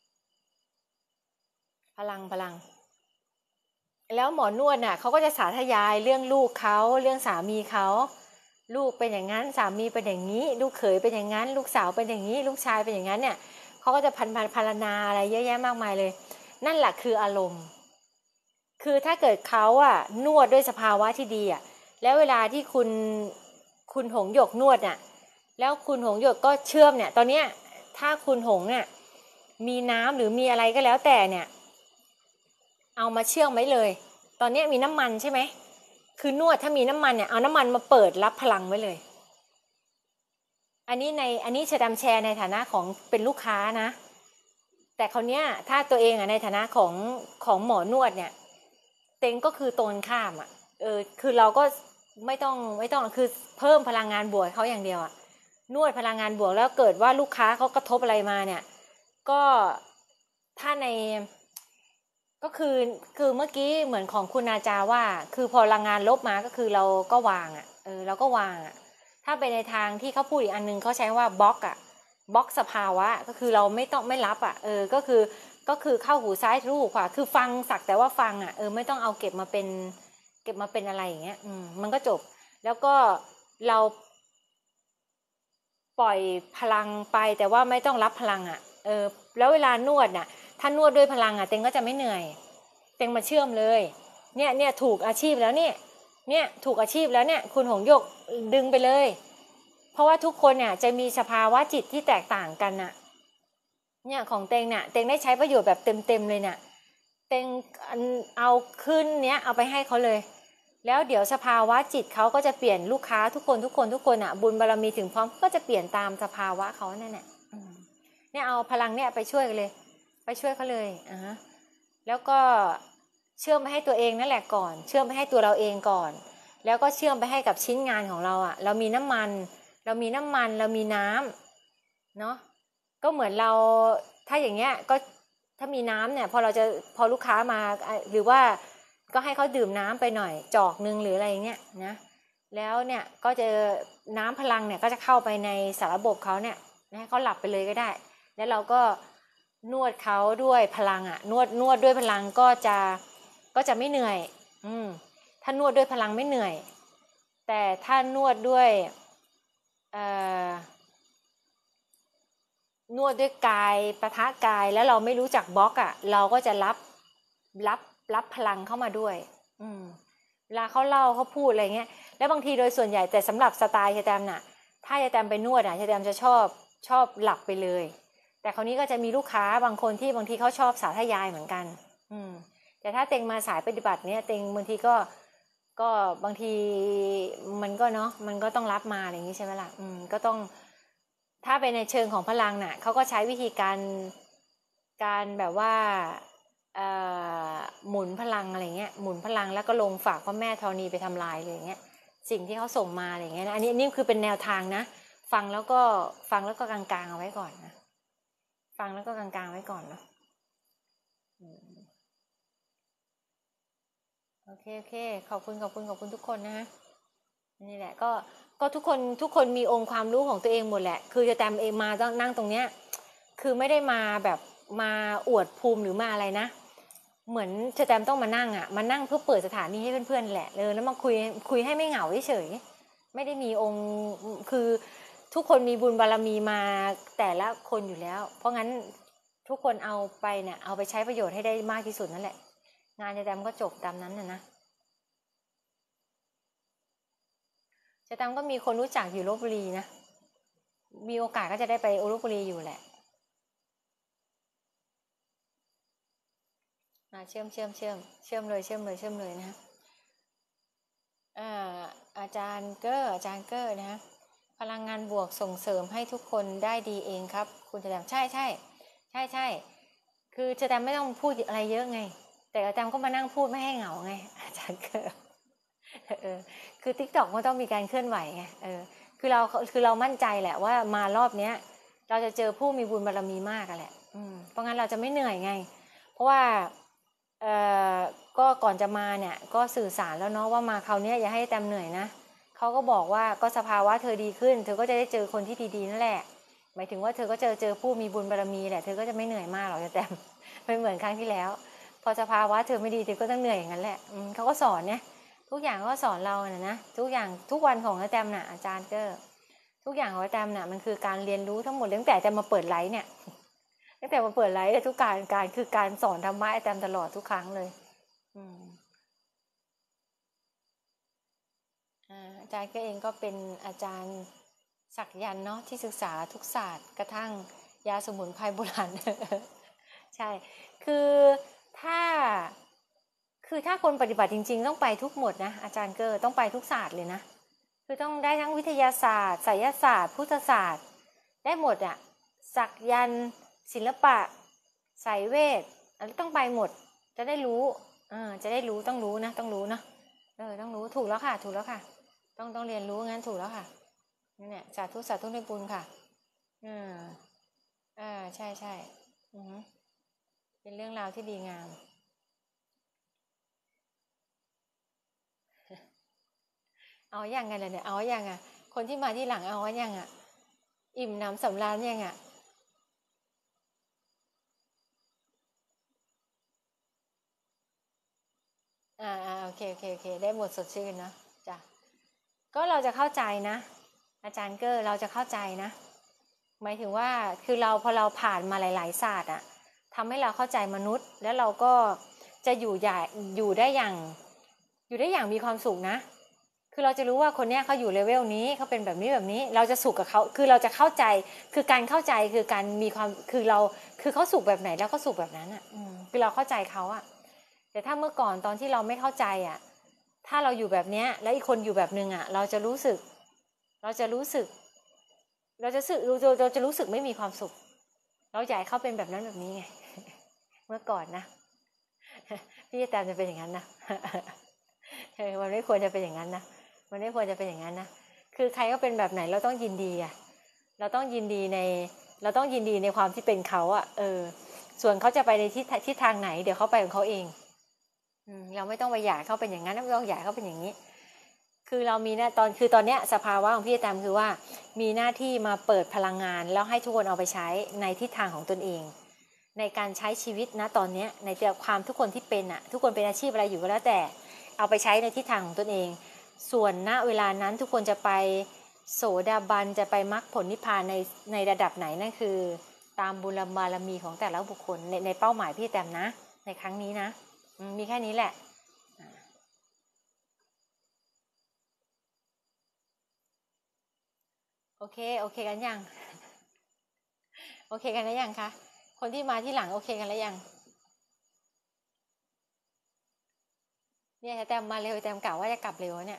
พลังพลังแล้วหมอนวดน่ะเขาก็จะสาธยายเรื่องลูกเขาเรื่องสามีเขาลูกเป็นอย่างนั้นสามีเป็นอย่างนี้ลูกเขยเป็นอย่างนั้นลูกสาวเป็นอย่างนี้ลูกชายเป็นอย่างนั้นเนี่ยเขาก็จะพันพันพรรณนาอะไรเยอะแยะมากมายเลยนั่นแหละคืออารมณ์คือถ้าเกิดเขาอะนวดด้วยสภาวะที่ดีอะแล้วเวลาที่คุณคุณหงหยกนวดน่ะแล้วคุณหงหยกก็เชื่อมเนี่ยตอนเนี้ยถ้าคุณหงเนี่ยมีน้ำหรือมีอะไรก็แล้วแต่เนี่ยเอามาเชื่อมไว้เลยตอนนี้มีน้ำมันใช่ไหมคือนวดถ้ามีน้ำมันเนี่ยเอาน้ำมันมาเปิดรับพลังไว้เลยอันนี้ในอันนี้จะดำแชร์ในฐานะของเป็นลูกค้านะแต่คราวเนี้ยถ้าตัวเองอ่ะในฐานะของของหมอนวดเนี่ยเต็งก็คือตรงข้ามอ่ะเออคือเราก็ไม่ต้องไม่ต้องคือเพิ่มพลังงานบวกเขาอย่างเดียวอ่ะนวดพลังงานบวกแล้วเกิดว่าลูกค้าเขากระทบอะไรมาเนี่ยก็ถ้าในก็คือคือเมื่อกี้เหมือนของคุณอาจารย์ว่าคือพอพลังงานลบมาก็คือเราก็วางอ่ะเออเราก็วางอ่ะถ้าไปในทางที่เขาพูดอีกอันนึงเขาใช้ว่าบล็อกอ่ะบล็อกสภาวะก็คือเราไม่ต้องไม่รับอ่ะเออก็คือก็คือเข้าหูซ้ายทะลุหูขวาคือฟังสักแต่ว่าฟังอ่ะเออไม่ต้องเอาเก็บมาเป็นเก็บมาเป็นอะไรอย่างเงี้ยอืมมันก็จบแล้วก็เราปล่อยพลังไปแต่ว่าไม่ต้องรับพลังอ่ะเออแล้วเวลานวดน่ะถ้านวดด้วยพลังอ่ะเต็งก็จะไม่เหนื่อยเต็งมาเชื่อมเลยเนี่ยเนี่ยถูกอาชีพแล้วเนี่ยเนี่ยถูกอาชีพแล้วเนี่ยคุณหงโยกดึงไปเลยเพราะว่าทุกคนเนี่ยจะมีสภาวะจิตที่แตกต่างกันน่ะเนี่ยของเต็งเนี่ยเต็งได้ใช้ประโยชน์แบบเต็มๆเลยเนี่ยเต็งเอาขึ้นเนี้ยเอาไปให้เขาเลยแล้วเดี๋ยวสภาวะจิตเขาก็จะเปลี่ยนลูกค้าทุกคนทุกคนทุกคนอ่ะบุญบารมีถึงพร้อมก็จะเปลี่ยนตามสภาวะเขานั่นแหละเนี่ยเอาพลังเนี่ยไปช่วยกันเลยไปช่วยเขาเลยอ่าแล้วก็เชื่อมไปให้ตัวเองนั่นแหละก่อนเชื่อมไปให้ตัวเราเองก่อนแล้วก็เชื่อมไปให้กับชิ้นงานของเราอ่ะเรามีน้ำมันเรามีน้ำมันเรามีน้ำเนาะก็เหมือนเราถ้าอย่างเงี้ยก็ถ้ามีน้ำเนี่ยพอเราจะพอลูกค้ามาหรือว่าก็ให้เขาดื่มน้ำไปหน่อยจอกนึงหรืออะไรเงี้ยนะแล้วเนี่ยก็จะน้ำพลังเนี่ยก็จะเข้าไปในสารระบบเขาเนี่ยให้เขาหลับไปเลยก็ได้แล้วเราก็นวดเขาด้วยพลังอ่ะนวดนวดด้วยพลังก็จะก็จะไม่เหนื่อยอืมถ้านวดด้วยพลังไม่เหนื่อยแต่ถ้านวดด้วยเอ่อนวดด้วยกายปะทะกายแล้วเราไม่รู้จักบล็อกอ่ะเราก็จะรับรับรับพลังเข้ามาด้วยอืมเวลาเขาเล่าเขาพูดอะไรเงี้ยแล้วบางทีโดยส่วนใหญ่แต่สำหรับสไตล์ชแตมน่ะถ้าชแตมไปนวดอ่ะชแตมจะชอบชอบหลับไปเลยแต่คราวนี้ก็จะมีลูกค้าบางคนที่บางทีเขาชอบสาธยายเหมือนกันอืมแต่ถ้าเต็งมาสายปฏิบัติเนี้ยเต็งบางทีก็ก็บางทีมันก็เนาะมันก็ต้องรับมาอะไรอย่างนี้ใช่ไหมล่ะอืมก็ต้องถ้าไปในเชิงของพลังน่ะเขาก็ใช้วิธีการการแบบว่าหมุนพลังอะไรเงี้ยหมุนพลังแล้วก็ลงฝากพ่อแม่ธรณีไปทำลายเลยเงี้ยสิ่งที่เขาส่งมาอะไรเงี้ยนะอันนี้นี่คือเป็นแนวทางนะฟังแล้วก็ฟังแล้วก็กลางๆเอาไว้ก่อนนะฟังแล้วก็กลางๆไว้ก่อนเนาะโอเคโอเคขอบคุณขอบคุณขอบคุณทุกคนนะนี่แหละก็ก็ทุกคนทุกคนมีองค์ความรู้ของตัวเองหมดแหละคือจะแตมเองมาต้องนั่งตรงเนี้ยคือไม่ได้มาแบบมาอวดภูมิหรือมาอะไรนะเหมือนเชอแตมต้องมานั่งอ่ะมานั่งเพื่อเปิดสถานีให้เพื่อนๆแหละเลยแล้วมาคุยคุยให้ไม่เหงาเฉยไม่ได้มีองค์คือทุกคนมีบุญบารมีมาแต่ละคนอยู่แล้วเพราะงั้นทุกคนเอาไปเนี่ยเอาไปใช้ประโยชน์ให้ได้มากที่สุดนั่นแหละงานเชอแตมก็จบตามนั้นนะนะเชอแตมก็มีคนรู้จักอยู่ลพบุรีนะมีโอกาสก็จะได้ไปลพบุรีอยู่แหละเชื่อมเชื่อมเชื่อมเชื่อมเลยเชื่อมเลยเชื่อมเลยนะอ่าอาจารย์เกอร์อาจารย์เกอร์นะพลังงานบวกส่งเสริมให้ทุกคนได้ดีเองครับคุณจะแตมใช่ใช่ใช่ใช่คือจะแตมไม่ต้องพูดอะไรเยอะไงแต่อาจารย์ก็มานั่งพูดไม่ให้เหงาไงอาจารย์เกอร์เออคือ ติ๊กต็อก มันต้องมีการเคลื่อนไหวไงเออคือเราคือเรามั่นใจแหละว่ามารอบเนี้ยเราจะเจอผู้มีบุญบารมีมากกันแหละอืมเพราะงั้นเราจะไม่เหนื่อยไงเพราะว่าเอ่อก็ก่อนจะมาเนี่ยก็สื่อสารแล้วเนาะว่ามาคราวนี้อย่าให้แตมเหนื่อยนะเขาก็บอกว่าก็สภาวะเธอดีขึ้นเธอก็จะได้เจอคนที่ดีๆนั่นแหละหมายถึงว่าเธอก็เจอเจอผู้มีบุญบารมีแหละเธอก็จะไม่เหนื่อยมากหรอกแตมไม่เหมือนครั้งที่แล้วพอสภาวะเธอไม่ดีเธอก็ต้องเหนื่อยอย่างนั้นแหละเขาก็สอนเนี่ยทุกอย่างก็สอนเราเนี่ยนะทุกอย่างทุกวันของแตมน่ะอาจารย์ก็ทุกอย่างของแตมน่ะมันคือการเรียนรู้ทั้งหมดตั้งแต่แตมมาเปิดไลฟ์เนี่ยตั้งแต่มาเปิดไลฟ์ทุกการการคือการสอนธรรมะแตมตลอดทุกครั้งเลยอาจารย์ก็เองก็เป็นอาจารย์ศักยันต์เนาะที่ศึกษาทุกศาสตร์กระทั่งยาสมุนไพรโบราณใช่คือถ้าคือถ้าคนปฏิบัติจริงๆต้องไปทุกหมดนะอาจารย์เกอร์ต้องไปทุกศาสตร์เลยนะคือต้องได้ทั้งวิทยาศาสตร์ไสยศาสตร์พุทธศาสตร์ได้หมดอะศักยันต์ศิลปะไสยเวทอะไรต้องไปหมดจะได้รู้อ่าจะได้รู้ต้องรู้นะต้องรู้เนาะเออต้องรู้ถูกแล้วค่ะถูกแล้วค่ะต้องต้องเรียนรู้งั้นถูกแล้วค่ะนี่เนี่ยสาธุสาธุในบุญค่ะอ่าอ่าใช่ใช่อือเป็นเรื่องราวที่ดีงามเอาอย่างไงเลยเนี่ยเอาอย่างไงคนที่มาที่หลังเอาอย่างอ่ะอิ่มน้ำสำราญยังอ่ะอ่าอ่าโอเคโอเคโอเคได้หมดสดชื่นนะจ้ะก็เราจะเข้าใจนะอาจารย์เกอร์เราจะเข้าใจนะหมายถึงว่าคือเราพอเราผ่านมาหลายๆศาสตร์อะทำให้เราเข้าใจมนุษย์แล้วเราก็จะอยู่ใหญ่อยู่ได้อย่างอยู่ได้อย่างมีความสุขนะคือเราจะรู้ว่าคนเนี้ยเขาอยู่เลเวลนี้เขาเป็นแบบนี้แบบนี้เราจะสุขกับเขาคือเราจะเข้าใจคือการเข้าใจคือการมีความคือเราคือเขาสุขแบบไหนแล้วก็สุขแบบนั้นอะคือเราเข้าใจเขาอะแต่ถ้าเมื่อก่อนตอนที่เราไม่เข้าใจอะถ้าเราอยู่แบบเนี้ยแล้วอีกคนอยู่แบบนึงอะเราจะรู้สึกเราจะรู้สึกเราจะสึกเราเราจะรู้สึกไม่มีความสุขเราอยากให้เขาเป็นแบบนั้นแบบนี้ไงเมื่อก่อนนะพี่แตมจะเป็นอย่างนั้นนะมันไม่ควรจะเป็นอย่างนั้นนะมันไม่ควรจะเป็นอย่างนั้นนะคือใครก็เป็นแบบไหนเราต้องยินดีอ่ะเราต้องยินดีในเราต้องยินดีในความที่เป็นเขาอ่ะเออส่วนเขาจะไปในทิศทิศทางไหนเดี๋ยวเขาไปของเขาเองเราไม่ต้องไปอยากเขาเป็นอย่างนั้นไม่ต้องอยากเขาเป็นอย่างนี้คือเรามีนะตอนคือตอนเนี้ยสภาวะของพี่แตมคือว่ามีหน้าที่มาเปิดพลังงานแล้วให้ทุกคนเอาไปใช้ในทิศทางของตนเองในการใช้ชีวิตนะตอนนี้ในความทุกคนที่เป็นอ่ะทุกคนเป็นอาชีพอะไรอยู่ก็แล้วแต่เอาไปใช้ในทิศทางของตนเองส่วนณเวลานั้นทุกคนจะไปโสดาบันจะไปมรรคผลนิพพานในในระดับไหนนั่นคือตามบุญบารมีของแต่ละบุคคลในในเป้าหมายพี่แตมนะในครั้งนี้นะมีแค่นี้แหละโอเคโอเคกันยังโอเคกันแล้วยังคะคนที่มาที่หลังโอเคกันแล้วยังเนี่ยแตมมาเร็วแตมกล่าวว่าจะกลับเร็วเนี่ย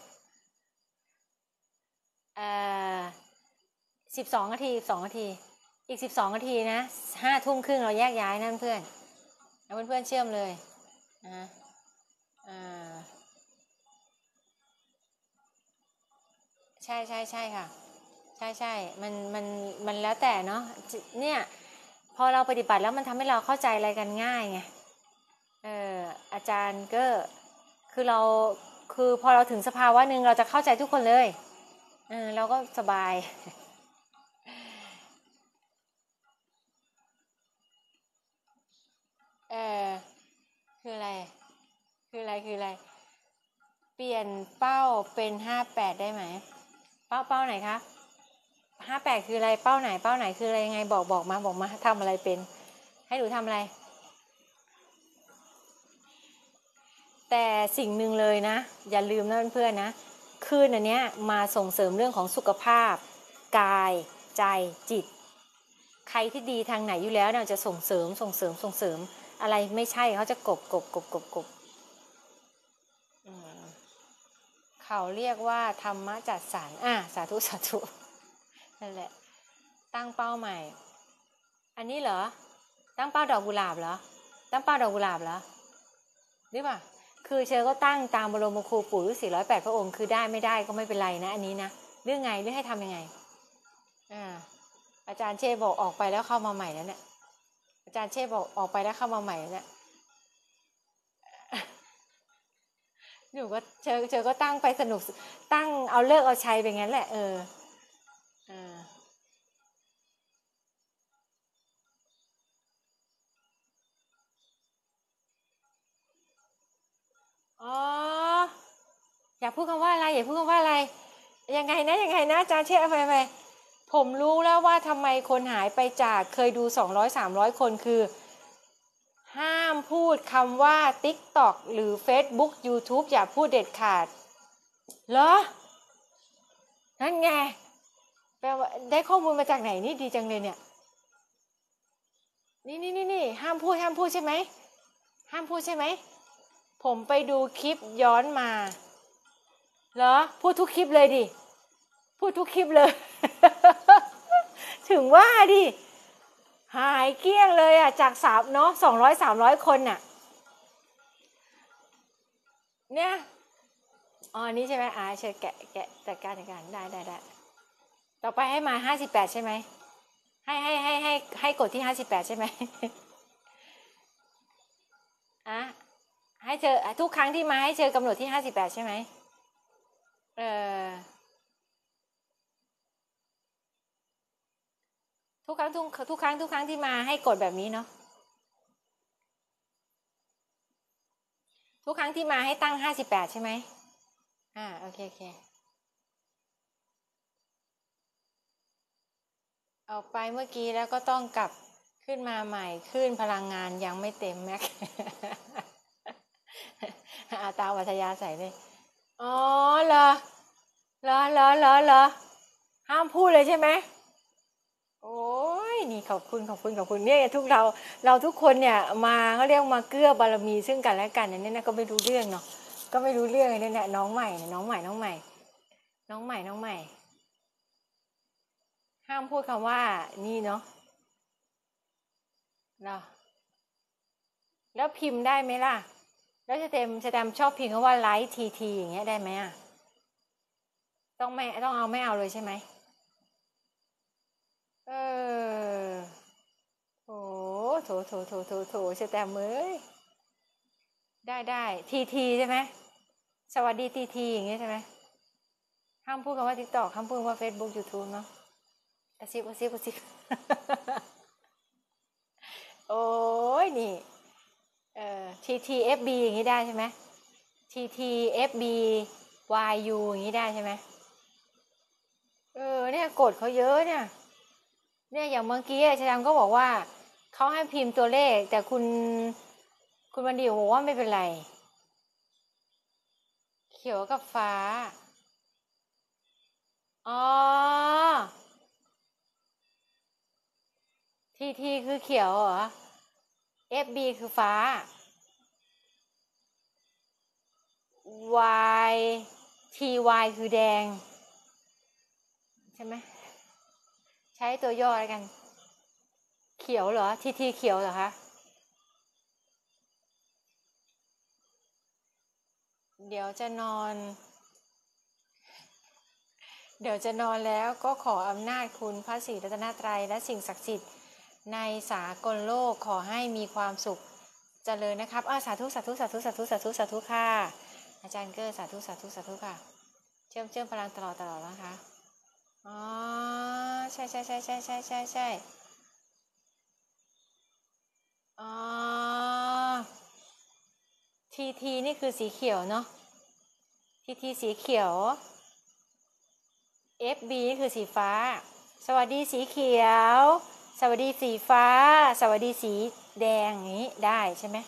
เอ่อสิบสองนาทีสองนาทีอีกสิบสองนาทีนะห้าทุ่มครึ่งเราแยกย้ายนั่นเพื่อนเอาเพื่อนๆเชื่อมเลยนะอ่าใช่ใช่ใช่ค่ะใช่ใช่มันมันมันแล้วแต่เนาะเนี่ยพอเราปฏิบัติแล้วมันทำให้เราเข้าใจอะไรกันง่ายไงเอออาจารย์ก็คือเราคือพอเราถึงสภาวะหนึ่งเราจะเข้าใจทุกคนเลยเออเราก็สบายเออคคืออะไรคืออะไรคืออะไรเปลี่ยนเป้าเป็นห้าแปดได้ไหมเป้าเป้าไหนคะห้าแปดคืออะไรเป้าไหนเป้าไหนคืออะไรยังไงบอกบอกมาบอกมาทำอะไรเป็นให้หนูทำอะไรแต่สิ่งหนึ่งเลยนะอย่าลืมนะเพื่อนๆนะคืนอันเนี้ยมาส่งเสริมเรื่องของสุขภาพกายใจจิตใครที่ดีทางไหนอยู่แล้วเนี่ยจะส่งเสริมส่งเสริมส่งเสริมอะไรไม่ใช่เขาจะกบกบกบกบกบเขาเรียกว่าธรรมะจัดสรรอ่ะสาธุสาธุนั่นแหละตั้งเป้าใหม่อันนี้เหรอตั้งเป้าดอกกุหลาบเหรอตั้งเป้าดอกกุหลาบเหรอหรือเปล่าคือเชอก็ตั้งตามบรมครูปู่ฤาษีสี่ร้อยแปดพระองค์คือได้ไม่ได้ก็ไม่เป็นไรนะอันนี้นะเรื่องไงเรื่องให้ทำยังไงอ่าอาจารย์เชษบอกออกไปแล้วเข้ามาใหม่แล้วเนี่ยอาจารย์เชษบอกออกไปแล้วเข้ามาใหม่แล้วเนี่ยหนูก็เชอเชอก็ตั้งไปสนุกตั้งเอาเลิกเอาชัยไปงั้นแหละเอออ่าอ๋ออยากพูดคำว่าอะไรอยากพูดคำว่าอะไรยังไงนะยังไงนะอาจารย์เชษเอาไปไปผมรู้แล้วว่าทำไมคนหายไปจากเคยดูสองร้อยสามร้อยคนคือห้ามพูดคำว่า TikTok หรือ Facebook YouTube อย่าพูดเด็ดขาดเหรอนั่นไงแปลว่าได้ข้อมูลมาจากไหนนี่ดีจังเลยเนี่ยนี่นี่นี่นี่ห้ามพูดห้ามพูดใช่ไหมห้ามพูดใช่ไหมผมไปดูคลิปย้อนมาเหรอพูดทุกคลิปเลยดิพูดทุกคลิปเลย ถึงว่าดิหายเกลี้ยงเลยอ่ะจากสามเนาะสองร้อยสามร้อยคนน่ะเนี่ยอ๋อนี่ใช่ไหมอ่าเชิญแกะแกะจัดการจัดการได้ได้ได้ต่อไปให้มาห้าสิบแปดใช่ไหมให้ให้ให้ให้ให้กดที่ห้าสิบแปดใช่ไหม อ่ะให้เจอทุกครั้งที่มาให้เจอกำหนดที่ห้าสิบแปดใช่ไหมเออทุกครั้งทุกทุกครั้งทุกครั้งที่มาให้กดแบบนี้เนาะทุกครั้งที่มาให้ตั้งห้าสิบแปดใช่ไหมอ่าโอเคโอเคออกไปเมื่อกี้แล้วก็ต้องกลับขึ้นมาใหม่ขึ้นพลังงานยังไม่เต็มแม็ก อาตาวัทยาใส่เลยอ๋อเหรอเหรอเหรอเหรอเหรอห้ามพูดเลยใช่ไหมโอ้ยนี่ขอบคุณขอบคุณขอบคุณเนี่ยทุกเราเราทุกคนเนี่ยมาเขาเรียกมาเกื้อบารมีซึ่งกันและกันเนี่ยนะก็ไม่รู้เรื่องเนาะก็ไม่รู้เรื่องเนี่ยเนี่ยน้องใหม่น้องใหม่น้องใหม่น้องใหม่น้องใหม่ห้ามพูดคำว่านี่เนาะเนาะแล้วพิมพ์ได้ไหมล่ะแล้วจะเต็มจะเต็มชอบพิมพ์คำว่าไลท์ทีทีอย่างเงี้ยได้ไหมอ่ะต้องไม่ต้องเอาไม่เอาเลยใช่ไหมเออโอ้โถโถโถโถโถจะแต่เมยได้ได้ทีทีใช่ไหมสวัสดีทีทีอย่างเงี้ยใช่ไหมห้ามพูดคำว่า TikTok ห้ามพูดว่า Facebook YouTube เนาะกระซิบกระซิบกระซิบ โอ้ยนี่เอ่อ ที ที เอฟ บี อย่างนี้ได้ใช่ไหม ที ที เอฟ บี วาย ยู อย่างนี้ได้ใช่ไหมเออเนี่ยกดเขาเยอะเนี่ยเนี่ยอย่างเมื่อกี้ชยามก็บอกว่าเขาให้พิมพ์ตัวเลขแต่คุณคุณวันดีบอกว่าไม่เป็นไรเขียวกับฟ้าอ๋อ ที ที คือเขียวเหรอ เอฟ บี คือฟ้า Y ที วาย คือแดงใช่ไหมใช้ตัวย่อแล้วกันเขียวเหรอ ที ที เขียวเหรอคะเดี๋ยวจะนอนเดี๋ยวจะนอนแล้วก็ขออำนาจคุณพระศรีรัตนตรัยและสิ่งศักดิ์สิทธิ์ในสากลโลกขอให้มีความสุขเจริญนะครับอ้าสาธุสาธุสาธุสาธุสาธุสาธุค่ะอาจารย์เกอร์สาธุสาธุสาธุค่ะเชื่อมเชื่อมพลังตลอดตลอดนะคะอ๋อใช่ใช่ใช่ใช่ใช่ใช่ใช่อ๋อทีทีนี่คือสีเขียวเนาะทีทีสีเขียว เอฟ บี นี่คือสีฟ้าสวัสดีสีเขียวสวัสดีสีฟ้าสวัสดีสีแดงอย่างนี้ได้ใช่ไหม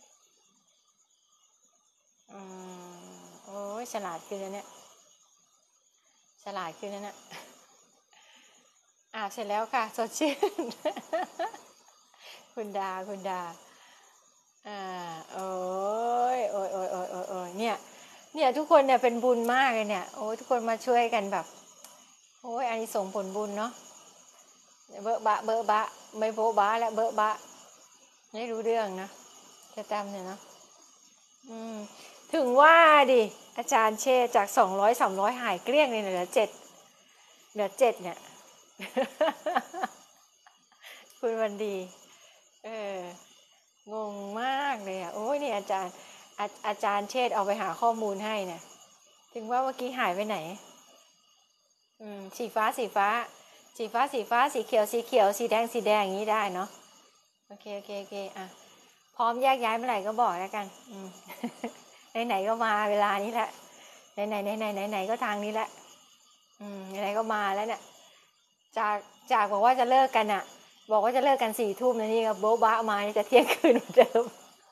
อืมโอ้ยฉลาดขึ้นแล้วเนี่ยฉลาดขึ้นแล้วเนี่ยอ่าเสร็จแล้วค่ะสดชื่น คุณดาคุณดาอ่าโอ้ยโอ้ยโอ้ยโอ้ยโอ้ยโอ้ยเนี่ยเนี่ยทุกคนเนี่ยเป็นบุญมากเลยเนี่ยโอ้ยทุกคนมาช่วยกันแบบโอ้ยอานิสงส์ผลบุญเนาะเบอะบะเบอะบะไม่โบบะแล้วเบอะบะไม่รู้เรื่องนะจะจำเนี่ยเนาะอืมถึงว่าดิอาจารย์เชษจากสองร้อยสามร้อยหายเกลี้ยงเลยเหลือเจ็ดเหลือเจ็ดเนี่ย คุณวันดีเอองงมากเลยอ่ะโอ้ยนี่อาจารย์อาอาจารย์เชษเอาไปหาข้อมูลให้เนี่ยถึงว่าเมื่อกี้หายไปไหนอืมสีฟ้าสีฟ้าสีฟ้าสีฟ้าสีเขียวสีเขียวสีแดงสีแดงอย่างนี้ได้เนาะโอเคโอเคโอเคอ่ะพร้อมแยกย้ายเมื่อไหร่ก็บอกแล้วกันอืม ไหนๆก็มาเวลานี้แหละไหนไหนไหนไหนไหนไหนก็ทางนี้แหละอืมไหนก็มาแล้วเนี่ยจากจากบอกว่าจะเลิกกันอ่ะบอกว่าจะเลิกกันสี่ทุ่มนะนี่ก็โบ๊ะบ้ามาจะเที่ยงคืนเหมือนเดิม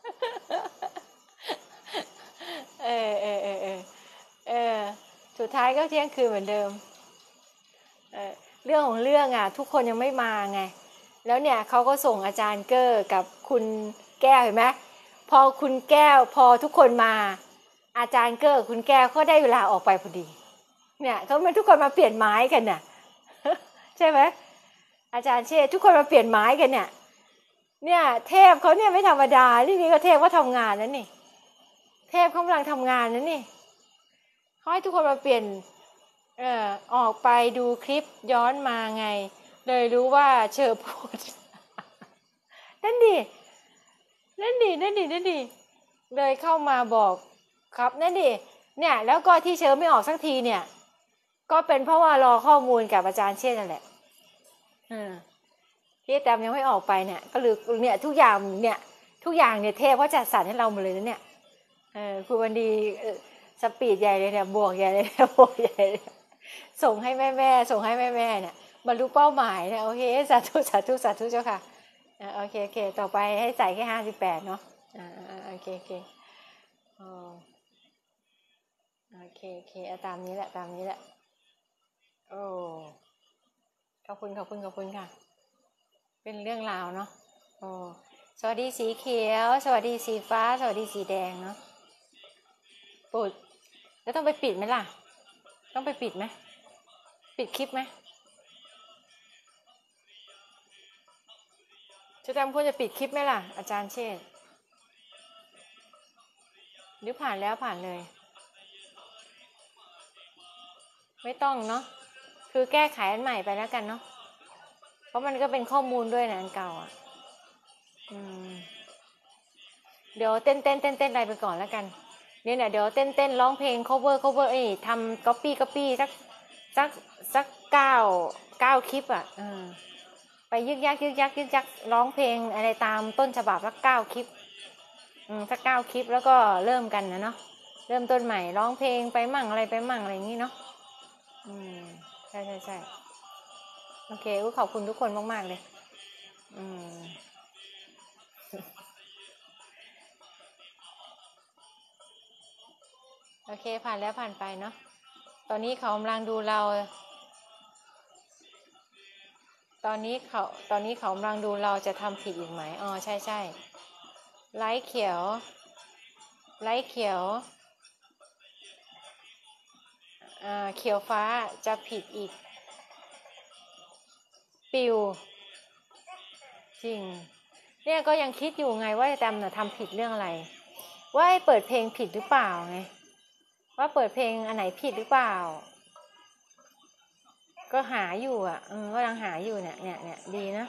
เออเออเออเออเออสุดท้ายก็เที่ยงคืนเหมือนเดิมเออเรื่องของเรื่องอ่ะทุกคนยังไม่มาไงแล้วเนี่ยเขาก็ส่งอาจารย์เกอร์กับคุณแก้วเห็นไหมพอคุณแก้วพอทุกคนมาอาจารย์เกอร์คุณแก้วก็ได้เวลาออกไปพอดีเนี่ยเขามาทุกคนมาเปลี่ยนไม้กันน่ะ ใช่ไหมอาจารย์เชษทุกคนมาเปลี่ยนไม้กันเนี่ยเนี่ยเทพเขาเนี่ยไม่ธรรมดาที่นี่ก็เทพก็ทำงานนั่นนี่เทพเขากำลังทำงานนั่นนี่เขาให้ทุกคนมาเปลี่ยนเอ่อออกไปดูคลิปย้อนมาไงเลยรู้ว่าเชอพูด นั่นดินั่นดินั่นดินั่นดิเลยเข้ามาบอกครับนั่นดิเนี่ยแล้วก็ที่เชอไม่ออกสักทีเนี่ยก็เป็นเพราะว่ารอข้อมูลกับอาจารย์เชษนั่นแหละที่แต่ยังไม่ออกไปเนี่ยก็คือเนี่ยทุกอย่างเนี่ยทุกอย่างเนี่ยเทพเขาจัดสรรให้เราหมดเลยนะเนี่ยเออคุณวันดีสปีดใหญ่เลยเนี่ยบวกใหญ่เลยเนี่ยบวกใหญ่เลยส่งให้แม่แม่ส่งให้แม่แม่เนี่ยบรรลุเป้าหมายเนี่ยโอเคสาธุสาธุสาธุเจ้าค่ะอ่าโอเคโอเคต่อไปให้ใส่แค่ห้าสิบแปดเนาะอ่าโอเคโอเคอ๋อโอเคโอเคเอาตามนี้แหละตามนี้แหละโอ้ขอบคุณขอบคุณขอบคุณค่ะเป็นเรื่องราวเนาะโอ้สวัสดีสีเขียวสวัสดีสีฟ้าสวัสดีสีแดงเนาะปุดแล้วต้องไปปิดไหมล่ะต้องไปปิดไหมปิดคลิปไหมจะจำควรจะปิดคลิปไหมล่ะอาจารย์เชษหรือผ่านแล้วผ่านเลยไม่ต้องเนาะคือแก้ไขอันใหม่ไปแล้วกันเนาะเพราะมันก็เป็นข้อมูลด้วยนะอันเก่าอ่ะอืมเดี๋ยวเต้นเต้นเต้นเต้นอะไรไปก่อนแล้วกันเนี่ยเนี่ยเดี๋ยวเต้นเต้นร้องเพลง cover cover เอ้ยทำ copy copy สักสักสักเก้าเก้าคลิปอ่ะเออไปยึกยักยึกยักยึกยักร้องเพลงอะไรตามต้นฉบับสักเก้าคลิปอืมสักเก้าคลิปแล้วก็เริ่มกันนะเนาะเริ่มต้นใหม่ร้องเพลงไปมั่งอะไรไปมั่งอะไรอย่างนี้เนาะอืมใช่ใช่ใช่โอเคขอบคุณทุกคนมากๆเลยอืมโอเคผ่านแล้วผ่านไปเนาะตอนนี้เขากำลังดูเราตอนนี้เขาตอนนี้เขากำลังดูเราจะทำผิดอีกไหมอ๋อใช่ใช่ไลท์เขียวไลท์เขียวอ่าเขียวฟ้าจะผิดอีกปิวจริงเนี่ยก็ยังคิดอยู่ไงว่าแตมน่ะทำผิดเรื่องอะไรว่าเปิดเพลงผิดหรือเปล่าไงว่าเปิดเพลงอันไหนผิดหรือเปล่าก็หาอยู่อ่ะเออก็ยังหาอยู่เนี่ยเนี่ยเนี่ยดีนะ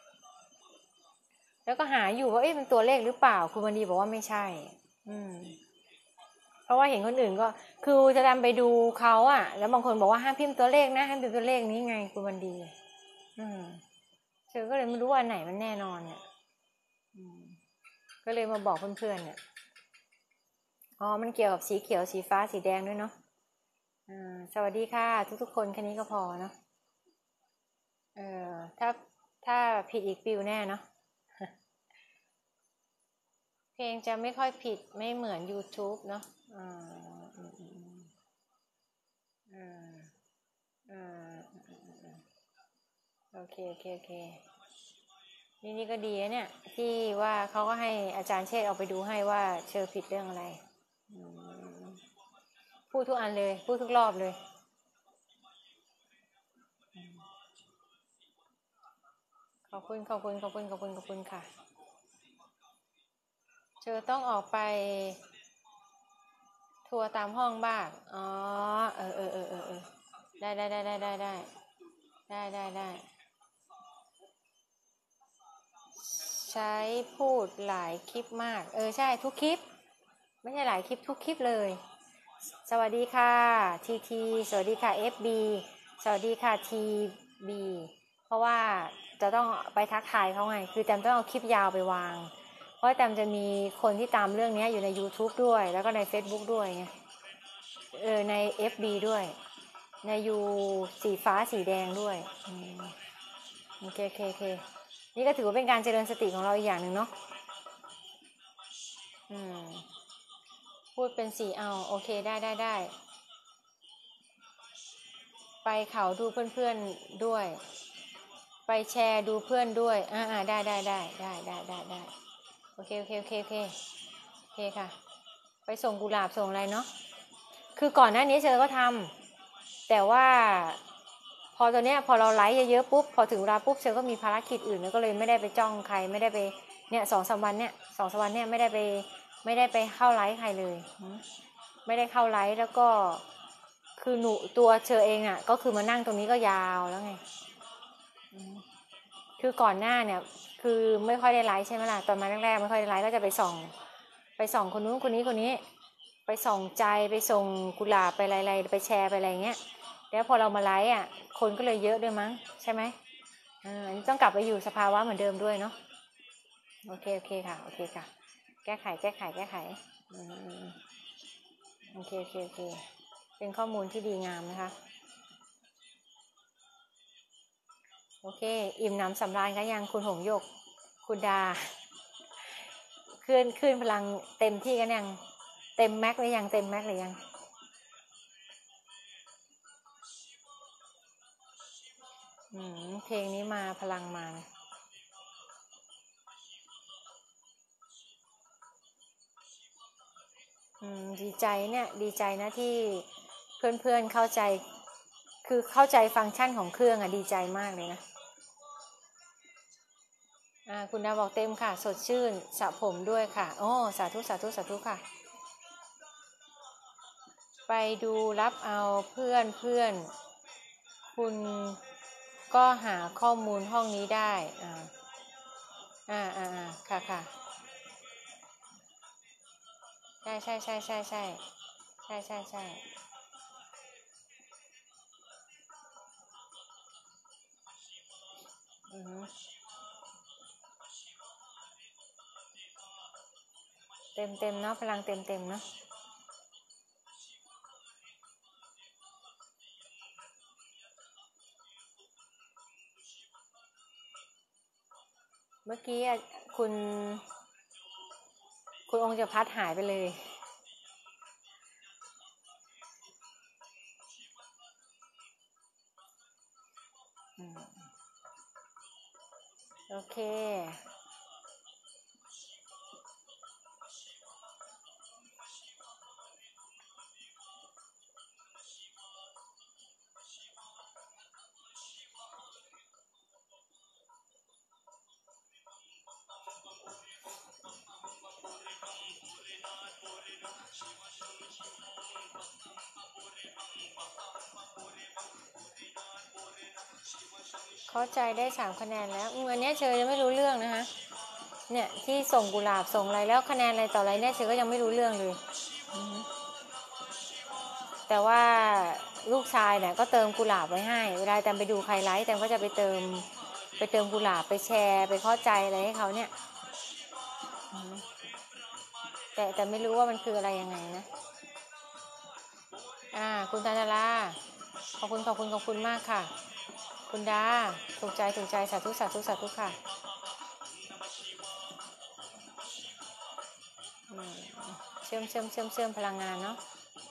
แล้วก็หาอยู่ว่าเอ๊ะเป็นตัวเลขหรือเปล่าคุณวันดีบอกว่าไม่ใช่อืมเพราะว่าเห็นคนอื่นก็คือจะนำไปดูเขาอ่ะแล้วบางคนบอกว่าห้ามพิมพ์ตัวเลขนะห้ามพิมพ์ตัวเลขนี้ไงคุณวันดีอืมเธอก็เลยไม่รู้ว่าไหนมันแน่นอนเนี่ยอืมก็เลยมาบอกเพื่อนๆเนี่ยอ๋อมันเกี่ยวกับสีเขียวสีฟ้าสีแดงด้วยเนาะอ่าสวัสดีค่ะทุกๆคนแค่นี้ก็พอเนาะเออถ้าถ้าผิดอีกปิวแน่เนาะเพลงจะไม่ค่อยผิดไม่เหมือน YouTube เนาะอ่าอืมอืมอืมอ่าโอเคโอเคโอเคนี่นี่ก็ดีนะเนี่ยที่ว่าเขาก็ให้อาจารย์เชษเอาไปดูให้ว่าเชอผิดเรื่องอะไรพูดทุกอันเลยพูดทุกรอบเลยขอบคุณขอบคุณขอบคุณขอบคุณขอบคุณค่ะเชอต้องออกไปทัวร์ตามห้องบ้างอ๋อเออเออเออเออเออได้ได้ได้ได้ได้ได้ได้ได้ได้ใช้พูดหลายคลิปมากเออใช่ทุกคลิปไม่ใช่หลายคลิปทุกคลิปเลยสวัสดีค่ะทีทีสวัสดีค่ะ เอฟ บี สวัสดีค่ะ ที บี เพราะว่าจะต้องไปทักทายเขาไงคือแตมต้องเอาคลิปยาวไปวางเพราะแตมจะมีคนที่ตามเรื่องนี้อยู่ใน YouTube ด้วยแล้วก็ใน Facebook ด้วยไงเออใน เอฟ บี ด้วยใน U สีฟ้าสีแดงด้วยโอเคโอเคโอเคนี่ก็ถือว่าเป็นการเจริญสติของเราอีกอย่างหนึ่งเนาะอืมพูดเป็นสีเอาโอเคได้ได้ได้ไปเขาดูเพื่อนๆด้วยไปแชร์ดูเพื่อนด้วยอ่าได้ได้ได้ได้ได้ได้ได้โอเคโอเคโอเคโอเคโอเคค่ะไปส่งกุหลาบส่งอะไรเนาะคือก่อนหน้านี้เชอก็ทำแต่ว่าพอตอนเนี้ยพอเราไลฟ์เยอะๆปุ๊บพอถึงเวลาปุ๊บเชอก็มีภารกิจอื่นแล้วก็เลยไม่ได้ไปจ้องใครไม่ได้ไปเนี่ยสองสามวันเนี่ยสองสามวันเนี่ยไม่ได้ไปไม่ได้ไปเข้าไลฟ์ใครเลยไม่ได้เข้าไลฟ์แล้วก็คือหนูตัวเชอเองอ่ะก็คือมานั่งตรงนี้ก็ยาวแล้วไงคือก่อนหน้าเนี่ยคือไม่ค่อยได้ไลฟ์ใช่ไหมล่ะตอนมาแรกๆไม่ค่อยได้ไลฟ์ก็จะไปส่องไปส่องคนนู้นคนนี้คนนี้ไปส่องใจไปส่งกุหลาบไปอะไรๆไปแชร์ไปอะไรเงี้ยแล้วพอเรามาไลฟ์อ่ะคนก็เลยเยอะด้วยมั้งใช่ไหมอ่าต้องกลับไปอยู่สภาวะเหมือนเดิมด้วยเนาะโอเคโอเคค่ะโอเคค่ะแก้ไขแก้ไขแก้ไขอืมโอเคโอเคโอเคเป็นข้อมูลที่ดีงามนะคะโอเคอิ่มหนำสำราญกันยังคุณหงโยกคุณดาขึ้นขึ้นพลังเต็มที่กันยังเต็มแม็กหรือยังเต็มแม็กหรือยังอืมเพลงนี้มาพลังมาอืมดีใจเนี่ยดีใจนะที่เพื่อนๆเข้าใจคือเข้าใจฟังก์ชันของเครื่องอ่ะดีใจมากเลยนะอ่าคุณดาบอกเต็มค่ะสดชื่นสระผมด้วยค่ะโอ้สาธุสาธุสาธุค่ะไปดูรับเอาเพื่อนเพื่อนคุณก็หาข้อมูลห้องนี้ได้อ่าอ่าอ่าค่ะค่ะใช่ใช่ใช่ใช่ใช่ใช่ใช่ใช่อือฮึเต็มเต็มเนาะพลังเต็มเต็มเนาะเมื่อกี้คุณคุณองค์จะพัดหายไปเลยโอเคเข้าใจได้สามคะแนนแล้วอันนี้เชยยังไม่รู้เรื่องนะคะเนี่ยที่ส่งกุหลาบส่งอะไรแล้วคะแนนอะไรต่ออะไรเนี่ยเชยก็ยังไม่รู้เรื่องเลยแต่ว่าลูกชายเนี่ยก็เติมกุหลาบไว้ให้เวลาแตมไปดูใครไลฟ์แตมก็จะไปเติมไปเติมกุหลาบไปแชร์ไปเข้าใจอะไรให้เขาเนี่ยแต่แต่ไม่รู้ว่ามันคืออะไรยังไงนะอ่าคุณธนาราขอบคุณขอบคุณขอบคุณมากค่ะคุณดาถูกใจถูกใจสาธุสาธุสาธุค่ะเชื่อมเชื่อมเชื่อมเชื่อมพลังงานเนาะ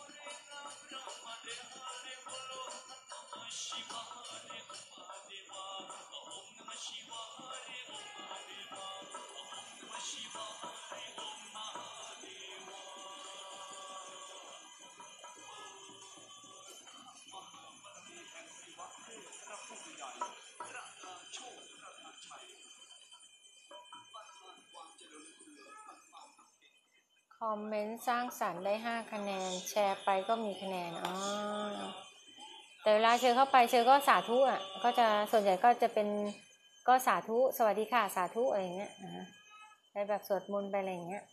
คอมเมนต์สร้างสรรค์ได้ห้าคะแนนแชร์ไปก็มีคะแนนอ๋อแต่เวลาเชิญเข้าไปเชิญก็สาธุอ่ะก็จะส่วนใหญ่ก็จะเป็นก็สาธุสวัสดีค่ะสาธุอะไรอย่างเงี้ยไปแบบสวดมนต์ไปอะไรอย่างเงี้ย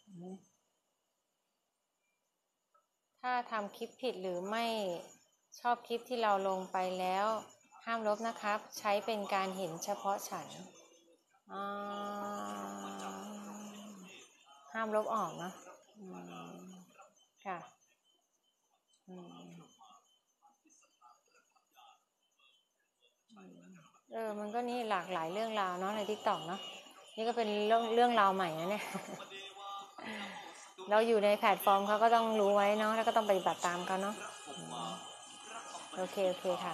ถ้าทำคลิปผิดหรือไม่ชอบคลิปที่เราลงไปแล้วห้ามลบนะครับใช้เป็นการเห็นเฉพาะฉันห้ามลบออกนะค่ะเออมันก็นี่หลากหลายเรื่องราวเนาะใน TikTok เนาะนี่ก็เป็นเรื่องเรื่องราวใหม่นะเนี่ย เราอยู่ในแพลตฟอร์มเขาก็ต้องรู้ไว้เนาะแล้วก็ต้องปฏิบัติตามเขาเนาะโอเคโอเคค่ะ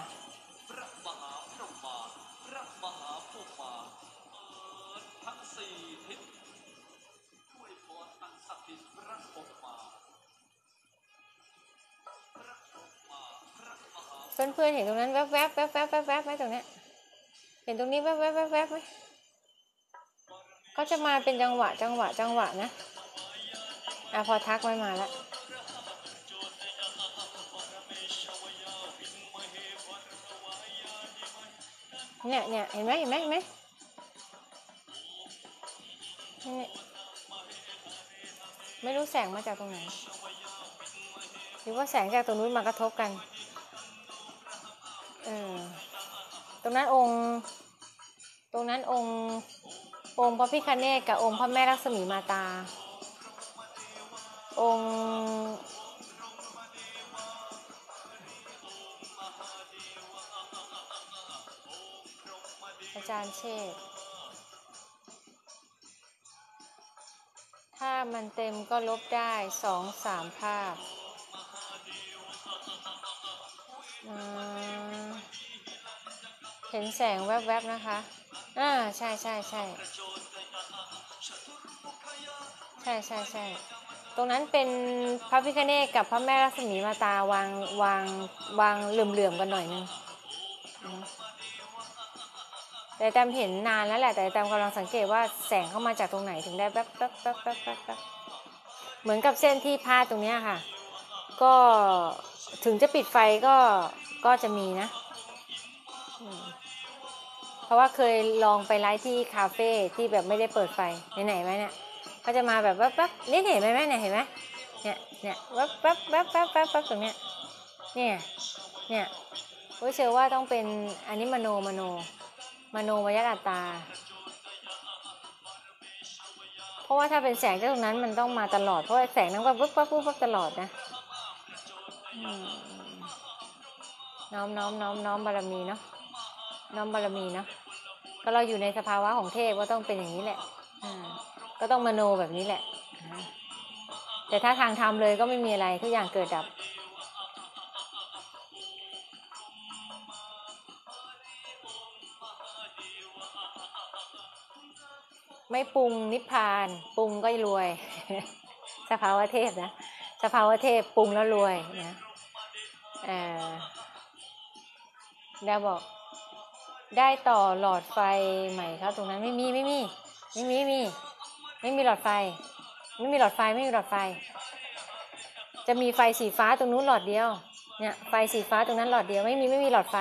เพื่อนๆเห็นตรงนั้นแวบๆแวบๆแวบๆแวบๆแวบไหมตรงเนี้ยเห็นตรงนี้แวบๆแวบๆแวบๆไหมก็จะมาเป็นจังหวะจังหวะจังหวะนะอ่ะพอทักไว้มาแล้วเนี่ยเนี่ยเห็นไหมเห็นไหมเห็นไหมไม่รู้แสงมาจากตรงไหนหรือว่าแสงจากตรงนู้นมากระทบกันเออตรงนั้นองค์ตรงนั้นองค์องค์พระพิฆเนศกับองค์พระแม่ลักษมีมาตาองค์อาจารย์เชษฐ์ถ้ามันเต็มก็ลบได้สองสามภาพเห็นแสงแวบๆนะคะอ่าใช่ใช่ใช่ใช่ใช่ใช่ตรงนั้นเป็นพระพิฆเนศกับพระแม่ลักษมีมาตาวางวางวางเหลื่อมๆกันหน่อยนึงแต่แตมเห็นนานแล้วแหละแต่แตมกำลังสังเกตว่าแสงเข้ามาจากตรงไหนถึงได้แป๊บแป๊บแป๊บแป๊บแป๊บแป๊บเหมือนกับเส้นที่พาดตรงนี้ค่ะก็ถึงจะปิดไฟก็ก็จะมีนะเพราะว่าเคยลองไปไลฟ์ที่คาเฟ่ที่แบบไม่ได้เปิดไฟไหนๆไหมเนี่ยก็จะมาแบบแป๊บๆนี่เห็นไหมแม่เนี่ยเห็นไหมเนี่ยเนี่ยแป๊บแป๊บแป๊บแป๊บแป๊บแป๊บตรงเนี้ยเนี่ยเนี่ยก็เชื่อว่าต้องเป็นอันนี้มโนมโนมโนมยอัตตาเพราะว่าถ้าเป็นแสงจากตรงนั้นมันต้องมาตลอดเพราะแสงนั้นก็ปุ๊บปุ๊บปุ๊บปุ๊บตลอดนะน้อมน้อมน้อมน้อมบารมีเนาะน้อมบารมีเนาะก็เราอยู่ในสภาวะของเทพก็ต้องเป็นอย่างนี้แหละก็ต้องมโนแบบนี้แหละแต่ถ้าทางธรรมเลยก็ไม่มีอะไรทุกอย่างเกิดดับไม่ปรุงนิพพานปรุงก็รวยสภาวะเทพนะสภาวะเทพปรุงแล้วรวยนะเออดาบอกได้ต่อหลอดไฟใหม่ครับตรงนั้นไม่มีไม่มีไม่มีไม่มีไม่มีหลอดไฟไม่มีหลอดไฟไม่มีหลอดไฟจะมีไฟสีฟ้าตรงนู้นหลอดเดียวเนี่ยไฟสีฟ้าตรงนั้นหลอดเดียวไม่มีไม่มีหลอดไฟ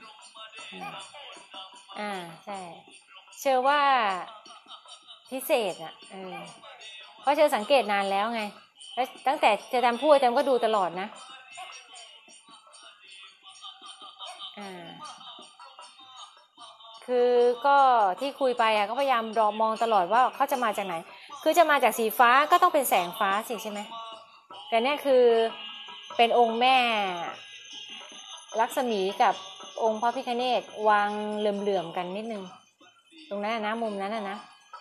อ่าใช่เชื่อว่าพิเศษอ่ะเออเพราะเชื่อสังเกตนานแล้วไงแล้วตั้งแต่เจอจำพูดจำก็ดูตลอดนะอ่าคือก็ที่คุยไปอ่ะก็พยายามรอมองตลอดว่าเขาจะมาจากไหนคือจะมาจากสีฟ้าก็ต้องเป็นแสงฟ้าสิใช่ไหมแต่เนี่ยคือเป็นองค์แม่ลักษมีกับองค์พระพิฆเนศวางเหลื่อมๆกันนิดนึงตรงนั้นนะมุมนั้นนะนะ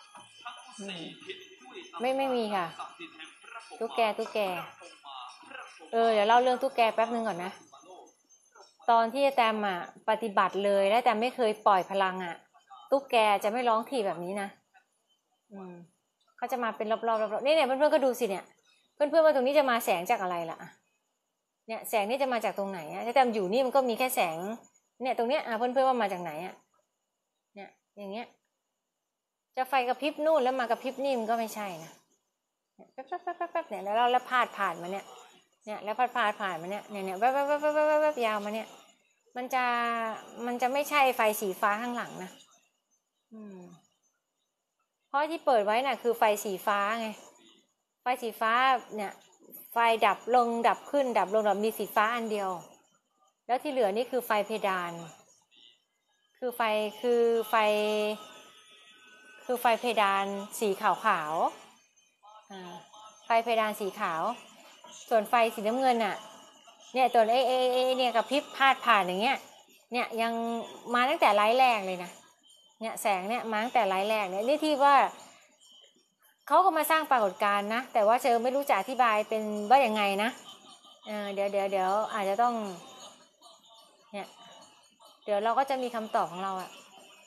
ไม่ไม่มีค่ะตุ๊กแกตุ๊กแกเออเดี๋ยวเล่าเรื่องตุ๊กแกแป๊บนึงก่อนนะตอนที่แตมอ่ะปฏิบัติเลยแล้วแต่ไม่เคยปล่อยพลังอ่ะตุ๊กแกจะไม่ร้องทีแบบนี้นะอืมเขาจะมาเป็นรอบๆรอบๆนี่เนี่ยเพื่อนๆก็ดูสิเนี่ยเพื่อนๆว่าตรงนี้จะมาแสงจากอะไรล่ะเนี่ยแสงนี่จะมาจากตรงไหนอ่ะถ้าแตมอยู่นี่มันก็มีแค่แสงเนี่ยตรงเนี้ยอ่ะเพื่อนๆว่ามาจากไหนอ่ะเนี่ยอย่างเงี้ยจะไฟกระพริบนู่นแล้วมากระพริบนี่มันก็ไม่ใช่นะแป๊บแป๊บแป๊บแป๊บเนี่ยแล้วเราแล้วพาดผ่านมาเนี่ยเนี่ยแล้วพาดผ่านผ่านมาเนี่ยเนี่ยเนี่ยแป๊บแป๊บแป๊บแป๊บแป๊บยาวมาเนี่ยมันจะมันจะไม่ใช่ไฟสีฟ้าข้างหลังนะอืมเพราะที่เปิดไว้น่ะคือไฟสีฟ้าไงไฟสีฟ้าเนี่ยไฟดับลงดับขึ้นดับลงดับมีสีฟ้าอันเดียวแล้วที่เหลือนี่คือไฟเพดานคือไฟคือไฟคือไฟเพดานสีขาวขาวอ่าไฟเพดานสีขาวส่วนไฟสีน้ำเงินน่ะเนี่ยตัวเอเอเอเนี่ยกับพริบพาดผ่านอย่างเงี้ยเนี่ยยังมาตั้งแต่ไลฟ์แรกเลยนะเนี่ยแสงเนี่ยมาตั้งแต่ไลฟ์แรกเนี่ยนี่ที่ว่าเขาก็มาสร้างปรากฏการณ์นะแต่ว่าเชอไม่รู้จะอธิบายเป็นว่ายังไงนะเออเดี๋ยวเดี๋ยวเดี๋ยวอาจจะต้องเนี่ยเดี๋ยวเราก็จะมีคำตอบของเราอะ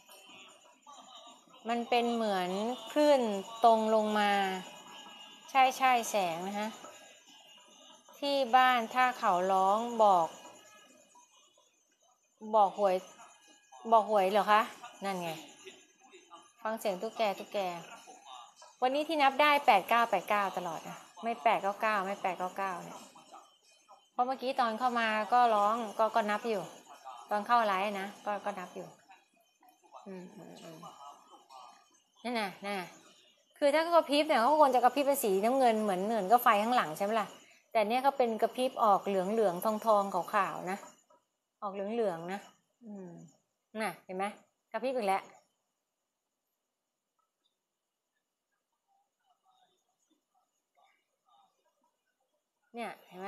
มันเป็นเหมือนคลื่นตรงลงมาใช่ใช่แสงนะฮะที่บ้านถ้าเขาร้องบอกบอกหวยบอกหวยเหรอคะนั่นไงฟังเสียงตุ๊กแกตุ๊กแกวันนี้ที่นับได้แปดเก้าแปดเก้าตลอดนะไม่แปดเก้าเก้าไม่แปดเก้าเก้าเนี่ยเพราะเมื่อกี้ตอนเข้ามาก็ร้องก็ก็นับอยู่ตอนเข้าไลฟ์นะก็ก็นับอยู่อืมอืมอืมนั่นน่ะนั่นน่ะคือถ้าเขากระพริบเนี่ยเขาควรจะกระพริบเป็นสีน้ำเงินเหมือนเหมือนก็ไฟข้างหลังใช่ไหมล่ะแต่เนี้ยเขาเป็นกระพริบออกเหลืองเหลืองทองทองขาวขาวนะออกเหลืองเหลืองนะอืมน่ะเห็นไหมกระพริบอีกแล้วเนี่ยเห็นไหม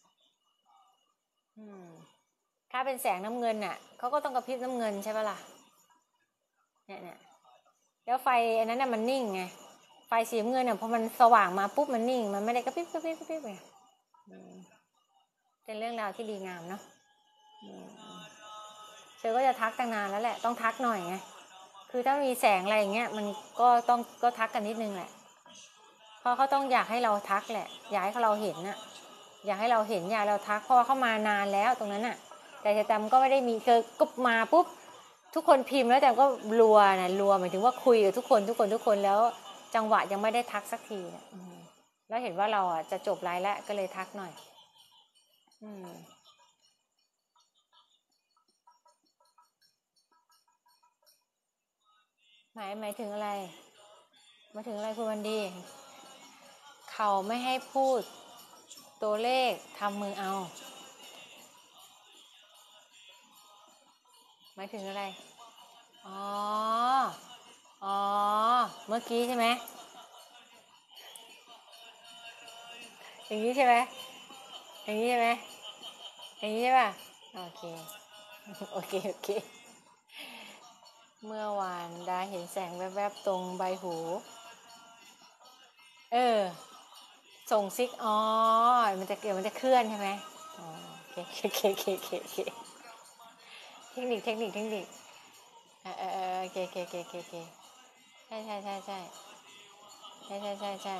อืมถ้าเป็นแสงน้ำเงินน่ะเขาก็ต้องกระพริบน้ำเงินใช่ปะล่ะเนี่ยเนี่ยแล้วไฟอันนั้นน่ะมันนิ่งไงไฟสีน้ำเงินเนี่ยพอมันสว่างมาปุ๊บมันนิ่งมันไม่ได้กระพริบกระพริบกระพริบไงเป็นเรื่องราวที่ดีงามเนาะเธอก็จะทักตั้งนานแล้วแหละต้องทักหน่อยไงคือถ้ามีแสงอะไรอย่างเงี้ยมันก็ต้องก็ทักกันนิดนึงแหละเพราะเขาต้องอยากให้เราทักแหละอยากให้เราเห็นน่ะอยากให้เราเห็นอยากเราทักเพราะว่าเขามานานแล้วตรงนั้นน่ะแต่แตมก็ไม่ได้มีเคยก็มาปุ๊บทุกคนพิมพ์แล้วแต่ก็รัวนะรัวหมายถึงว่าคุยกับทุกคนทุกคนทุกคนแล้วจังหวะยังไม่ได้ทักสักทีนะแล้วเห็นว่าเราอ่ะจะจบไลฟ์แล้วก็เลยทักหน่อยอืมหมายหมายถึงอะไรหมายถึงอะไรคุณวันดีเขาไม่ให้พูดตัวเลขทำมือเอาหมายถึงอะไรอ๋ออ๋อเมื่อกี้ใช่ไหมอย่างนี้ใช่ไหมอย่างนี้ใช่ไหมอย่างนี้ใช่ป่ะโอเคโอเคโอเคเมื่อวานดาเห็นแสงแวบๆตรงใบหูเออส่งซิกอ๋อมันจะเกิดมันจะเคลื่อนใช่ไหมอ๋อโอเคโอเคโอเคโอเคโอเคเทคนิคเทคนิคเทคนิคเออเออเออโอเคโอเคโอเคโอเคใช่ใช่ใช่ใช่ใช่ใช่ใช่ใช่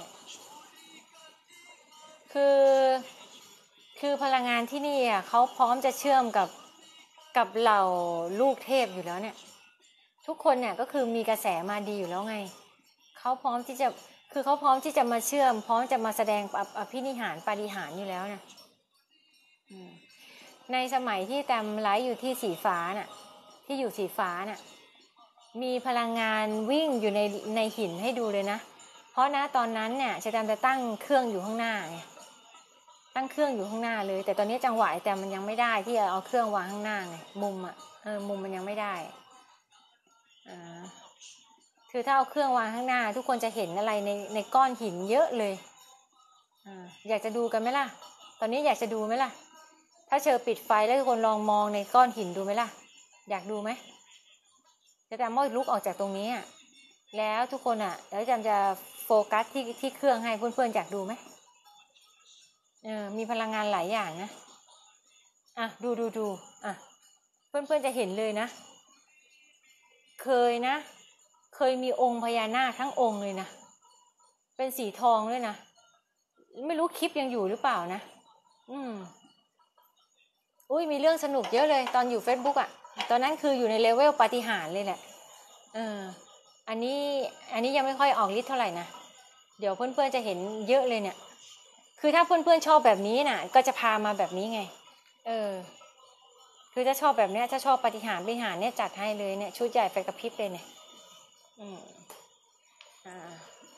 คือคือพลังงานที่นี่อ่ะเขาพร้อมจะเชื่อมกับกับเหล่าลูกเทพอยู่แล้วเนี่ยทุกคนเนี่ยก็คือมีกระแสมาดีอยู่แล้วไงเขาพร้อมที่จะคือเขาพร้อมที่จะมาเชื่อมพร้อมจะมาแสดงอภินิหารปาฏิหาริย์อยู่แล้วนะในสมัยที่แตมไลฟ์อยู่ที่สีฟ้าน่ะที่อยู่สีฟ้าน่ะมีพลังงานวิ่งอยู่ในในหินให้ดูเลยนะเพราะนะตอนนั้นเนี่ยแตมจะตั้งเครื่องอยู่ข้างหน้าไงตั้งเครื่องอยู่ข้างหน้าเลยแต่ตอนนี้จังหวะแต่มันยังไม่ได้ที่จะเอาเครื่องวางข้างหน้าไงมุมอ่ะเออมุมมันยังไม่ได้อ่า คือคือถ้าเอาเครื่องวางข้างหน้าทุกคนจะเห็นอะไรในในก้อนหินเยอะเลยอ่าอยากจะดูกันไหมล่ะตอนนี้อยากจะดูไหมล่ะถ้าเชอปิดไฟแล้วทุกคนลองมองในก้อนหินดูไหมล่ะอยากดูไหมจะจำว่าลุกออกจากตรงนี้อ่ะแล้วทุกคนอ่ะแล้วจำจะโฟกัสที่ที่เครื่องให้เพื่อนๆอยากดูไหมเออมีพลังงานหลายอย่างนะอ่ะดูดูดูอ่ะเพื่อนๆจะเห็นเลยนะเคยนะเคยมีองค์พญานาคทั้งองค์เลยนะเป็นสีทองด้วยนะไม่รู้คลิปยังอยู่หรือเปล่านะอืมอุ้ยมีเรื่องสนุกเยอะเลยตอนอยู่ Facebook อ่ะตอนนั้นคืออยู่ในเลเวลปาฏิหาริย์เลยแหละเอออันนี้อันนี้ยังไม่ค่อยออกฤทธิ์เท่าไหร่นะเดี๋ยวเพื่อนๆจะเห็นเยอะเลยเนี่ยคือถ้าเพื่อนๆชอบแบบนี้น่ะก็จะพามาแบบนี้ไงเออคือถ้าชอบแบบเนี้ยถ้าชอบปาฏิหาริย์ปาฏิหาริย์เนี่ยจัดให้เลยเนี่ยชุดใหญ่ไฟกระพริบเลยเนี่ยอืมอ่า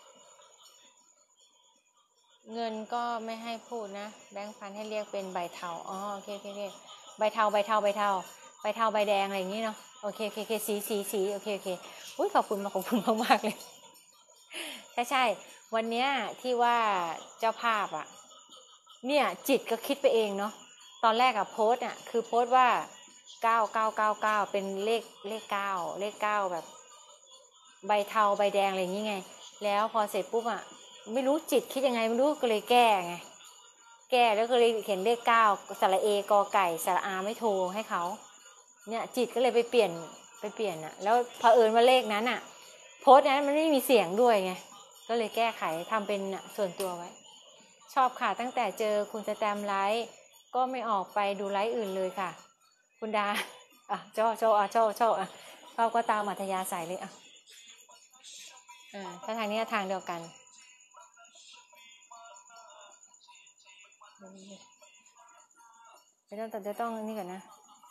เงินก็ไม่ให้พูดนะแบงค์พันให้เรียกเป็นใบเทาอ๋อโอเคโอเคโอเคใบเทาใบเทาใบเทาใบเทาใบแดงอะไรอย่างนี้เนาะโอเคโอเคโอเคสีสีสีโอเคโอเคอุ้ยขอบคุณมาขอบคุณมากมากเลยใช่ใช่วันเนี้ยที่ว่าเจ้าภาพอ่ะเนี่ยจิตก็คิดไปเองเนาะตอนแรกอะโพสอ่ะคือโพสว่าเก้าเก้าเก้าเก้าเป็นเลขเลขเก้าเลขเก้าแบบใบเทาใบแดงอะไรอย่างนี้ไงแล้วพอเสร็จปุ๊บอ่ะไม่รู้จิตคิดยังไงไม่รู้ก็เลยแก้ไงแก้แล้วก็เลยเขียนเลขเก้าสระเอกอไก่สระอาไม่โทรให้เขาเนี่ยจิตก็เลยไปเปลี่ยนไปเปลี่ยนอ่ะแล้วเผอิญว่าเลขนั้นอ่ะโพสต์นั้นมันไม่มีเสียงด้วยไงก็เลยแก้ไขทำเป็นส่วนตัวไว้ชอบค่ะตั้งแต่เจอคุณสแตมไลฟ์ก็ไม่ออกไปดูไลฟ์อื่นเลยค่ะคุณดาอ่ะชอบชอบอ่ะชอบชอบอ่ะชอบก็ตามอัธยาศัยเลยอ่ะอ่าถ้าทางนี้ทางเดียวกันไม่ต้องแต่จะต้องนี่ก่อนนะ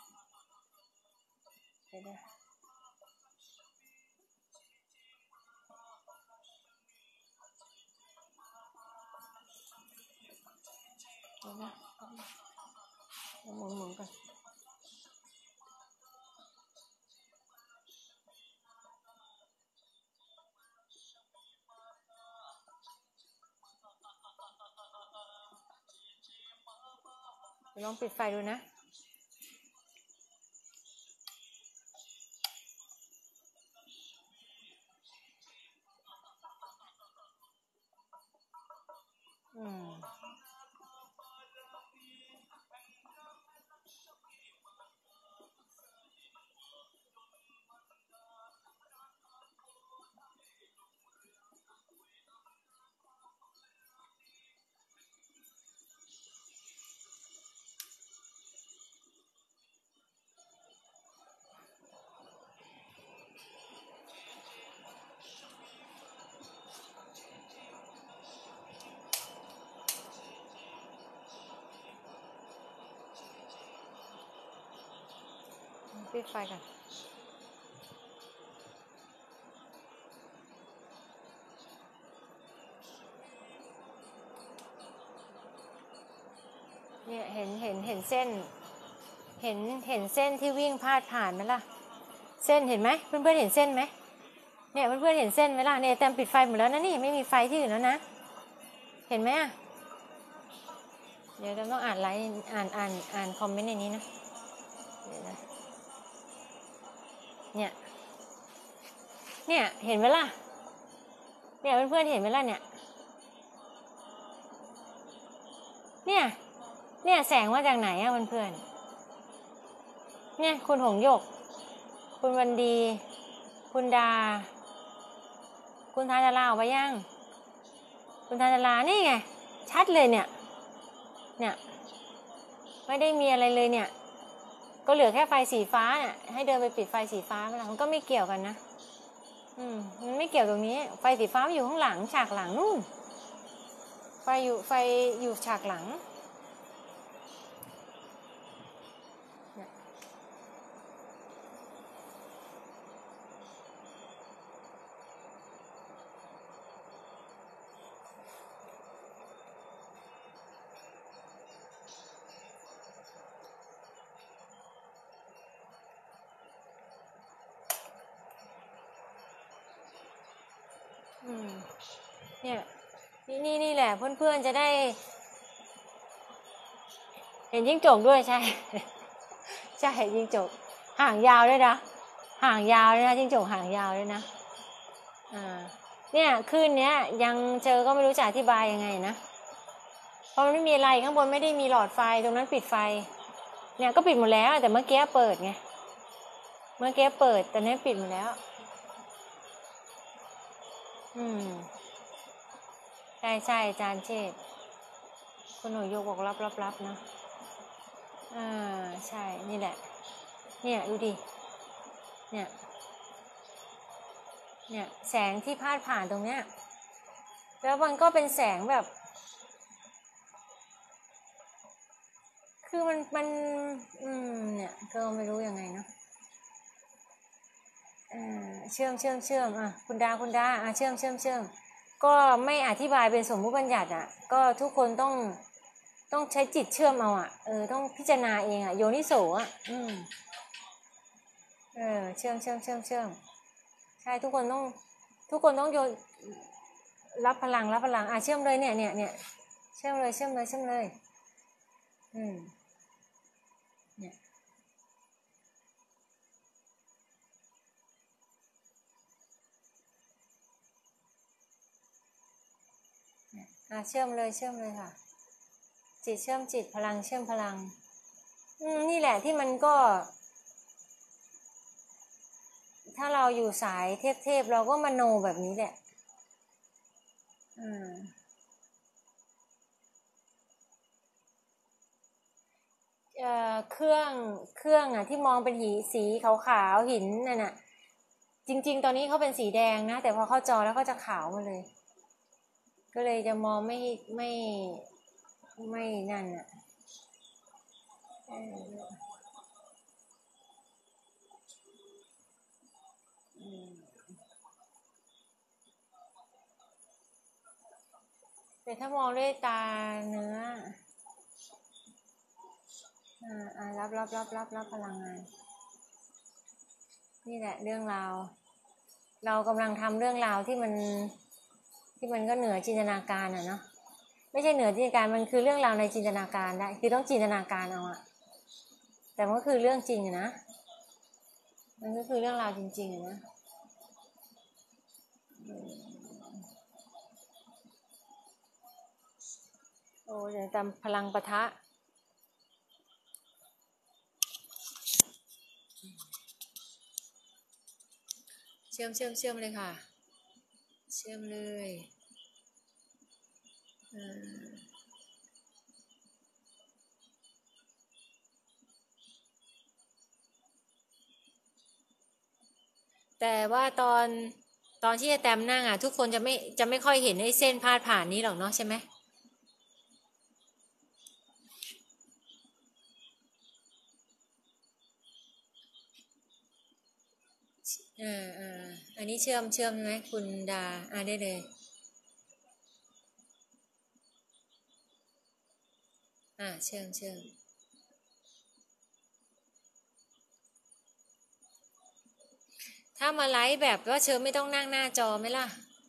เดี๋ยวนะเดี๋ยวนะหมุนหมุนก่อนลองปิดไฟดูนะอืมปิดไฟกันเนี่ยเห็นเห็นเห็นเส้นเห็นเห็นเส้นที่วิ่งพาดผ่านไหมล่ะเส้นเห็นไหมเพื่อนเพื่อนเห็นเส้นไหมเนี่ยเพื่อนเพื่อนเห็นเส้นไหมล่ะเนี่ยแตมปิดไฟหมดแล้วนะนี่ไม่มีไฟที่อื่นแล้วนะเห็นไหมอ่ะเดี๋ยวเราต้องอ่านไลน์อ่านอ่านอ่านคอมเมนต์ในนี้นะเดี๋ยวนะเนี่ยเนี่ยเห็นไหมล่ะเนี่ยเพื่อนๆเห็นไหมล่ะเนี่ยเนี่ยเนี่ยแสงมาจากไหนอะเพื่อนๆเนี่ยคุณหงหยกคุณวันดีคุณดาคุณธาราออกมายังคุณธารานี่ไงชัดเลยเนี่ยเนี่ยไม่ได้มีอะไรเลยเนี่ยก็เหลือแค่ไฟสีฟ้าเนี่ยให้เดินไปปิดไฟสีฟ้าไปแล้วมันก็ไม่เกี่ยวกันนะอืมมันไม่เกี่ยวตรงนี้ไฟสีฟ้าอยู่ข้างหลังฉากหลังนู่นไฟอยู่ไฟอยู่ฉากหลังเนี่ยนี่นี่นี่แหละเพื่อนๆจะได้เห็นจิ้งจกด้วยใช่ ใช่จิ้งจกหางยาวด้วยนะหางยาวด้วยนะจิ้งจกหางยาวด้วยนะอ่าเนี่ยคืนเนี้ยยังเจอก็ไม่รู้จะอธิบายยังไงนะเพราะมันไม่มีอะไรข้างบนไม่ได้มีหลอดไฟตรงนั้นปิดไฟเนี่ยก็ปิดหมดแล้วแต่เมื่อกี้เปิดไงเมื่อกี้เปิดแต่นี้ปิดหมดแล้วอืมใช่ใช่อาจารย์เชษฐ์คุณหนูโยกบอกรับรับรับนะอ่าใช่นี่แหละเนี่ยดูดิเนี่ยเนี่ยแสงที่พาดผ่านตรงเนี้ยแล้วมันก็เป็นแสงแบบคือมันมันอืมเนี่ยก็ไม่รู้ยังไงเนาะอ่าเชื่อมเชื่อมเชื่อมอ่ะคุณดาคุณดาอ่ะเชื่อมเชื่อมเชื่อมก็ไม่อธิบายเป็นสมมุติบัญญัติอ่ะก็ทุกคนต้องต้องใช้จิตเชื่อมเอาอ่ะเออต้องพิจารณาเองอ่ะโยนิโสอ่ะอืมเออเชื่อมเชื่อมเชื่อมเชื่อมใช่ทุกคนต้องทุกคนต้องโยนรับพลังรับพลังอ่ะเชื่อมเลยเนี่ยเนี่ยเนี่ยเชื่อมเลยเชื่อมเลยเชื่อมเลยอืมเนี่ยอ่ะเชื่อมเลยเชื่อมเลยค่ะจิตเชื่อมจิตพลังเชื่อมพลังอืมนี่แหละที่มันก็ถ้าเราอยู่สายเทพๆเราก็มโนแบบนี้แหละอืมเอ่อเครื่องเครื่องอ่ะที่มองเป็นหีสีขาวๆหินนั่นน่ะจริงๆตอนนี้เขาเป็นสีแดงนะแต่พอเข้าจอแล้วก็จะขาวมาเลยก็เลยจะมองไม่ไม่ไม่นั่นอ่ะเอออืมแต่ถ้ามองด้วยตาเนื้ออ่าอ่ารับรับรับรับรับพลังงานนี่แหละเรื่องราวเรากำลังทำเรื่องราวที่มันที่มันก็เหนือจินตนาการอ่ะเนาะไม่ใช่เหนือจินตนาการมันคือเรื่องราวในจินตนาการได้คือต้องจินตนาการเอาอะแต่มันก็คือเรื่องจริงนะมันก็คือเรื่องราวจริงๆนะโอ้เดี๋ยวตามพลังปะทะเชื่อมเชื่อมเชื่อมเลยค่ะเชื่อมเลยแต่ว่าตอนตอนที่แตมนั่งอ่ะทุกคนจะไม่จะไม่ค่อยเห็นไอ้เส้นพาดผ่านนี้หรอกเนาะใช่ไหมอ่าอ่าอันนี้เชื่อมเชื่อมใช่ไหมคุณดาอ่าได้เลยอ่าเชื่อมเชื่อมถ้ามาไลฟ์แบบว่าเชิญไม่ต้องนั่งหน้าจอไหมล่ะ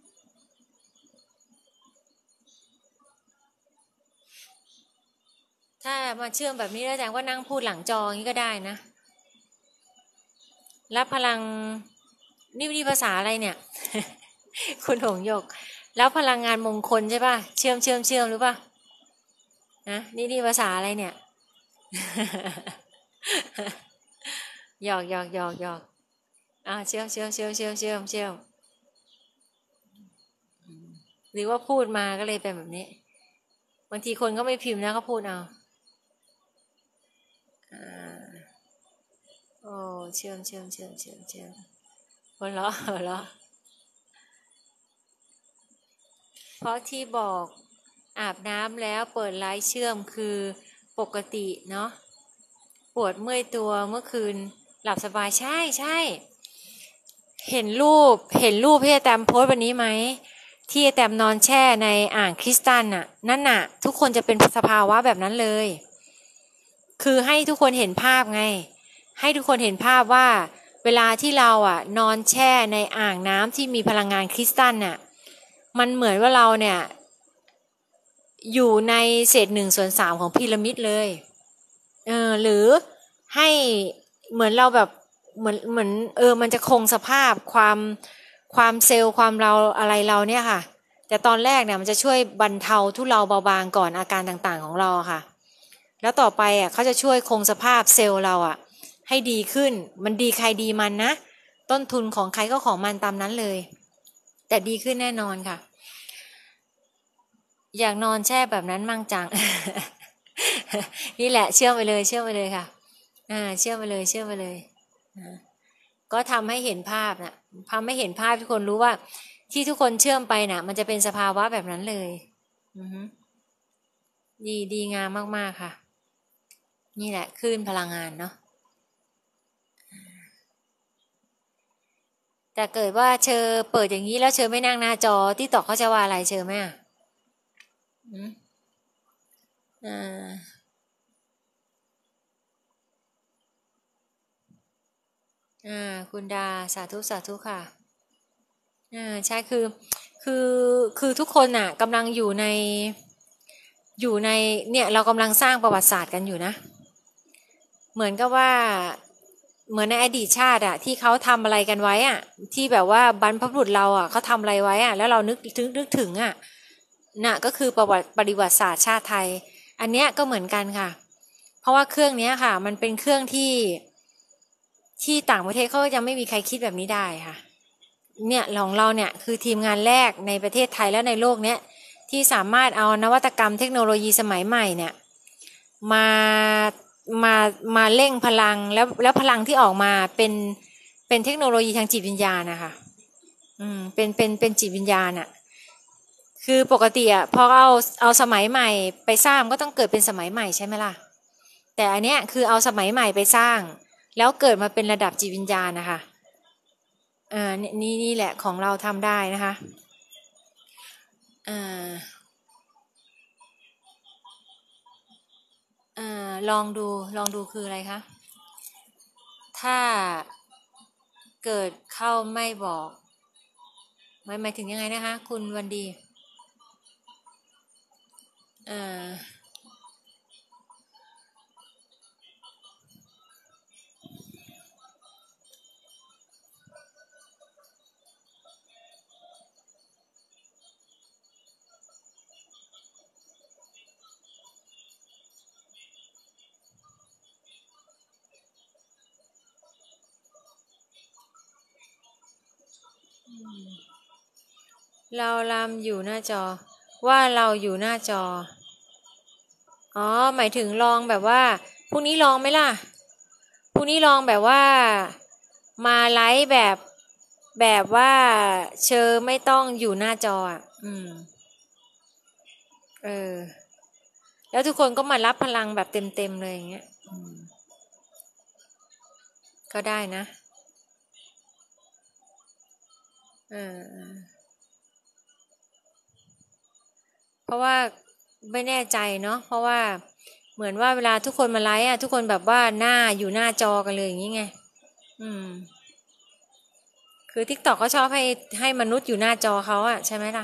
ถ้ามาเชื่อมแบบนี้แล้วแสดงว่านั่งพูดหลังจออย่างนี้ก็ได้นะรับพลังนี่นี่ภาษาอะไรเนี่ย คุณหงหยกแล้วพลังงานมงคลใช่ป่ะเชื่อมเชื่อมเชื่อมหรือป่ะนะนี่นี่ภาษาอะไรเนี่ย หยอกหยอกหยอกหยอกอ่าเชื่อมเชื่อมเชื่อมเชื่อมเชื่อมเชื่อมหรือว่าพูดมาก็เลยเป็นแบบนี้บางทีคนก็ไม่พิมพ์นะเขาพูดเอาอ่าโอ้เชื่อมเชื่อมเชื่อมเชื่อมเชื่อมหัวเราะหัวเราะเพราะที่บอกอาบน้ำแล้วเปิดไลท์เชื่อมคือปกติเนาะปวดเมื่อยตัวเมื่อคืนหลับสบายใช่ใช่เห็นรูปเห็นรูปพี่แตมโพสต์วันนี้ไหมที่แตมนอนแช่ในอ่างคริสตัลน่ะนั่นน่ะทุกคนจะเป็นสภาวะแบบนั้นเลยคือให้ทุกคนเห็นภาพไงให้ทุกคนเห็นภาพว่าเวลาที่เราอ่ะนอนแช่ในอ่างน้ำที่มีพลังงานคริสตัลน่ะมันเหมือนว่าเราเนี่ยอยู่ในเศษหนึ่งส่วนสามของพีระมิดเลยเออหรือให้เหมือนเราแบบเหมือนเหมือนเออมันจะคงสภาพความความเซลล์ความเราอะไรเราเนี่ยค่ะแต่ตอนแรกเนี่ยมันจะช่วยบรรเทาทุเลาเบาบางก่อนอาการต่างๆของเราค่ะแล้วต่อไปอ่ะเขาจะช่วยคงสภาพเซลล์เราอ่ะให้ดีขึ้นมันดีใครดีมันนะต้นทุนของใครก็ของมันตามนั้นเลยแต่ดีขึ้นแน่นอนค่ะอยากนอนแช่แบบนั้นมั่งจัง นี่แหละเชื่อมไปเลยเชื่อมไปเลยค่ะอ่าเชื่อมไปเลยเชื่อมไปเลยนะก็ทำให้เห็นภาพนะทำให้เห็นภาพทุกคนรู้ว่าที่ทุกคนเชื่อมไปนะมันจะเป็นสภาวะแบบนั้นเลยอือฮึดีดีงามมากๆค่ะนี่แหละคลื่นพลังงานเนาะแต่เกิดว่าเชอเปิดอย่างนี้แล้วเชอไม่นั่งหน้าจอที่ต่อเขาจะว่าอะไรเชอไหมอ่ะอืมอ่าอ่าคุณดาสาธุสาธุค่ะอ่าใช่คือคือคือทุกคนน่ะกำลังอยู่ในอยู่ในเนี่ยเรากำลังสร้างประวัติศาสตร์กันอยู่นะเหมือนกับว่าเหมือนในอดีตชาติอะที่เขาทำอะไรกันไว้อะที่แบบว่าบรรพบุรุษเราอะเขาทำอะไรไว้อะแล้วเรานึกถึงนึกถึงอะน่ะก็คือประวัติปฏิวัติศาสตร์ชาติไทยอันเนี้ยก็เหมือนกันค่ะเพราะว่าเครื่องนี้ค่ะมันเป็นเครื่องที่ที่ต่างประเทศเขายังไม่มีใครคิดแบบนี้ได้ค่ะเนี่ยของเราเนี่ยคือทีมงานแรกในประเทศไทยและในโลกเนี้ยที่สามารถเอานวัตกรรมเทคโนโลยีสมัยใหม่เนี่ยมามามาเร่งพลังแล้วแล้วพลังที่ออกมาเป็นเป็นเทคโนโลยีทางจิตวิญญาณนะคะอืมเป็นเป็นเป็นจิตวิญญาณอะคือปกติอะพอเอาเอาสมัยใหม่ไปสร้างก็ต้องเกิดเป็นสมัยใหม่ใช่ไหมล่ะแต่อันเนี้ยคือเอาสมัยใหม่ไปสร้างแล้วเกิดมาเป็นระดับจิตวิญญาณนะคะอ่านี่นี่แหละของเราทำได้นะคะอ่าอ่าลองดูลองดูคืออะไรคะถ้าเกิดเข้าไม่บอกหมายหมายถึงยังไงนะคะคุณวันดีอ่าเราลำอยู่หน้าจอว่าเราอยู่หน้าจออ๋อหมายถึงลองแบบว่าพรุ่งนี้ลองไหมล่ะพรุ่งนี้ลองแบบว่ามาไลฟ์แบบแบบว่าเชอไม่ต้องอยู่หน้าจออ่ะอืมเออแล้วทุกคนก็มารับพลังแบบเต็มๆเลยอย่างเงี้ยอืมก็ได้นะเออเพราะว่าไม่แน่ใจเนาะเพราะว่าเหมือนว่าเวลาทุกคนมาไลฟ์อ่ะทุกคนแบบว่าหน้าอยู่หน้าจอกันเลยอย่างงี้ไงอืมคือ TikTok ก็ชอบให้ให้มนุษย์อยู่หน้าจอเขาอ่ะใช่ไหมล่ะ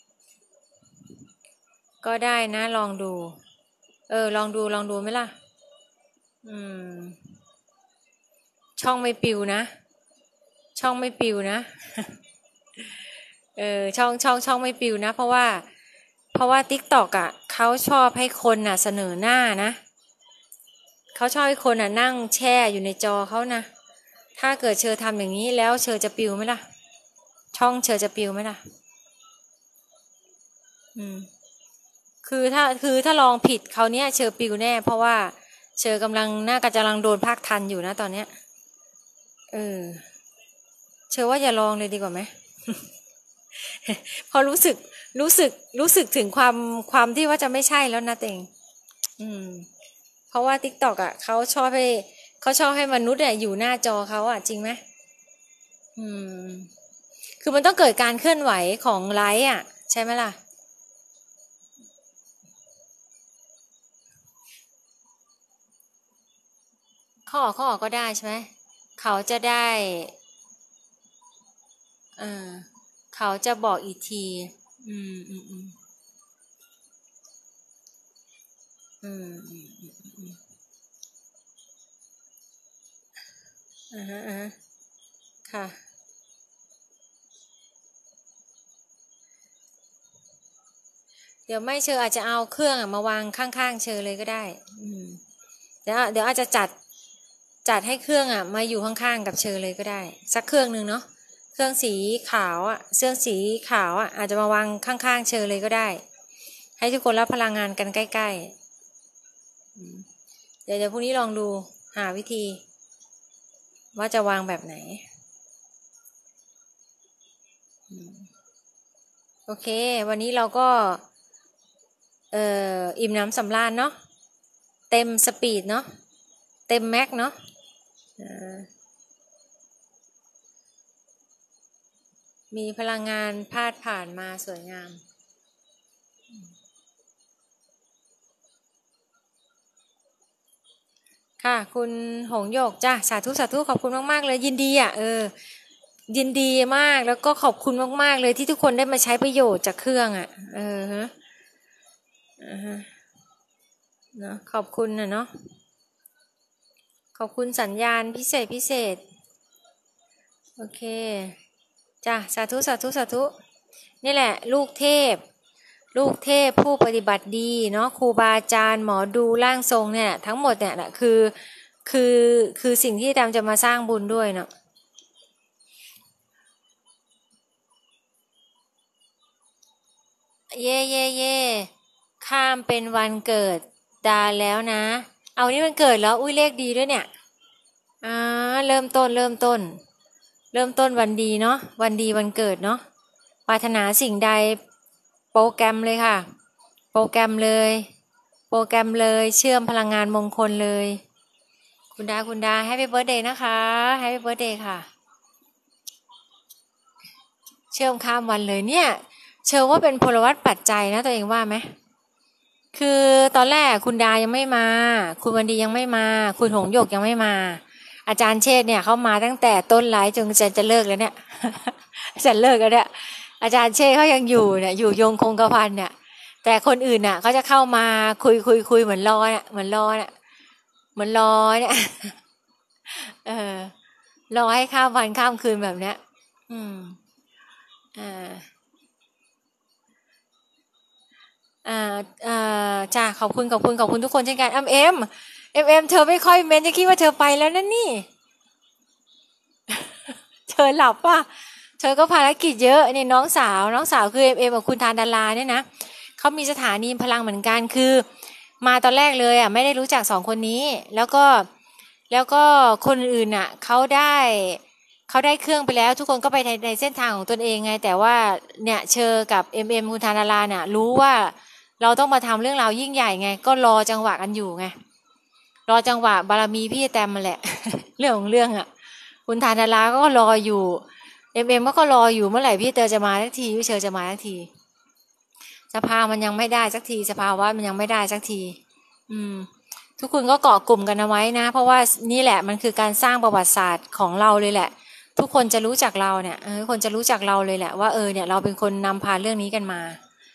ก็ได้นะลองดูเออลองดูลองดูไหมล่ะอืมช่องไม่ปิวนะช่องไม่ปิวนะเออช่องช่องช่องไม่ปิวนะเพราะว่าเพราะว่า TikTok อ่ะเขาชอบให้คนน่ะเสนอหน้านะเขาชอบให้คนน่ะนั่งแช่อยู่ในจอเขานะถ้าเกิดเชอทำอย่างนี้แล้วเชอจะปิวไหมล่ะช่องเชอจะปิวไหมล่ะอืมคือถ้าคือถ้าลองผิดเขาเนี้ยเชอปิวแน่เพราะว่าเชอกำลังน่ากำลังโดนภาคทันอยู่นะตอนเนี้ยเออเชอว่าอย่าลองเลยดีกว่าไหม พอรู้สึกรู้สึกรู้สึกถึงความความที่ว่าจะไม่ใช่แล้วนะเต็งอืมเพราะว่า TikTok อ่ะเขาชอบให้เขาชอบให้มนุษย์อ่ะอยู่หน้าจอเขาอ่ะจริงไหมอืมคือมันต้องเกิดการเคลื่อนไหวของไลฟ์อ่ะใช่ไหมล่ะข้อออกข้อออกก็ได้ใช่ไหมเขาจะได้เออเขาจะบอกอีกทีอืมอืมอืมอืมอืมอืมอืมอ่าฮะอ่าฮะค่ะเดี๋ยวไม่เชออาจจะเอาเครื่องมาวางข้างๆเชอเลยก็ได้อืมเดี๋ยวเดี๋ยวอาจจะจัดจัดให้เครื่องอ่ะมาอยู่ข้างๆกับเชอเลยก็ได้สักเครื่องหนึ่งเนาะเครื่องสีขาวอ่ะเครื่องสีขาวอ่ะอาจจะมาวางข้างๆเชอเลยก็ได้ให้ทุกคนรับพลังงานกันใกล้ๆเดี๋ยวเดี๋ยวพรุ่งนี้ลองดูหาวิธีว่าจะวางแบบไหนโอเควันนี้เราก็เอ่ออิ่มน้ำสำราญเนาะเต็มสปีดเนาะเต็มแม็กเนาะมีพลังงานพาดผ่านมาสวยงามค่ะคุณหงโยกจ้ะสาธุสาธุขอบคุณมากๆเลยยินดีอ่ะเออยินดีมากแล้วก็ขอบคุณมากๆเลยที่ทุกคนได้มาใช้ประโยชน์จากเครื่องอ่ะเออฮะอ่าฮะเนาะขอบคุณนะเนาะขอบคุณสัญญาณพิเศษพิเศษโอเคจ้ะสาธุสาธุสาธุนี่แหละลูกเทพลูกเทพผู้ปฏิบัติดีเนาะครูบาอาจารย์หมอดูร่างทรงเนี่ยทั้งหมดเนี่ยแหละคือคือคือสิ่งที่ดำจะมาสร้างบุญด้วยเนาะเย่เย่เย่ข้ามเป็นวันเกิดดาแล้วนะเอานี่มันเกิดแล้วอุ้ยเลขดีด้วยเนี่ยอ่าเริ่มต้นเริ่มต้นเริ่มต้นวันดีเนาะวันดีวันเกิดเนาะปรารถนาสิ่งใดโปรแกรมเลยค่ะโปรแกรมเลยโปรแกรมเลยเชื่อมพลังงานมงคลเลยคุณดาคุณดาแฮปปี้เบิร์ธเดย์นะคะแฮปปี้เบิร์ธเดย์ค่ะเชื่อมข้ามวันเลยเนี่ยเชื่อว่าเป็นพลวัตปัจจัยนะตัวเองว่าไหมคือตอนแรกคุณดายังไม่มาคุณวันดียังไม่มาคุณหงหยกยังไม่มาอาจารย์เชษเนี่ยเขามาตั้งแต่ต้นไลฟ์จนจะจะเลิกแล้วเนี่ยจะเลิกแล้วเนี่ยอาจารย์เชษเขายังอยู่เนี่ยอยู่ยงคงกระพันเนี่ยแต่คนอื่นน่ะเขาจะเข้ามาคุยคุยคุยเหมือนรอเนี่ยเหมือนรอเนี่ยเหมือนรอเนี่ยเออรอให้ข้ามวันข้ามคืนแบบเนี้ยอืมอ่าอ่าอ่าจ้าขอบคุณขอบคุณขอบคุณทุกคนเช่นกันเอ็มเอ็มเอ็มเอ็มเธอไม่ค่อยเม้นจะคิดว่าเธอไปแล้วนั่นนี่เธอหลับป่ะเธอก็ภารกิจเยอะเนี่ยน้องสาวน้องสาวคือเอ็มเอ็มกับคุณทานดาราเนี่ยนะเขามีสถานีพลังเหมือนกันคือมาตอนแรกเลยอ่ะไม่ได้รู้จักสองคนนี้แล้วก็แล้วก็คนอื่นอ่ะเขาได้เขาได้เครื่องไปแล้วทุกคนก็ไปในในเส้นทางของตนเองไงแต่ว่าเนี่ยเชอกับเอ็มเอ็มคุณทานดาราเนี่ยรู้ว่าเราต้องมาทำเรื่องราวยิ่งใหญ่ไงก็รอจังหวะกันอยู่ไงรอจังหวะบารมีพี่แตมมาแหละ เรื่องของเรื่องอ่ะคุณทานดาราก็รออยู่เอ็มเอ็มก็รออยู่เมื่อไหร่พี่เตอจะมาสักทีพี่เชอจะมาสักทีสภามันยังไม่ได้สักทีสภาวะมันยังไม่ได้สักทีอืมทุกคนก็เกาะกลุ่มกันเอาไว้นะเพราะว่านี่แหละมันคือการสร้างประวัติศาสตร์ของเราเลยแหละทุกคนจะรู้จักเราเนี่ยเออคนจะรู้จักเราเลยแหละว่าเออเนี่ยเราเป็นคนนำพาเรื่องนี้กันมา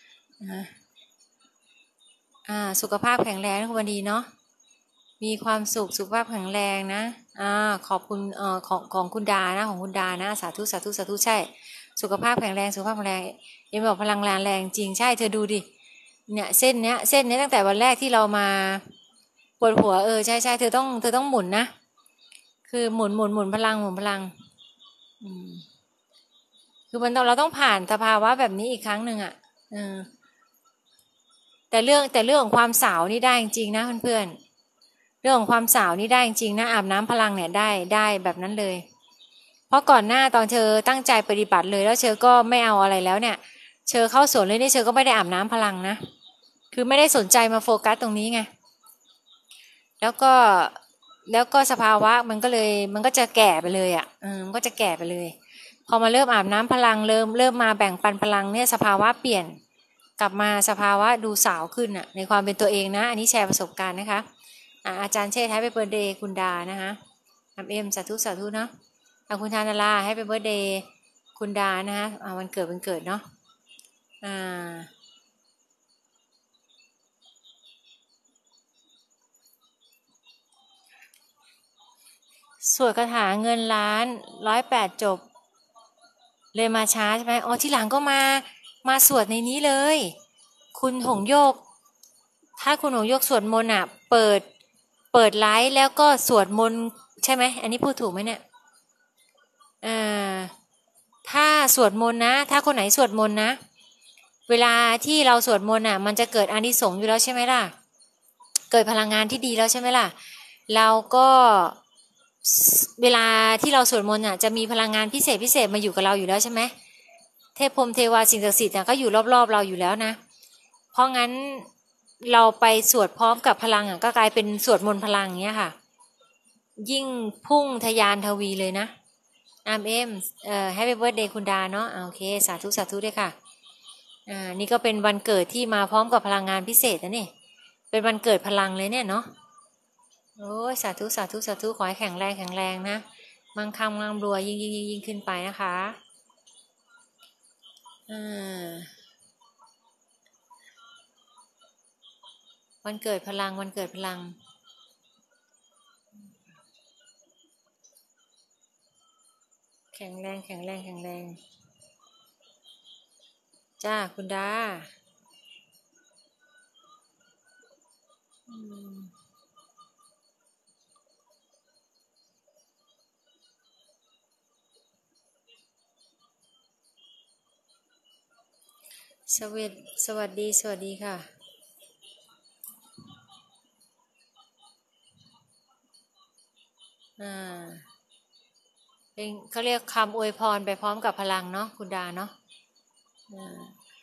อ่าสุขภาพแข็งแรงคุณวันดีเนาะมีความสุขสุขภาพแข็งแรงนะอ่าขอบคุณเอ่อของของคุณดานะของคุณดานะสาธุสาธุสาธุใช่สุขภาพแข็งแรงสุขภาพแข็งแรงเอ็มบอกพลังงานแรงจริงใช่เธอดูดิเนี่ยเส้นเนี้ยเส้นเนี้ยตั้งแต่วันแรกที่เรามาปวดหัวเออใช่ใช่เธอต้องเธอต้องหมุนนะคือหมุนหมุนหมุนพลังหมุนพลังอืมคือมันต้องเราต้องผ่านสภาวะแบบนี้อีกครั้งหนึ่งอ่ะเออแต่เรื่องแต่เรื่องของความสาวนี่ได้จริงๆนะเพื่อนๆเรื่องของความสาวนี่ได้จริงๆนะอาบน้ำพลังเนี่ยได้ได้แบบนั้นเลยเพราะก่อนหน้าตอนเธอตั้งใจปฏิบัติเลยแล้วเธอก็ไม่เอาอะไรแล้วเนี่ยเธอเข้าสวนเลยนี่เธอก็ไม่ได้อาบน้ำพลังนะคือไม่ได้สนใจมาโฟกัสตรงนี้ไงแล้วก็แล้วก็สภาวะมันก็เลยมันก็จะแก่ไปเลยอ่ะเออมันก็จะแก่ไปเลยพอมาเริ่มอาบน้ำพลังเริ่มเริ่มมาแบ่งปันพลังเนี่ยสภาวะเปลี่ยนกลับมาสภาวะดูสาวขึ้นอ่ะในความเป็นตัวเองนะอันนี้แชร์ประสบการณ์นะคะอ่าอาจารย์เชษฐ์ให้ไปเบิร์ธเดย์คุณดานะคะทำเอ็มสาธุสาธุเนาะอาคุณธานาราให้ไปเบิร์ธเดย์คุณดานะคะอ่าวันเกิดวันเกิดเนาะอ่าสวดคาถาเงินล้านร้อยแปดจบเลยมาช้าใช่ไหมอ๋อที่หลังก็มามาสวดในนี้เลยคุณหงโยกถ้าคุณหงโยกสวดมนต์อ่ะเปิดเปิดไลฟ์แล้วก็สวดมนต์ใช่ไหมอันนี้พูดถูกไหมเนี่ยอ่าถ้าสวดมนต์นะถ้าคนไหนสวดมนต์นะเวลาที่เราสวดมนต์อ่ะมันจะเกิดอานิสงส์อยู่แล้วใช่ไหมล่ะเกิดพลังงานที่ดีแล้วใช่ไหมล่ะเราก็เวลาที่เราสวดมนต์อ่ะจะมีพลังงานพิเศษพิเศษมาอยู่กับเราอยู่แล้วใช่ไหมเทพพรหมเทวาสิ่งศักดิ์สิทธิ์ก็อยู่รอบๆเราอยู่แล้วนะเพราะงั้นเราไปสวดพร้อมกับพลังอ่ะก็กลายเป็นสวดมนต์พลังเงี้ยค่ะยิ่งพุ่งทะยานทวีเลยนะอามเอ็มเอ่อแฮปปี้เบิร์ธเดย์คุณดาเนาะโอเคสาธุสาธุด้วยค่ะอ่านี่ก็เป็นวันเกิดที่มาพร้อมกับพลังงานพิเศษนะนี่เป็นวันเกิดพลังเลยเนี่ยเนาะโอ้ยสาธุสาธุสาธุขอให้แข็งแรงแข็งแรงนะมั่งคั่งร่ำรวยยิ่งยิ่งยิ่งยิ่งขึ้นไปนะคะอ่าวันเกิดพลังวันเกิดพลังแข็งแรงแข็งแรงแข็งแรงจ้าคุณดาอืมสวัสดีสวัสดีสวัสดีค่ะอ่าเป็นเขาเรียกคำอวยพรไปพร้อมกับพลังเนาะคุณดาเนาะอ่า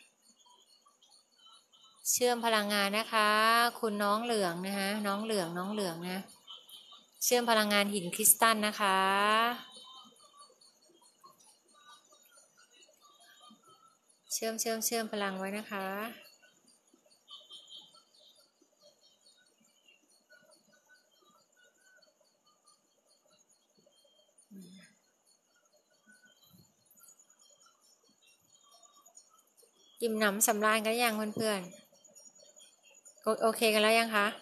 เชื่อมพลังงานนะคะคุณน้องเหลืองนะคะน้องเหลืองน้องเหลืองนะเชื่อมพลังงานหินคริสตัลนะคะเชื่อมเชื่อมเชื่อมพลังไว้นะคะอิ่มหนำสำราญกันยังเพื่อนๆโอโอเคกันแล้วยังคะ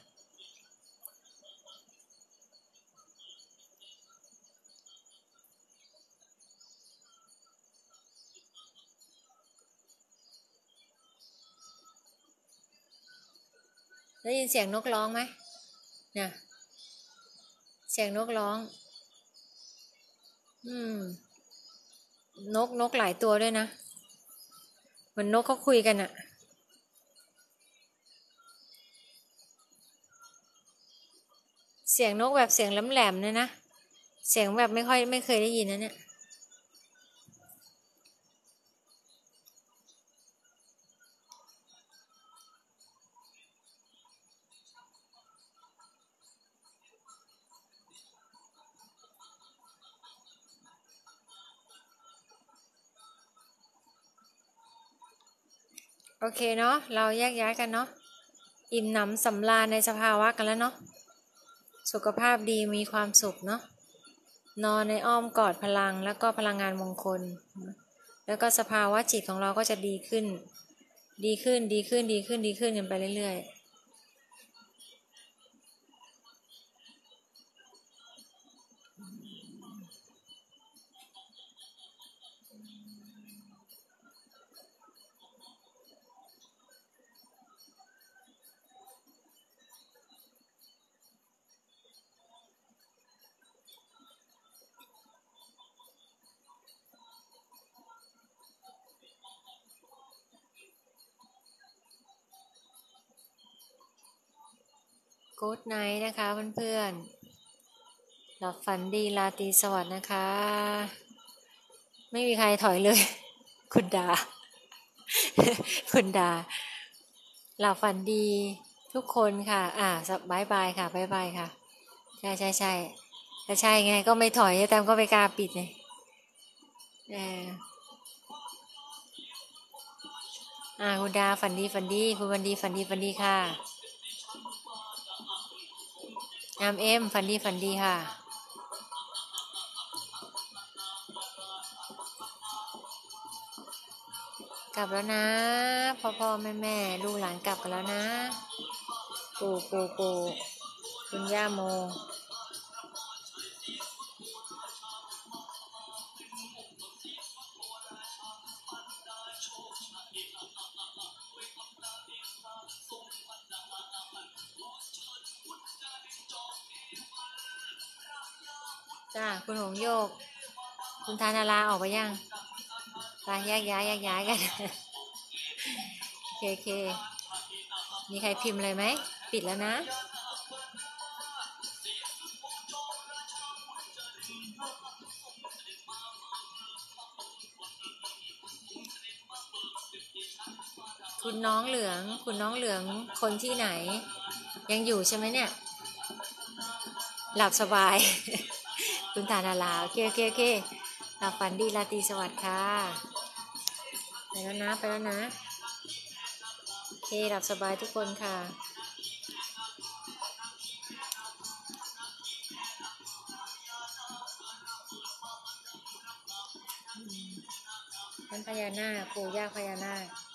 ได้ยินเสียงนกร้องไหมเนี่ยเสียงนกร้องอืมนกนกหลายตัวด้วยนะเหมือนนกเขาคุยกันอะเสียงนกแบบเสียงแหลมๆเนี่ยนะเสียงแบบไม่ค่อยไม่เคยได้ยินนะเนี่ยโอเคเนาะเราแยกย้ายกันเนาะอิ่มหนำสำราญในสภาวะกันแล้วเนาะสุขภาพดีมีความสุขเนาะนอนในอ้อมกอดพลังแล้วก็พลังงานมงคลแล้วก็สภาวะจิตของเราก็จะดีขึ้นดีขึ้นดีขึ้นดีขึ้นดีขึ้นกันไปเรื่อยๆกู๊ดไนท์นะคะเพื่อนๆหลับฝันดีราตรีสวัสดิ์นะคะไม่มีใครถอยเลยคุณดาคุณดาหลับฝันดีทุกคนค่ะอ่าบายบายค่ะบายบายค่ะใช่ใช่ใช่ถ้าใช่ไงก็ไม่ถอยแต่ก็ไม่กล้าปิดไงเอออ่าคุณดาฝันดีฝันดีคุณวันดีฝันดีฝันดีค่ะอามเอ็มฝันดีฝันดีค่ะกลับแล้วนะพ่อพ่อแม่แม่ลูกหลานกลับกันแล้วนะปู่ปู่ปู่คุณย่าโมจ้าคุณหงโยกคุณธานาราออกไปยังไปแยกย้ายแยกย้ายกัน โอเคโอเคมีใครพิมพ์อะไรไหมปิดแล้วนะคุณน้องเหลืองคุณน้องเหลืองคนที่ไหนยังอยู่ใช่ไหมเนี่ยหลับสบาย คุณธานาราโอเคโอเคโอเคหลับฝันดีราตรีสวัสดิ์ค่ะไปแล้วนะไปแล้วนะโอเคหลับสบายทุกคนค่ะท่านพญานาคปู่ย่าพญานาค